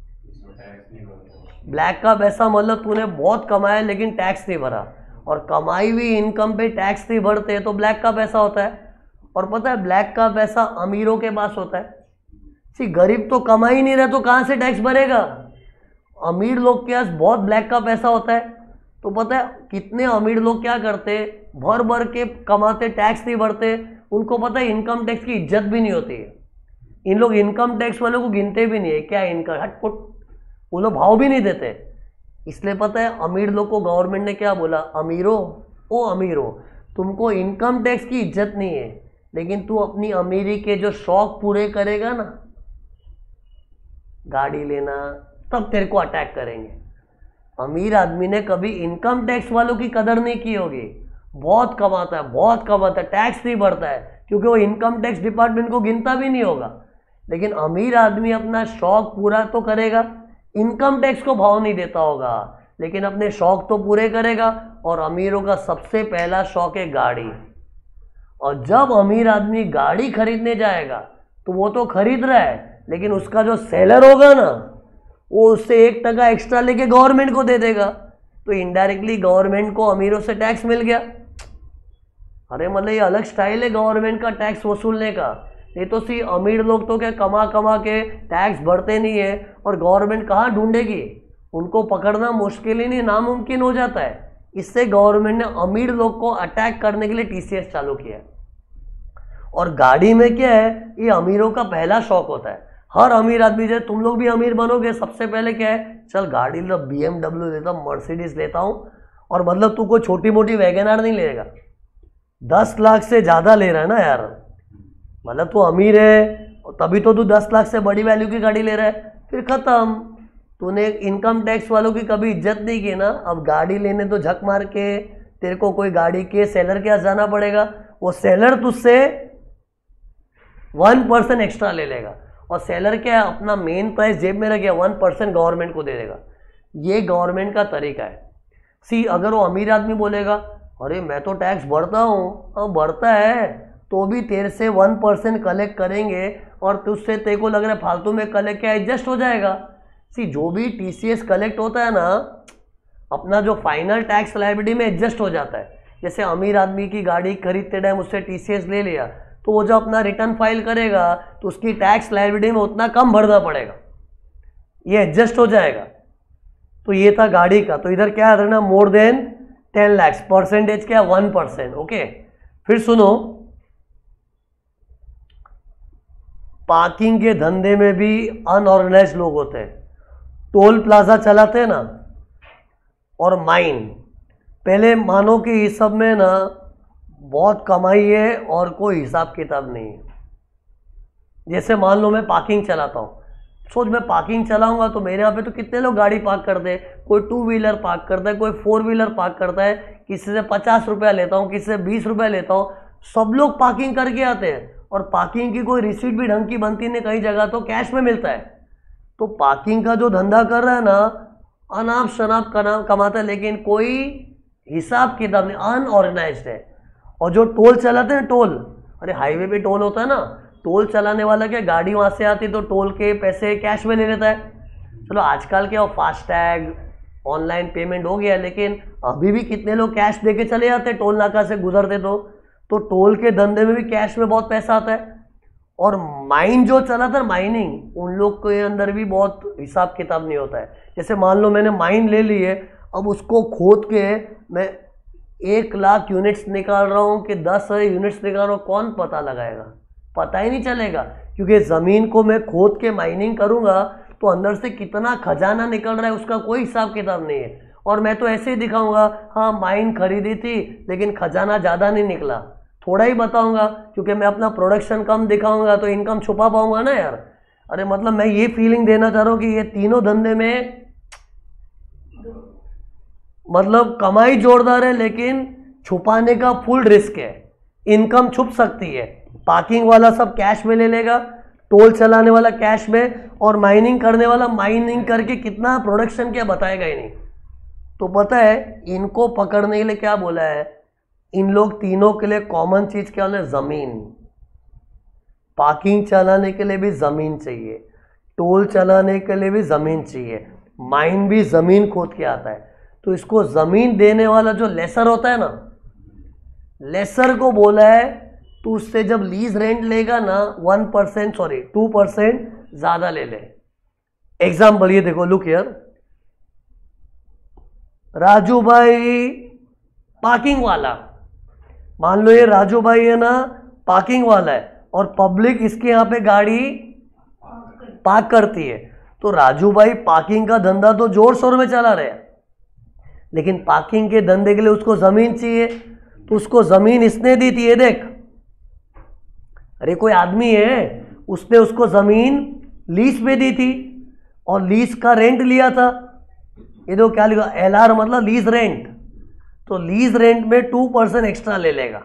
ब्लैक का पैसा मतलब तूने बहुत कमाया लेकिन टैक्स नहीं भरा, और कमाई हुई इनकम पे टैक्स नहीं भरते, तो ब्लैक का पैसा होता है। और पता है ब्लैक का पैसा अमीरों के पास होता है। सी गरीब तो कमा ही नहीं रहा, तो कहाँ से टैक्स भरेगा? अमीर लोग के पास बहुत ब्लैक का पैसा होता है। तो पता है कितने अमीर लोग क्या करते, भर भर के कमाते, टैक्स नहीं भरते, उनको पता है इनकम टैक्स की इज्जत भी नहीं होती है। इन लोग इनकम टैक्स वालों को गिनते भी नहीं है, क्या इनकम हटपुट, वो लोग भाव भी नहीं देते। इसलिए पता है अमीर लोग को गवर्नमेंट ने क्या बोला, अमीरों ओ अमीरों, तुमको इनकम टैक्स की इज्जत नहीं है, लेकिन तू अपनी अमीरी के जो शौक पूरे करेगा ना, गाड़ी लेना, तब तेरे को अटैक करेंगे। अमीर आदमी ने कभी इनकम टैक्स वालों की कदर नहीं की होगी। बहुत कमाता है, बहुत कमाता है, टैक्स नहीं भरता है, क्योंकि वो इनकम टैक्स डिपार्टमेंट को गिनता भी नहीं होगा। लेकिन अमीर आदमी अपना शौक पूरा तो करेगा, इनकम टैक्स को भाव नहीं देता होगा, लेकिन अपने शौक तो पूरे करेगा। और अमीरों का सबसे पहला शौक है गाड़ी। और जब अमीर आदमी गाड़ी खरीदने जाएगा, तो वो तो खरीद रहा है, लेकिन उसका जो सेलर होगा ना, वो उससे एक टका एक्स्ट्रा लेके गवर्नमेंट को दे देगा, तो इनडायरेक्टली गवर्नमेंट को अमीरों से टैक्स मिल गया। अरे मतलब ये अलग स्टाइल है गवर्नमेंट का टैक्स वसूलने का। नहीं तो सी अमीर लोग तो क्या कमा कमा के टैक्स भरते नहीं है, और गवर्नमेंट कहाँ ढूंढेगी, उनको पकड़ना मुश्किल ही नहीं, नामुमकिन हो जाता है। इससे गवर्नमेंट ने अमीर लोग को अटैक करने के लिए टीसीएस चालू किया। और गाड़ी में क्या है, ये अमीरों का पहला शौक होता है। हर अमीर आदमी, जैसे तुम लोग भी अमीर बनोगे, सबसे पहले क्या है, चल गाड़ी लो, बीएमडब्ल्यू लेता हूँ, मर्सिडीज लेता हूँ। और मतलब तू कोई छोटी मोटी वैगनआर नहीं लेगा, दस लाख से ज़्यादा ले रहा है ना यार, मतलब तू अमीर है तभी तो तू दस लाख से बड़ी वैल्यू की गाड़ी ले रहा है। फिर ख़त्म, तूने इनकम टैक्स वालों की कभी इज्जत नहीं की ना। अब गाड़ी लेने तो झक मार के तेरे को कोई गाड़ी के सेलर के पास जाना पड़ेगा, वो सेलर तुझसे वन परसेंट एक्स्ट्रा ले लेगा। और सेलर क्या है, अपना मेन प्राइस जेब में रख गया, वन परसेंट गवर्नमेंट को दे देगा। ये गवर्नमेंट का तरीका है। सी अगर वो अमीर आदमी बोलेगा अरे मैं तो टैक्स भरता हूँ, हाँ भरता है, तो भी तेरे से वन परसेंट कलेक्ट करेंगे और तुझसे तेरे को लग रहा है फालतू में कलेक्ट क्या एडजस्ट हो जाएगा। सी जो भी टीसीएस कलेक्ट होता है ना, अपना जो फाइनल टैक्स लायबिलिटी में एडजस्ट हो जाता है। जैसे अमीर आदमी की गाड़ी खरीदते टाइम उससे टीसीएस ले लिया, तो वो जो अपना रिटर्न फाइल करेगा तो उसकी टैक्स लायबिलिटी में उतना कम भरना पड़ेगा, ये एडजस्ट हो जाएगा। तो ये था गाड़ी का। तो इधर क्या है ना, more than ten lakhs, percentage क्या, वन परसेंट। ओके, फिर सुनो, पार्किंग के धंधे में भी अनऑर्गेनाइज लोग होते हैं। टोल प्लाजा चलाते हैं ना, और माइन, पहले मानो कि इस सब में ना बहुत कमाई है और कोई हिसाब किताब नहीं है। जैसे मान लो मैं पार्किंग चलाता हूँ, सोच मैं पार्किंग चलाऊंगा तो मेरे यहाँ पे तो कितने लोग गाड़ी पार्क करते हैं, कोई टू व्हीलर पार्क करता है, कोई फोर व्हीलर पार्क करता है, किसी से पचास रुपया लेता हूँ, किसी से बीस रुपया लेता हूँ, सब लोग पार्किंग करके आते हैं। और पार्किंग की कोई रिसीट भी ढंग की बनती नहीं, कई जगह तो कैश में मिलता है। तो पार्किंग का जो धंधा कर रहा है ना, अनाप शनाप कमाता है, लेकिन कोई हिसाब किताब नहीं, अनऑर्गेनाइज्ड है। और जो टोल चलाते हैं, टोल, अरे हाईवे पे टोल होता है ना, टोल चलाने वाला क्या, गाड़ी वहाँ से आती तो टोल के पैसे कैश में ले लेता है। चलो आजकल क्या फास्टैग ऑनलाइन पेमेंट हो गया, लेकिन अभी भी कितने लोग कैश दे के चले जाते हैं टोल नाका से गुजरते। तो तो टोल के धंधे में भी कैश में बहुत पैसा आता है। और माइन जो चलाता है, माइनिंग, उन लोग के अंदर भी बहुत हिसाब किताब नहीं होता है। जैसे मान लो मैंने माइन ले ली है, अब उसको खोद के मैं एक लाख यूनिट्स निकाल रहा हूँ कि दस हजार यूनिट्स निकाल रहा हूँ, कौन पता लगाएगा, पता ही नहीं चलेगा। क्योंकि ज़मीन को मैं खोद के माइनिंग करूँगा तो अंदर से कितना खजाना निकल रहा है उसका कोई हिसाब किताब नहीं है। और मैं तो ऐसे ही दिखाऊंगा, हाँ माइन खरीदी थी लेकिन खजाना ज़्यादा नहीं निकला, थोड़ा ही बताऊंगा, क्योंकि मैं अपना प्रोडक्शन कम दिखाऊंगा तो इनकम छुपा पाऊंगा ना यार। अरे मतलब मैं ये फीलिंग देना चाह रहा हूँ कि ये तीनों धंधे में मतलब कमाई जोरदार है, लेकिन छुपाने का फुल रिस्क है, इनकम छुप सकती है। पार्किंग वाला सब कैश में ले लेगा, टोल चलाने वाला कैश में, और माइनिंग करने वाला माइनिंग करके कितना प्रोडक्शन क्या बताएगा ही नहीं। तो पता है इनको पकड़ने के लिए क्या बोला है, इन लोग तीनों के लिए कॉमन चीज क्या है, जमीन। पार्किंग चलाने के लिए भी जमीन चाहिए, टोल चलाने के लिए भी जमीन चाहिए, माइन भी जमीन खोद के आता है। तो इसको जमीन देने वाला जो लेसर होता है ना, लेसर को बोला है तो उससे जब लीज रेंट लेगा ना, one percent sorry two percent ज्यादा ले ले। एग्जाम्पल ये देखो, लुक हियर, राजू भाई पार्किंग वाला, मान लो ये राजू भाई है ना पार्किंग वाला है, और पब्लिक इसके यहाँ पे गाड़ी पार्क करती है। तो राजू भाई पार्किंग का धंधा तो जोर शोर में चला रहे हैं, लेकिन पार्किंग के धंधे के लिए उसको जमीन चाहिए। तो उसको जमीन इसने दी थी, ये देख, अरे कोई आदमी है उसने उसको जमीन लीज पे दी थी और लीज का रेंट लिया था। ये देखो क्या लिखा, एल आर मतलब लीज रेंट। तो लीज रेंट में टू परसेंट एक्स्ट्रा ले लेगा,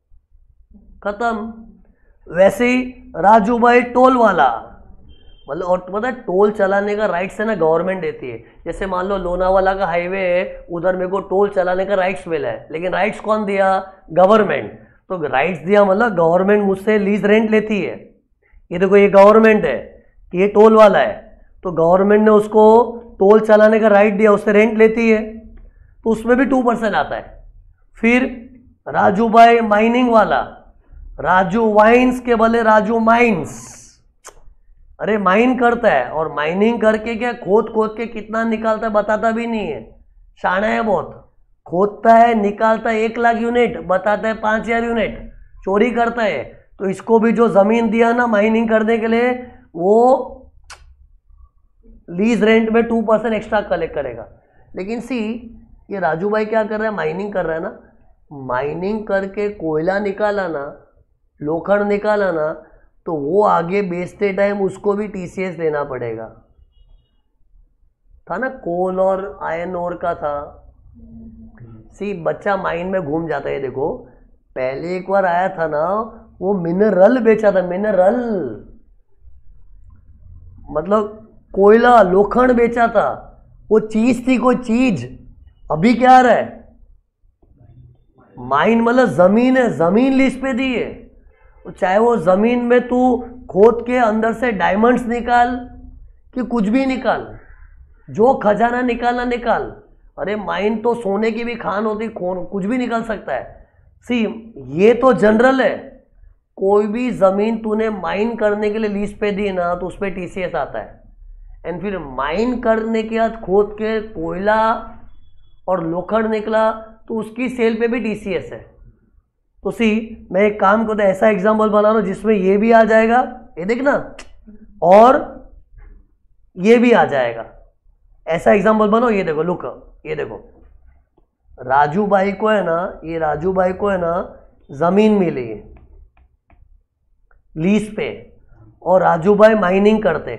खत्म। वैसे ही राजू भाई टोल वाला, मतलब और पता है टोल चलाने का राइट्स है ना गवर्नमेंट देती है। जैसे मान लो लोनावाला का हाईवे है, उधर मेरे को टोल चलाने का राइट्स मिला है, लेकिन राइट्स कौन दिया, गवर्नमेंट। तो राइट्स दिया मतलब गवर्नमेंट मुझसे लीज रेंट लेती है। ये देखो ये गवर्नमेंट है, ये टोल वाला है, तो गवर्नमेंट ने उसको टोल चलाने का राइट दिया, उससे रेंट लेती है, तो उसमें भी टू परसेंट आता है। फिर राजू भाई माइनिंग वाला, राजू वाइन्स के बदले राजू माइंस, अरे माइन करता है और माइनिंग करके क्या खोद खोद के कितना निकालता है बताता भी नहीं है, शाना है बहुत। खोदता है निकालता है एक लाख यूनिट, बताता है पाँच हजार यूनिट, चोरी करता है। तो इसको भी जो जमीन दिया ना माइनिंग करने के लिए, वो लीज रेंट में टू परसेंट एक्स्ट्रा कलेक्ट करेगा। लेकिन सी ये राजू भाई क्या कर रहा है, माइनिंग कर रहा है ना, माइनिंग करके कोयला निकाला ना, लोखंड निकाला ना, तो वो आगे बेचते टाइम उसको भी टीसीएस देना पड़ेगा। था ना कोल और आयरन ओर का था। सी बच्चा माइन में घूम जाता है। देखो पहले एक बार आया था ना, वो मिनरल बेचा था, मिनरल। मतलब कोयला लोखंड बेचा था, वो चीज थी कोई चीज। अभी क्या आ रहा है? माइन मतलब जमीन है, जमीन लीज पे दी है। तो चाहे वो जमीन में तू खोद के अंदर से डायमंड्स निकाल कि कुछ भी निकाल, जो खजाना निकालना निकाल। अरे माइन तो सोने की भी खान होती, खोन कुछ भी निकाल सकता है। सी ये तो जनरल है, कोई भी जमीन तूने माइन करने के लिए लीज पे दी ना तो उस पर टीसीएस आता है। एंड फिर माइन करने के बाद खोद के कोयला और लोखंड निकला तो उसकी सेल पे भी टीसीएस है। तो सी मैं एक काम करता ऐसा एग्जांपल बना रहा हूं जिसमें ये भी आ जाएगा, ये देखना, और ये भी आ जाएगा। ऐसा एग्जांपल बनाओ, ये देखो, लुक, ये देखो, राजू भाई को है ना, ये राजू भाई को है ना जमीन मिली है लीज पे, और राजू भाई माइनिंग करते,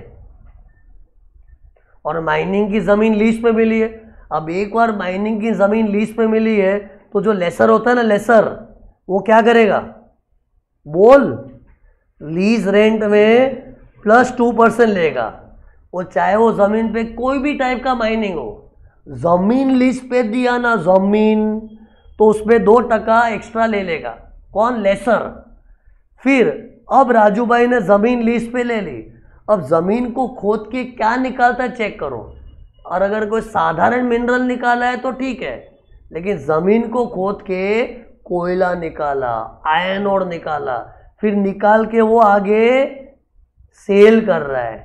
और माइनिंग की जमीन लीज पे मिली है। अब एक बार माइनिंग की जमीन लीज पे मिली है तो जो लेसर होता है ना, लेसर, वो क्या करेगा? बोल, लीज रेंट में प्लस टू परसेंट लेगा। वो चाहे वो जमीन पे कोई भी टाइप का माइनिंग हो, जमीन लीज पे दिया ना जमीन, तो उसमें दो टका एक्स्ट्रा ले लेगा। कौन? लेसर। फिर अब राजू भाई ने जमीन लीज पे ले ली, अब जमीन को खोद के क्या निकालता है चेक करो। और अगर कोई साधारण मिनरल निकाला है तो ठीक है, लेकिन जमीन को खोद के कोयला निकाला, आयरन ओर निकाला, फिर निकाल के वो आगे सेल कर रहा है,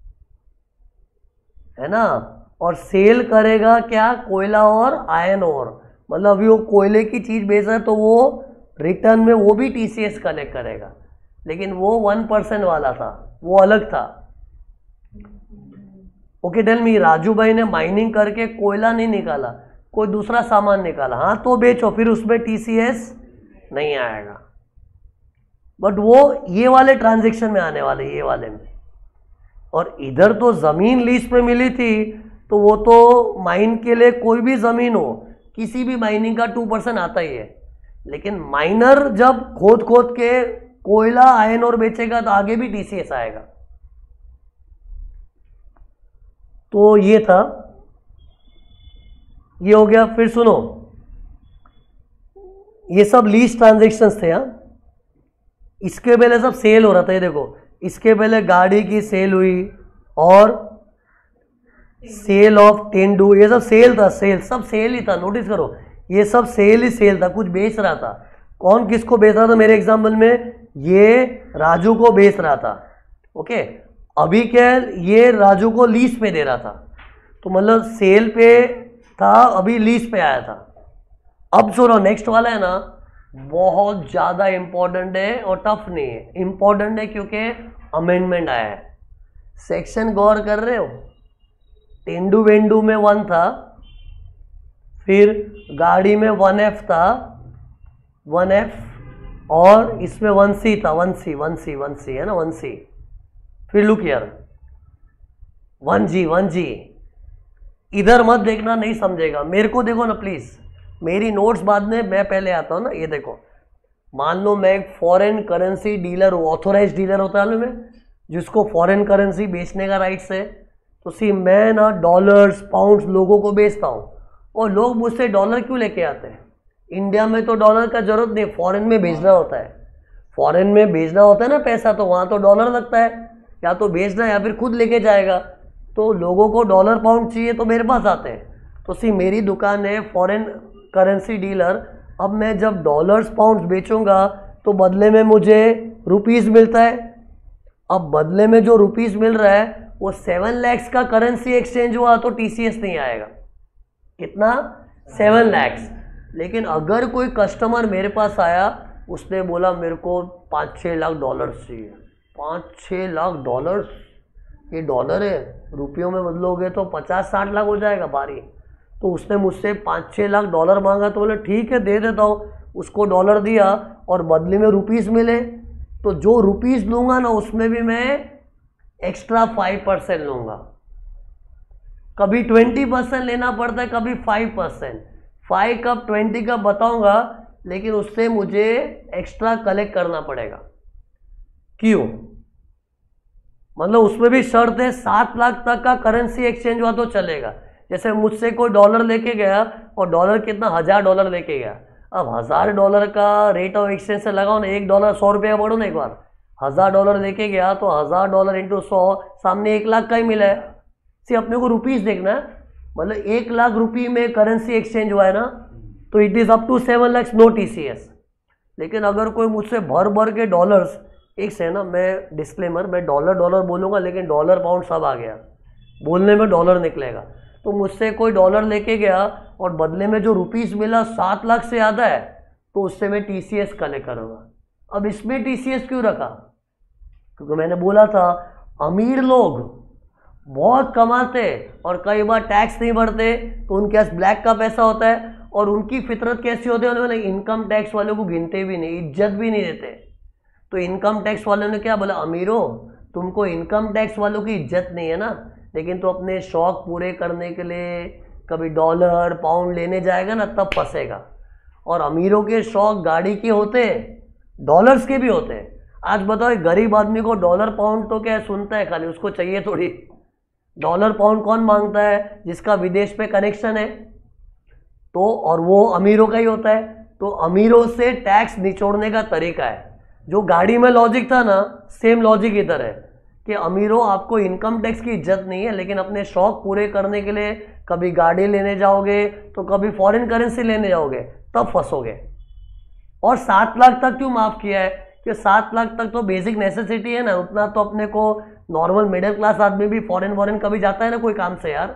है ना। और सेल करेगा क्या? कोयला और आयरन ओर। मतलब अभी वो कोयले की चीज बेच रहा है तो वो रिटर्न में वो भी टीसीएस कलेक्ट करेगा, लेकिन वो वन परसेंट वाला था, वो अलग था। ओके टेल मी, राजू भाई ने माइनिंग करके कोयला नहीं निकाला, कोई दूसरा सामान निकाला, हाँ तो बेचो, फिर उसमें टीसीएस नहीं आएगा। बट वो ये वाले ट्रांजैक्शन में आने वाले, ये वाले में। और इधर तो जमीन लीज पे मिली थी तो वो तो माइन के लिए कोई भी जमीन हो, किसी भी माइनिंग का टू परसेंट आता ही है। लेकिन माइनर जब खोद खोद के कोयला आयरन और बेचेगा तो आगे भी टीसीएस आएगा। तो ये था, ये हो गया। फिर सुनो, ये सब लीज ट्रांजैक्शंस थे। हाँ, इसके पहले सब सेल हो रहा था। ये देखो, इसके पहले गाड़ी की सेल हुई और सेल ऑफ तेंदू, ये सब सेल था, सेल, सब सेल ही था। नोटिस करो, ये सब सेल ही सेल था, कुछ बेच रहा था। कौन किसको बेच रहा था? मेरे एग्जाम्पल में ये राजू को बेच रहा था। ओके, अभी क्या, ये राजू को लीज पे दे रहा था, तो मतलब सेल पे था, अभी लीज पे आया था। अब सुनो, नेक्स्ट वाला है ना, बहुत ज्यादा इंपॉर्टेंट है और टफ नहीं है। इंपॉर्टेंट है क्योंकि अमेंडमेंट आया है। सेक्शन गौर कर रहे हो? तेंदू वेंडू में वन था, फिर गाड़ी में वन एफ था, वन एफ, और इसमें वन सी था, one C, one C, one C है ना, वन सी। फिर लुक यार, वन जी, वन जी। इधर मत देखना, नहीं समझेगा। मेरे को देखो ना प्लीज, मेरी नोट्स बाद में, मैं पहले आता हूँ ना। ये देखो, मान लो मैं एक फॉरेन करेंसी डीलर हूँ, ऑथोराइज डीलर होता है में, जिसको फॉरेन करेंसी बेचने का राइट्स है। तो सी मैं ना डॉलर्स पाउंड्स लोगों को बेचता हूँ, और लोग मुझसे डॉलर क्यों लेके आते हैं? इंडिया में तो डॉलर का जरूरत नहीं, फॉरेन में भेजना होता है। फॉरेन में भेजना होता है ना पैसा, तो वहाँ तो डॉलर लगता है, या तो भेजना या फिर खुद लेके जाएगा। तो लोगों को डॉलर पाउंड चाहिए तो मेरे पास आते हैं। तो सी मेरी दुकान है फॉरेन करेंसी डीलर। अब मैं जब डॉलर्स पाउंड्स बेचूंगा तो बदले में मुझे रुपीस मिलता है। अब बदले में जो रुपीस मिल रहा है वो सेवन लैक्स का करेंसी एक्सचेंज हुआ तो टीसीएस नहीं आएगा। कितना? सेवन लैक्स। लेकिन अगर कोई कस्टमर मेरे पास आया, उसने बोला मेरे को पाँच छः लाख डॉलर्स चाहिए, पाँच छः लाख डॉलर्स, ये डॉलर है, रुपयों में बदलोगे तो पचास साठ लाख हो जाएगा बारी। तो उसने मुझसे पाँच छः लाख डॉलर मांगा, तो बोले ठीक है दे देता हूँ। उसको डॉलर दिया और बदले में रुपीस मिले, तो जो रुपीस लूँगा ना उसमें भी मैं एक्स्ट्रा फाइव परसेंट लूँगा। कभी ट्वेंटी परसेंट लेना पड़ता है, कभी फाइव परसेंट। फाइव कब ट्वेंटी कब बताऊँगा, लेकिन उससे मुझे एक्स्ट्रा कलेक्ट करना पड़ेगा। क्यों? मतलब उसमें भी शर्त है सात लाख तक का करेंसी एक्सचेंज हुआ तो चलेगा। जैसे मुझसे कोई डॉलर लेके गया और डॉलर कितना हजार डॉलर लेके गया, अब हजार डॉलर का रेट ऑफ एक्सचेंज से लगाओ ना, एक डॉलर सौ रुपये बढ़ो ना, एक बार हजार डॉलर लेके गया तो हजार डॉलर इंटू सौ सामने एक लाख का ही मिला है। सिर्फ अपने को रुपीज देखना है, मतलब एक लाख रुपये में करेंसी एक्सचेंज हुआ है ना, तो it is up to seven lakhs no TCS. लेकिन अगर कोई मुझसे भर भर के डॉलर्स, एक से ना मैं डिस्क्लेमर, मैं डॉलर डॉलर बोलूँगा लेकिन डॉलर पाउंड सब आ गया, बोलने में डॉलर निकलेगा। तो मुझसे कोई डॉलर लेके गया और बदले में जो रुपीस मिला सात लाख से ज़्यादा है, तो उससे मैं टीसीएस कलेक्ट करूँगा। अब इसमें टीसीएस क्यों रखा? क्योंकि मैंने बोला था अमीर लोग बहुत कमाते और कई बार टैक्स नहीं भरते, तो उनके पास ब्लैक का पैसा होता है और उनकी फितरत कैसी होती है, उन्होंने इनकम टैक्स वालों को गिनते भी नहीं, इज्जत भी नहीं देते। तो इनकम टैक्स वालों ने क्या बोला, अमीरों तुमको इनकम टैक्स वालों की इज्जत नहीं है ना, लेकिन तो अपने शौक पूरे करने के लिए कभी डॉलर पाउंड लेने जाएगा ना, तब फंसेगा। और अमीरों के शौक गाड़ी के होते हैं, डॉलर्स के भी होते हैं। आज बताओ गरीब आदमी को डॉलर पाउंड तो क्या सुनता है, खाली उसको चाहिए थोड़ी। डॉलर पाउंड कौन मांगता है? जिसका विदेश पे कनेक्शन है, तो और वो अमीरों का ही होता है। तो अमीरों से टैक्स निचोड़ने का तरीका है, जो गाड़ी में लॉजिक था ना, सेम लॉजिक इधर है कि अमीरों आपको इनकम टैक्स की इज्जत नहीं है, लेकिन अपने शौक पूरे करने के लिए कभी गाड़ी लेने जाओगे तो कभी फॉरेन करेंसी लेने जाओगे, तब फंसोगे। और सात लाख तक क्यों माफ किया है? कि सात लाख तक तो बेसिक नेसेसिटी है ना, उतना तो अपने को नॉर्मल मिडिल क्लास आदमी भी फॉरेन फॉरेन कभी जाता है ना कोई काम से यार।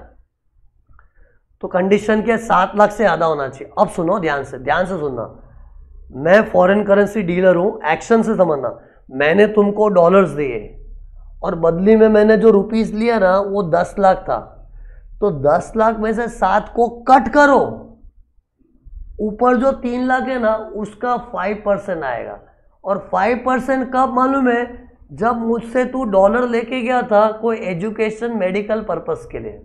तो कंडीशन क्या, सात लाख से ज़्यादा होना चाहिए। अब सुनो ध्यान से, ध्यान से सुनना, मैं फॉरेन करेंसी डीलर हूं, एक्शन से समझना। मैंने तुमको डॉलर्स दिए और बदली में मैंने जो रुपीस लिया ना वो दस लाख था, तो दस लाख में से सात को कट करो, ऊपर जो तीन लाख है ना उसका फाइव परसेंट आएगा। और फाइव परसेंट कब मालूम है? जब मुझसे तू डॉलर लेके गया था कोई एजुकेशन मेडिकल पर्पस के लिए।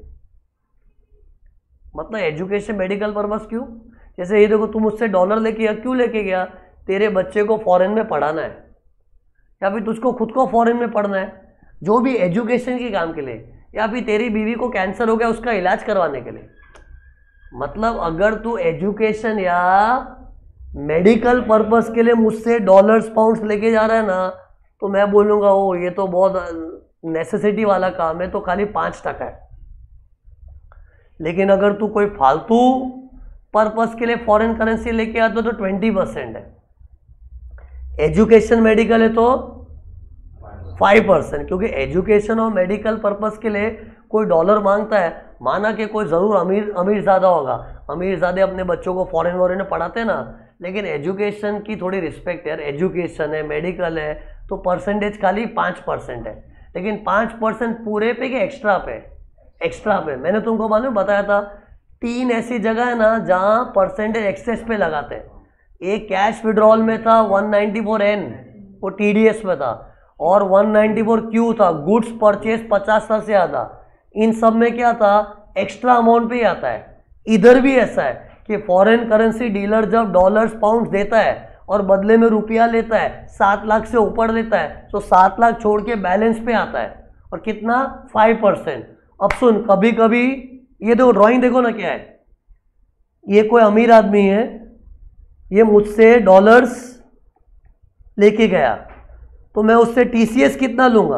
मतलब एजुकेशन मेडिकल पर्पस क्यों? जैसे ये देखो, तू मुझसे डॉलर लेके गया, क्यों लेके गया? तेरे बच्चे को फॉरेन में पढ़ाना है, या फिर तुझको खुद को फॉरेन में पढ़ना है, जो भी एजुकेशन के काम के लिए, या फिर तेरी बीवी को कैंसर हो गया उसका इलाज करवाने के लिए। मतलब अगर तू एजुकेशन या मेडिकल पर्पस के लिए मुझसे डॉलर्स पाउंड्स लेके जा रहा है ना, तो मैं बोलूँगा ओ ये तो बहुत नेसेसिटी वाला काम है, तो खाली पाँच टका है। लेकिन अगर तू कोई फालतू पर्पस के लिए फॉरेन करेंसी लेके आता तो ट्वेंटी परसेंट है, एजुकेशन मेडिकल है तो फाइव परसेंट। क्योंकि एजुकेशन और मेडिकल पर्पस के लिए कोई डॉलर मांगता है, माना कि कोई ज़रूर अमीर अमीर ज़्यादा होगा, अमीर ज़्यादा अपने बच्चों को फॉरेन वॉरेन में पढ़ाते हैं ना, लेकिन एजुकेशन की थोड़ी रिस्पेक्ट यार, एजुकेशन है मेडिकल है तो परसेंटेज खाली पाँच परसेंट है। लेकिन पाँच परसेंट पूरे पे कि एक्स्ट्रा पे? एक्स्ट्रा पे। मैंने तुमको मालूम बताया था तीन ऐसी जगह है ना जहाँ परसेंटेज एक्सेस पे लगाते हैं। एक कैश विड्रॉल में था वन नाइन्टी फोर एन, वो टीडीएस में था, और वन नाइन्टी फोर क्यू था, गुड्स परचेज पचास से ज़्यादा। इन सब में क्या था, एक्स्ट्रा अमाउंट पे ही आता है। इधर भी ऐसा है कि फॉरेन करेंसी डीलर जब डॉलर्स पाउंड देता है और बदले में रुपया लेता है, सात लाख से ऊपर देता है, तो सात लाख छोड़ के बैलेंस पे आता है, और कितना, फाइव परसेंट। अब सुन, कभी कभी ये देखो ड्राइंग देखो ना क्या है, ये कोई अमीर आदमी है, ये मुझसे डॉलर्स लेके गया, तो मैं उससे टीसीएस कितना लूंगा?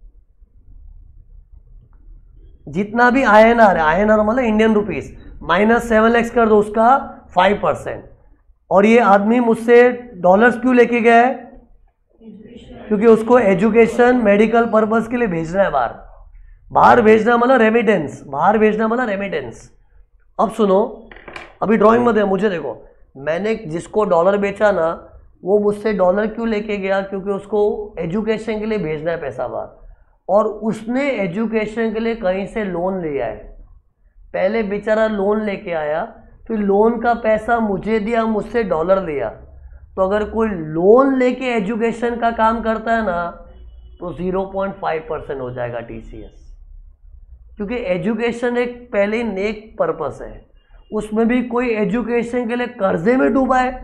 जितना भी आईएनआर है, आईएनआर मतलब Indian rupees, minus seven X कर दो उसका फाइव परसेंट। और ये आदमी मुझसे डॉलर्स क्यों लेके गया है? क्योंकि उसको एजुकेशन मेडिकल पर्पस के लिए भेजना है बाहर। बाहर भेजना मतलब रेमिटेंस, बाहर भेजना मतलब रेमिटेंस। अब सुनो, अभी ड्राइंग में दे, मुझे देखो, मैंने जिसको डॉलर बेचा ना वो मुझसे डॉलर क्यों लेके गया? क्योंकि उसको एजुकेशन के लिए भेजना है पैसा बाहर, और उसने एजुकेशन के लिए कहीं से लोन लिया है। पहले बेचारा लोन लेके आया, फिर लोन का पैसा मुझे दिया, मुझसे डॉलर लिया। तो अगर कोई लोन लेके एजुकेशन का काम करता है ना तो ज़ीरो पॉइंट फाइव परसेंट हो जाएगा टीसीएस। क्योंकि एजुकेशन एक पहले नेक पर्पस है, उसमें भी कोई एजुकेशन के लिए कर्जे में डूबा है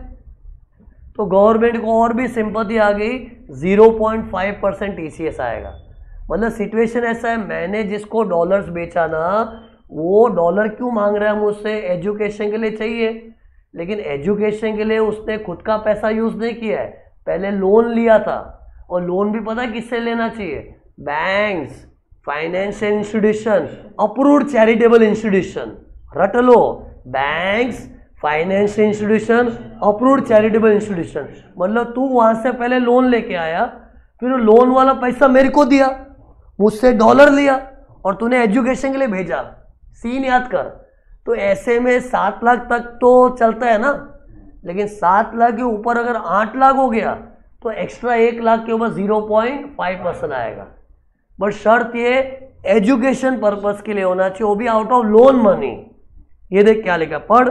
तो गवर्नमेंट को और भी सिंपैथी आ गई, zero point five percent TCS आएगा। मतलब सिचुएशन ऐसा है, मैंने जिसको डॉलर्स बेचा ना वो डॉलर क्यों मांग रहा है मुझसे, एजुकेशन के लिए चाहिए, लेकिन एजुकेशन के लिए उसने खुद का पैसा यूज नहीं किया है, पहले लोन लिया था। और लोन भी पता किससे लेना चाहिए, banks, financial institution, approved charitable institution, रट लो, banks, financial institution, approved charitable institution. मतलब तू वहां से पहले लोन लेके आया, फिर लोन वाला पैसा मेरे को दिया, मुझसे डॉलर लिया और तूने एजुकेशन के लिए भेजा। सीन याद कर। तो ऐसे में सात लाख तक तो चलता है ना, लेकिन सात लाख के ऊपर अगर आठ लाख हो गया तो एक्स्ट्रा एक लाख के ऊपर जीरो पॉइंट फाइव परसेंट आएगा। बट शर्त ये एजुकेशन पर्पस के लिए होना चाहिए, वो भी आउट ऑफ लोन मनी। ये देख क्या लिखा, पढ़।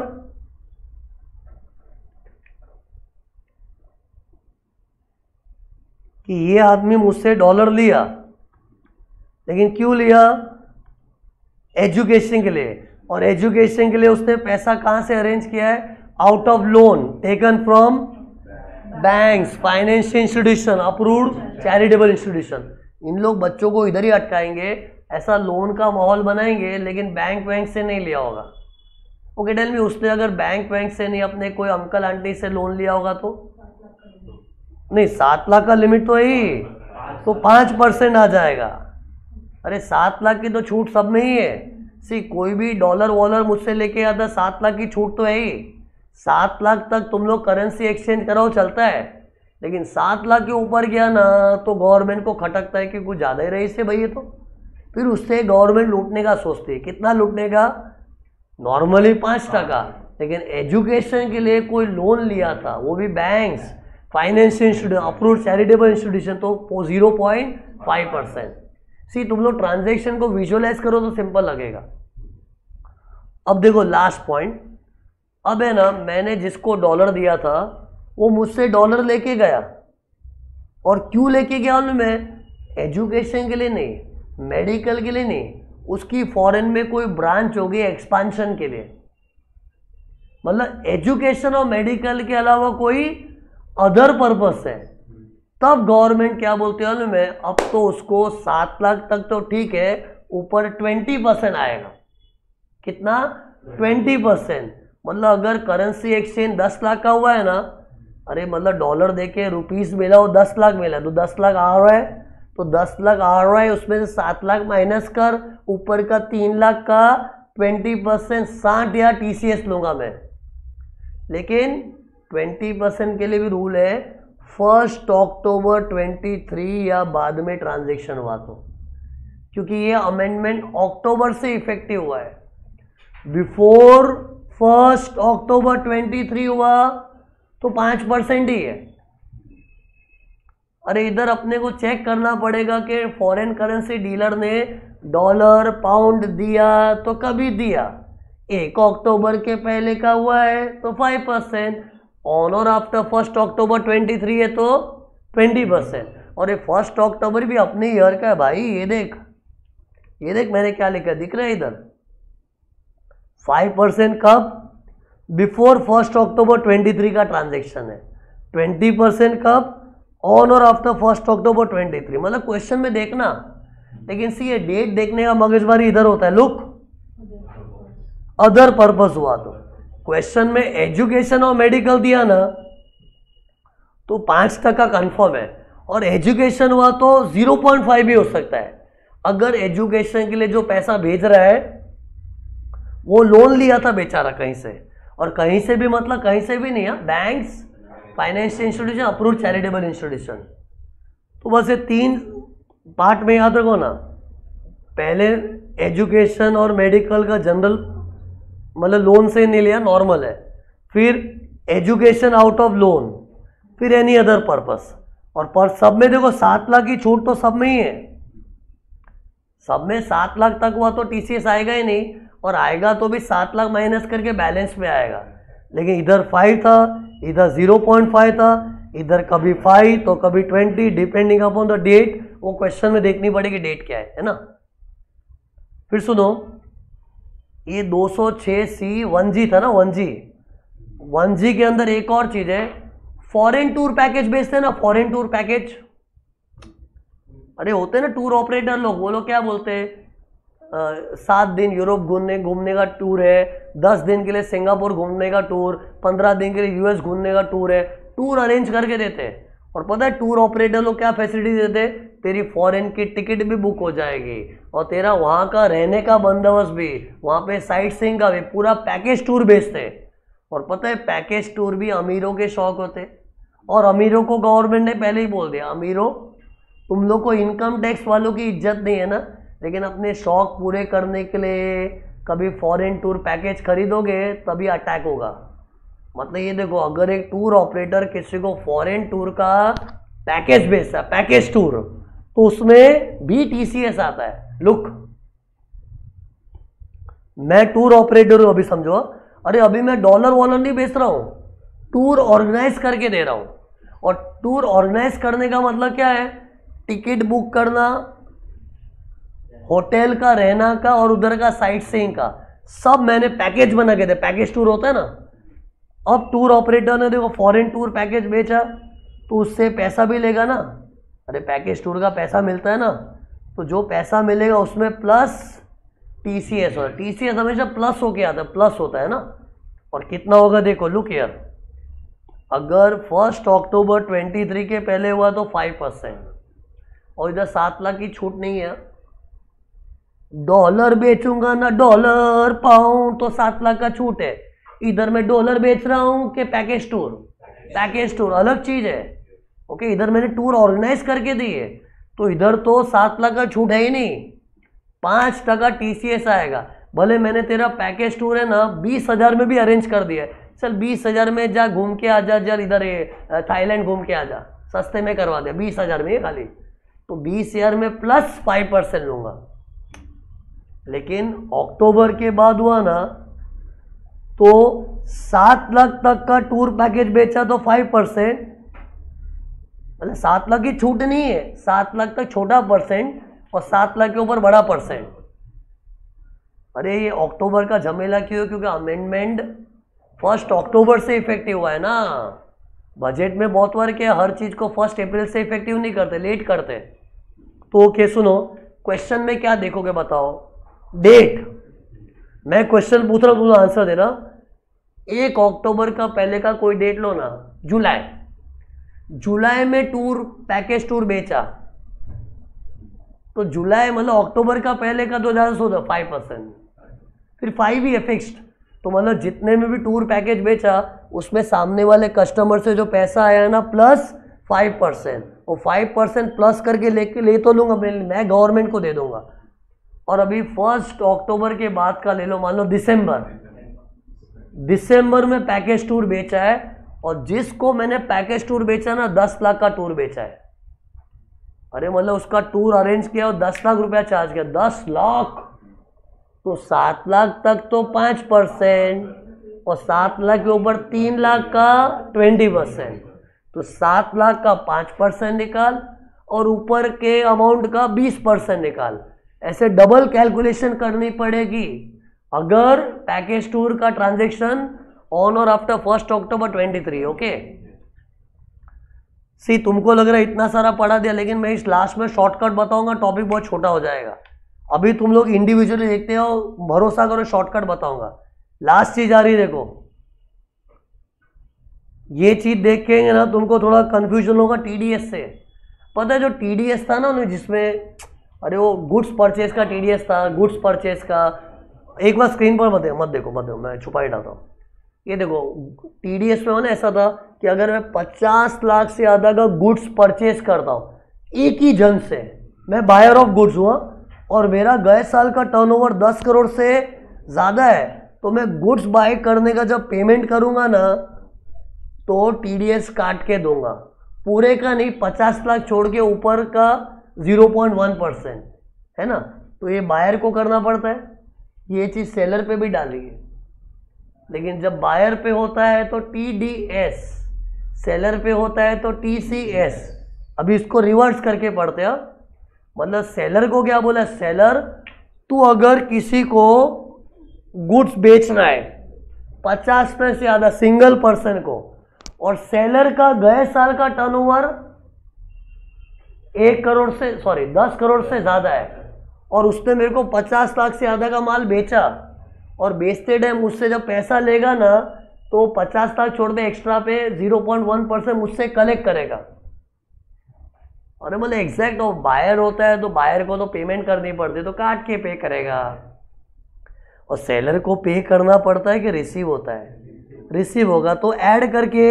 कि ये आदमी मुझसे डॉलर लिया, लेकिन क्यों लिया, एजुकेशन के लिए। और एजुकेशन के लिए उसने पैसा कहां से अरेंज किया है, out of loan taken from banks, financial institution, approved charitable institution. इन लोग बच्चों को इधर ही अटकाएंगे, ऐसा लोन का माहौल बनाएंगे, लेकिन बैंक बैंक से नहीं लिया होगा। ओके टेल मी, उसने अगर बैंक बैंक से नहीं, अपने कोई अंकल आंटी से लोन लिया होगा तो नहीं, सात लाख का लिमिट तो है ही, तो पांच परसेंट आ जाएगा। अरे सात लाख की तो छूट सब में ही है। सी कोई भी डॉलर वॉलर मुझसे लेके आता, सात लाख की छूट तो है ही। सात लाख तक तुम लोग करेंसी एक्सचेंज कराओ चलता है, लेकिन सात लाख के ऊपर गया ना तो गवर्नमेंट को खटकता है कि कुछ ज़्यादा ही रही से भाई ये तो। फिर उससे गवर्नमेंट लूटने का सोचती है। कितना लूटने का, नॉर्मली पाँच टका, लेकिन एजुकेशन के लिए कोई लोन लिया था, वो भी banks, financial institution, approved charitable institution, तो zero point five percent. See तुम लोग ट्रांजेक्शन को विजुअलाइज करो तो सिंपल लगेगा। अब देखो लास्ट पॉइंट, अब है ना, मैंने जिसको डॉलर दिया था वो मुझसे डॉलर लेके गया, और क्यों लेके गया उनमें, एजुकेशन के लिए नहीं, मेडिकल के लिए नहीं, उसकी फॉरेन में कोई ब्रांच होगी एक्सपांशन के लिए। मतलब एजुकेशन और मेडिकल के अलावा कोई अदर पर्पस है, तब गवर्नमेंट क्या बोलते हैं उनमें, अब तो उसको सात लाख तक तो ठीक है, ऊपर ट्वेंटी परसेंट आएगा। कितना, ट्वेंटी परसेंट। मतलब अगर करेंसी एक्सचेंज दस लाख का हुआ है ना, अरे मतलब डॉलर देके रुपीस मिला वो दस लाख मिला, तो दस लाख आ रहा है, तो दस लाख आ रहा है, उसमें से सात लाख माइनस कर, ऊपर का तीन लाख का ट्वेंटी परसेंट साठ या टीसीएस लूंगा मैं। लेकिन ट्वेंटी परसेंट के लिए भी रूल है, फर्स्ट अक्टूबर ट्वेंटी थ्री या बाद में ट्रांजेक्शन हुआ तो, क्योंकि ये अमेंडमेंट अक्टूबर से इफेक्टिव हुआ है। Before first October twenty three हुआ तो पाँच परसेंट ही है। अरे इधर अपने को चेक करना पड़ेगा कि फॉरेन करेंसी डीलर ने डॉलर पाउंड दिया तो कभी दिया, एक अक्टूबर के पहले का हुआ है तो फाइव परसेंट, ऑन और after first October twenty three है तो ट्वेंटी परसेंट। और ये फर्स्ट अक्टूबर भी अपने ईयर का है भाई। ये देख, ये देख मैंने क्या लिखा दिख रहा है इधर, फाइव परसेंट कब, before first October twenty three का ट्रांजेक्शन है, ट्वेंटी परसेंट कब, ऑन और after first October twenty three. मतलब क्वेश्चन में देखना, लेकिन सी ये डेट देखने का मगजमारी इधर होता है। लुक, अदर पर्पस हुआ तो क्वेश्चन में एजुकेशन और मेडिकल दिया ना तो पांच टका कंफर्म है, और एजुकेशन हुआ तो जीरो पॉइंट फाइव भी हो सकता है। अगर एजुकेशन के लिए जो पैसा भेज रहा है वो लोन लिया था बेचारा कहीं से, और कहीं से भी मतलब कहीं से भी नहीं है, banks, financial institution, approved charitable institution. तो बस ये तीन पार्ट में याद रखो ना, पहले एजुकेशन और मेडिकल का जनरल मतलब लोन से नहीं लिया, नॉर्मल है, फिर एजुकेशन आउट ऑफ लोन, फिर एनी अदर पर्पस। और पर सब में देखो सात लाख की छूट तो सब में ही है, सब में सात लाख तक हुआ तो टीसीएस आएगा ही नहीं, और आएगा तो भी सात लाख माइनस करके बैलेंस में आएगा। लेकिन इधर फाइव था, इधर जीरो पॉइंट फाइव था, इधर कभी फाइव तो कभी twenty, depending upon the date. वो क्वेश्चन में देखनी पड़ेगी डेट क्या है, है ना। फिर सुनो, ये दो सौ छह सी वन जी था ना, वन जी वन जी के अंदर एक और चीज है, फॉरेन टूर पैकेज बेचते हैं ना, फॉरेन टूर पैकेज। अरे होते ना टूर ऑपरेटर लोग, वो लोग क्या बोलते हैं, सात दिन यूरोप घूमने घूमने का टूर है, दस दिन के लिए सिंगापुर घूमने का टूर, पंद्रह दिन के लिए यूएस घूमने का टूर है, टूर अरेंज करके देते हैं। और पता है टूर ऑपरेटर लोग क्या फैसिलिटी देते हैं, तेरी फॉरेन की टिकट भी बुक हो जाएगी और तेरा वहाँ का रहने का बंदोबस्त भी, वहाँ पे साइट सीइंग का भी पूरा पैकेज टूर बेचते हैं। और पता है पैकेज टूर भी अमीरों के शौक होते हैं, और अमीरों को गवर्नमेंट ने पहले ही बोल दिया, अमीरों तुम लोग को इनकम टैक्स वालों की इज्जत नहीं है ना, लेकिन अपने शौक पूरे करने के लिए कभी फॉरेन टूर पैकेज खरीदोगे तभी अटैक होगा। मतलब ये देखो, अगर एक टूर ऑपरेटर किसी को फॉरेन टूर का पैकेज बेचता है, पैकेज टूर, तो उसमें भी टीसीएस आता है। लुक, मैं टूर ऑपरेटर हूं, अभी समझो, अरे अभी मैं डॉलर वॉलर नहीं बेच रहा हूं, टूर ऑर्गेनाइज करके दे रहा हूं। और टूर ऑर्गेनाइज करने का मतलब क्या है, टिकट बुक करना, होटल का, रहना का और उधर का साइट सीइंग का, सब मैंने पैकेज बना के दे, पैकेज टूर होता है ना। अब टूर ऑपरेटर ने देखो फॉरेन टूर पैकेज बेचा तो उससे पैसा भी लेगा ना, अरे पैकेज टूर का पैसा मिलता है ना, तो जो पैसा मिलेगा उसमें प्लस टीसीएस होता है। टीसीएस हमेशा प्लस होके आता है, प्लस होता है ना। और कितना होगा देखो, लुक हियर, अगर फर्स्ट अक्टूबर ट्वेंटी थ्री के पहले हुआ तो फाइव परसेंट, और इधर सात लाख की छूट नहीं है। डॉलर बेचूंगा ना, डॉलर पाउंड, तो सात लाख का छूट है। इधर मैं डॉलर बेच रहा हूं कि पैकेज टूर, पैकेज टूर अलग चीज है। ओके, इधर मैंने टूर ऑर्गेनाइज करके दी है, तो इधर तो सात लाख का छूट है ही नहीं, पांच टका टीसीएस आएगा। भले मैंने तेरा पैकेज टूर है ना बीस हजार में भी अरेंज कर दिया है, चल बीस हजार में जा घूम के आ जा, जल इधर थाईलैंड घूम के आ जा, सस्ते में करवा दिया, बीस हजार में खाली, तो बीस हजार में प्लस फाइव परसेंट लूंगा। लेकिन अक्टूबर के बाद हुआ ना, तो सात लाख तक का टूर पैकेज बेचा तो फाइव परसेंट, मतलब सात लाख की छूट नहीं है, सात लाख तक छोटा परसेंट और सात लाख के ऊपर बड़ा परसेंट। अरे ये अक्टूबर का झमेला क्यों, क्योंकि अमेंडमेंट फर्स्ट अक्टूबर से इफेक्टिव हुआ है ना। बजट में बहुत बार क्या, हर चीज को फर्स्ट अप्रैल से इफेक्टिव नहीं करते, लेट करते। तो ओके सुनो, क्वेश्चन में क्या देखोगे बताओ, डेट, मैं क्वेश्चन पूछ रहा हूं, तुम आंसर देना। एक अक्टूबर का पहले का कोई डेट लो ना, जुलाई, जुलाई में टूर पैकेज टूर बेचा, तो जुलाई मतलब अक्टूबर का पहले का दो हजार सोलह फाइव परसेंट, फिर फाइव ही है फिक्स्ड। तो मतलब जितने में भी टूर पैकेज बेचा उसमें सामने वाले कस्टमर से जो पैसा आया ना प्लस फाइव परसेंट, वो फाइव परसेंट प्लस करके लेके ले तो लूंगा मैं, गवर्नमेंट को दे दूंगा। और अभी फर्स्ट अक्टूबर के बाद का ले लो, मान लो दिसंबर, दिसंबर में पैकेज टूर बेचा है, और जिसको मैंने पैकेज टूर बेचा ना दस लाख का टूर बेचा है। अरे मतलब उसका टूर अरेंज किया और दस लाख रुपया चार्ज किया, दस लाख, तो सात लाख तक तो पाँच परसेंट, और सात लाख के ऊपर तीन लाख का ट्वेंटी परसेंट, तो सात लाख का पाँच परसेंट निकाल और ऊपर के अमाउंट का बीस परसेंट निकाल। ऐसे डबल कैलकुलेशन करनी पड़ेगी अगर पैकेज टूर का ट्रांजैक्शन ऑन और after first October twenty three. Okay see, तुमको लग रहा है इतना सारा पढ़ा दिया, लेकिन मैं इस लास्ट में शॉर्टकट बताऊंगा, टॉपिक बहुत छोटा हो जाएगा। अभी तुम लोग इंडिविजुअली देखते हो, भरोसा करो शॉर्टकट बताऊंगा। लास्ट चीज आ रही देखो, ये चीज देखेंगे ना तुमको थोड़ा कंफ्यूजन होगा टीडीएस से। पता है जो टीडीएस था ना, जिसमें अरे वो गुड्स परचेज का टीडीएस था, गुड्स परचेज का, एक बार स्क्रीन पर मत देखो मत देखो मत देखो मैं छुपा ही डालता हूँ। ये देखो टीडीएस में ना ऐसा था कि अगर मैं पचास लाख से ज़्यादा का गुड्स परचेज करता हूँ एक ही जन से, मैं बायर ऑफ गुड्स हुआ और मेरा गए साल का टर्नओवर दस करोड़ से ज़्यादा है, तो मैं गुड्स बाय करने का जब पेमेंट करूँगा ना तो टीडीएस काट के दूंगा, पूरे का नहीं, पचास लाख छोड़ के ऊपर का ज़ीरो पॉइंट वन परसेंट है ना। तो ये बायर को करना पड़ता है, ये चीज़ सेलर पे भी डाली है, लेकिन जब बायर पे होता है तो टीडीएस, सेलर पे होता है तो टीसीएस। अभी इसको रिवर्स करके पढ़ते हैं, मतलब सेलर को क्या बोला, सेलर तू अगर किसी को गुड्स बेचना है पचास पे से ज़्यादा सिंगल पर्सन को, और सेलर का गए साल का टर्नओवर एक करोड़ से सॉरी दस करोड़ से ज़्यादा है और उसने मेरे को पचास लाख से ज़्यादा का माल बेचा और बेचते टाइम मुझसे जब पैसा लेगा ना तो पचास लाख छोड़ दे एक्स्ट्रा पे ज़ीरो पॉइंट वन परसेंट मुझसे कलेक्ट करेगा। अरे बोले एग्जैक्ट वो बायर होता है तो बायर को तो पेमेंट करनी पड़ती है तो काट के पे करेगा। और सेलर को पे करना पड़ता है कि रिसीव होता है? रिसीव होगा तो ऐड करके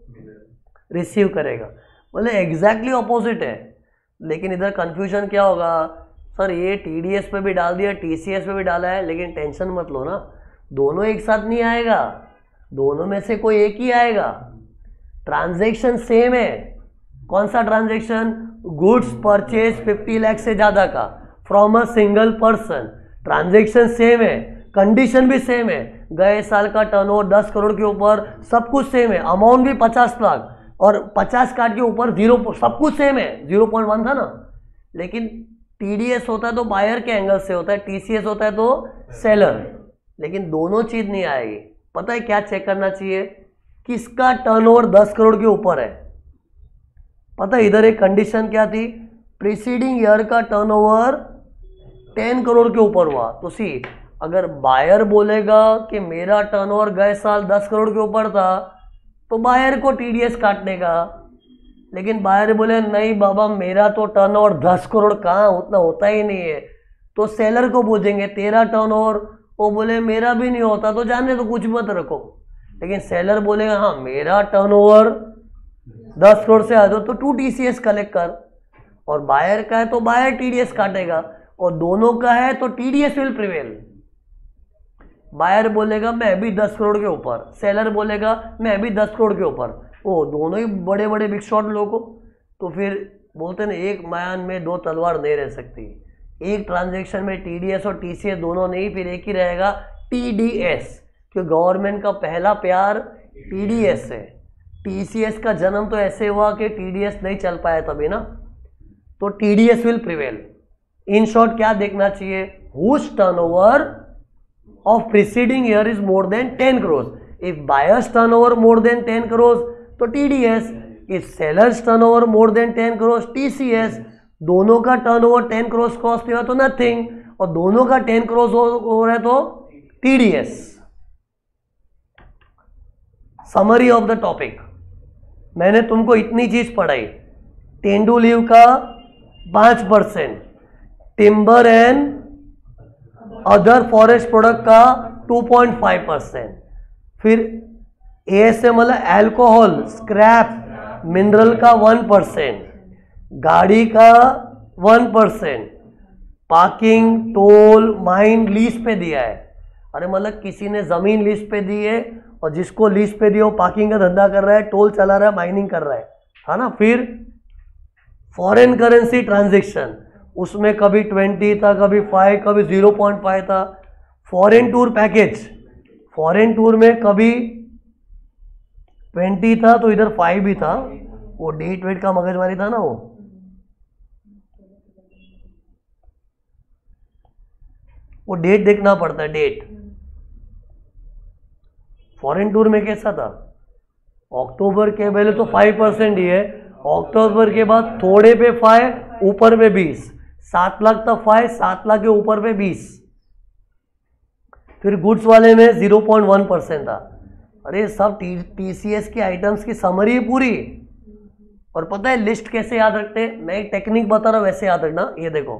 रिसीव करेगा। बोले एग्जैक्टली ऑपोजिट है। लेकिन इधर कंफ्यूजन क्या होगा, सर ये टीडीएस पे भी डाल दिया टीसीएस पे भी डाला है, लेकिन टेंशन मत लो ना, दोनों एक साथ नहीं आएगा, दोनों में से कोई एक ही आएगा। ट्रांजैक्शन सेम है। कौन सा transaction? Goods purchase fifty lakh से ज़्यादा का from a single person. Transaction same है, कंडीशन भी सेम है, गए साल का टर्नओवर दस करोड़ के ऊपर, सब कुछ सेम है, अमाउंट भी पचास लाख और पचास काट के ऊपर जीरो, सब कुछ सेम है, जीरो पॉइंट वन था ना। लेकिन टीडीएस होता है तो बायर के एंगल से होता है, टीसीएस होता है तो सेलर, लेकिन दोनों चीज नहीं आएगी। पता है क्या चेक करना चाहिए? किसका टर्नओवर दस करोड़ के ऊपर है। पता है इधर एक कंडीशन क्या थी, प्रीसीडिंग ईयर का टर्नओवर टेन करोड़ के ऊपर हुआ तो सी अगर बायर बोलेगा कि मेरा टर्नओवर गए साल दस करोड़ के ऊपर था तो बायर को टीडीएस काटने का। लेकिन बायर बोले नहीं बाबा मेरा तो टर्नओवर दस करोड़ कहाँ, उतना होता ही नहीं है, तो सेलर को पूछेंगे तेरा टर्नओवर, वो बोले मेरा भी नहीं होता तो जाने तो कुछ मत रखो। लेकिन सेलर बोलेगा हाँ मेरा टर्नओवर दस करोड़ से आ जाओ तो टू टीसीएस कलेक्ट कर, और बायर का है तो बायर टीडीएस काटेगा, और दोनों का है तो टीडीएस विल प्रिवेल। बायर बोलेगा मैं भी दस करोड़ के ऊपर, सेलर बोलेगा मैं भी दस करोड़ के ऊपर, वो दोनों ही बड़े बड़े बिग शॉट लोगों को, तो फिर बोलते हैं एक म्यान में दो तलवार नहीं रह सकती। एक ट्रांजैक्शन में टीडीएस और टीसीएस दोनों नहीं, फिर एक ही रहेगा टीडीएस, क्योंकि गवर्नमेंट का पहला प्यार टीडीएस है। टीसीएस का जन्म तो ऐसे हुआ कि टीडीएस नहीं चल पाया तभी ना, तो TDS will prevail. In short क्या देखना चाहिए, whose turnover of preceding year is more than ten crore. If buyer's turnover more than ten crore तो TDS, if seller's turnover more than ten crore TCS. दोनों का टर्नओवर टेन करोड़ क्रॉस किया तो नथिंग, और दोनों का टेन करोड़ हो रहा है तो TDS. Summary of the topic, मैंने तुमको इतनी चीज पढ़ाई, तेंदू लीव का पांच percent, timber and other forest product का टू पॉइंट फाइव परसेंट, फिर एएसए मतलब एल्कोहल, स्क्रैप, मिनरल का वन परसेंट, गाड़ी का one percent, parking, toll, mine lease पे दिया है। अरे मतलब किसी ने जमीन लीज पे दी है और जिसको लीज पे दिया वो पार्किंग का धंधा कर रहा है, टोल चला रहा है, माइनिंग कर रहा है, है ना। फिर फॉरेन करेंसी ट्रांजैक्शन, उसमें कभी ट्वेंटी था, कभी फाइव, कभी जीरो पॉइंट फाइव था। Foreign tour package, foreign tour में कभी ट्वेंटी था तो इधर फाइव भी था, वो डेट वेट का मगजमारी था ना। वो वो डेट देखना पड़ता है, डेट। फॉरेन टूर में कैसा था, अक्टूबर के पहले तो फाइव परसेंट ही है, अक्टूबर के बाद थोड़े पे फाइव, ऊपर पे बीस, सात लाख तक फाइव, सात लाख के ऊपर पे बीस। फिर गुड्स वाले में जीरो पॉइंट वन परसेंट था। अरे सब टीसीएस के आइटम्स की समरी है पूरी। और पता है लिस्ट कैसे याद रखते हैं, मैं एक टेक्निक बता रहा हूं वैसे याद रखना। ये देखो,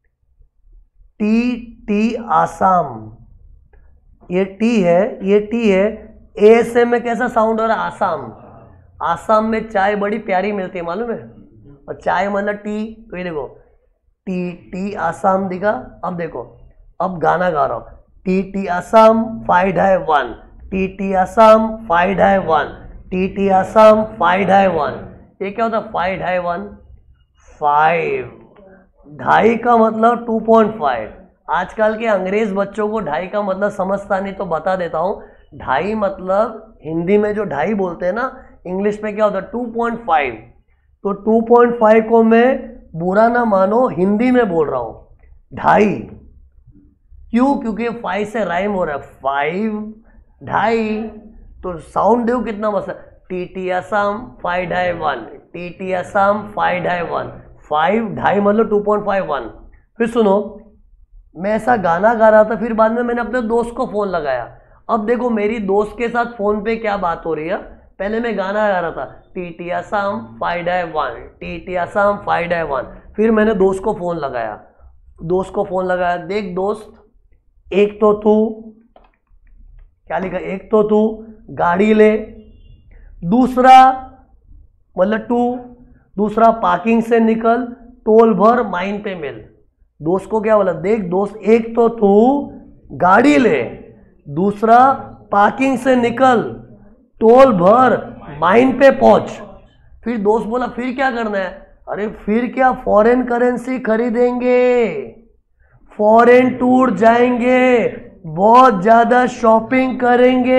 टी टी आसाम, ये टी है, ये टी है, एएसएम में कैसा साउंड हो रहा है, आसाम। आसाम में चाय बड़ी प्यारी मिलती है मालूम है, और चाय मतलब टी, तो ये देखो टी टी आसाम दिखा। अब देखो, अब गाना गा रहा हूं, टी टी आसाम फाइव ढाई one, T T Assam five ढाई one, T T Assam five ढाई वन। ये क्या होता है, फाइव ढाई वन, फाइव, ढाई का मतलब टू पॉइंट फाइव। आजकल के अंग्रेज बच्चों को ढाई का मतलब समझता नहीं, तो बता देता हूं। ढाई मतलब हिंदी में जो ढाई बोलते हैं ना, इंग्लिश में क्या होता है, टू पॉइंट फाइव। तो टू पॉइंट फाइव को मैं बुरा ना मानो, हिंदी में बोल रहा हूं ढाई। क्यों? क्योंकि फाइव से राइम हो रहा है, फाइव ढाई, तो साउंड देखो कितना मस्त है। टी टी असम फाइव ढाई one, T T Assam five ढाई वन, फाइव ढाई मतलब टू पॉइंट फाइव वन। फिर सुनो, मैं ऐसा गाना गा रहा था, फिर बाद में मैंने अपने दोस्त को फोन लगाया। अब देखो मेरी दोस्त के साथ फोन पे क्या बात हो रही है। पहले मैं गाना गा रहा था, टी टी असम फाइव डाई one, T T Assam five डाई वन। फिर मैंने दोस्त को फोन लगाया, दोस्त को फोन लगाया, देख दोस्त, एक तो तू क्या लिखा, एक तो तू गाड़ी ले, दूसरा मतलब टू, दूसरा पार्किंग से निकल, टोल भर, माइन पे मिल। दोस्त को क्या बोला, देख दोस्त, एक तो तू गाड़ी ले, दूसरा पार्किंग से निकल, टोल भर, माइन पे पहुंच। फिर दोस्त बोला फिर क्या करना है, अरे फिर क्या, फॉरेन करेंसी खरीदेंगे, फॉरेन टूर जाएंगे, बहुत ज्यादा शॉपिंग करेंगे।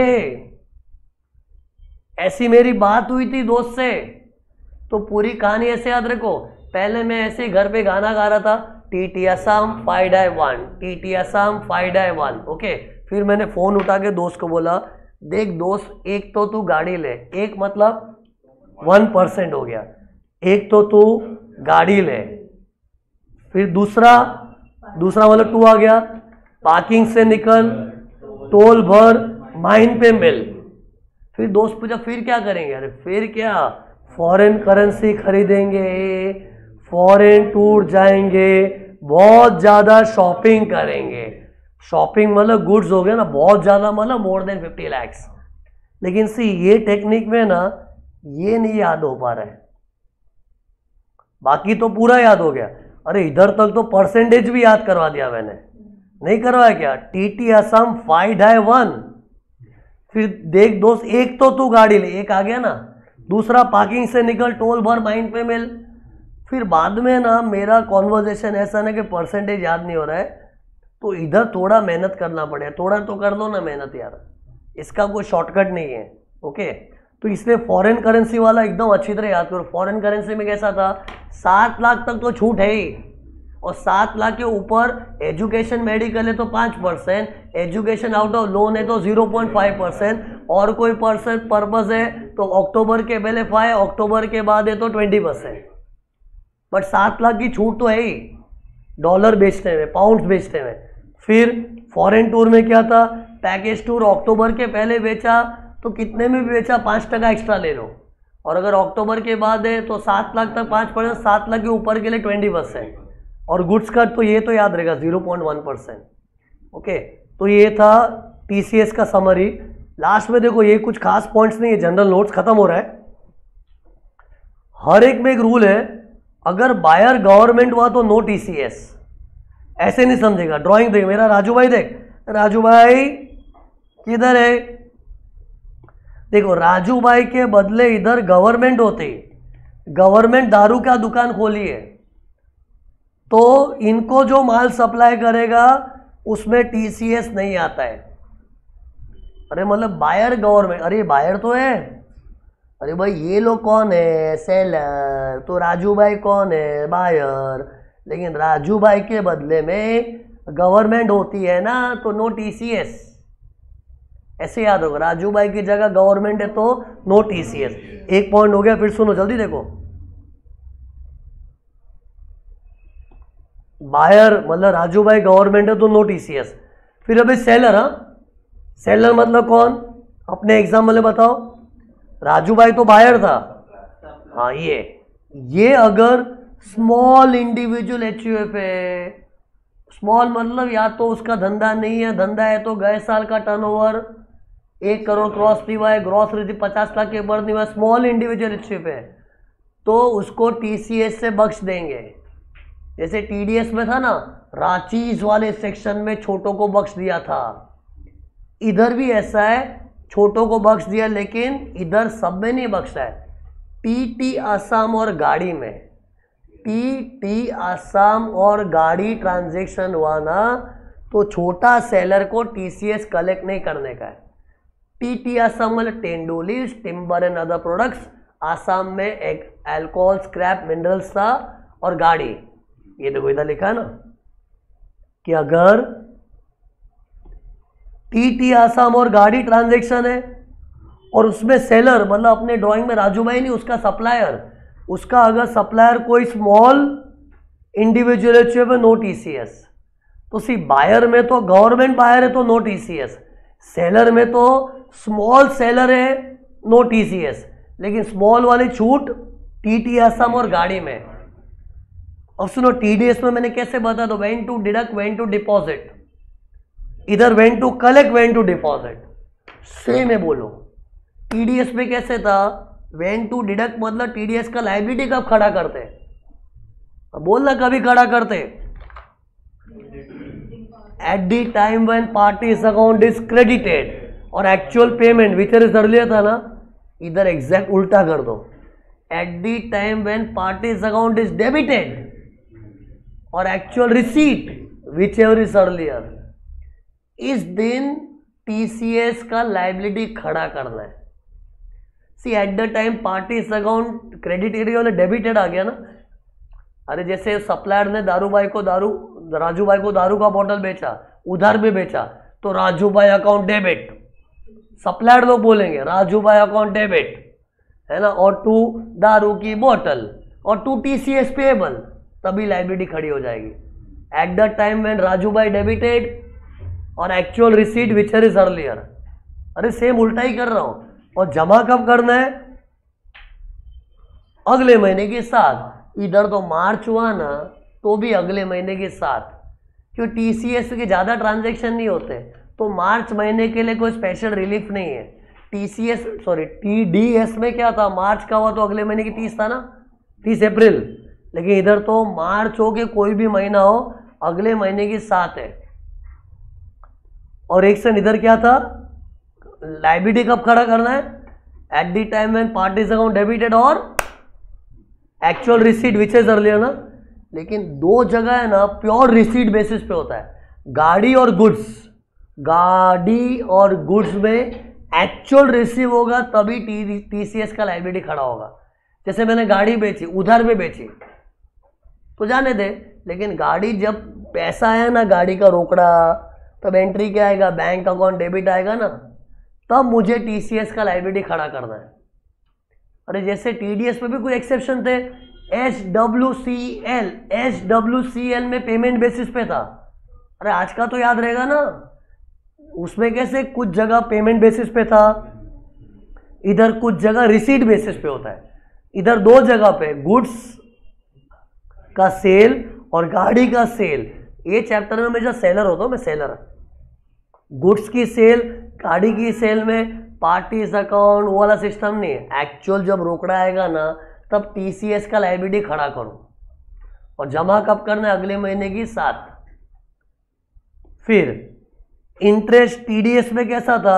ऐसी मेरी बात हुई थी दोस्त से। तो पूरी कहानी ऐसे याद रखो, पहले मैं ऐसे घर पे गाना गा रहा था, टी टी असम फाइव डाई one, T T Assam five डाई वन, ओके। फिर मैंने फोन उठा के दोस्त को बोला, देख दोस्त, एक तो तू गाड़ी ले, एक मतलब वन परसेंट हो गया, एक तो तू गाड़ी ले, फिर दूसरा दूसरा मतलब टू आ गया, पार्किंग से निकल, टोल भर, माइन पे मिल। फिर दोस्त पूछा फिर क्या करेंगे, अरे फिर क्या, फॉरेन करेंसी खरीदेंगे, फॉरेन टूर जाएंगे, बहुत ज्यादा शॉपिंग करेंगे। शॉपिंग मतलब गुड्स हो गया ना, बहुत ज्यादा मतलब मोर देन फिफ्टी लैक्स। लेकिन सी ये टेक्निक में ना ये नहीं याद हो पा रहा है, बाकी तो पूरा याद हो गया। अरे इधर तक तो परसेंटेज भी याद करवा दिया मैंने, नहीं करवाया क्या, टी टी असम फाइव डाई वन। फिर देख दोस्त, एक तो तू गाड़ी ले, एक आ गया ना, दूसरा पार्किंग से निकल, टोल भर, माइन पे मिल। फिर बाद में ना मेरा कॉन्वर्जेशन ऐसा ना कि परसेंटेज याद नहीं हो रहा है, तो इधर थोड़ा मेहनत करना पड़ेगा, थोड़ा तो कर दो ना मेहनत यार, इसका कोई शॉर्टकट नहीं है, ओके। तो इसलिए फॉरेन करेंसी वाला एकदम अच्छी तरह याद करो। फॉरेन करेंसी में कैसा था, सात लाख तक तो छूट है ही, और सात लाख के ऊपर एजुकेशन मेडिकल है तो पाँच percent, education out of loan है तो जीरो पॉइंट फाइव परसेंट, और कोई परसेंट पर्पज है तो अक्टूबर के पहले फाइव, अक्टूबर के बाद है तो ट्वेंटी परसेंट। बट सात लाख की छूट तो है ही डॉलर बेचने में, पाउंड्स बेचने में। फिर फॉरेन टूर में क्या था, पैकेज टूर अक्टूबर के पहले बेचा तो कितने में भी बेचा, पाँच टका एक्स्ट्रा ले लो, और अगर अक्टूबर के बाद है तो सात लाख तक पाँच परसेंट, सात लाख के ऊपर के लिए ट्वेंटी परसेंट, और गुड्स का तो ये तो याद रहेगा zero point one percent, okay. तो ये था टीसीएस का समरी। लास्ट में देखो ये कुछ खास पॉइंट्स नहीं है, जनरल नोट्स खत्म हो रहा है। हर एक में एक रूल है, अगर बायर गवर्नमेंट हुआ तो नो टीसीएस, ऐसे नहीं समझेगा। ड्राइंग देख मेरा राजू भाई, देख राजू भाई किधर है, देखो राजू भाई के बदले इधर गवर्नमेंट होती, गवर्नमेंट दारू का दुकान खोली है, तो इनको जो माल सप्लाई करेगा उसमें टीसीएस नहीं आता है। अरे मतलब बायर गवर्नमेंट, अरे बायर तो है, अरे भाई ये लोग कौन है, सेलर, तो राजू भाई कौन है, बायर। लेकिन राजू भाई के बदले में गवर्नमेंट होती है ना, तो नो टीसीएस, ऐसे याद होगा, राजू भाई की जगह गवर्नमेंट है तो नो टीसीएस। एक पॉइंट हो गया। फिर सुनो जल्दी देखो, बायर मतलब राजू भाई गवर्नमेंट है तो नो टीसीएस। फिर अभी सेलर, हाँ सेलर मतलब कौन, अपने एग्जाम्पल में बताओ। राजू भाई तो बायर था, हाँ ये ये अगर स्मॉल इंडिविजुअल एचयूएफ है, स्मॉल मतलब या तो उसका धंधा नहीं है, धंधा है तो गए साल का टर्नओवर एक करोड़ क्रॉस नहीं हुआ है, ग्रॉस रिसीव पचास लाख के ऊपर नहीं हुआ, स्मॉल इंडिविजुअल एचयूएफ है, तो उसको टीसीएस से बख्श देंगे। जैसे टीडीएस में था ना, रांचीज वाले सेक्शन में छोटों को बख्श दिया था, इधर भी ऐसा है, छोटों को बख्श दिया, लेकिन इधर सब में नहीं बख्शा है। टीटी असम और गाड़ी में, टीटी असम और गाड़ी ट्रांजैक्शन हुआ ना, तो छोटा सेलर को टीसीएस कलेक्ट नहीं करने का है। टीटी असम मतलब tendu leaves, timber and other products, Assam में एक अल्कोहल, स्क्रैप, मिनरल्स था, और गाड़ी, ये देखो इधर लिखा है ना कि अगर टीटी आसाम और गाड़ी ट्रांजैक्शन है और उसमें सेलर मतलब अपने ड्राइंग में राजू भाई नहीं, उसका सप्लायर उसका अगर सप्लायर कोई small individual H U F है, नो टीसीएस। तो सी बायर में तो गवर्नमेंट बायर है तो नो टीसीएस, सेलर में तो स्मॉल सेलर है नो टीसीएस, लेकिन स्मॉल वाली छूट टीटी असम और गाड़ी में। अब सुनो टीडीएस में मैंने कैसे बता दो, when to deduct when to deposit, इधर when to collect when to deposit, same है। बोलो टीडीएस में कैसे था, वेन टू डिडक्ट मतलब टीडीएस का लायबिलिटी कब खड़ा करते, अब बोलना कभी खड़ा करते, at the time when party's account is credited और actual payment which is earlier था ना, इधर एग्जैक्ट उल्टा कर दो, at the time when party's account is debited और actual receipt which ever is earlier, इस दिन टीसीएस का लायबिलिटी खड़ा करना है। See at the time party's account credit area वाले डेबिटेड आ गया ना, अरे जैसे सप्लायर ने दारू भाई को दारू राजू भाई को दारू का बोतल बेचा, उधार भी बेचा, तो राजू भाई अकाउंट डेबिट, सप्लायर लोग बोलेंगे राजू भाई अकाउंट डेबिट है ना, और टू दारू की बोतल और टू टीसीएस पेएबल, तभी लायबिलिटी खड़ी हो जाएगी। At the time when Raju भाई डेबिटेड और actual receipt which is earlier, अरे सेम उल्टा ही कर रहा हूं। और जमा कब करना है, अगले महीने के साथ, इधर तो मार्च हुआ ना तो भी अगले महीने के साथ, क्यों टीसीएस के ज्यादा ट्रांजैक्शन नहीं होते, तो मार्च महीने के लिए कोई स्पेशल रिलीफ नहीं है। टीसीएस सॉरी टीडीएस में क्या था, मार्च का हुआ तो अगले महीने की तीस था ना, तीस अप्रैल, लेकिन इधर तो मार्च हो के कोई भी महीना हो अगले महीने की सात है। और एक सन इधर क्या था, लायबिलिटी कब खड़ा करना है, at the time when party's account debited और actual receipt which is earlier ना, लेकिन दो जगह है ना प्योर रिसीट बेसिस पे होता है, गाड़ी और गुड्स, गाड़ी और गुड्स में एक्चुअल रिसीव होगा तभी टीसीएस का लायबिलिटी खड़ा होगा। जैसे मैंने गाड़ी बेची, उधार में बेची तो जाने दे, लेकिन गाड़ी जब पैसा आया ना गाड़ी का रोकड़ा, तब एंट्री क्या आएगा, बैंक अकाउंट डेबिट आएगा ना, तब मुझे टीसीएस का लायबिलिटी खड़ा करना है। अरे जैसे टीडीएस में भी कोई एक्सेप्शन थे, H W C L, H W C L में पेमेंट बेसिस पे था, अरे आज का तो याद रहेगा ना, उसमें कैसे कुछ जगह पेमेंट बेसिस पे था, इधर कुछ जगह रिसीट बेसिस पे होता है। इधर दो जगह पे गुड्स का सेल और गाड़ी का सेल, ये चैप्टर में मैं जो सेलर होता हूँ, मैं सेलर, गुड्स की सेल गाड़ी की सेल में पार्टीज अकाउंट वो वाला सिस्टम नहीं है। एक्चुअल जब रोकड़ा आएगा ना तब टीसीएस का लायबिलिटी खड़ा करो, और जमा कब करना है, अगले महीने की सात। फिर इंटरेस्ट टीडीएस में कैसा था,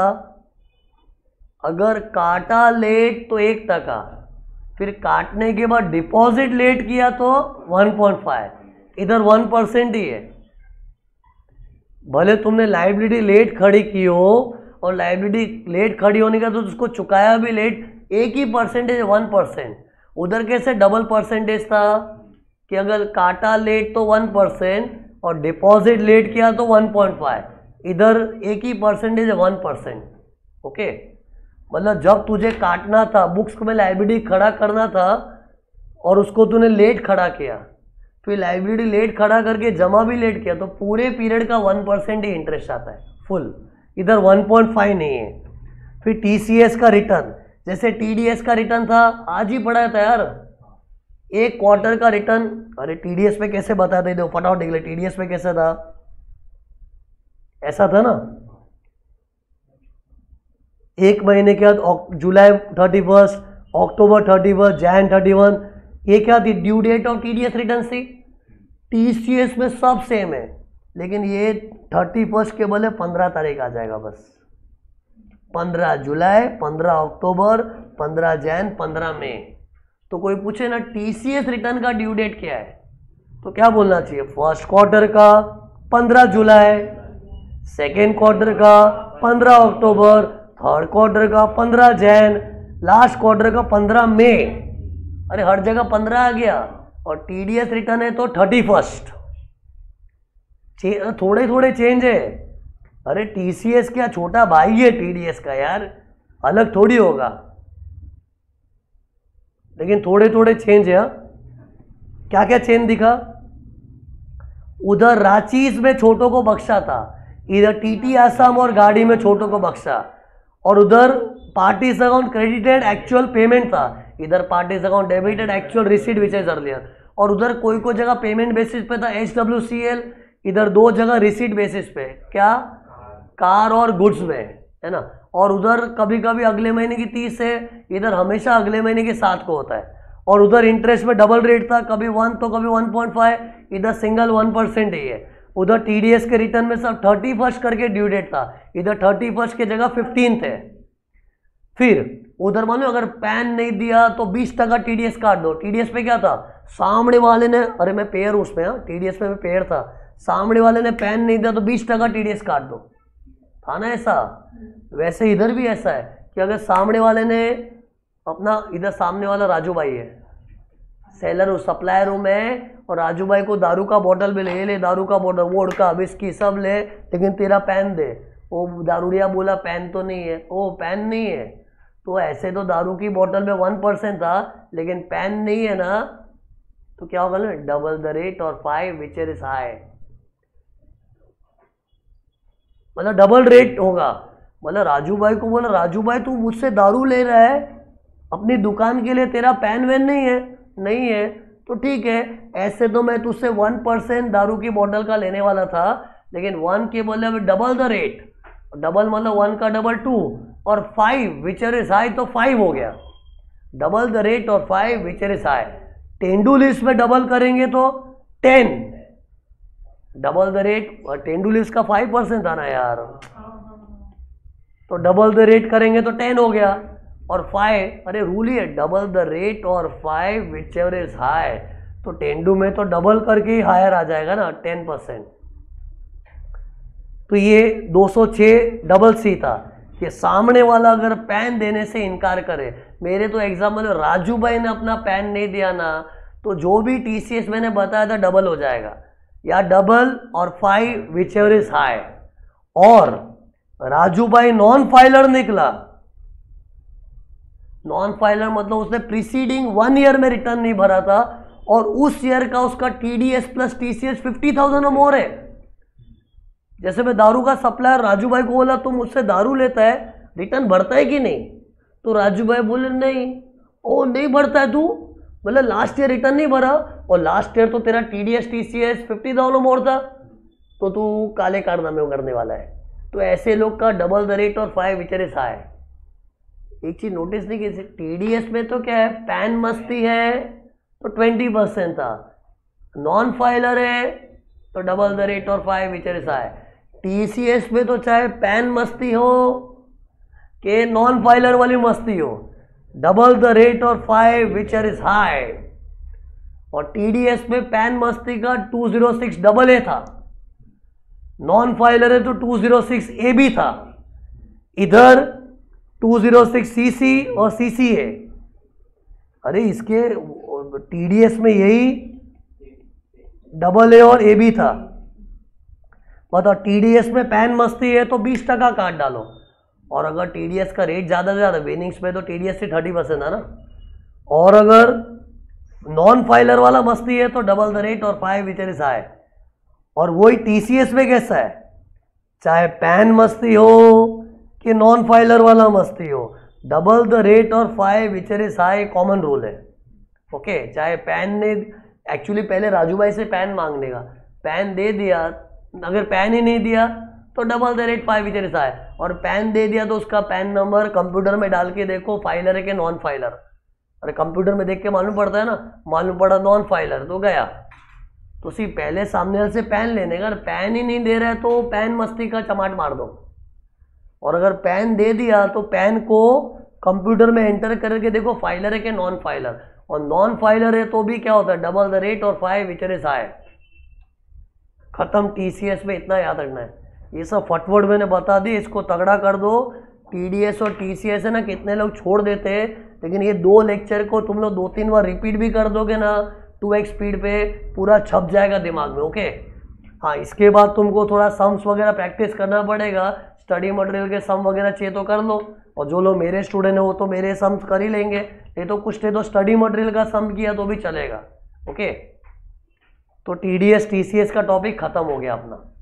अगर काटा लेट तो एक टका, फिर काटने के बाद डिपॉजिट लेट किया तो वन पॉइंट फाइव, इधर वन परसेंट ही है। भले तुमने लायबिलिटी लेट खड़ी की हो और लायबिलिटी लेट खड़ी होने का तो उसको चुकाया भी लेट, एक ही परसेंटेज वन परसेंट। उधर कैसे डबल परसेंटेज था कि अगर काटा लेट तो वन परसेंट और डिपॉजिट लेट किया तो वन पॉइंट फाइव, इधर एक ही परसेंटेज है वन परसेंट। ओके, मतलब जब तुझे काटना था, बुक्स में लायबिलिटी खड़ा करना था और उसको तूने लेट खड़ा किया, फिर लायबिलिटी लेट खड़ा करके जमा भी लेट किया, तो पूरे पीरियड का वन परसेंट ही इंटरेस्ट आता है फुल, इधर वन पॉइंट फाइव नहीं है। फिर टीसीएस का रिटर्न, जैसे टीडीएस का रिटर्न था, आज ही पढ़ाया था यार, एक क्वार्टर का रिटर्न। अरे टीडीएस में कैसे बताते थे, फटाफट देख ले, टीडीएस में कैसा था, ऐसा था ना, एक महीने के बाद July thirty first, October thirty first, Jan thirty one, ये क्या थी, due date of TDS return थी। टीसीएस में सब सेम है, लेकिन ये थर्टी फर्स्ट के बदले पंद्रह तारीख आ जाएगा बस, पंद्रह जुलाई, पंद्रह अक्टूबर, पंद्रह जैन, पंद्रह मई। तो कोई पूछे ना टीसीएस रिटर्न का ड्यू डेट क्या है, तो क्या बोलना चाहिए, फर्स्ट क्वार्टर का पंद्रह जुलाई, सेकेंड क्वार्टर का पंद्रह अक्टूबर, थर्ड क्वार्टर का पंद्रह जैन, लास्ट क्वार्टर का पंद्रह मई। अरे हर जगह पंद्रह आ गया, और टीडीएस रिटर्न है तो थर्टी फर्स्ट, थोड़े थोड़े चेंज है। अरे टीसीएस क्या छोटा भाई है टीडीएस का यार, अलग थोड़ी होगा। लेकिन थोड़े थोड़े चेंज है। क्या क्या चेंज दिखा? उधर रांची में छोटों को बख्शा था, इधर टीटी आसाम और गाड़ी में छोटों को बख्शा, और उधर party's account credited actual payment था, इधर party's account debited actual receipt which is earlier. और उधर कोई कोई जगह पेमेंट बेसिस पे था एच डब्ल्यू सी एल, इधर दो जगह रिसीट बेसिस पे, क्या कार और गुड्स में, है ना। और उधर कभी कभी अगले महीने की तीस है, इधर हमेशा अगले महीने के सात को होता है। और उधर इंटरेस्ट में डबल रेट था, कभी वन तो कभी वन पॉइंट फाइव, इधर सिंगल वन परसेंट ही है। उधर टीडीएस के रिटर्न में सब थर्टी फर्स्ट करके ड्यू डेट था, इधर थर्टी फर्स्ट की जगह फिफ्टीन थे। फिर उधर मानो अगर पैन नहीं दिया तो बीस टका टीडीएस काट दो। टीडीएस पे क्या था, सामने वाले ने, अरे मैं पेयर हूं उसमें, हाँ टीडीएस में मैं पेयर था, सामने वाले ने पैन नहीं दिया तो बीस टका टीडीएस काट दो, था ना ऐसा। वैसे इधर भी ऐसा है कि अगर सामने वाले ने अपना, इधर सामने वाला राजू भाई है, सेलर हूँ, सप्लायर हूँ मैं, और राजू भाई को दारू का बोतल भी ले ले, दारू का बोतल, वोडका, विस्की सब ले, लेकिन तेरा पैन दे। वो दारूडिया बोला पैन तो नहीं है, ओ पैन नहीं है, तो ऐसे तो दारू की बोतल में वन परसेंट था, लेकिन पैन नहीं है ना, तो क्या होगा ना, डबल द रेट और फाइव विच इज हाई, मतलब डबल रेट होगा। मतलब राजू भाई को बोला, राजू भाई तू मुझसे दारू ले रहा है अपनी दुकान के लिए, तेरा पैन वैन नहीं है, नहीं है तो ठीक है, ऐसे तो मैं तुझसे वन परसेंट दारू की बोतल का लेने वाला था, लेकिन वन के बोले अभी डबल द रेट, डबल मतलब वन का डबल टू, और फाइव विच इज हाई तो फाइव हो गया, डबल द रेट और फाइव विच इज हाई। तेंदुलिस्ट में डबल करेंगे तो टेन, डबल द रेट, और तेंदुलिस्ट का फाइव परसेंट था ना यार, तो डबल द रेट करेंगे तो टेन हो गया, और फाइव, अरे रूल ही है डबल द रेट और five which ever is high, तो टेंडू में तो डबल करके ही हायर आ जाएगा ना टेन परसेंट। तो ये दो सौ छह डबल सी था कि सामने वाला अगर पैन देने से इनकार करे, मेरे तो एग्जाम्पल राजू भाई ने अपना पैन नहीं दिया ना, तो जो भी टीसीएस मैंने बताया था डबल हो जाएगा, या डबल और five which ever is high. और राजू भाई नॉन फाइलर निकला, नॉन फाइलर मतलब उसने प्रीसीडिंग वन ईयर में रिटर्न नहीं भरा था, और उस ईयर का उसका TDS plus TCS fifty thousand और मोर है। जैसे मैं दारू का सप्लायर राजू भाई को बोला तुम मुझसे दारू लेता है, रिटर्न भरता है कि नहीं, तो राजू भाई बोले नहीं, ओ नहीं भरता है तू, मतलब लास्ट ईयर रिटर्न नहीं भरा, और लास्ट ईयर तो तेरा TDS TCS fifty thousand more था, तो तू काले कारनामे करने वाला है। तो ऐसे लोग का डबल द रेट और फाइव विच इज हाई। एक चीज नोटिस नहीं की, टीडीएस में तो क्या है, पैन मस्ती है तो ट्वेंटी परसेंट था, नॉन फाइलर है तो डबल द रेट और five which is high. TCS में तो चाहे पैन मस्ती हो कि नॉन फाइलर वाली मस्ती हो, डबल द रेट और फाइव विच इज हाई। और टीडीएस में पैन मस्ती का two zero six double A था, नॉन फाइलर है तो टू जीरो सिक्स ए भी था, इधर टू जीरो सिक्स सीसी और सीसी है। अरे इसके टीडीएस में यही डबल ए और ए भी था, बताओ टीडीएस में पैन मस्ती है तो बीस टका काट डालो, और अगर टीडीएस का रेट ज़्यादा से ज़्यादा विनिंग्स में तो टीडीएस से थर्टी परसेंट है ना, और अगर नॉन फाइलर वाला मस्ती है तो डबल द रेट और फाइव विच इज हाई। और वही टीसीएस में कैसा है, चाहे पैन मस्ती हो कि नॉन फाइलर वाला मस्ती हो, डबल द रेट और five which is high common rule है। ओके, चाहे पैन ने एक्चुअली पहले राजू भाई से पैन मांगने का, पैन दे दिया, अगर पैन ही नहीं दिया तो double the rate five which is high, और पैन दे दिया तो उसका पैन नंबर कंप्यूटर में डाल के देखो फाइलर है कि नॉन फाइलर, अरे कंप्यूटर में देख के मालूम पड़ता है ना, मालूम पड़ा नॉन फाइलर तो गया। तो सिर्फ पहले सामने वाले से पैन लेने का, अगर पैन ही नहीं दे रहा है तो पैन मस्ती का चमाट मार दो, और अगर पैन दे दिया तो पैन को कंप्यूटर में एंटर करके देखो फाइलर है कि नॉन फाइलर, और नॉन फाइलर है तो भी क्या होता है, डबल द रेट और फाइव विच इज हाई। खत्म। टीसीएस में इतना याद रखना है, ये सब फटवर्ड मैंने बता दी, इसको तगड़ा कर दो। टीडीएस और टीसीएस है ना, कितने लोग छोड़ देते हैं, लेकिन ये दो लेक्चर को तुम लोग दो तीन बार रिपीट भी कर दोगे ना, टू एक्स स्पीड पे पूरा छप जाएगा दिमाग में। ओके, हाँ, इसके बाद तुमको थोड़ा सम्स वगैरह प्रैक्टिस करना पड़ेगा, स्टडी मटेरियल के सम वगैरह चाहिए तो कर लो, और जो लोग मेरे स्टूडेंट हैं वो तो मेरे सम्स कर ही लेंगे, नहीं तो कुछ नहीं तो स्टडी मटेरियल का सम किया तो भी चलेगा। ओके, तो टीडीएस टीसीएस का टॉपिक खत्म हो गया अपना।